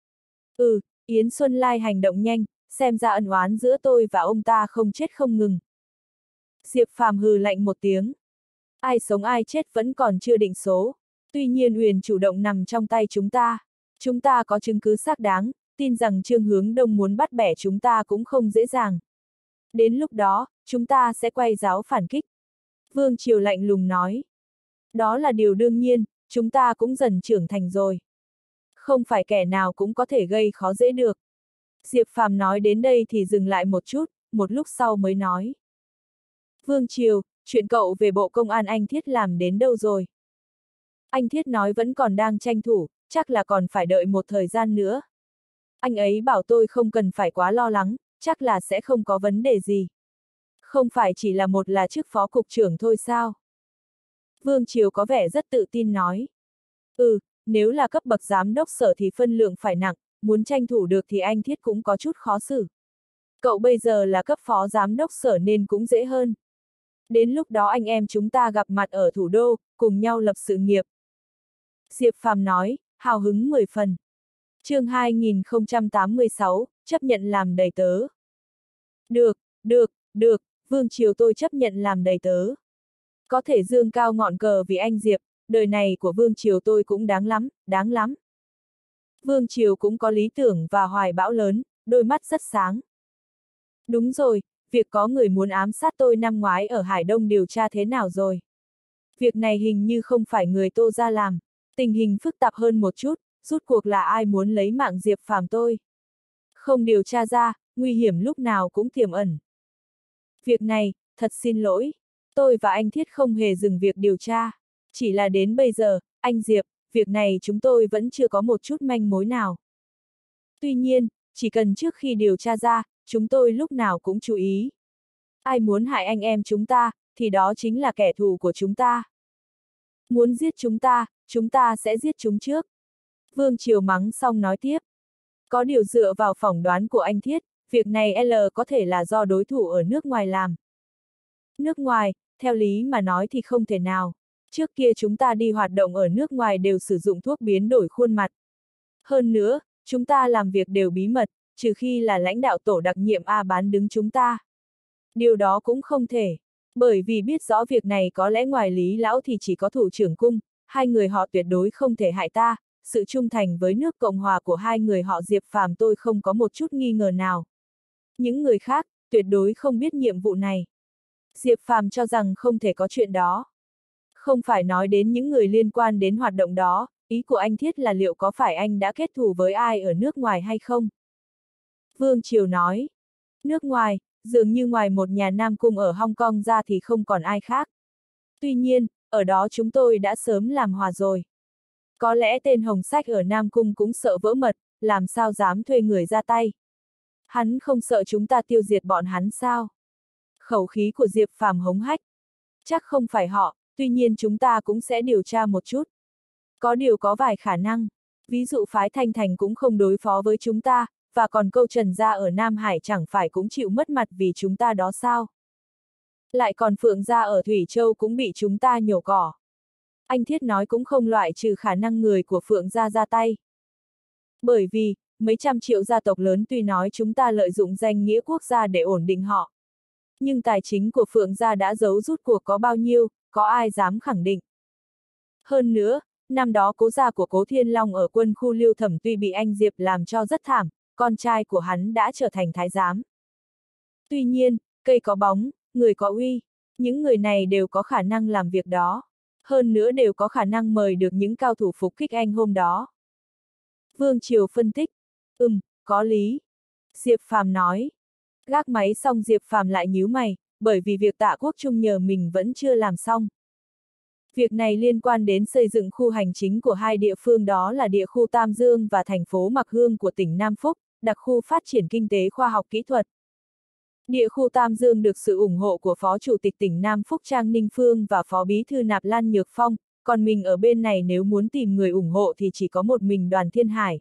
Yến Xuân Lai hành động nhanh, xem ra ân oán giữa tôi và ông ta không chết không ngừng. Diệp Phàm hừ lạnh một tiếng. Ai sống ai chết vẫn còn chưa định số. Tuy nhiên Uyển chủ động nằm trong tay chúng ta. Chúng ta có chứng cứ xác đáng, tin rằng Trương Hướng Đông muốn bắt bẻ chúng ta cũng không dễ dàng. Đến lúc đó, chúng ta sẽ quay giáo phản kích. Vương Triều lạnh lùng nói. Đó là điều đương nhiên, chúng ta cũng dần trưởng thành rồi. Không phải kẻ nào cũng có thể gây khó dễ được. Diệp Phàm nói đến đây thì dừng lại một chút, một lúc sau mới nói. Vương Triều, chuyện cậu về Bộ Công an anh Thiết làm đến đâu rồi? Anh Thiết nói vẫn còn đang tranh thủ, chắc là còn phải đợi một thời gian nữa. Anh ấy bảo tôi không cần phải quá lo lắng, chắc là sẽ không có vấn đề gì. Không phải chỉ là là chức phó cục trưởng thôi sao? Vương Triều có vẻ rất tự tin nói. Nếu là cấp bậc giám đốc sở thì phân lượng phải nặng, muốn tranh thủ được thì anh Thiết cũng có chút khó xử. Cậu bây giờ là cấp phó giám đốc sở nên cũng dễ hơn. Đến lúc đó anh em chúng ta gặp mặt ở thủ đô, cùng nhau lập sự nghiệp. Diệp Phàm nói, hào hứng 10 phần. Chương 2086, chấp nhận làm đầy tớ. Được, Vương Triều tôi chấp nhận làm đầy tớ. Có thể dương cao ngọn cờ vì anh Diệp, đời này của Vương Triều tôi cũng đáng lắm, đáng lắm. Vương Triều cũng có lý tưởng và hoài bão lớn, đôi mắt rất sáng. Đúng rồi, việc có người muốn ám sát tôi năm ngoái ở Hải Đông điều tra thế nào rồi? Việc này hình như không phải người Tô gia làm. Tình hình phức tạp hơn một chút, rút cuộc là ai muốn lấy mạng Diệp Phàm tôi. Không điều tra ra, nguy hiểm lúc nào cũng tiềm ẩn. Việc này, thật xin lỗi. Tôi và anh Thiết không hề dừng việc điều tra. Chỉ là đến bây giờ, anh Diệp, việc này chúng tôi vẫn chưa có một chút manh mối nào. Tuy nhiên, chỉ cần trước khi điều tra ra, chúng tôi lúc nào cũng chú ý. Ai muốn hại anh em chúng ta, thì đó chính là kẻ thù của chúng ta. Muốn giết chúng ta sẽ giết chúng trước. Vương Triều mắng xong nói tiếp. Có điều dựa vào phỏng đoán của anh Thiết, việc này L có thể là do đối thủ ở nước ngoài làm. Nước ngoài, theo lý mà nói thì không thể nào. Trước kia chúng ta đi hoạt động ở nước ngoài đều sử dụng thuốc biến đổi khuôn mặt. Hơn nữa, chúng ta làm việc đều bí mật, trừ khi là lãnh đạo tổ đặc nhiệm A bán đứng chúng ta. Điều đó cũng không thể, bởi vì biết rõ việc này có lẽ ngoài Lý Lão thì chỉ có thủ trưởng cung, hai người họ tuyệt đối không thể hại ta, sự trung thành với nước Cộng hòa của hai người họ Diệp Phàm tôi không có một chút nghi ngờ nào. Những người khác, tuyệt đối không biết nhiệm vụ này. Diệp Phàm cho rằng không thể có chuyện đó. Không phải nói đến những người liên quan đến hoạt động đó, ý của anh Thiết là liệu có phải anh đã kết thù với ai ở nước ngoài hay không? Vương Triều nói, nước ngoài, dường như ngoài một nhà Nam Cung ở Hong Kong ra thì không còn ai khác. Tuy nhiên, ở đó chúng tôi đã sớm làm hòa rồi. Có lẽ tên Hồng Sách ở Nam Cung cũng sợ vỡ mật, làm sao dám thuê người ra tay. Hắn không sợ chúng ta tiêu diệt bọn hắn sao? Khẩu khí của Diệp Phàm hống hách. Chắc không phải họ, tuy nhiên chúng ta cũng sẽ điều tra một chút. Có điều có vài khả năng. Ví dụ phái Thanh Thành cũng không đối phó với chúng ta, và còn câu Trần gia ở Nam Hải chẳng phải cũng chịu mất mặt vì chúng ta đó sao? Lại còn Phượng gia ở Thủy Châu cũng bị chúng ta nhổ cỏ. Anh Thiết nói cũng không loại trừ khả năng người của Phượng gia ra tay. Bởi vì, mấy trăm triệu gia tộc lớn tuy nói chúng ta lợi dụng danh nghĩa quốc gia để ổn định họ. Nhưng tài chính của Phượng gia đã giấu rút cuộc có bao nhiêu, có ai dám khẳng định. Hơn nữa, năm đó cố gia của Cố Thiên Long ở quân khu Liêu Thẩm tuy bị anh Diệp làm cho rất thảm, con trai của hắn đã trở thành thái giám. Tuy nhiên, cây có bóng, người có uy, những người này đều có khả năng làm việc đó. Hơn nữa đều có khả năng mời được những cao thủ phục kích anh hôm đó. Vương Triều phân tích, có lý. Diệp Phàm nói. Gác máy xong Diệp Phàm lại nhíu mày, bởi vì việc Tạ Quốc Trung nhờ mình vẫn chưa làm xong. Việc này liên quan đến xây dựng khu hành chính của hai địa phương đó là địa khu Tam Dương và thành phố Mặc Hương của tỉnh Nam Phúc, đặc khu phát triển kinh tế khoa học kỹ thuật. Địa khu Tam Dương được sự ủng hộ của Phó Chủ tịch tỉnh Nam Phúc Trang Ninh Phương và Phó Bí thư Nạp Lan Nhược Phong, còn mình ở bên này nếu muốn tìm người ủng hộ thì chỉ có một mình Đoàn Thiên Hải.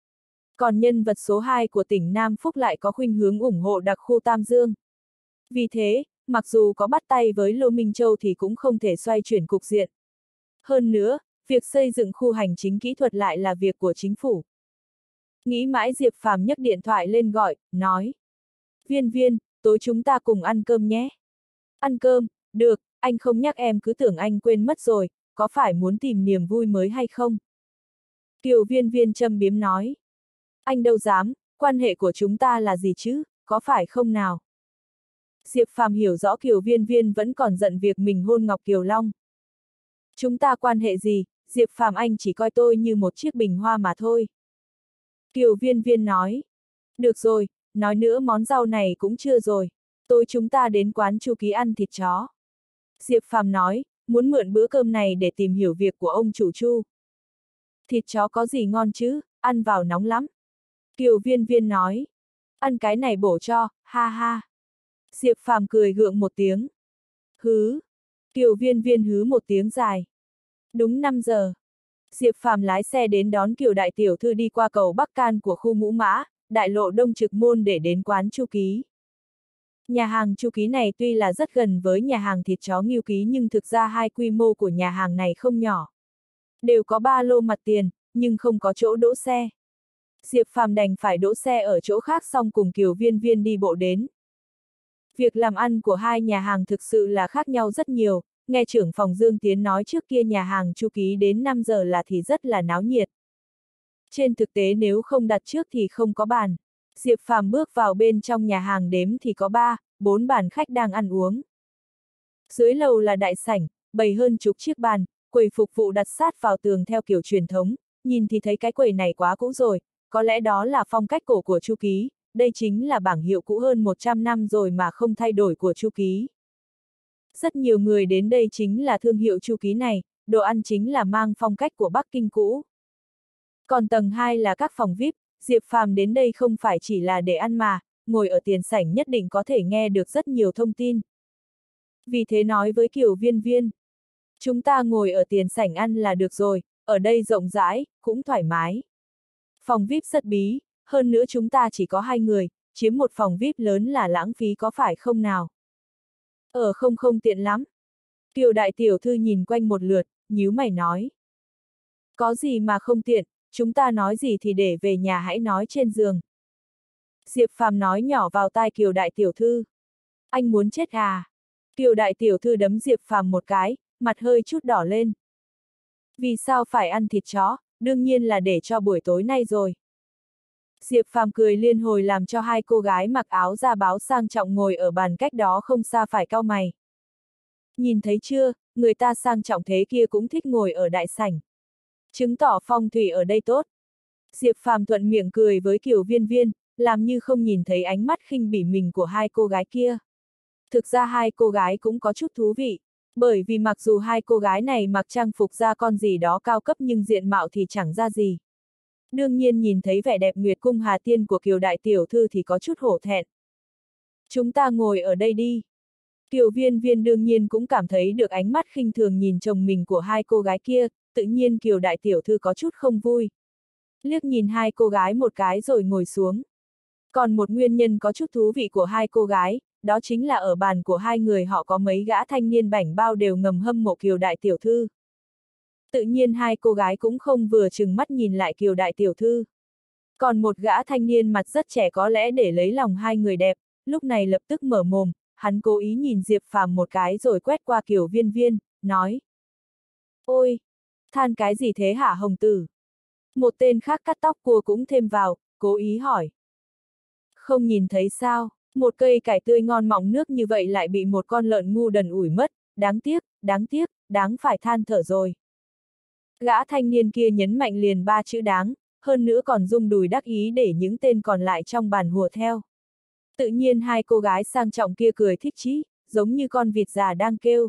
Còn nhân vật số 2 của tỉnh Nam Phúc lại có khuynh hướng ủng hộ đặc khu Tam Dương. Vì thế, mặc dù có bắt tay với Lô Minh Châu thì cũng không thể xoay chuyển cục diện. Hơn nữa, việc xây dựng khu hành chính kỹ thuật lại là việc của chính phủ. Nghĩ mãi Diệp Phàm nhấc điện thoại lên gọi, nói. Viên Viên, tối chúng ta cùng ăn cơm nhé. Ăn cơm, được, anh không nhắc em cứ tưởng anh quên mất rồi, có phải muốn tìm niềm vui mới hay không? Kiều Viên Viên châm biếm nói. Anh đâu dám, quan hệ của chúng ta là gì chứ, có phải không nào? Diệp Phàm hiểu rõ Kiều Viên Viên vẫn còn giận việc mình hôn Ngọc Kiều Long. Chúng ta quan hệ gì, Diệp Phàm anh chỉ coi tôi như một chiếc bình hoa mà thôi. Kiều Viên Viên nói. Được rồi, nói nữa món rau này cũng chưa rồi. Tối chúng ta đến quán Chu Ký ăn thịt chó. Diệp Phàm nói, muốn mượn bữa cơm này để tìm hiểu việc của ông chủ Chu. Thịt chó có gì ngon chứ, ăn vào nóng lắm. Kiều Viên Viên nói. Ăn cái này bổ cho, ha ha. Diệp Phàm cười gượng một tiếng. Hứ. Kiều Viên Viên hứ một tiếng dài. Đúng 5 giờ. Diệp Phàm lái xe đến đón Kiều đại tiểu thư đi qua cầu Bắc Can của khu Ngũ Mã, đại lộ Đông Trực Môn để đến quán Chu Ký. Nhà hàng Chu Ký này tuy là rất gần với nhà hàng thịt chó Ngưu Ký nhưng thực ra hai quy mô của nhà hàng này không nhỏ. Đều có 3 lô mặt tiền, nhưng không có chỗ đỗ xe. Diệp Phàm đành phải đỗ xe ở chỗ khác xong cùng Kiều Viên Viên đi bộ đến. Việc làm ăn của hai nhà hàng thực sự là khác nhau rất nhiều, nghe trưởng phòng Dương Tiến nói trước kia nhà hàng Chu Ký đến 5 giờ là thì rất là náo nhiệt. Trên thực tế nếu không đặt trước thì không có bàn. Diệp Phàm bước vào bên trong nhà hàng đếm thì có 3, 4 bàn khách đang ăn uống. Dưới lầu là đại sảnh, bày hơn chục chiếc bàn, quầy phục vụ đặt sát vào tường theo kiểu truyền thống, nhìn thì thấy cái quầy này quá cũ rồi, có lẽ đó là phong cách cổ của Chu Ký, đây chính là bảng hiệu cũ hơn 100 năm rồi mà không thay đổi của Chu Ký. Rất nhiều người đến đây chính là thương hiệu Chu Ký này, đồ ăn chính là mang phong cách của Bắc Kinh cũ. Còn tầng 2 là các phòng VIP, Diệp Phàm đến đây không phải chỉ là để ăn mà, ngồi ở tiền sảnh nhất định có thể nghe được rất nhiều thông tin. Vì thế nói với Kiều Viên Viên, chúng ta ngồi ở tiền sảnh ăn là được rồi, ở đây rộng rãi, cũng thoải mái. Phòng VIP rất bí, hơn nữa chúng ta chỉ có 2 người, chiếm một phòng VIP lớn là lãng phí có phải không nào? Không tiện lắm. Kiều đại tiểu thư nhìn quanh một lượt, nhíu mày nói. Có gì mà không tiện, chúng ta nói gì thì để về nhà hãy nói trên giường. Diệp Phàm nói nhỏ vào tai Kiều đại tiểu thư. Anh muốn chết à? Kiều đại tiểu thư đấm Diệp Phàm một cái, mặt hơi chút đỏ lên. Vì sao phải ăn thịt chó, đương nhiên là để cho buổi tối nay rồi. Diệp Phàm cười liên hồi làm cho hai cô gái mặc áo da báo sang trọng ngồi ở bàn cách đó không xa phải cau mày. Nhìn thấy chưa, người ta sang trọng thế kia cũng thích ngồi ở đại sảnh. Chứng tỏ phong thủy ở đây tốt. Diệp Phàm thuận miệng cười với Kiều Viên Viên, làm như không nhìn thấy ánh mắt khinh bỉ mình của hai cô gái kia. Thực ra hai cô gái cũng có chút thú vị, bởi vì mặc dù hai cô gái này mặc trang phục da con gì đó cao cấp nhưng diện mạo thì chẳng ra gì. Đương nhiên nhìn thấy vẻ đẹp Nguyệt Cung Hà Tiên của Kiều đại tiểu thư thì có chút hổ thẹn. Chúng ta ngồi ở đây đi. Kiều Viên Viên đương nhiên cũng cảm thấy được ánh mắt khinh thường nhìn chồng mình của hai cô gái kia, tự nhiên Kiều đại tiểu thư có chút không vui. Liếc nhìn hai cô gái một cái rồi ngồi xuống. Còn một nguyên nhân có chút thú vị của hai cô gái, đó chính là ở bàn của hai người họ có mấy gã thanh niên bảnh bao đều ngầm hâm mộ Kiều đại tiểu thư. Tự nhiên hai cô gái cũng không vừa chừng mắt nhìn lại Kiều đại tiểu thư. Còn một gã thanh niên mặt rất trẻ có lẽ để lấy lòng hai người đẹp, lúc này lập tức mở mồm, hắn cố ý nhìn Diệp Phàm một cái rồi quét qua Kiều Viên Viên, nói. Ôi! Than cái gì thế hả hồng tử? Một tên khác cắt tóc cua cũng thêm vào, cố ý hỏi. Không nhìn thấy sao, một cây cải tươi ngon mọng nước như vậy lại bị một con lợn ngu đần ủi mất, đáng tiếc, đáng phải than thở rồi. Gã thanh niên kia nhấn mạnh liền 3 chữ đáng, hơn nữa còn rung đùi đắc ý để những tên còn lại trong bàn hùa theo. Tự nhiên hai cô gái sang trọng kia cười thích chí, giống như con vịt già đang kêu.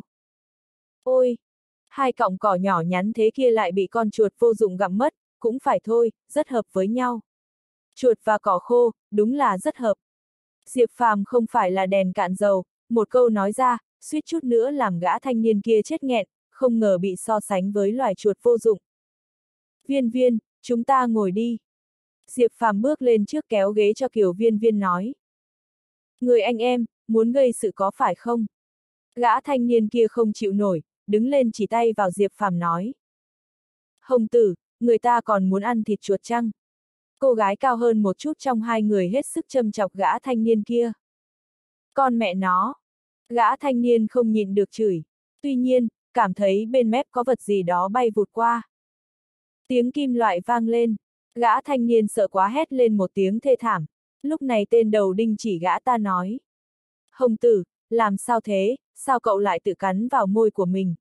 Ôi! Hai cọng cỏ nhỏ nhắn thế kia lại bị con chuột vô dụng gặm mất, cũng phải thôi, rất hợp với nhau. Chuột và cỏ khô, đúng là rất hợp. Diệp Phàm không phải là đèn cạn dầu, một câu nói ra, suýt chút nữa làm gã thanh niên kia chết nghẹn, không ngờ bị so sánh với loài chuột vô dụng. Viên Viên, chúng ta ngồi đi. Diệp Phàm bước lên trước kéo ghế cho Kiều Viên Viên nói. Người anh em, muốn gây sự có phải không? Gã thanh niên kia không chịu nổi, đứng lên chỉ tay vào Diệp Phàm nói. Hồng tử, người ta còn muốn ăn thịt chuột chăng? Cô gái cao hơn một chút trong hai người hết sức châm chọc gã thanh niên kia. Con mẹ nó! Gã thanh niên không nhịn được chửi. Tuy nhiên, cảm thấy bên mép có vật gì đó bay vụt qua. Tiếng kim loại vang lên. Gã thanh niên sợ quá hét lên một tiếng thê thảm. Lúc này tên đầu đinh chỉ gã ta nói. Hồng tử, làm sao thế, sao cậu lại tự cắn vào môi của mình?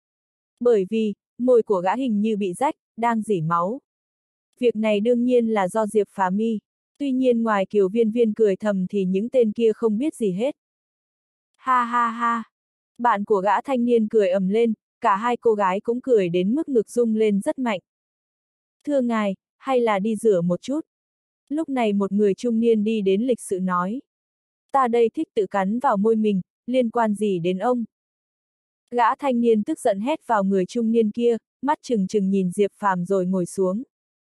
Bởi vì, môi của gã hình như bị rách, đang rỉ máu. Việc này đương nhiên là do Diệp Phá Mi. Tuy nhiên ngoài Kiều Viên Viên cười thầm thì những tên kia không biết gì hết. Ha ha ha! Bạn của gã thanh niên cười ầm lên, cả hai cô gái cũng cười đến mức ngực rung lên rất mạnh. Thưa ngài, hay là đi rửa một chút? Lúc này một người trung niên đi đến lịch sự nói. Ta đây thích tự cắn vào môi mình, liên quan gì đến ông? Gã thanh niên tức giận hét vào người trung niên kia, mắt trừng trừng nhìn Diệp Phàm rồi ngồi xuống.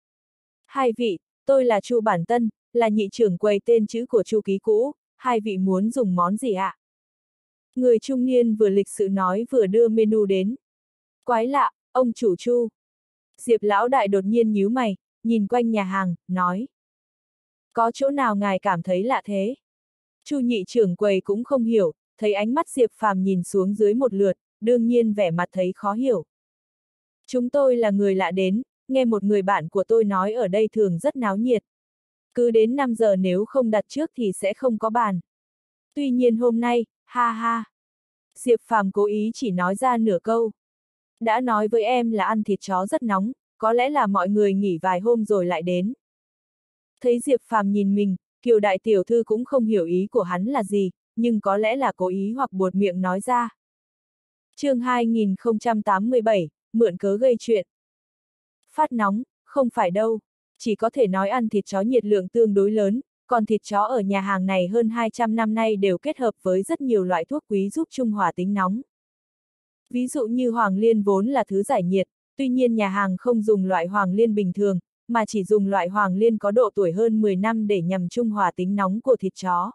Hai vị, tôi là Chu Bản Tân, là nhị trưởng quầy tên chữ của Chu Ký cũ, hai vị muốn dùng món gì ạ? Người trung niên vừa lịch sự nói vừa đưa menu đến. Quái lạ, ông chủ Chu. Diệp lão đại đột nhiên nhíu mày, nhìn quanh nhà hàng, nói. Có chỗ nào ngài cảm thấy lạ thế? Chu nhị trưởng quầy cũng không hiểu, thấy ánh mắt Diệp Phàm nhìn xuống dưới một lượt, đương nhiên vẻ mặt thấy khó hiểu. Chúng tôi là người lạ đến, nghe một người bạn của tôi nói ở đây thường rất náo nhiệt. Cứ đến 5 giờ nếu không đặt trước thì sẽ không có bàn. Tuy nhiên hôm nay, ha ha. Diệp Phàm cố ý chỉ nói ra nửa câu. Đã nói với em là ăn thịt chó rất nóng, có lẽ là mọi người nghỉ vài hôm rồi lại đến. Thấy Diệp Phàm nhìn mình, Kiều đại tiểu thư cũng không hiểu ý của hắn là gì, nhưng có lẽ là cố ý hoặc buột miệng nói ra. Chương 2087, mượn cớ gây chuyện. Phát nóng, không phải đâu, chỉ có thể nói ăn thịt chó nhiệt lượng tương đối lớn, còn thịt chó ở nhà hàng này hơn 200 năm nay đều kết hợp với rất nhiều loại thuốc quý giúp trung hòa tính nóng. Ví dụ như hoàng liên vốn là thứ giải nhiệt, tuy nhiên nhà hàng không dùng loại hoàng liên bình thường, mà chỉ dùng loại hoàng liên có độ tuổi hơn 10 năm để nhằm trung hòa tính nóng của thịt chó.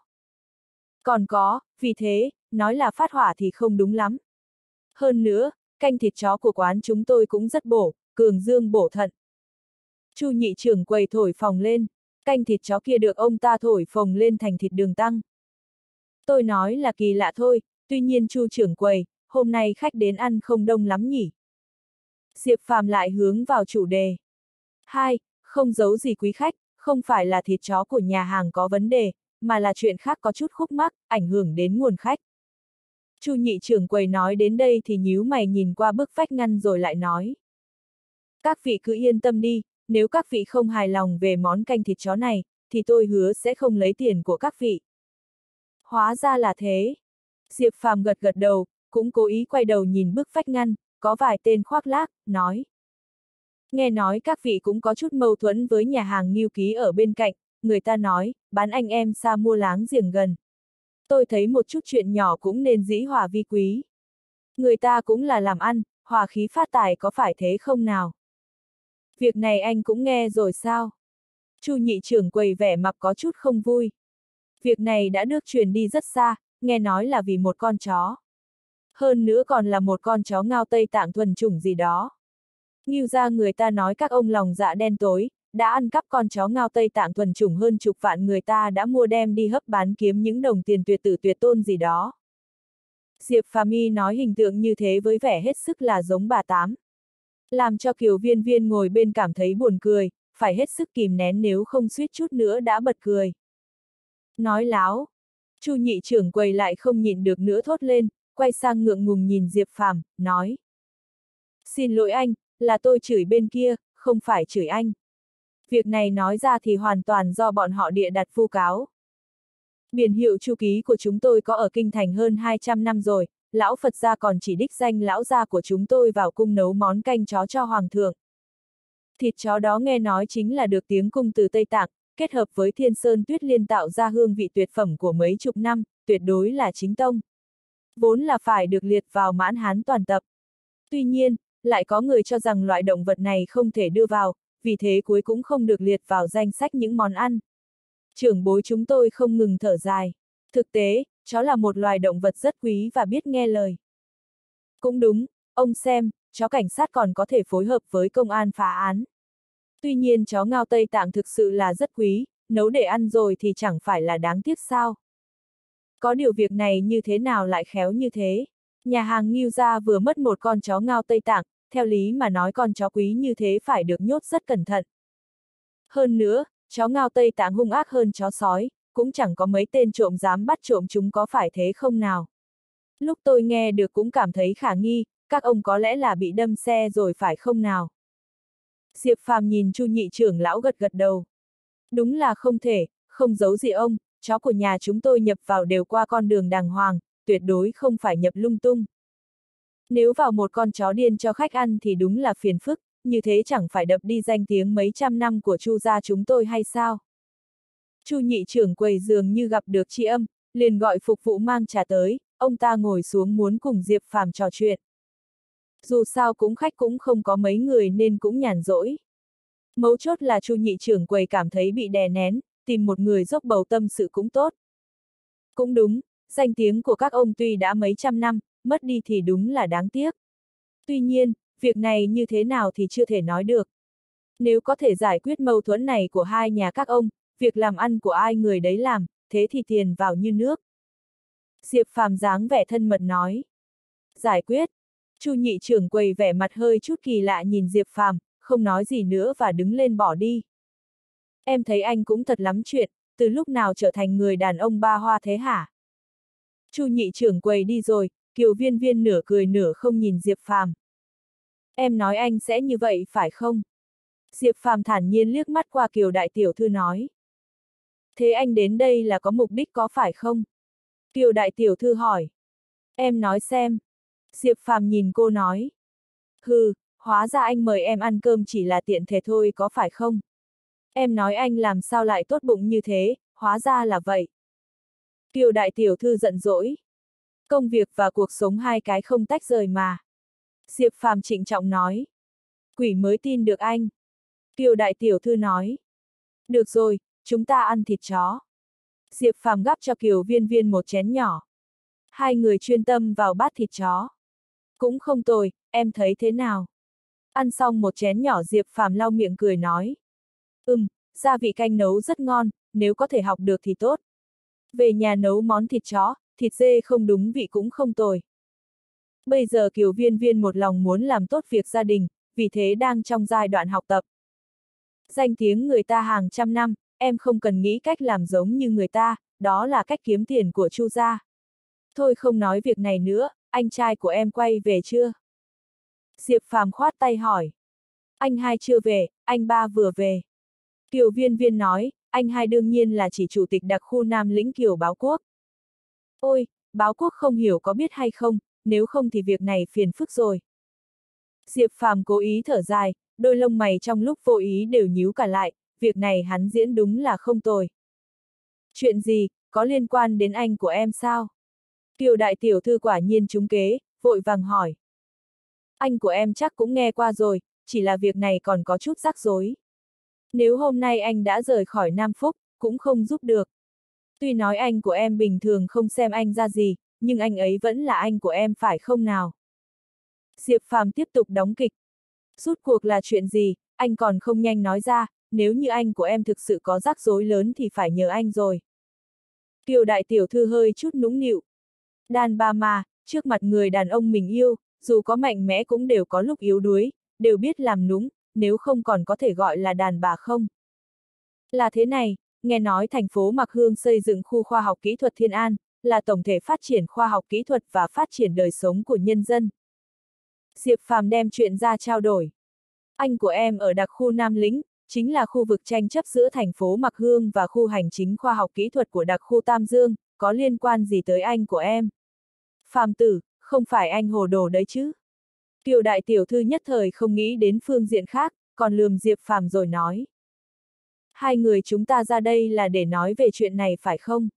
Còn có, vì thế, nói là phát hỏa thì không đúng lắm. Hơn nữa, canh thịt chó của quán chúng tôi cũng rất bổ, cường dương bổ thận. Chu nhị trưởng quầy thổi phồng lên, canh thịt chó kia được ông ta thổi phồng lên thành thịt đường tăng. Tôi nói là kỳ lạ thôi, tuy nhiên Chu trưởng quầy, hôm nay khách đến ăn không đông lắm nhỉ. Diệp Phàm lại hướng vào chủ đề. Hai, không giấu gì quý khách, không phải là thịt chó của nhà hàng có vấn đề, mà là chuyện khác có chút khúc mắc, ảnh hưởng đến nguồn khách. Chu nhị trưởng quầy nói đến đây thì nhíu mày nhìn qua bức vách ngăn rồi lại nói. Các vị cứ yên tâm đi, nếu các vị không hài lòng về món canh thịt chó này, thì tôi hứa sẽ không lấy tiền của các vị. Hóa ra là thế. Diệp Phàm gật gật đầu, cũng cố ý quay đầu nhìn bức vách ngăn, có vài tên khoác lác, nói. Nghe nói các vị cũng có chút mâu thuẫn với nhà hàng Ngưu Ký ở bên cạnh, người ta nói, bán anh em xa mua láng giềng gần. Tôi thấy một chút chuyện nhỏ cũng nên dĩ hòa vi quý. Người ta cũng là làm ăn, hòa khí phát tài có phải thế không nào? Việc này anh cũng nghe rồi sao? Chu nhị trưởng quầy vẻ mặt có chút không vui. Việc này đã được truyền đi rất xa, nghe nói là vì một con chó. Hơn nữa còn là một con chó Ngao Tây Tạng thuần chủng gì đó. Ngưu ra người ta nói các ông lòng dạ đen tối, đã ăn cắp con chó Ngao Tây Tạng thuần chủng hơn chục vạn người ta đã mua đem đi hấp bán kiếm những đồng tiền tuyệt tử tuyệt tôn gì đó. Diệp Phàm Y nói hình tượng như thế với vẻ hết sức là giống bà Tám. Làm cho Kiều Viên Viên ngồi bên cảm thấy buồn cười, phải hết sức kìm nén nếu không suýt chút nữa đã bật cười. Nói láo. Chu nhị trưởng quầy lại không nhịn được nữa thốt lên, quay sang ngượng ngùng nhìn Diệp Phàm, nói. Xin lỗi anh, là tôi chửi bên kia, không phải chửi anh. Việc này nói ra thì hoàn toàn do bọn họ địa đặt vu cáo. Biển hiệu Chu Ký của chúng tôi có ở kinh thành hơn 200 năm rồi, lão Phật gia còn chỉ đích danh lão gia của chúng tôi vào cung nấu món canh chó cho hoàng thượng. Thịt chó đó nghe nói chính là được tiếng cung từ Tây Tạng, kết hợp với Thiên Sơn Tuyết Liên tạo ra hương vị tuyệt phẩm của mấy chục năm, tuyệt đối là chính tông. Vốn là phải được liệt vào mãn hán toàn tập. Tuy nhiên, lại có người cho rằng loại động vật này không thể đưa vào, vì thế cuối cũng không được liệt vào danh sách những món ăn. Trưởng bối chúng tôi không ngừng thở dài. Thực tế, chó là một loài động vật rất quý và biết nghe lời. Cũng đúng, ông xem, chó cảnh sát còn có thể phối hợp với công an phá án. Tuy nhiên chó Ngao Tây Tạng thực sự là rất quý, nấu để ăn rồi thì chẳng phải là đáng tiếc sao. Có điều việc này như thế nào lại khéo như thế. Nhà hàng Ngưu gia vừa mất một con chó Ngao Tây Tạng, theo lý mà nói con chó quý như thế phải được nhốt rất cẩn thận. Hơn nữa, chó Ngao Tây Tạng hung ác hơn chó sói, cũng chẳng có mấy tên trộm dám bắt trộm chúng có phải thế không nào. Lúc tôi nghe được cũng cảm thấy khả nghi, các ông có lẽ là bị đâm xe rồi phải không nào. Diệp Phàm nhìn Chu nhị trưởng lão gật gật đầu. Đúng là không thể, không giấu gì ông, chó của nhà chúng tôi nhập vào đều qua con đường đàng hoàng, tuyệt đối không phải nhập lung tung. Nếu vào một con chó điên cho khách ăn thì đúng là phiền phức, như thế chẳng phải đập đi danh tiếng mấy trăm năm của Chu gia chúng tôi hay sao? Chu nhị trưởng quầy dường như gặp được tri âm, liền gọi phục vụ mang trà tới, ông ta ngồi xuống muốn cùng Diệp Phàm trò chuyện. Dù sao cũng khách cũng không có mấy người nên cũng nhàn rỗi. Mấu chốt là Chu nhị trưởng quầy cảm thấy bị đè nén, tìm một người dốc bầu tâm sự cũng tốt. Cũng đúng, danh tiếng của các ông tuy đã mấy trăm năm, mất đi thì đúng là đáng tiếc. Tuy nhiên, việc này như thế nào thì chưa thể nói được. Nếu có thể giải quyết mâu thuẫn này của hai nhà các ông, việc làm ăn của ai người đấy làm, thế thì tiền vào như nước. Diệp Phàm dáng vẻ thân mật nói. Giải quyết. Chu nhị trưởng quầy vẻ mặt hơi chút kỳ lạ nhìn Diệp Phàm, không nói gì nữa và đứng lên bỏ đi. Em thấy anh cũng thật lắm chuyện, từ lúc nào trở thành người đàn ông ba hoa thế hả? Chu nhị trưởng quầy đi rồi, Kiều Viên Viên nửa cười nửa không nhìn Diệp Phàm. Em nói anh sẽ như vậy phải không? Diệp Phàm thản nhiên liếc mắt qua Kiều đại tiểu thư nói. Thế anh đến đây là có mục đích có phải không? Kiều đại tiểu thư hỏi. Em nói xem. Diệp Phàm nhìn cô nói. Hừ, hóa ra anh mời em ăn cơm chỉ là tiện thể thôi có phải không? Em nói anh làm sao lại tốt bụng như thế, hóa ra là vậy. Kiều đại tiểu thư giận dỗi. Công việc và cuộc sống hai cái không tách rời mà. Diệp Phàm trịnh trọng nói. Quỷ mới tin được anh. Kiều đại tiểu thư nói. Được rồi, chúng ta ăn thịt chó. Diệp Phàm gắp cho Kiều Viên Viên một chén nhỏ. Hai người chuyên tâm vào bát thịt chó. Cũng không tồi, em thấy thế nào? Ăn xong một chén nhỏ Diệp Phàm lau miệng cười nói. Gia vị canh nấu rất ngon, nếu có thể học được thì tốt. Về nhà nấu món thịt chó, thịt dê không đúng vị cũng không tồi. Bây giờ Kiều Viên Viên một lòng muốn làm tốt việc gia đình, vì thế đang trong giai đoạn học tập. Danh tiếng người ta hàng trăm năm, em không cần nghĩ cách làm giống như người ta, đó là cách kiếm tiền của Chu gia. Thôi không nói việc này nữa, anh trai của em quay về chưa? Diệp Phàm khoát tay hỏi. Anh hai chưa về, anh ba vừa về. Kiều Viên Viên nói, anh hai đương nhiên là chỉ chủ tịch đặc khu Nam Lĩnh Kiều Báo Quốc. Ôi, Báo Quốc không hiểu có biết hay không, nếu không thì việc này phiền phức rồi. Diệp Phàm cố ý thở dài, đôi lông mày trong lúc vô ý đều nhíu cả lại, việc này hắn diễn đúng là không tồi. Chuyện gì, có liên quan đến anh của em sao? Kiều đại tiểu thư quả nhiên trúng kế, vội vàng hỏi. Anh của em chắc cũng nghe qua rồi, chỉ là việc này còn có chút rắc rối. Nếu hôm nay anh đã rời khỏi Nam Phúc, cũng không giúp được. Tuy nói anh của em bình thường không xem anh ra gì, nhưng anh ấy vẫn là anh của em phải không nào? Diệp Phàm tiếp tục đóng kịch. Rút cuộc là chuyện gì, anh còn không nhanh nói ra, nếu như anh của em thực sự có rắc rối lớn thì phải nhờ anh rồi. Kiều đại tiểu thư hơi chút nũng nịu. Đàn bà mà, trước mặt người đàn ông mình yêu, dù có mạnh mẽ cũng đều có lúc yếu đuối, đều biết làm nũng, nếu không còn có thể gọi là đàn bà không? Là thế này, nghe nói thành phố Mạc Hương xây dựng khu khoa học kỹ thuật Thiên An, là tổng thể phát triển khoa học kỹ thuật và phát triển đời sống của nhân dân. Diệp Phàm đem chuyện ra trao đổi. Anh của em ở đặc khu Nam Lĩnh, chính là khu vực tranh chấp giữa thành phố Mạc Hương và khu hành chính khoa học kỹ thuật của đặc khu Tam Dương, có liên quan gì tới anh của em? Phàm tử, không phải anh hồ đồ đấy chứ? Kiều đại tiểu thư nhất thời không nghĩ đến phương diện khác, còn lườm Diệp Phàm rồi nói. Hai người chúng ta ra đây là để nói về chuyện này phải không?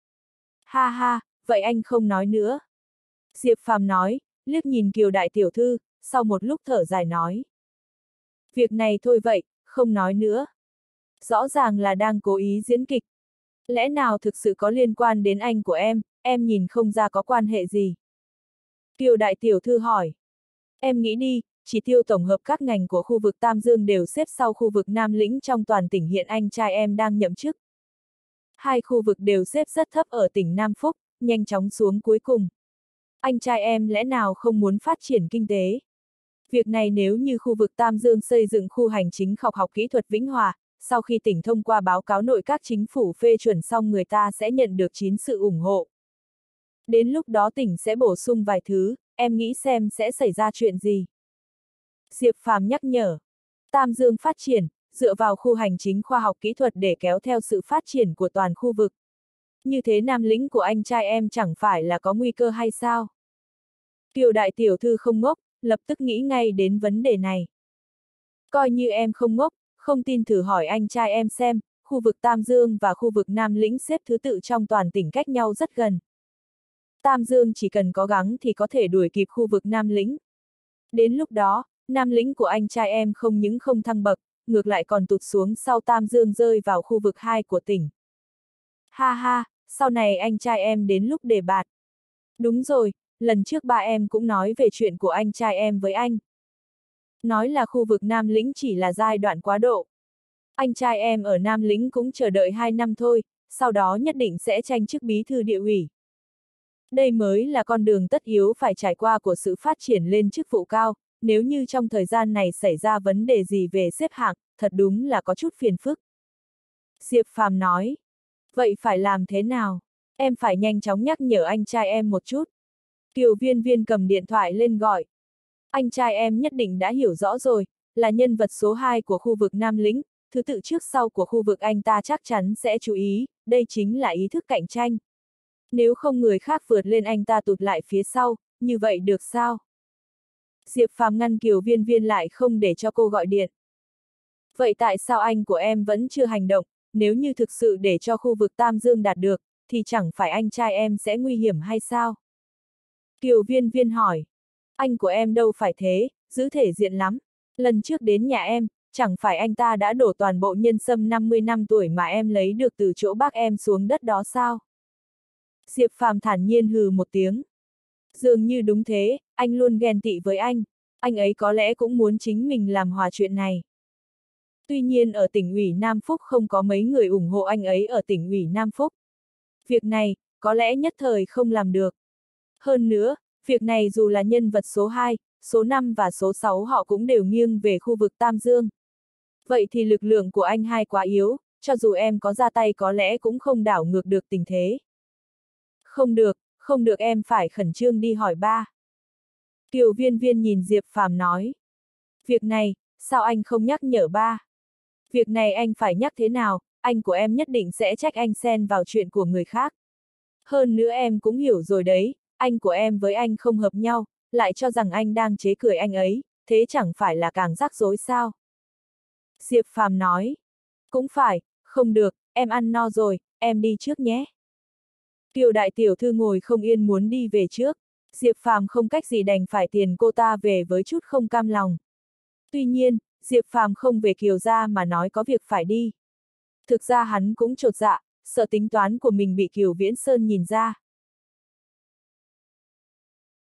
Ha ha, vậy anh không nói nữa. Diệp Phàm nói, liếc nhìn Kiều đại tiểu thư, sau một lúc thở dài nói. Việc này thôi vậy, không nói nữa. Rõ ràng là đang cố ý diễn kịch. Lẽ nào thực sự có liên quan đến anh của em nhìn không ra có quan hệ gì. Kiều đại tiểu thư hỏi. Em nghĩ đi, chỉ tiêu tổng hợp các ngành của khu vực Tam Dương đều xếp sau khu vực Nam Lĩnh trong toàn tỉnh hiện anh trai em đang nhậm chức. Hai khu vực đều xếp rất thấp ở tỉnh Nam Phúc, nhanh chóng xuống cuối cùng. Anh trai em lẽ nào không muốn phát triển kinh tế? Việc này nếu như khu vực Tam Dương xây dựng khu hành chính khoa học kỹ thuật Vĩnh Hòa, sau khi tỉnh thông qua báo cáo nội các chính phủ phê chuẩn xong người ta sẽ nhận được 9 sự ủng hộ. Đến lúc đó tỉnh sẽ bổ sung vài thứ, em nghĩ xem sẽ xảy ra chuyện gì? Diệp Phàm nhắc nhở. Tam Dương phát triển, dựa vào khu hành chính khoa học kỹ thuật để kéo theo sự phát triển của toàn khu vực. Như thế Nam Lĩnh của anh trai em chẳng phải là có nguy cơ hay sao? Kiều đại tiểu thư không ngốc, lập tức nghĩ ngay đến vấn đề này. Coi như em không ngốc, không tin thử hỏi anh trai em xem, khu vực Tam Dương và khu vực Nam Lĩnh xếp thứ tự trong toàn tỉnh cách nhau rất gần. Tam Dương chỉ cần cố gắng thì có thể đuổi kịp khu vực Nam Lĩnh. Đến lúc đó, Nam Lĩnh của anh trai em không những không thăng bậc, ngược lại còn tụt xuống sau Tam Dương rơi vào khu vực 2 của tỉnh. Ha ha, sau này anh trai em đến lúc đề bạt. Đúng rồi, lần trước ba em cũng nói về chuyện của anh trai em với anh. Nói là khu vực Nam Lĩnh chỉ là giai đoạn quá độ. Anh trai em ở Nam Lĩnh cũng chờ đợi 2 năm thôi, sau đó nhất định sẽ tranh chức bí thư địa ủy. Đây mới là con đường tất yếu phải trải qua của sự phát triển lên chức vụ cao, nếu như trong thời gian này xảy ra vấn đề gì về xếp hạng, thật đúng là có chút phiền phức. Diệp Phàm nói, vậy phải làm thế nào? Em phải nhanh chóng nhắc nhở anh trai em một chút. Kiều Viên Viên cầm điện thoại lên gọi. Anh trai em nhất định đã hiểu rõ rồi, là nhân vật số 2 của khu vực Nam Lĩnh, thứ tự trước sau của khu vực anh ta chắc chắn sẽ chú ý, đây chính là ý thức cạnh tranh. Nếu không người khác vượt lên anh ta tụt lại phía sau, như vậy được sao? Diệp Phàm ngăn Kiều Viên Viên lại không để cho cô gọi điện. Vậy tại sao anh của em vẫn chưa hành động, nếu như thực sự để cho khu vực Tam Dương đạt được, thì chẳng phải anh trai em sẽ nguy hiểm hay sao? Kiều Viên Viên hỏi. Anh của em đâu phải thế, giữ thể diện lắm. Lần trước đến nhà em, chẳng phải anh ta đã đổ toàn bộ nhân sâm 50 năm tuổi mà em lấy được từ chỗ bác em xuống đất đó sao? Diệp Phàm thản nhiên hừ một tiếng. Dường như đúng thế, anh luôn ghen tị với anh ấy có lẽ cũng muốn chính mình làm hòa chuyện này. Tuy nhiên ở tỉnh ủy Nam Phúc không có mấy người ủng hộ anh ấy ở tỉnh ủy Nam Phúc. Việc này, có lẽ nhất thời không làm được. Hơn nữa, việc này dù là nhân vật số 2, số 5 và số 6 họ cũng đều nghiêng về khu vực Tam Dương. Vậy thì lực lượng của anh hai quá yếu, cho dù em có ra tay có lẽ cũng không đảo ngược được tình thế. Không được em phải khẩn trương đi hỏi ba. Kiều Viên Viên nhìn Diệp Phàm nói. Việc này, sao anh không nhắc nhở ba? Việc này anh phải nhắc thế nào, anh của em nhất định sẽ trách anh xen vào chuyện của người khác. Hơn nữa em cũng hiểu rồi đấy, anh của em với anh không hợp nhau, lại cho rằng anh đang chế cười anh ấy, thế chẳng phải là càng rắc rối sao? Diệp Phàm nói. Cũng phải, không được, em ăn no rồi, em đi trước nhé. Kiều đại tiểu thư ngồi không yên muốn đi về trước, Diệp Phàm không cách gì đành phải tiền cô ta về với chút không cam lòng. Tuy nhiên, Diệp Phàm không về Kiều gia mà nói có việc phải đi. Thực ra hắn cũng chột dạ, sợ tính toán của mình bị Kiều Viễn Sơn nhìn ra.